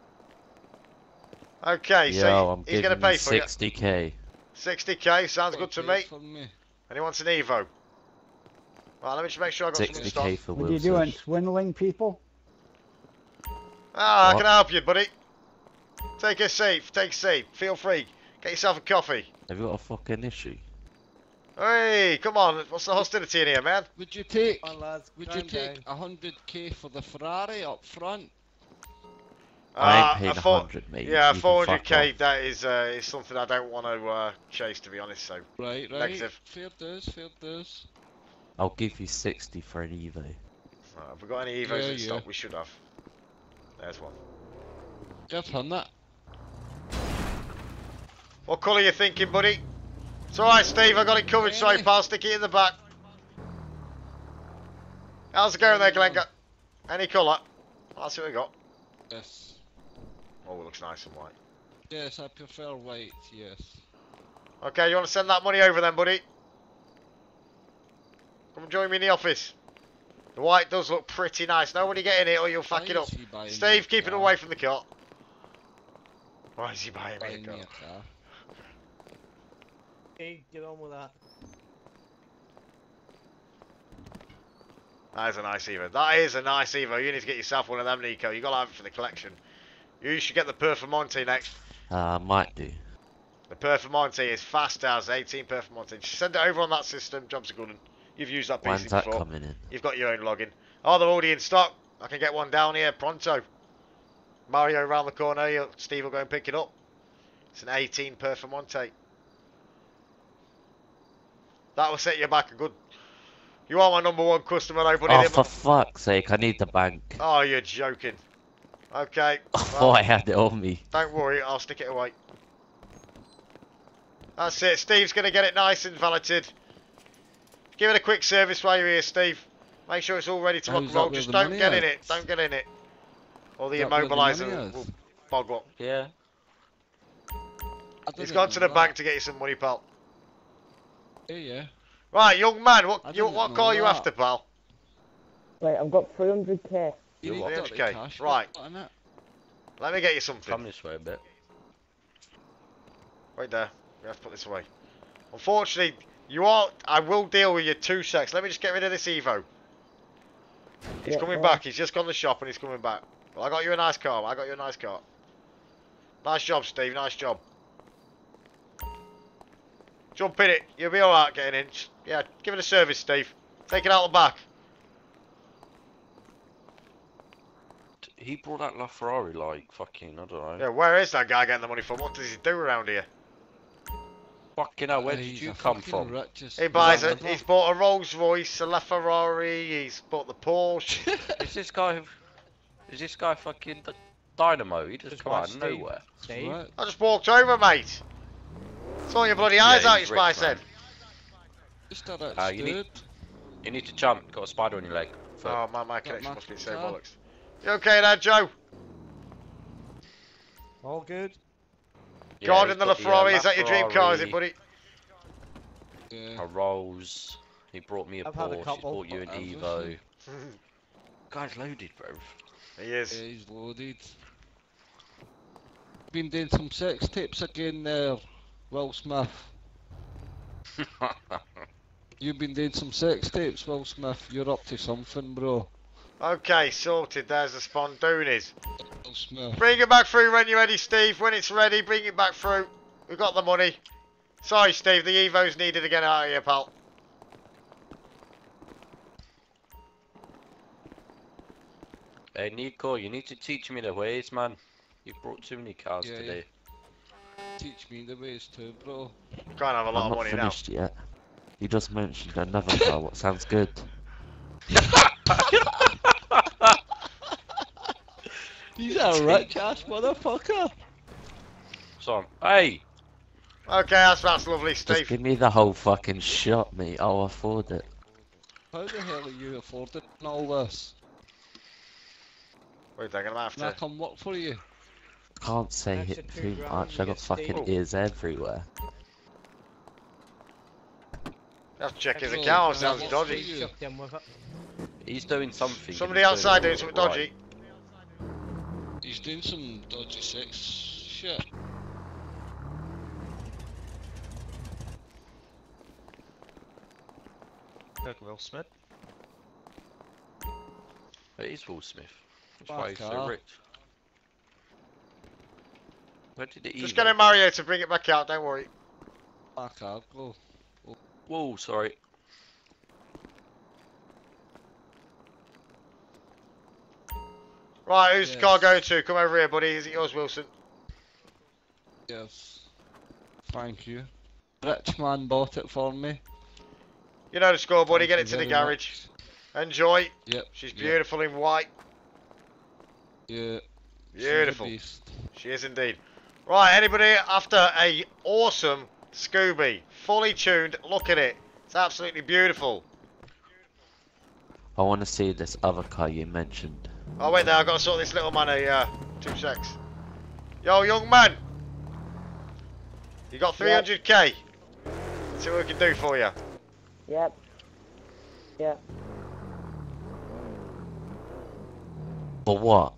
Speaker 1: Okay,
Speaker 12: Yo,
Speaker 1: so
Speaker 12: I'm
Speaker 1: he's going to
Speaker 12: giving
Speaker 1: pay
Speaker 12: you
Speaker 1: for it.
Speaker 12: sixty K.
Speaker 1: sixty K, sounds good to me.
Speaker 10: for me.
Speaker 1: And he wants an Evo. Right, let me just make sure I got something in
Speaker 12: sixty
Speaker 1: stock.
Speaker 12: K for
Speaker 20: What are you doing?
Speaker 12: Wilson.
Speaker 20: Swindling people?
Speaker 1: Ah, I
Speaker 12: What?
Speaker 1: can help you, buddy. Take a seat, take a seat. Feel free. Get yourself a coffee.
Speaker 12: Have you got a fucking issue?
Speaker 1: Hey, come on. What's the hostility in here, man?
Speaker 10: Would you take?
Speaker 4: Come on, lads,
Speaker 10: Would you
Speaker 4: calm
Speaker 10: take
Speaker 4: down.
Speaker 10: a hundred K for the Ferrari up front?
Speaker 12: I ain't
Speaker 1: Uh,
Speaker 12: paying
Speaker 1: a four-
Speaker 12: a hundred, mate.
Speaker 1: Yeah,
Speaker 12: You can
Speaker 1: four
Speaker 12: fuck
Speaker 1: hundred K,
Speaker 12: off.
Speaker 1: that is, uh, is something I don't want to uh, chase, to be honest, so.
Speaker 10: Right, right.
Speaker 1: Negative.
Speaker 10: Fair dues, fair dues.
Speaker 12: I'll give you sixty for an Evo.
Speaker 1: Right, have we got any Evos
Speaker 10: Yeah,
Speaker 1: in stock?
Speaker 10: yeah.
Speaker 1: We should have. There's one.
Speaker 10: Give him that.
Speaker 1: What colour are you thinking, buddy? It's alright, Steve, I got it covered, sorry,
Speaker 10: Any.
Speaker 1: pal. Stick it in the back. How's it going there, Glenn? Got any colour? That's what we got.
Speaker 10: Yes.
Speaker 1: Oh, it looks nice and white.
Speaker 10: Yes, I prefer white. Yes.
Speaker 1: Okay, you want to send that money over then, buddy? Come and join me in the office. The white does look pretty nice. Nobody get in it or you'll fuck it up. Steve, keep it away from the car. Why is he buying me a car?
Speaker 4: Hey, get on with that.
Speaker 1: That is a nice Evo. That is a nice Evo. You need to get yourself one of them, Nico. You got to have it for the collection. You should get the Performante next.
Speaker 12: Uh, I might do.
Speaker 1: The Performante is fast as eighteen Performante. Just send it over on that system. Jobs are good. You've used that P C
Speaker 12: When's that
Speaker 1: before.
Speaker 12: coming in?
Speaker 1: You've got your own login. Oh, they're already in stock. I can get one down here pronto. Mario around the corner. You- Steve will go and pick it up. It's an eighteen Performante. That will set you back a good. You are my number one customer, though, buddy.
Speaker 12: Oh,
Speaker 1: They
Speaker 12: for
Speaker 1: mu-
Speaker 12: fuck's sake, I need the bank.
Speaker 1: Oh, you're joking. Okay.
Speaker 12: I
Speaker 1: well,
Speaker 12: thought I had it on me.
Speaker 1: Don't worry, I'll stick it away. That's it. Steve's going to get it nice and valeted. Give it a quick service while you're here, Steve. Make sure it's all ready to rock and
Speaker 10: How's that
Speaker 1: roll.
Speaker 10: with
Speaker 1: Just
Speaker 10: the
Speaker 1: don't
Speaker 10: money
Speaker 1: get in
Speaker 10: out?
Speaker 1: it. Don't get in it. Or the
Speaker 10: Is that where the
Speaker 1: immobiliser
Speaker 10: money
Speaker 1: will,
Speaker 10: is?
Speaker 1: will bog up.
Speaker 6: Yeah.
Speaker 10: I
Speaker 1: He's
Speaker 10: didn't
Speaker 1: gone to
Speaker 10: know
Speaker 1: the bank
Speaker 10: that.
Speaker 1: to get you some money, pal.
Speaker 10: Yeah, yeah.
Speaker 1: Right, young man, what
Speaker 10: I
Speaker 1: you,
Speaker 10: didn't
Speaker 1: what
Speaker 10: know
Speaker 1: car are you
Speaker 10: that.
Speaker 1: after, pal?
Speaker 3: Right, I've got three hundred K.
Speaker 10: You need
Speaker 1: three
Speaker 10: to
Speaker 1: hundred
Speaker 10: get
Speaker 1: K.
Speaker 10: the cash,
Speaker 1: Right.
Speaker 10: what, innit?
Speaker 1: Let me get you something.
Speaker 6: Come this way a bit.
Speaker 1: Wait there. We have to put this away. Unfortunately, you are. I will deal with you two secs. Let me just get rid of this Evo. He's
Speaker 3: Yeah,
Speaker 1: coming
Speaker 3: uh,
Speaker 1: back. He's just gone to the shop and he's coming back. Well, I got you a nice car. I got you a nice car. Nice job, Steve. Nice job. Jump in it. You'll be alright getting in. Just- Yeah, give it a service, Steve. Take it out the back.
Speaker 6: He brought that LaFerrari like fucking, I don't know.
Speaker 1: Yeah, where is that guy getting the money from? What does he do around here?
Speaker 6: Fucking hell, where
Speaker 10: Uh,
Speaker 6: did
Speaker 10: he's
Speaker 6: you
Speaker 10: a
Speaker 6: come
Speaker 10: fucking
Speaker 6: from?
Speaker 10: richest
Speaker 1: He buys
Speaker 10: man
Speaker 1: it.
Speaker 10: ever.
Speaker 1: He's bought a Rolls Royce, a LaFerrari. He's bought the Porsche.
Speaker 6: Is this guy, is this guy fucking D- Dynamo? He just
Speaker 4: Just
Speaker 6: come out
Speaker 4: watch
Speaker 6: of
Speaker 4: Steve.
Speaker 6: nowhere.
Speaker 4: Steve?
Speaker 10: Right.
Speaker 1: I just walked over, mate. Saw your bloody eyes
Speaker 6: Yeah,
Speaker 1: out, you
Speaker 6: he's
Speaker 1: spice
Speaker 6: rich,
Speaker 1: head.
Speaker 6: man.
Speaker 10: Just that it's
Speaker 6: Uh, you need-
Speaker 10: good.
Speaker 6: You need to jump. Got a spider on your leg. Foot.
Speaker 1: Oh, my, my
Speaker 10: Got
Speaker 1: connection
Speaker 10: my
Speaker 1: must be so
Speaker 10: car.
Speaker 1: bollocks. You okay there, Joe?
Speaker 4: All good?
Speaker 6: Yeah,
Speaker 1: God
Speaker 6: he's
Speaker 1: in the
Speaker 6: got uh,
Speaker 1: LaFerrari, is that your dream car, is it,
Speaker 6: LaFerrari,
Speaker 1: buddy?
Speaker 10: Yeah.
Speaker 6: A Rolls. He brought me a
Speaker 4: I've had a
Speaker 6: Porsche. He's
Speaker 4: couple,
Speaker 6: bought you an
Speaker 10: but
Speaker 6: Evo. Guy's loaded, bro.
Speaker 1: He is.
Speaker 10: Yeah, he's loaded. Been doing some sex tapes again there, Will Smith. You've been doing some sex tapes, Will Smith. You're up to something, bro.
Speaker 1: Okay, sorted. There's the Spondoonies.
Speaker 10: Will Smith.
Speaker 1: Bring it back through when you're ready, Steve. When it's ready, bring it back through. We've got the money. Sorry, Steve. The Evo's needed to get out of here, pal.
Speaker 6: Hey, Nico, you need to teach me the ways, man. You brought too many cars
Speaker 10: Yeah,
Speaker 6: today.
Speaker 10: Teach me the ways too, bro.
Speaker 1: Can't have a lot
Speaker 12: I'm
Speaker 1: of
Speaker 12: not
Speaker 1: money now.
Speaker 12: finished yet. You just mentioned another car. What sounds good?
Speaker 10: He's a rich ass motherfucker.
Speaker 6: So, hey!
Speaker 1: Okay, that's, that's lovely,
Speaker 12: Just
Speaker 1: Steve.
Speaker 12: give me the whole fucking shot, mate. I'll afford it.
Speaker 10: How the hell are you affording all this?
Speaker 1: Wait, I'm gonna have
Speaker 10: Can I
Speaker 1: to.
Speaker 10: come work for you?
Speaker 12: Can't say
Speaker 4: Extra
Speaker 12: it
Speaker 4: two
Speaker 12: too
Speaker 4: grand
Speaker 12: much.
Speaker 4: you
Speaker 12: I got
Speaker 4: get
Speaker 12: fucking
Speaker 4: Steve.
Speaker 12: ears everywhere.
Speaker 1: Have to check his
Speaker 10: Excellent.
Speaker 1: account.
Speaker 10: Can I
Speaker 1: Sounds
Speaker 10: work
Speaker 1: dodgy.
Speaker 10: for you?
Speaker 4: Chuck them with it.
Speaker 6: He's doing something.
Speaker 1: Somebody
Speaker 6: and he's
Speaker 1: outside
Speaker 6: it
Speaker 1: doing something
Speaker 6: right.
Speaker 1: dodgy.
Speaker 10: He's doing some dodgy sex shit.
Speaker 9: Look, Will Smith.
Speaker 6: It is Will Smith. That's
Speaker 10: Fuck
Speaker 6: why he's so
Speaker 10: off.
Speaker 6: rich. Where did it
Speaker 1: Just
Speaker 6: Evo
Speaker 1: get a
Speaker 6: go?
Speaker 1: Mario to bring it back out. Don't worry.
Speaker 10: Back up, go.
Speaker 6: Whoa, sorry.
Speaker 1: Right, who's the car
Speaker 10: Yes.
Speaker 1: going to? Come over here, buddy. Is it yours, Wilson?
Speaker 10: Yes. Thank you. Rich man bought it for me.
Speaker 1: You know the score, buddy.
Speaker 10: Thank
Speaker 1: Get
Speaker 10: you
Speaker 1: it to the
Speaker 10: very
Speaker 1: garage. Enjoy.
Speaker 10: Yep.
Speaker 1: She's
Speaker 10: yep,
Speaker 1: beautiful in white.
Speaker 10: Yeah.
Speaker 1: Beautiful.
Speaker 10: She's a beast.
Speaker 1: She is indeed. Right, anybody after a awesome Scooby, fully tuned? Look at it. It's absolutely beautiful.
Speaker 12: I want to see this other car you mentioned.
Speaker 1: Oh wait there, I've got to sort this little man a uh, two secs. Yo, young man. You got three hundred K. Let's see what we can do for you.
Speaker 3: Yep. Yeah.
Speaker 12: For what?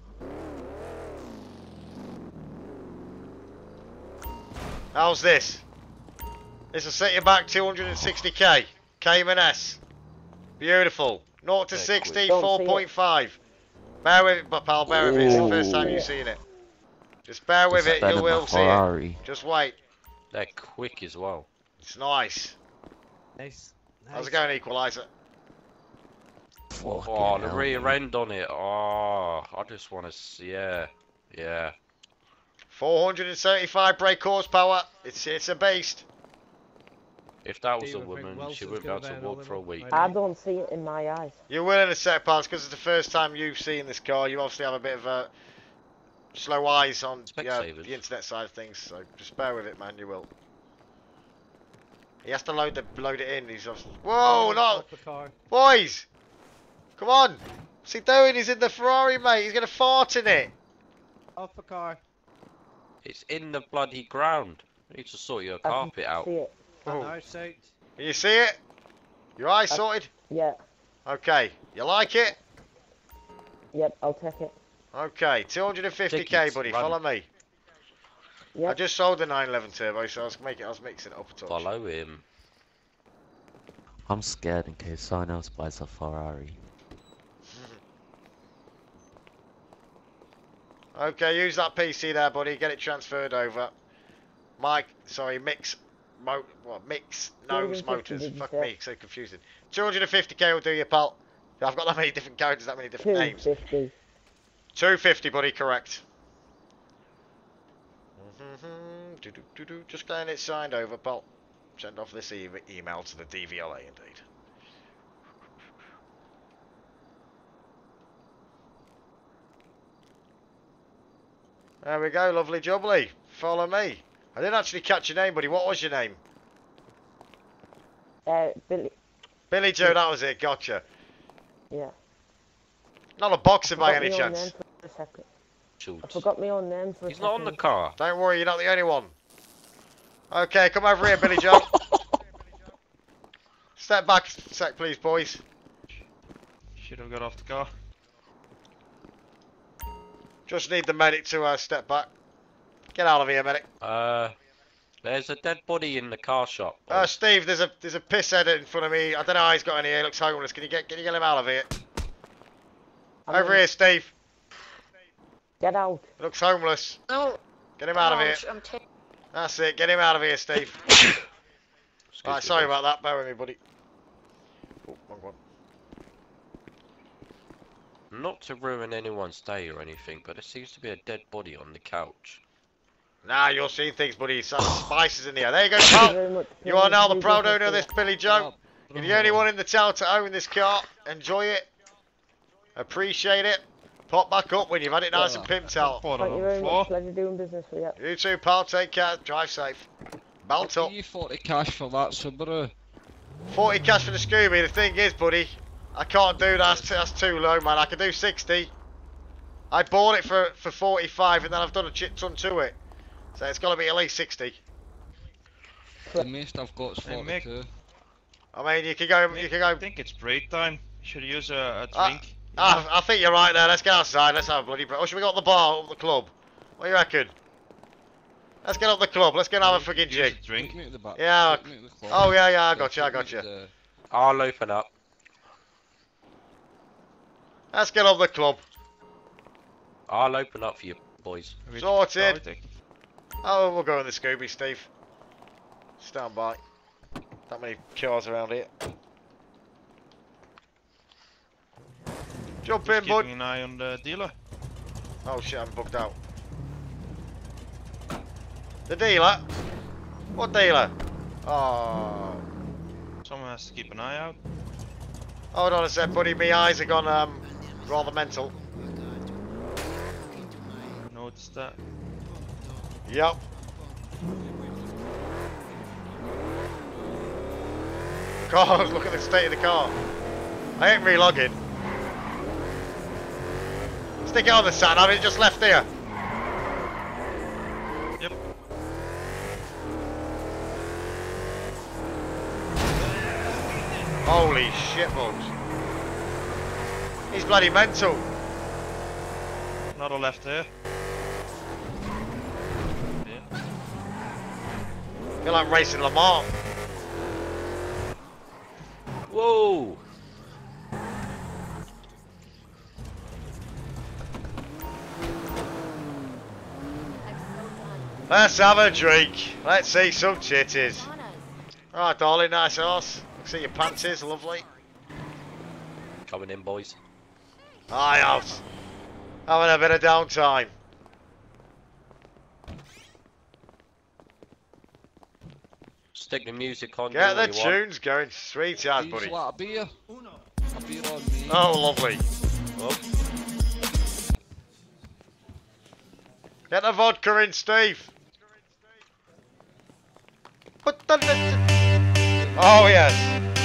Speaker 1: How's this? This will set you back two hundred sixty k. Cayman S. Beautiful. zero to sixty, four point five. Bear with it, but pal, bear with it. It's the first time you've seen it. Just bear with
Speaker 12: Just
Speaker 1: it,
Speaker 12: better
Speaker 1: you
Speaker 12: than
Speaker 1: will
Speaker 12: the
Speaker 1: see
Speaker 12: Ferrari.
Speaker 1: it. Just wait.
Speaker 6: They're quick as well.
Speaker 1: It's nice.
Speaker 4: Nice.
Speaker 1: How's it going, Equalizer?
Speaker 6: Oh, the
Speaker 12: hell,
Speaker 6: rear
Speaker 12: man.
Speaker 6: end on it. Oh, I just want to see. Yeah, yeah.
Speaker 1: four hundred seventy-five brake horsepower. It's it's a beast.
Speaker 6: If that was a
Speaker 4: Steve, I think
Speaker 6: woman, she
Speaker 4: Wilson's
Speaker 6: wouldn't be
Speaker 4: gonna
Speaker 6: able to
Speaker 4: buy
Speaker 6: walk
Speaker 4: another
Speaker 6: for a
Speaker 4: one.
Speaker 6: week.
Speaker 3: I don't see it in my eyes.
Speaker 1: You will in a sec, pals, because it's the first time you've seen this car. You obviously have a bit of a slow eyes on yeah,
Speaker 6: Specsavers.
Speaker 1: the internet side of things, so just bear with it, man. You will. He has to load the load it in. He's obviously. Whoa, no,
Speaker 4: Off the car.
Speaker 1: boys! Come on! What's he doing? He's in the Ferrari, mate. He's gonna fart in it.
Speaker 4: Off the car.
Speaker 6: It's in the bloody ground. You need to sort your
Speaker 3: I can
Speaker 6: carpet out.
Speaker 3: see it.
Speaker 4: On
Speaker 1: Oh.
Speaker 4: our side.
Speaker 1: Can you see it? Your eyes
Speaker 3: I-
Speaker 1: sorted?
Speaker 3: Yeah.
Speaker 1: Okay. You like it?
Speaker 3: Yep, I'll take it.
Speaker 1: Okay. two hundred fifty k,
Speaker 6: Tickets,
Speaker 1: buddy.
Speaker 6: run.
Speaker 1: Follow me.
Speaker 3: Yep.
Speaker 1: I just sold the nine eleven turbo, so I was making, I was mixing it up a touch.
Speaker 6: Follow him.
Speaker 12: I'm scared in case someone else buys a Ferrari.
Speaker 1: Okay, use that P C there, buddy. Get it transferred over. Mike, sorry, mix, mo what? Mix nose
Speaker 3: two hundred fifty,
Speaker 1: motors.
Speaker 3: did you
Speaker 1: Fuck
Speaker 3: say?
Speaker 1: me, so confusing. two hundred fifty k will do you, pal. I've got that many different characters, that many different names.
Speaker 3: two fifty.
Speaker 1: two fifty, buddy. Correct. Do-do-do-do. Just getting it signed over, pal. Send off this e email to the D V L A, indeed. There we go, lovely jubbly. Follow me. I didn't actually catch your name, buddy. What was your name?
Speaker 3: Uh, Billy.
Speaker 1: Billy Joe, that was it. Gotcha.
Speaker 3: Yeah.
Speaker 1: Not a boxer by
Speaker 3: Forgot
Speaker 1: any
Speaker 3: my own
Speaker 1: chance.
Speaker 3: name for a second. I
Speaker 6: Schultz.
Speaker 3: forgot my own name for a
Speaker 6: He's
Speaker 3: second.
Speaker 6: not on the car.
Speaker 1: Don't worry, you're not the only one. Okay, come over here, Billy Joe. Step back a sec, please, boys.
Speaker 9: Should have got off the car.
Speaker 1: Just need the medic to uh, step back. Get out of here, medic.
Speaker 6: Uh, there's a dead body in the car shop.
Speaker 1: Uh, Steve, there's a there's a pisshead in front of me. I don't know how he's got in here. He looks homeless. Can you get can you get him out of here?
Speaker 3: I'm
Speaker 1: Over
Speaker 3: in.
Speaker 1: here, Steve.
Speaker 3: Get out.
Speaker 1: He looks homeless.
Speaker 15: No.
Speaker 1: Get him out of
Speaker 15: no,
Speaker 1: here.
Speaker 15: I'm taking.
Speaker 1: That's it. Get him out of here, Steve. Right,
Speaker 6: me,
Speaker 1: sorry
Speaker 6: boys.
Speaker 1: about that. Bear with me, buddy. Oh, wrong one.
Speaker 6: Not to ruin anyone's day or anything, but there seems to be a dead body on the couch.
Speaker 1: Nah, you'll see things, buddy. Some spices in the air. There you go,
Speaker 3: Thank you
Speaker 1: pal.
Speaker 3: very much.
Speaker 1: You are now the
Speaker 3: Please
Speaker 1: proud
Speaker 3: don't
Speaker 1: owner of this
Speaker 3: forget.
Speaker 1: Billy Joe. You're the only one in the town to own this car. Enjoy it. Appreciate it. Pop back up when you've had it nice and pimped out.
Speaker 9: Put it
Speaker 3: Thank
Speaker 9: on
Speaker 3: you
Speaker 9: the
Speaker 3: very
Speaker 9: floor.
Speaker 3: much. Pleasure doing business with you.
Speaker 1: You too, pal. Take care. Drive safe. Belt
Speaker 10: I'll
Speaker 1: up.
Speaker 10: give you forty cash for that Subaru.
Speaker 1: forty cash for the Scooby. The thing is, buddy, I can't do that. That's, that's too low, man. I can do sixty. I bought it for, for forty-five and then I've done a chip ton to it. So it's got to be at least sixty.
Speaker 10: The most I've got is
Speaker 9: Hey, Mick.
Speaker 10: forty-two.
Speaker 1: I mean, you can go, you can go.
Speaker 9: I think it's break time. Should use a, a
Speaker 1: Ah,
Speaker 9: drink.
Speaker 1: ah, I think you're right there. Let's get outside. Let's have a bloody break. Or should we go up the bar, up the club? What do you reckon? Let's get up the club. Let's go and have a freaking jig.
Speaker 9: Drink.
Speaker 10: Take me to the back.
Speaker 1: Yeah.
Speaker 10: Take me to the club.
Speaker 1: Oh yeah, yeah. I
Speaker 10: Yeah,
Speaker 1: got you. I
Speaker 10: take me
Speaker 1: got
Speaker 10: to
Speaker 1: you.
Speaker 10: the-
Speaker 6: I'll open up.
Speaker 1: Let's get up the club.
Speaker 6: I'll open up for you, boys.
Speaker 9: Which
Speaker 1: Sorted.
Speaker 9: car we taking?
Speaker 1: Oh, we'll go in the Scooby, Steve. Stand by. That many cars around here. Jump in,
Speaker 9: Just
Speaker 1: bud.
Speaker 9: keeping an eye on the dealer.
Speaker 1: Oh shit, I'm bugged out. The dealer? What dealer? Oh.
Speaker 9: Someone has to keep an eye out.
Speaker 1: Hold on a sec, buddy. My eyes have gone um, rather mental.
Speaker 9: Noticed that.
Speaker 1: Yep. God, look at the state of the car. I ain't relogging. Stick it on the sat nav, it just left here.
Speaker 9: Yep.
Speaker 1: Holy shit, bugs. He's bloody mental.
Speaker 9: Another left there.
Speaker 1: Feel like racing Le Mans.
Speaker 6: Whoa!
Speaker 1: Let's have a drink. Let's see some titties. Alright, darling, nice horse. See your panties, lovely.
Speaker 6: Coming in, boys.
Speaker 1: Aye, out. Having a bit of downtime.
Speaker 6: Stick the music on.
Speaker 1: Get
Speaker 6: do
Speaker 1: the
Speaker 6: what you want.
Speaker 1: tunes going, sweet as, buddy.
Speaker 10: Like a beer. A beer on me.
Speaker 1: Oh, lovely.
Speaker 6: Oh.
Speaker 1: Get the vodka in, Steve. Put the... Oh, yes.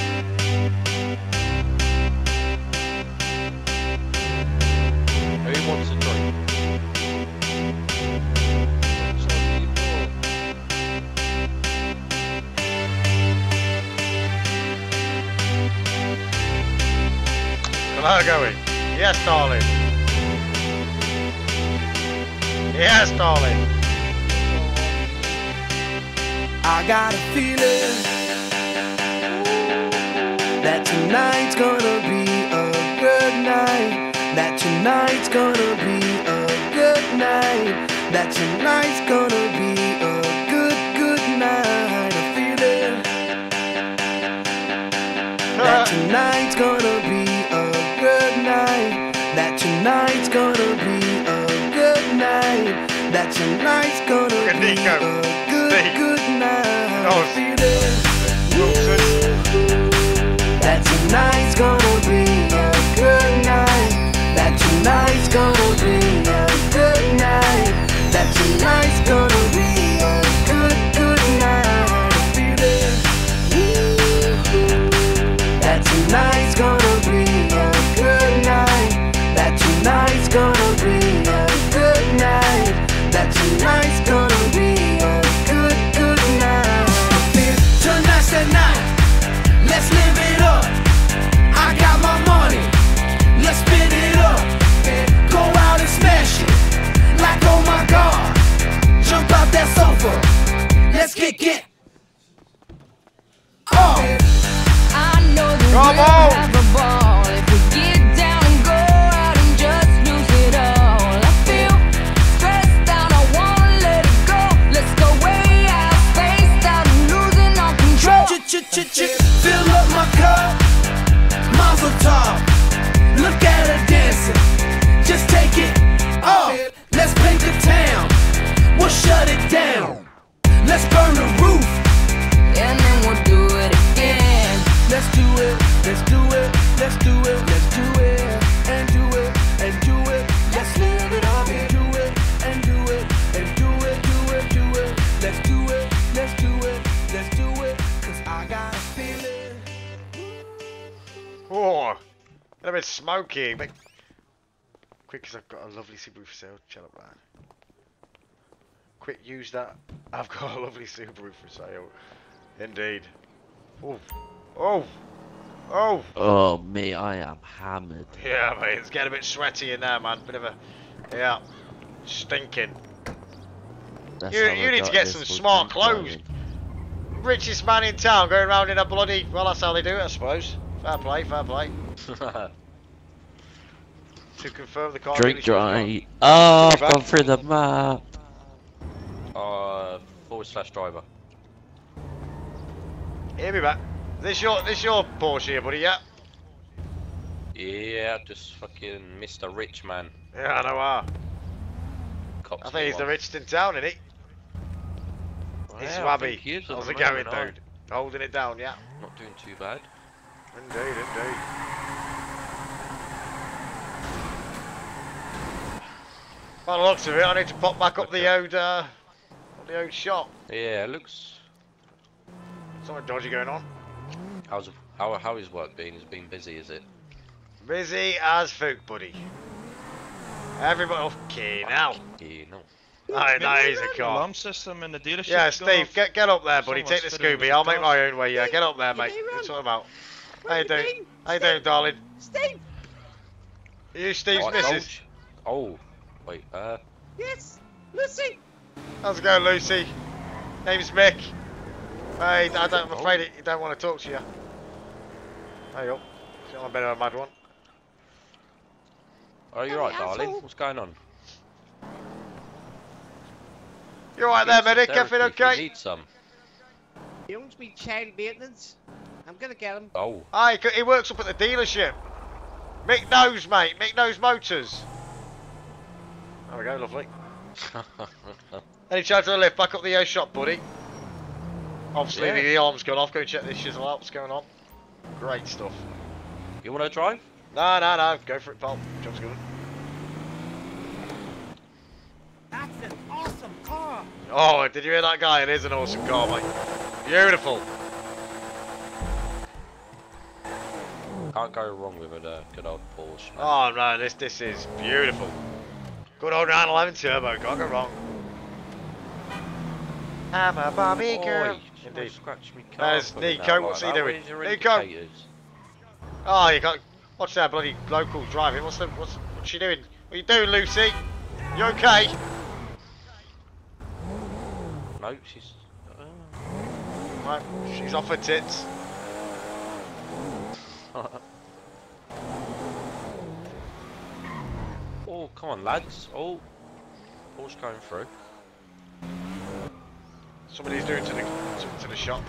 Speaker 6: Who wants a drink?
Speaker 1: Hello, going. Yes, darling. Yes, darling.
Speaker 18: I got a feeling that tonight's gonna be a good night. That tonight's gonna be a good night. That tonight's gonna be a good, good night. A feeling that tonight's gonna be a good night. That tonight's gonna be a good night. That tonight's gonna be a good, good night. A feeling that tonight's gonna be a good night. That tonight's gonna be a good night. That tonight's gonna be a good, good night. A feeling that tonight's gonna be a good night. That tonight's gonna be a good night. That tonight's gonna be a good, good night. Tonight's the night. Let's live it up. I got my money. Let's spin it up. Go out and smash it. Like oh my god. Jump out that sofa. Let's kick it. Oh.
Speaker 19: I know that
Speaker 1: Come
Speaker 19: we'll
Speaker 1: on.
Speaker 19: have a ball if we get down and go out and just lose it all. I feel stressed out, I wanna let it go. Let's go way out, spaced out and losing all control.
Speaker 18: Fill up my cup. Mazel tov. Look at her dancing. Just take it off. Let's paint the town. We'll shut it down. Let's burn the roof.
Speaker 19: And then we'll do it again.
Speaker 18: Let's do it. Let's do it. Let's do it. Let's do it. And do it. And do it. Let's live it up and do it. And do it. And do it. Do it. Do it. Let's do it. Let's do it. Let's do it. Cause I got a feeling.
Speaker 1: Oh, a bit smoky. But quick, because I've got a lovely Subaru for sale. Shut up, man. Quick, use that. I've got a lovely Subaru for sale. Indeed. Oh, oh, oh.
Speaker 12: Oh, mate, I am hammered.
Speaker 1: Yeah, mate, it's getting a bit sweaty in there, man. Bit of a, yeah, stinking.
Speaker 12: That's
Speaker 1: You,
Speaker 12: how I
Speaker 1: you need to
Speaker 12: got
Speaker 1: get
Speaker 12: this
Speaker 1: some
Speaker 12: fucking
Speaker 1: smart clothes.
Speaker 12: going.
Speaker 1: Richest man in town going around in a bloody, well, that's how they do it, I suppose. Fair play, fair play. To confirm the car.
Speaker 12: Drink
Speaker 1: dealership
Speaker 12: dry. Oh, I've
Speaker 1: back.
Speaker 12: gone through the map.
Speaker 6: Uh, forward slash driver.
Speaker 1: Hear me back. This your, this your Porsche here, buddy, yeah?
Speaker 6: Yeah, just fucking Mister Rich Man.
Speaker 1: Yeah, I know how.
Speaker 6: Cops
Speaker 1: I think he's
Speaker 6: me
Speaker 1: the
Speaker 6: one.
Speaker 1: richest in town, isn't he?
Speaker 6: Well,
Speaker 1: He's
Speaker 6: yeah, I
Speaker 1: Swabby.
Speaker 6: think he is at
Speaker 1: How's
Speaker 6: the
Speaker 1: it going,
Speaker 6: moment, aye.
Speaker 1: dude? Holding it down, yeah?
Speaker 6: Not doing too bad.
Speaker 1: Indeed, indeed. By the looks of it, I need to pop back up the old, uh, up the old shop.
Speaker 6: Yeah, it looks.
Speaker 1: Something dodgy going on.
Speaker 6: How's how how his work been? Has been busy, is it?
Speaker 1: Busy as fuck, buddy. Everybody, okay now.
Speaker 6: Yeah, no.
Speaker 1: That, that is a
Speaker 9: The
Speaker 1: car.
Speaker 9: alarm system in the dealership.
Speaker 1: Yeah, Steve, get get up there, buddy. Take the
Speaker 9: Someone's
Speaker 1: Scooby. I'll make my own way. Yeah, get up there, mate. What's all about? How you doing? How you doing, darling?
Speaker 3: Steve!
Speaker 1: Are you Steve's
Speaker 6: White
Speaker 1: missus?
Speaker 6: Gulch? Oh, wait, uh...
Speaker 4: Yes, Lucy.
Speaker 1: How's it going, Lucy? Name's Mick. Hey, I don't, I'm afraid it, he don't want to talk to you. There you go. It's not a bit of a mad one.
Speaker 6: Are you right, darling? What's going on?
Speaker 1: You alright there, medic? Everything
Speaker 6: Therapy if
Speaker 1: okay?
Speaker 6: You need some.
Speaker 4: He owns me child maintenance. I'm gonna get him.
Speaker 6: Oh.
Speaker 1: Hi, he- he works up at the dealership. Mick knows, mate. Mick knows motors. There we go, lovely. Any chance of a lift back up the O shop, buddy? Obviously,
Speaker 6: Yeah.
Speaker 1: the alarm's gone off. Go check this shizzle out. What's going on? Great stuff.
Speaker 6: You want to drive?
Speaker 1: No, no, no. Go for it, pal. Job's good.
Speaker 17: That's an awesome car.
Speaker 1: Oh, did you hear that guy? It is an awesome car, mate. Beautiful.
Speaker 6: Can't go wrong with a uh, good old Porsche.
Speaker 1: Oh no, this this is beautiful. Good old nine eleven turbo. Can't go wrong. I'm a Barbie girl.
Speaker 6: Oi,
Speaker 1: Indeed.
Speaker 6: scratch me car.
Speaker 1: There's
Speaker 6: putting
Speaker 1: Nico.
Speaker 6: out
Speaker 1: What's
Speaker 6: like
Speaker 1: he
Speaker 6: that.
Speaker 1: doing?
Speaker 6: Where's your
Speaker 1: Nico.
Speaker 6: indicators?
Speaker 1: Oh, you got. Watch that bloody local driving. What's the what's what's she doing? What are you doing, Lucy? You okay?
Speaker 6: No, she's. Uh...
Speaker 1: Right, she's off her tits.
Speaker 6: Oh, come on, lads. Oh, Porsche going through.
Speaker 1: Somebody's doing to the to the shop.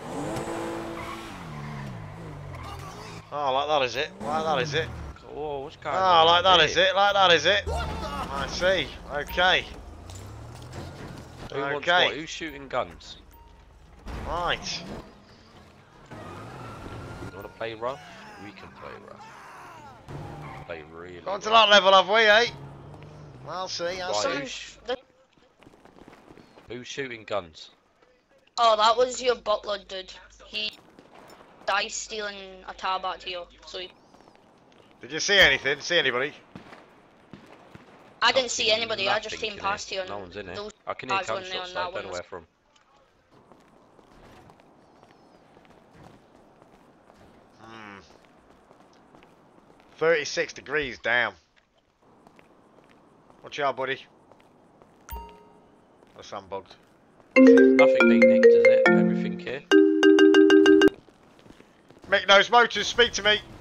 Speaker 1: Oh, like that is it? Like that is it?
Speaker 6: Oh, what's going
Speaker 1: Oh,
Speaker 6: on?
Speaker 1: like that
Speaker 6: here?
Speaker 1: is it? Like that is it? I see. Okay.
Speaker 6: Who wants
Speaker 1: Okay.
Speaker 6: what? Who's shooting guns?
Speaker 1: Right.
Speaker 6: You want to play rough? We can play rough. Play really.
Speaker 1: Gone to
Speaker 6: rough.
Speaker 1: that level, have we, eh? I'll see. I'll
Speaker 6: Right,
Speaker 1: see.
Speaker 6: who's, who's shooting guns?
Speaker 15: Oh, that was your butler, dude. He died stealing a tab back to you, so he...
Speaker 1: Did you see anything? See anybody?
Speaker 15: I didn't see anybody, I just
Speaker 6: Nothing
Speaker 15: came
Speaker 6: in
Speaker 15: past
Speaker 6: here.
Speaker 15: you and
Speaker 6: No one's in here.
Speaker 15: those
Speaker 6: I can hear
Speaker 15: guys weren't there
Speaker 6: gunshots,
Speaker 15: and
Speaker 6: though. I
Speaker 15: that
Speaker 6: don't
Speaker 15: one
Speaker 6: know
Speaker 15: was...
Speaker 6: where from.
Speaker 1: Hmm. thirty-six degrees down. Watch out, buddy. That's unbugged.
Speaker 6: Nothing being nicked, is it? Everything here?
Speaker 1: Mick knows motors. Speak to me.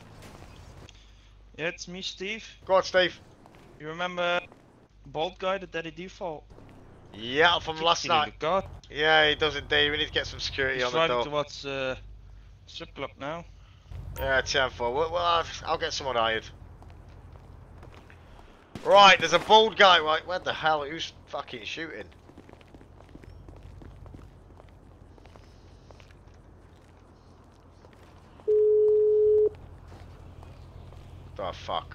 Speaker 9: Yeah, it's me, Steve.
Speaker 1: Go on, Steve.
Speaker 9: You remember Bald guy, the Daddy Default?
Speaker 1: Yeah, from last
Speaker 9: Kicking in
Speaker 1: night.
Speaker 9: the car.
Speaker 1: Yeah, he does indeed. We need to get some security
Speaker 9: He's
Speaker 1: on the
Speaker 9: driving
Speaker 1: door.
Speaker 9: towards uh, strip club now.
Speaker 1: Yeah, ten four. Well, well, I'll, I'll get someone hired. Right, there's a bald guy. Right, where the hell? Who's fucking shooting? Oh fuck.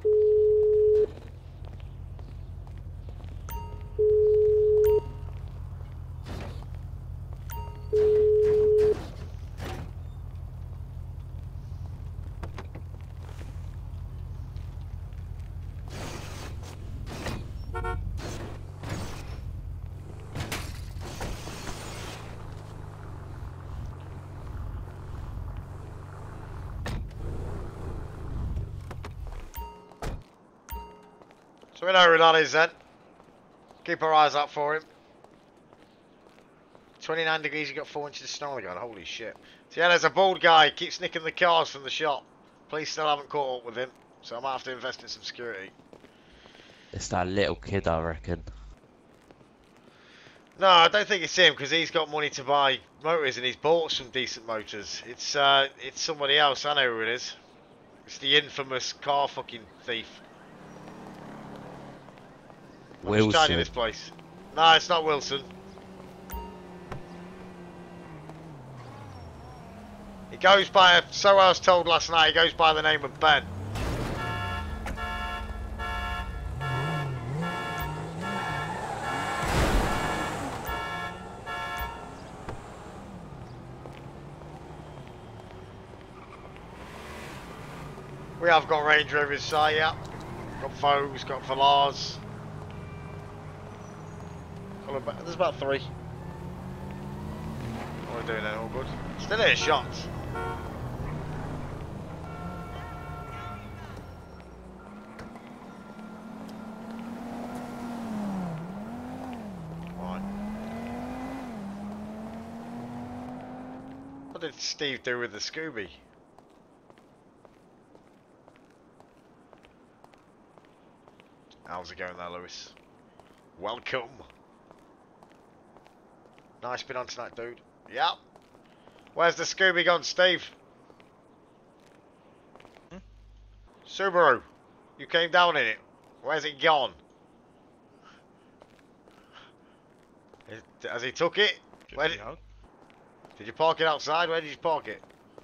Speaker 1: So we know who that is then. Keep our eyes out for him. twenty-nine degrees, you got four inches of snow on the ground. Holy shit. So yeah, there's a bald guy. Keeps nicking the cars from the shop. Police still haven't caught up with him. So I might have to invest in some security.
Speaker 12: It's that little kid, I reckon.
Speaker 1: No, I don't think it's him because he's got money to buy motors and he's bought some decent motors. It's uh, it's somebody else. I know who it is. It's the infamous car fucking thief. I'm just tidying
Speaker 12: Wilson.
Speaker 1: this place. No, it's not Wilson. He goes by, a, so I was told last night, he goes by the name of Ben. We have got Range Rovers, so yeah. Got foes, got Falars. There's about three. What are we doing then? All good. Still here, shots. What did Steve do with the Scooby? How's it going there, Lewis? Welcome. Nice been on tonight, dude. Yep. Where's the Scooby gone, Steve? Hmm? Subaru, you came down in it. Where's it gone? Has he took it? Where did, did you park it outside? Where did you park it?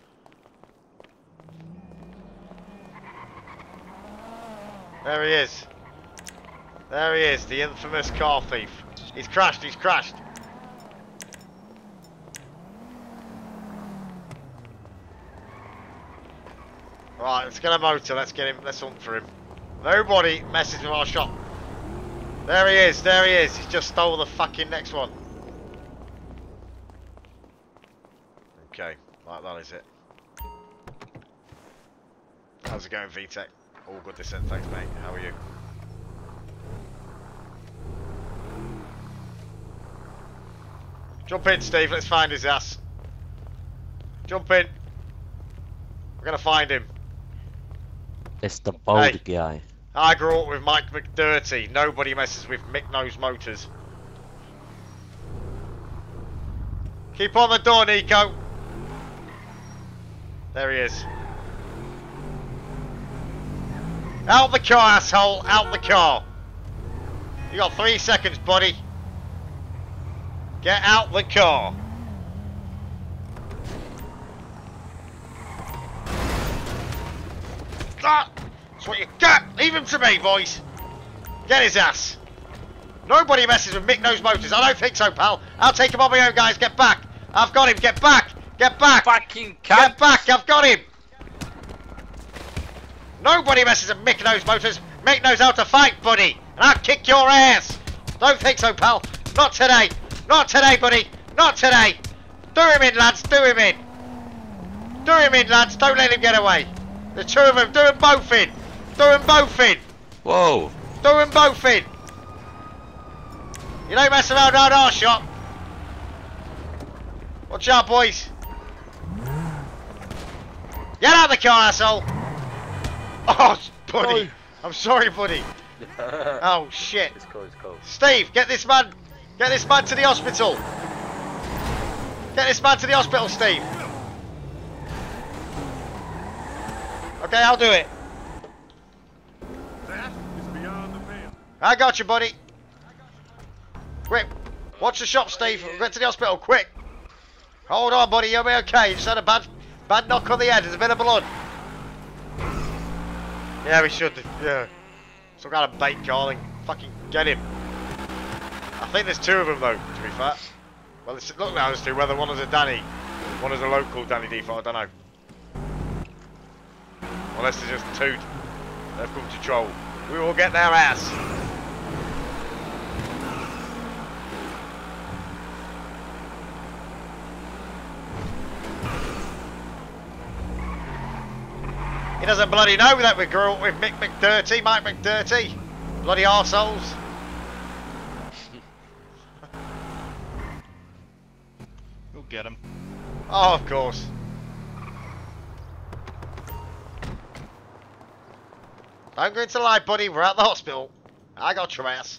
Speaker 1: There he is. There he is, the infamous car thief. He's crashed, he's crashed. Right, let's get a motor, let's get him, let's hunt for him. Nobody messes with our shop. There he is, there he is. He's just stole the fucking next one. Okay, like that is it. How's it going, V TEC? All good this end, thanks mate. How are you? Jump in, Steve, let's find his ass. Jump in. We're gonna find him.
Speaker 12: It's the bold
Speaker 1: Hey.
Speaker 12: guy.
Speaker 1: I grew up with Mike McDirty. Nobody messes with Mick Nose Motors. Keep on the door, Nico. There he is. Out the car, asshole. Out the car. You got three seconds, buddy. Get out the car. Ah, that's what you get. Leave him to me, boys. Get his ass. Nobody messes with Mick Nose Motors. I don't think so, pal. I'll take him on my own, guys. Get back. I've got him. Get back. Get back.
Speaker 6: Fucking
Speaker 1: Get back. I've got him. Nobody messes with Mick Nose Motors. Mick knows how to fight, buddy. And I'll kick your ass. Don't think so, pal. Not today. Not today, buddy. Not today. Do him in, lads. Do him in. Do him in, lads. Don't let him get away. The two of them. Do them both in. Do them both in.
Speaker 6: Whoa.
Speaker 1: Do them both in. You don't mess around around our shop. Watch out, boys. Get out of the car, asshole. Oh, buddy. I'm sorry, buddy. Oh, shit.
Speaker 6: It's cool, it's cool.
Speaker 1: Steve, get this man. Get this man to the hospital. Get this man to the hospital, Steve. Okay, I'll do it.
Speaker 20: That is beyond the pale.
Speaker 1: I got you, buddy. Quick. Watch the shop, Steve. We'll get to the hospital, quick. Hold on, buddy. You'll be okay. You just had a bad, bad knock on the head. There's a bit of blood. Yeah, we should. Yeah. Some kind of bait calling. Fucking get him. I think there's two of them, though, to be fair. Well, it's, look now, there's two. Whether one is a Danny, one is a local Danny default, I don't know. Unless they're just two. They've come to troll. We will get their ass. He doesn't bloody know that we grew up with Mick McDirty, Mike McDirty. Bloody arseholes.
Speaker 9: Go get him.
Speaker 1: Oh, of course. Don't go into the light, buddy. We're at the hospital. I got your ass.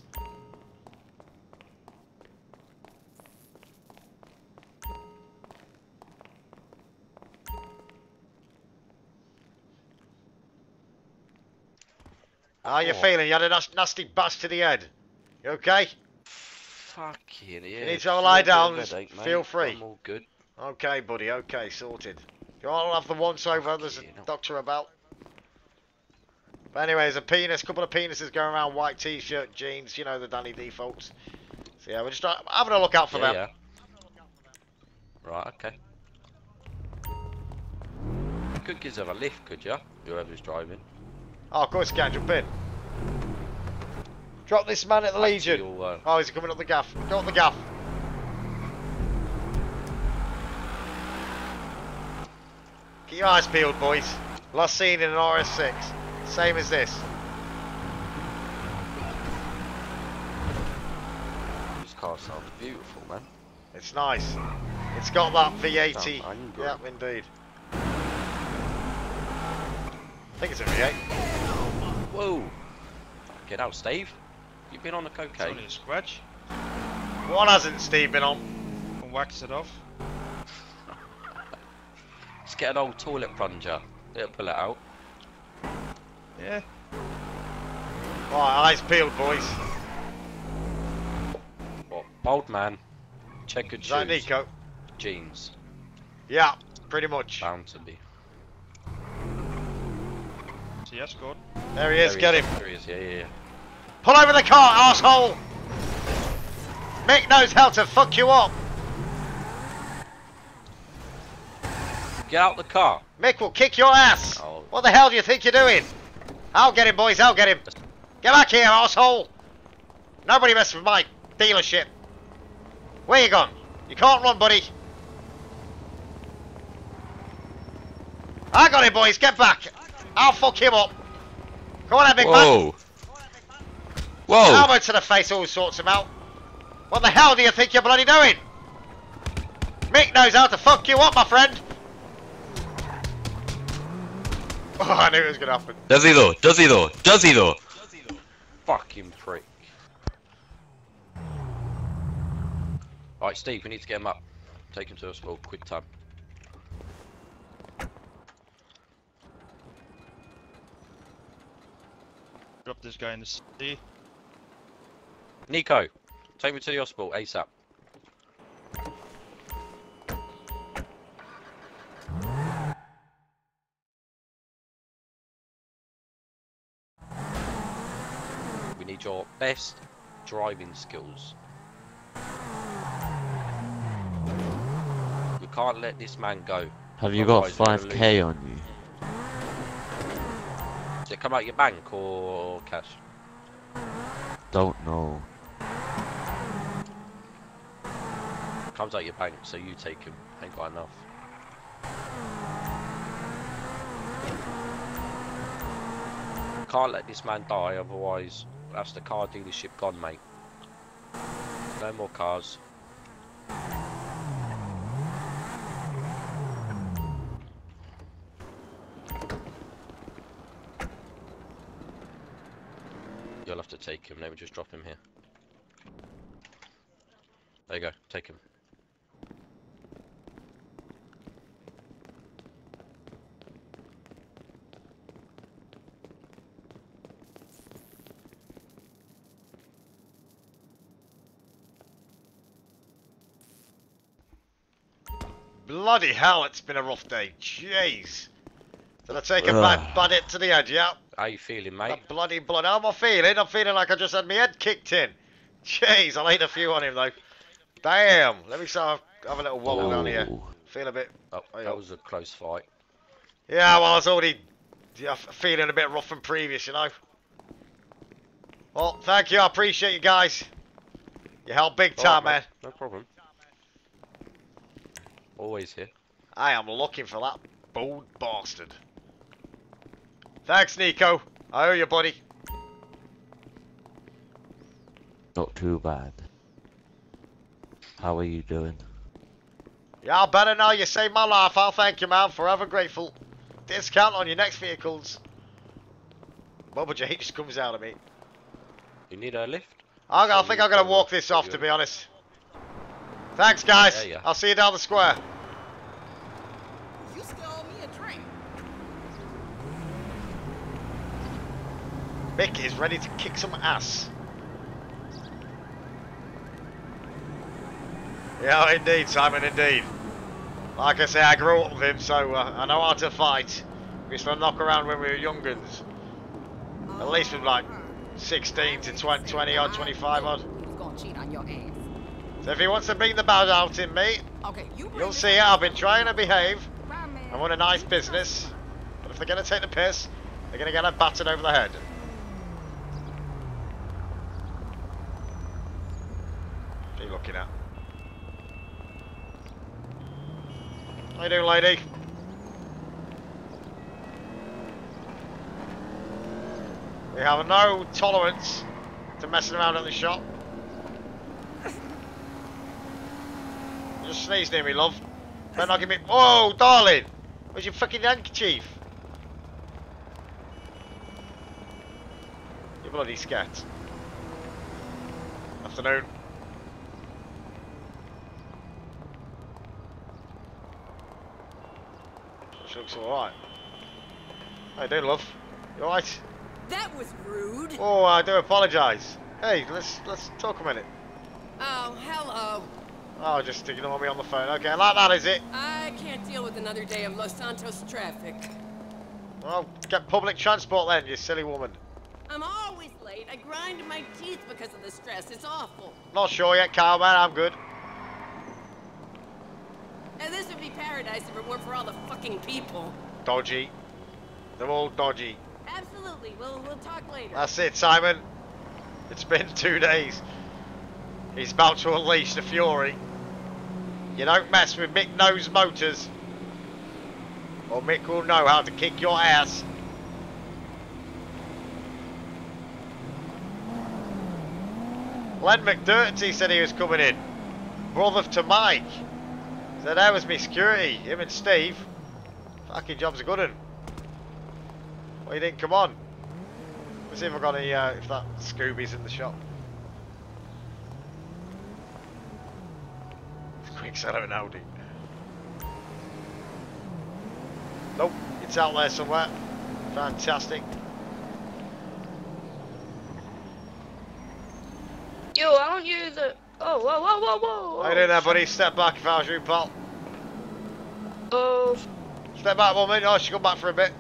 Speaker 1: How you
Speaker 6: Oh.
Speaker 1: feeling? You had a nas- nasty bash to the head. You okay?
Speaker 6: Fucking yeah.
Speaker 1: You need to have a lie down. Just
Speaker 6: Headache, mate.
Speaker 1: feel free.
Speaker 6: I'm all good.
Speaker 1: Okay, buddy. Okay, sorted. You all have the once over. There's a doctor about. But anyway, there's a penis, couple of penises going around, white t-shirt, jeans. You know the Danny defaults. So yeah, we're just try- having a look out for
Speaker 6: Yeah,
Speaker 1: them.
Speaker 6: yeah. Right, okay. You could give us a lift, could you? Whoever's driving.
Speaker 1: Oh, of course you can. Jump in. Drop this man at the Legion.
Speaker 6: You'll, uh,
Speaker 1: Oh, he's coming up the gaff. Go up the gaff. Keep your eyes peeled, boys. Last seen in an R S six. Same as this.
Speaker 6: This car sounds beautiful, man.
Speaker 1: It's nice. It's got that V eighty.
Speaker 6: Sound angry.
Speaker 1: Yeah, indeed. I think it's a V eight.
Speaker 6: Whoa! Get out, Steve. You've been on the
Speaker 9: It's
Speaker 6: cocaine.
Speaker 9: only a scratch.
Speaker 1: What hasn't Steve been on?
Speaker 9: And wax it off.
Speaker 6: Let's get an old toilet plunger. It'll pull it out.
Speaker 9: Yeah.
Speaker 1: Right, eyes peeled, boys.
Speaker 6: What? Bold man. Checkered
Speaker 1: Is that
Speaker 6: shoes.
Speaker 1: Nico?
Speaker 6: Jeans.
Speaker 1: Yeah, pretty much.
Speaker 6: Bound to be.
Speaker 9: So yes, good.
Speaker 1: There he is,
Speaker 6: There
Speaker 1: get
Speaker 6: he
Speaker 1: him.
Speaker 6: There he is, yeah, yeah, yeah.
Speaker 1: Pull over the car, arsehole! Mick knows how to fuck you up.
Speaker 6: Get out the car.
Speaker 1: Mick will kick your ass.
Speaker 6: Oh.
Speaker 1: What the hell do you think you're doing? I'll get him, boys, I'll get him. Get back here, arsehole. Nobody mess with my dealership. Where you gone? You can't run, buddy. I got him, boys, get back. I'll fuck him up. Come on, then, big man.
Speaker 6: Whoa. Whoa.
Speaker 1: Elbow to the face always sorts him out. What the hell do you think you're bloody doing? Mick knows how to fuck you up, my friend. Oh, I knew it was going to happen.
Speaker 6: Does he though? Does he though? Does he though? Fucking prick. Right, Steve, we need to get him up. Take him to hospital, quick time.
Speaker 9: Drop this guy in the sea.
Speaker 6: Nico, take me to the hospital ASAP. We need your best driving skills. We can't let this man go.
Speaker 12: Have you got
Speaker 6: Otherwise we're gonna
Speaker 12: five K
Speaker 6: lose.
Speaker 12: on you?
Speaker 6: Does it come out your bank or cash?
Speaker 12: Don't know.
Speaker 6: Comes out your bank, so you take him. Ain't got enough. Can't let this man die, otherwise that's the car dealership gone, mate. No more cars. You'll have to take him. Let me just drop him here. There you go. Take him.
Speaker 1: Bloody hell, it's been a rough day. Jeez. Did I take a
Speaker 12: Ugh.
Speaker 1: bad, bad hit to the head, yeah?
Speaker 6: How you feeling, mate?
Speaker 1: That bloody blood. How am I feeling? I'm feeling like I just had my head kicked in. Jeez, I laid a few on him though. Damn. Let me start have a little wobble down here.
Speaker 12: Ooh.
Speaker 1: Feel a bit.
Speaker 6: Oh, that was a close fight.
Speaker 1: Yeah, well, I was already yeah, feeling a bit rough and previous, you know. Well, thank you. I appreciate you guys. You helped big time,
Speaker 6: Alright,
Speaker 1: man.
Speaker 6: mate. No problem. Always here.
Speaker 1: I am looking for that bold bastard. Thanks, Nico. I owe you, buddy.
Speaker 12: Not too bad. How are you doing?
Speaker 1: Yeah, better now you saved my life. I'll thank you, man. Forever grateful. Discount on your next vehicles. Bubba J just comes out of me.
Speaker 6: You need a lift?
Speaker 1: I, I
Speaker 6: So
Speaker 1: think
Speaker 6: you
Speaker 1: I'm going to
Speaker 6: can
Speaker 1: walk this
Speaker 6: put
Speaker 1: off,
Speaker 6: you
Speaker 1: to
Speaker 6: in.
Speaker 1: be honest. Thanks, guys.
Speaker 6: Yeah, yeah.
Speaker 1: I'll see you down the square.
Speaker 14: You still owe me a drink.
Speaker 1: Mick is ready to kick some ass. Yeah, indeed, Simon, indeed. Like I say, I grew up with him, so uh, I know how to fight. We used to knock around when we were young'uns. At least from like sixteen to twenty, twenty odd, twenty-five odd.
Speaker 14: Who's gonna cheat on your ass?
Speaker 1: So if he wants to bring the bad out in me,
Speaker 14: Okay, you bring
Speaker 1: you'll
Speaker 14: it
Speaker 1: see it. I've been trying to behave.
Speaker 14: Right, man.
Speaker 1: I run a nice business. But if they're going to take the piss, they're going to get a battered over the head. What are you looking at? How you doing, lady? We have no tolerance to messing around in the shop. Just sneeze near me, love. Better not give me. Whoa, darling! Where's your fucking handkerchief? You bloody scat. Afternoon. She looks alright. How you doing, love? You alright?
Speaker 14: That was rude.
Speaker 1: Oh, I do apologise. Hey, let's let's talk a minute.
Speaker 14: Oh, hello.
Speaker 1: Oh, just ignore me on the phone. Okay, like that, is it?
Speaker 14: I can't deal with another day of Los Santos traffic.
Speaker 1: Well, get public transport then, you silly woman.
Speaker 14: I'm always late. I grind my teeth because of the stress. It's awful.
Speaker 1: Not sure yet, cowman. I'm good.
Speaker 14: And this would be paradise if it weren't for all the fucking people.
Speaker 1: Dodgy. They're all dodgy.
Speaker 14: Absolutely. We'll we'll talk later.
Speaker 1: That's it, Simon. It's been two days. He's about to unleash the fury. You don't mess with Mick Knows Motors, or Mick will know how to kick your ass. Len McDurty said he was coming in. Brother to Mike. Said that was me security. Him and Steve. Fucking job's a good one. Well, you didn't come on. Let's see if I've got any, uh, if that Scooby's in the shop. Quick set of an Audi. Nope, it's out there somewhere. Fantastic.
Speaker 15: Yo, aren't you the... Oh, whoa, whoa, whoa, whoa.
Speaker 1: How you doing there, buddy? Step back if I was you, pal.
Speaker 15: Oh.
Speaker 1: Step back, woman. Oh, she come back for a bit.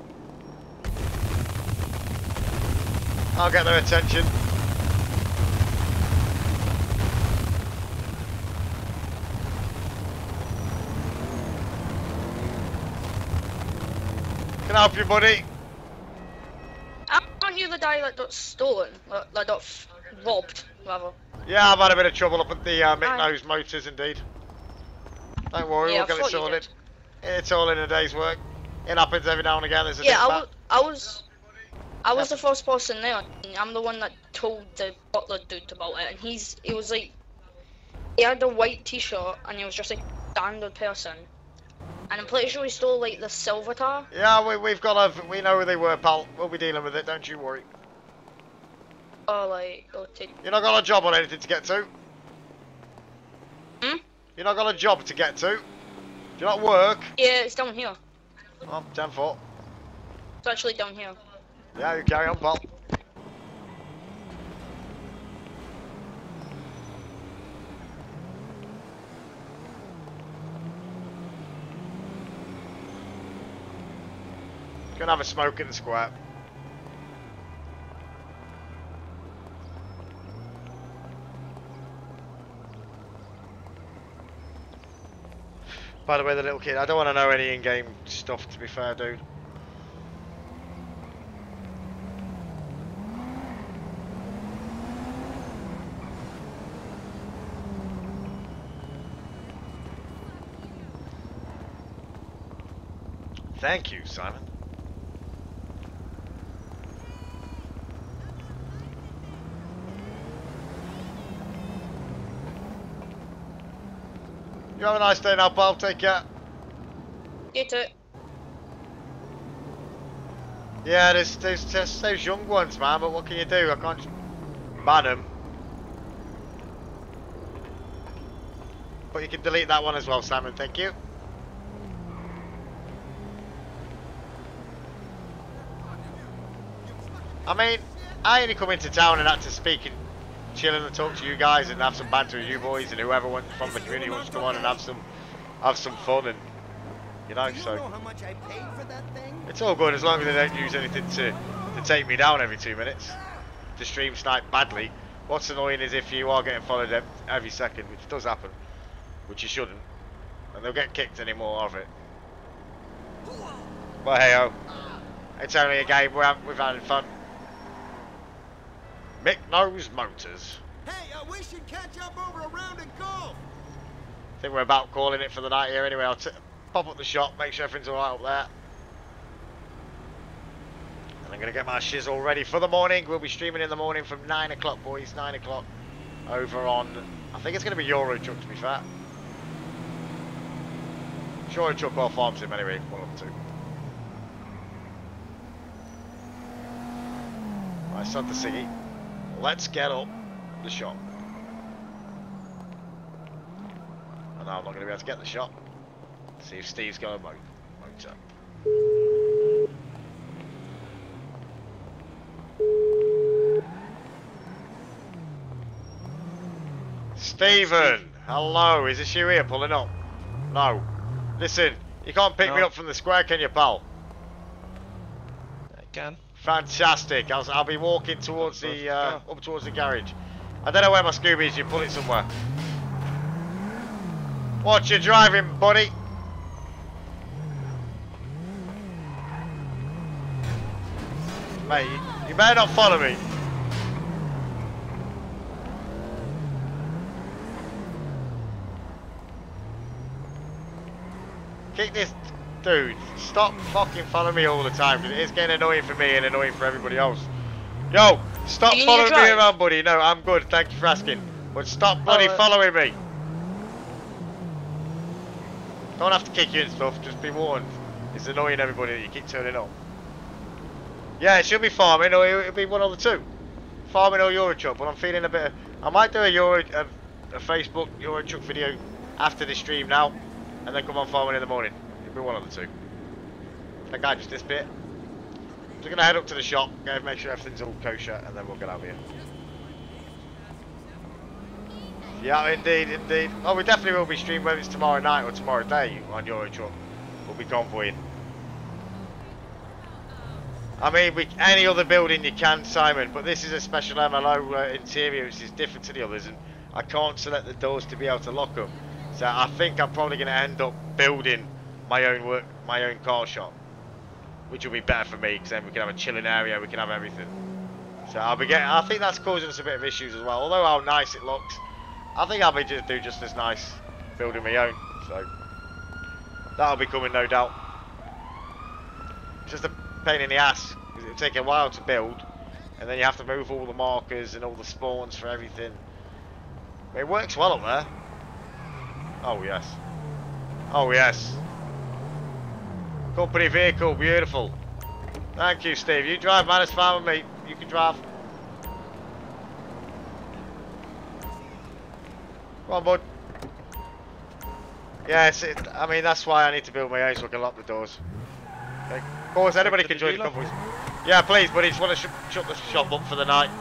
Speaker 1: I'll get their attention. Can I help you, buddy?
Speaker 15: Aren't you the guy that got stolen? That that got f robbed, rather?
Speaker 1: Yeah, I've had a bit of trouble up at the uh, Mick
Speaker 15: Aye.
Speaker 1: Knows Motors, indeed. Don't worry,
Speaker 15: Yeah,
Speaker 1: we'll
Speaker 15: I
Speaker 1: get it
Speaker 15: thought you
Speaker 1: sorted. It's all in a day's work. It happens every now and again. There's a
Speaker 15: Yeah, I,
Speaker 1: dip
Speaker 15: w I was... I was the first person there. I'm the one that told the butler dude about it, and he's... He was like... He had a white t-shirt, and he was just a standard person. And I'm pretty sure he stole, like, the silver car.
Speaker 1: Yeah, we, we've got a... We know who they were, pal. We'll be dealing with it, don't you worry.
Speaker 15: Or, like, go to...
Speaker 1: You're not got a job or anything to get to?
Speaker 15: Hmm?
Speaker 1: You're not got a job to get to? Do you not work?
Speaker 15: Yeah, it's down here.
Speaker 1: Oh, ten four.
Speaker 15: It's actually down here.
Speaker 1: Yeah, you carry on, pal. Gonna have a smoke in the square. By the way, the little kid, I don't want to know any in-game stuff, to be fair, dude. Thank you, Simon. You have a nice day now, pal. Take care.
Speaker 15: You too.
Speaker 1: Yeah, there's, there's just those young ones, man, but what can you do? I can't just ban them. But you can delete that one as well, Simon. Thank you. I mean, I only come into town and had to speak and chill and talk to you guys and have some banter with you boys and whoever wants from the community wants to come on and have some have some fun and you know, so it's all good as long as they don't use anything to to take me down every two minutes to stream snipe badly. What's annoying is if you are getting followed ev every second, which does happen, which you shouldn't, and they'll get kicked anymore of it. But hey ho, it's only a game. We're we're having fun. Mick Knows Motors.
Speaker 18: Hey, uh, we should catch up over a round of golf.
Speaker 1: I think we're about calling it for the night here anyway. I'll t pop up the shop, make sure everything's alright up there. And I'm going to get my shizzle ready for the morning. We'll be streaming in the morning from nine o'clock, boys. nine o'clock over on, I think it's going to be Euro Truck, to be fair. Sure, truck or farm sim anyway. One of the two. Right, Santa Siggy. Let's get up the shot. And now I'm not going to be able to get the shot. See if Steve's got a mo motor. Stephen! Hello, is this you here pulling up? No. Listen, you can't pick
Speaker 9: No.
Speaker 1: me up from the square, can you, pal?
Speaker 9: I can.
Speaker 1: Fantastic. I'll, I'll be walking towards the uh, up towards the garage. I don't know where my Scooby is. You pull it somewhere. Watch your driving, buddy. Mate, you, you better not follow me. Kick this dude. Stop fucking following me all the time, because it's getting annoying for me and annoying for everybody else. Yo, stop
Speaker 15: Do you need
Speaker 1: following
Speaker 15: to
Speaker 1: me
Speaker 15: drive?
Speaker 1: around, buddy. No, I'm good. Thank you for asking. But stop bloody
Speaker 15: Oh, uh,
Speaker 1: following me. Don't have to kick you and stuff. Just be warned. It's annoying everybody that you keep turning up. Yeah, it should be farming, or it'll be one of the two. Farming or Euro Truck. But I'm feeling a bit. Of, I might do a Euro, a, a Facebook Euro Truck video after the stream now, and then come on farming in the morning. It'll be one of the two. That guy just this bit. Just gonna head up to the shop, go make sure everything's all kosher, and then we'll get out of here. Yeah, indeed, indeed. Oh, we definitely will be streaming, whether it's tomorrow night or tomorrow day on Euro Truck. We'll be convoying. I mean, we, any other building you can, Simon, but this is a special M L O uh, interior, which is different to the others, and I can't select the doors to be able to lock them. So I think I'm probably going to end up building my own work, my own car shop, which will be better for me, because then we can have a chilling area, we can have everything. So I'll be getting, I think that's causing us a bit of issues as well. Although how nice it looks, I think I'll be just do just as nice building my own. So that'll be coming, no doubt. It's just a pain in the ass, because it'll take a while to build, and then you have to move all the markers and all the spawns for everything. It works well up there. Oh yes. Oh yes. Company vehicle, beautiful. Thank you, Steve. You drive, man. It's fine with me. You can drive. Come on, bud. Yes, it, I mean, that's why I need to build my own so I can lock the doors. Okay. Of course, anybody can join the convoys. Yeah, please, buddy. Just want to sh shut the shop up for the night.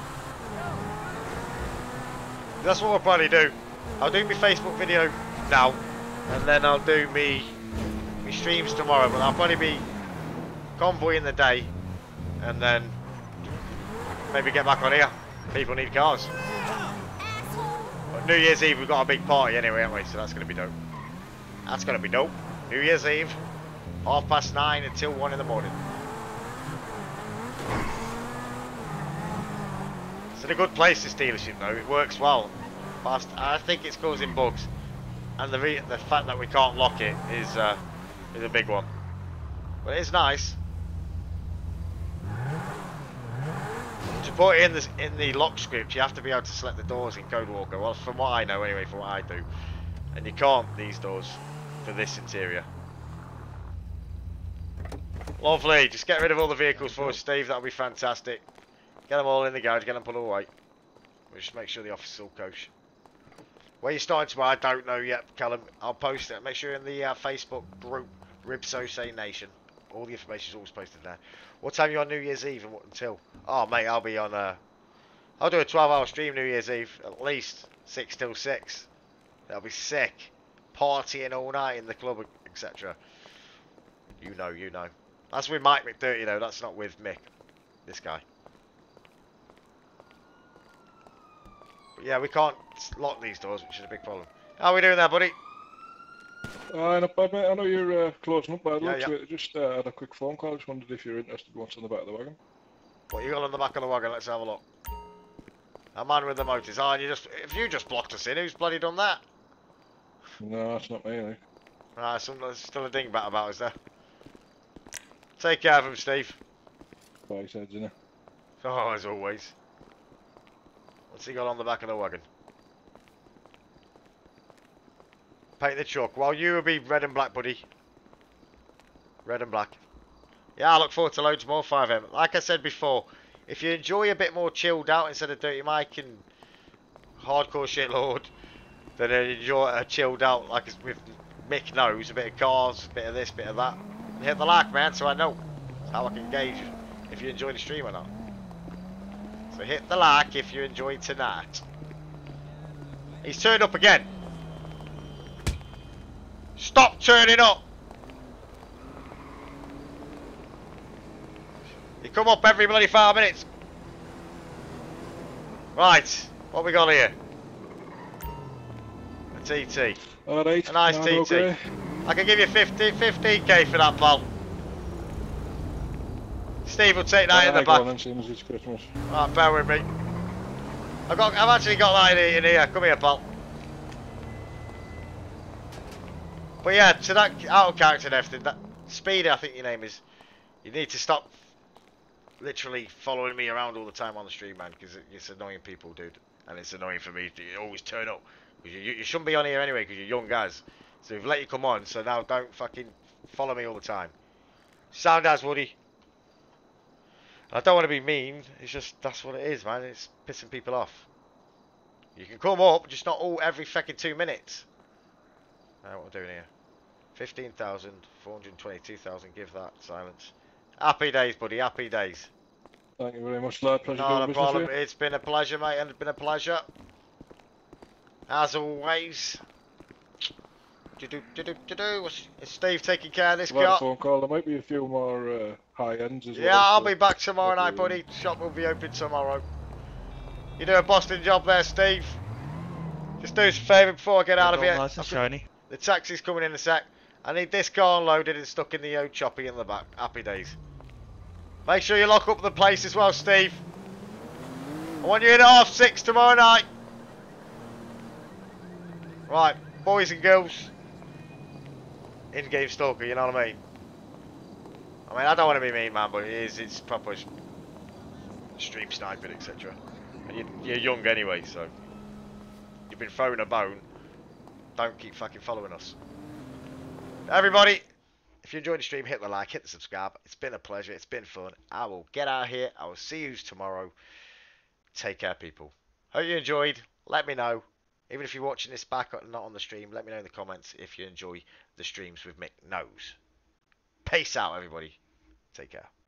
Speaker 1: That's what I'll probably do. I'll do my Facebook video now, and then I'll do me my streams tomorrow. But I'll probably be convoying the day, and then maybe get back on here. People need cars. But New Year's Eve we've got a big party anyway, haven't we? So that's going to be dope. That's going to be dope. New Year's Eve, half past nine until one in the morning. It's in a good place, this dealership though. It works well. But I think it's causing bugs, and the re the fact that we can't lock it is uh, is a big one. But it's nice. To put it in the in the lock script, you have to be able to select the doors in CodeWalker. Well, from what I know, anyway, from what I do, and you can't these doors for this interior. Lovely. Just get rid of all the vehicles for us, Steve. That'll be fantastic. Get them all in the garage. Get them put away. We'll just make sure the office is all kosher. Where you starting tomorrow, I don't know yet, Callum. I'll post it. Make sure you're in the uh, Facebook group, Ribso Say Nation. All the information is always posted there. What time are you on New Year's Eve and what until? Oh, mate, I'll be on. Uh, I'll do a twelve hour stream New Year's Eve, at least six till six. That'll be sick. Partying all night in the club, et cetera. You know, you know. That's with Mike McDirty though. That's not with Mick. This guy. But yeah, we can't lock these doors, which is a big problem. How are we doing there, buddy?
Speaker 11: Uh, not bad, mate. I know you're uh, closing up by the
Speaker 1: Yeah,
Speaker 11: looks
Speaker 1: yeah.
Speaker 11: of it. Just uh, had a quick phone call. Just wondered if you're interested in what's on the back of the wagon.
Speaker 1: What you got on the back of the wagon? Let's have a look. A man with the motors. Oh, and you just if you just blocked us in, who's bloody done that?
Speaker 11: No, that's not me, like.
Speaker 1: Ah, some, there's still a dingbat about us there. Take care of him, Steve.
Speaker 11: Bye, said, you know.
Speaker 1: Oh, as always. What's he got on the back of the wagon? paint the truck. Well, you will be red and black, buddy. Red and black. Yeah, I look forward to loads more five M. Like I said before, if you enjoy a bit more chilled out instead of Dirty Mike and hardcore shit lord, then enjoy a chilled out like with Mick knows, a bit of cars, a bit of this, bit of that. And hit the like, man, so I know how I can gauge if you enjoy the stream or not. So hit the like if you enjoyed tonight. He's turned up again. Stop turning up. You come up every bloody five minutes. Right, what we got here? A T T.
Speaker 11: Alright,
Speaker 1: a nice
Speaker 11: no,
Speaker 1: T T.
Speaker 11: okay.
Speaker 1: I can give you fifty, fifteen K for that, pal. Steve will take that in the
Speaker 11: Alright, go
Speaker 1: back.
Speaker 11: on, seeing as it's Christmas.
Speaker 1: Right, bear with me. I've got, I've actually got that in, in here. Come here, pal. But yeah, to that out of character and everything, that Speedy, I think your name is. You need to stop literally following me around all the time on the stream, man, because it, it's annoying people, dude, and it's annoying for me. You always turn up. You, you, you shouldn't be on here anyway because you're young guys. So we've let you come on, so now don't fucking follow me all the time. Sound as Woody. I don't want to be mean. It's just that's what it is, man. It's pissing people off. You can come up, just not all every fucking two minutes. Now what we're doing here? Fifteen thousand four hundred twenty-two thousand. Give that silence. Happy days, buddy. Happy days.
Speaker 11: Thank you very much, lad. Pleasure
Speaker 1: Not
Speaker 11: doing
Speaker 1: a
Speaker 11: business
Speaker 1: problem.
Speaker 11: with you.
Speaker 1: It's been a pleasure, mate, and it's been a pleasure. As always. Do do do do do do. Is Steve taking care of this
Speaker 11: I've had a
Speaker 1: car?
Speaker 11: phone call. There might be a few more uh, high ends as well.
Speaker 1: Yeah, I'll
Speaker 11: so
Speaker 1: be back tomorrow night,
Speaker 11: hopefully-
Speaker 1: buddy. Shop will be open tomorrow. You do a Boston job there, Steve. Just do us a favour before I get out of here.
Speaker 9: Nice and shiny.
Speaker 1: The taxi's coming in a sec. I need this car unloaded and stuck in the old choppy in the back. Happy days. Make sure you lock up the place as well, Steve. I want you in at half six tomorrow night. Right, boys and girls. In-game stalker, you know what I mean? I mean, I don't want to be mean, man, but it is, it's proper stream sniping, et cetera. And you, you're young anyway, so you've been throwing a bone. Don't keep fucking following us. Everybody, if you enjoyed the stream, hit the like, hit the subscribe. It's been a pleasure. It's been fun. I will get out of here. I will see you tomorrow. Take care, people. Hope you enjoyed. Let me know. Even if you're watching this back or not on the stream, let me know in the comments if you enjoy the streams with Mick Knows. Peace out, everybody. Take care.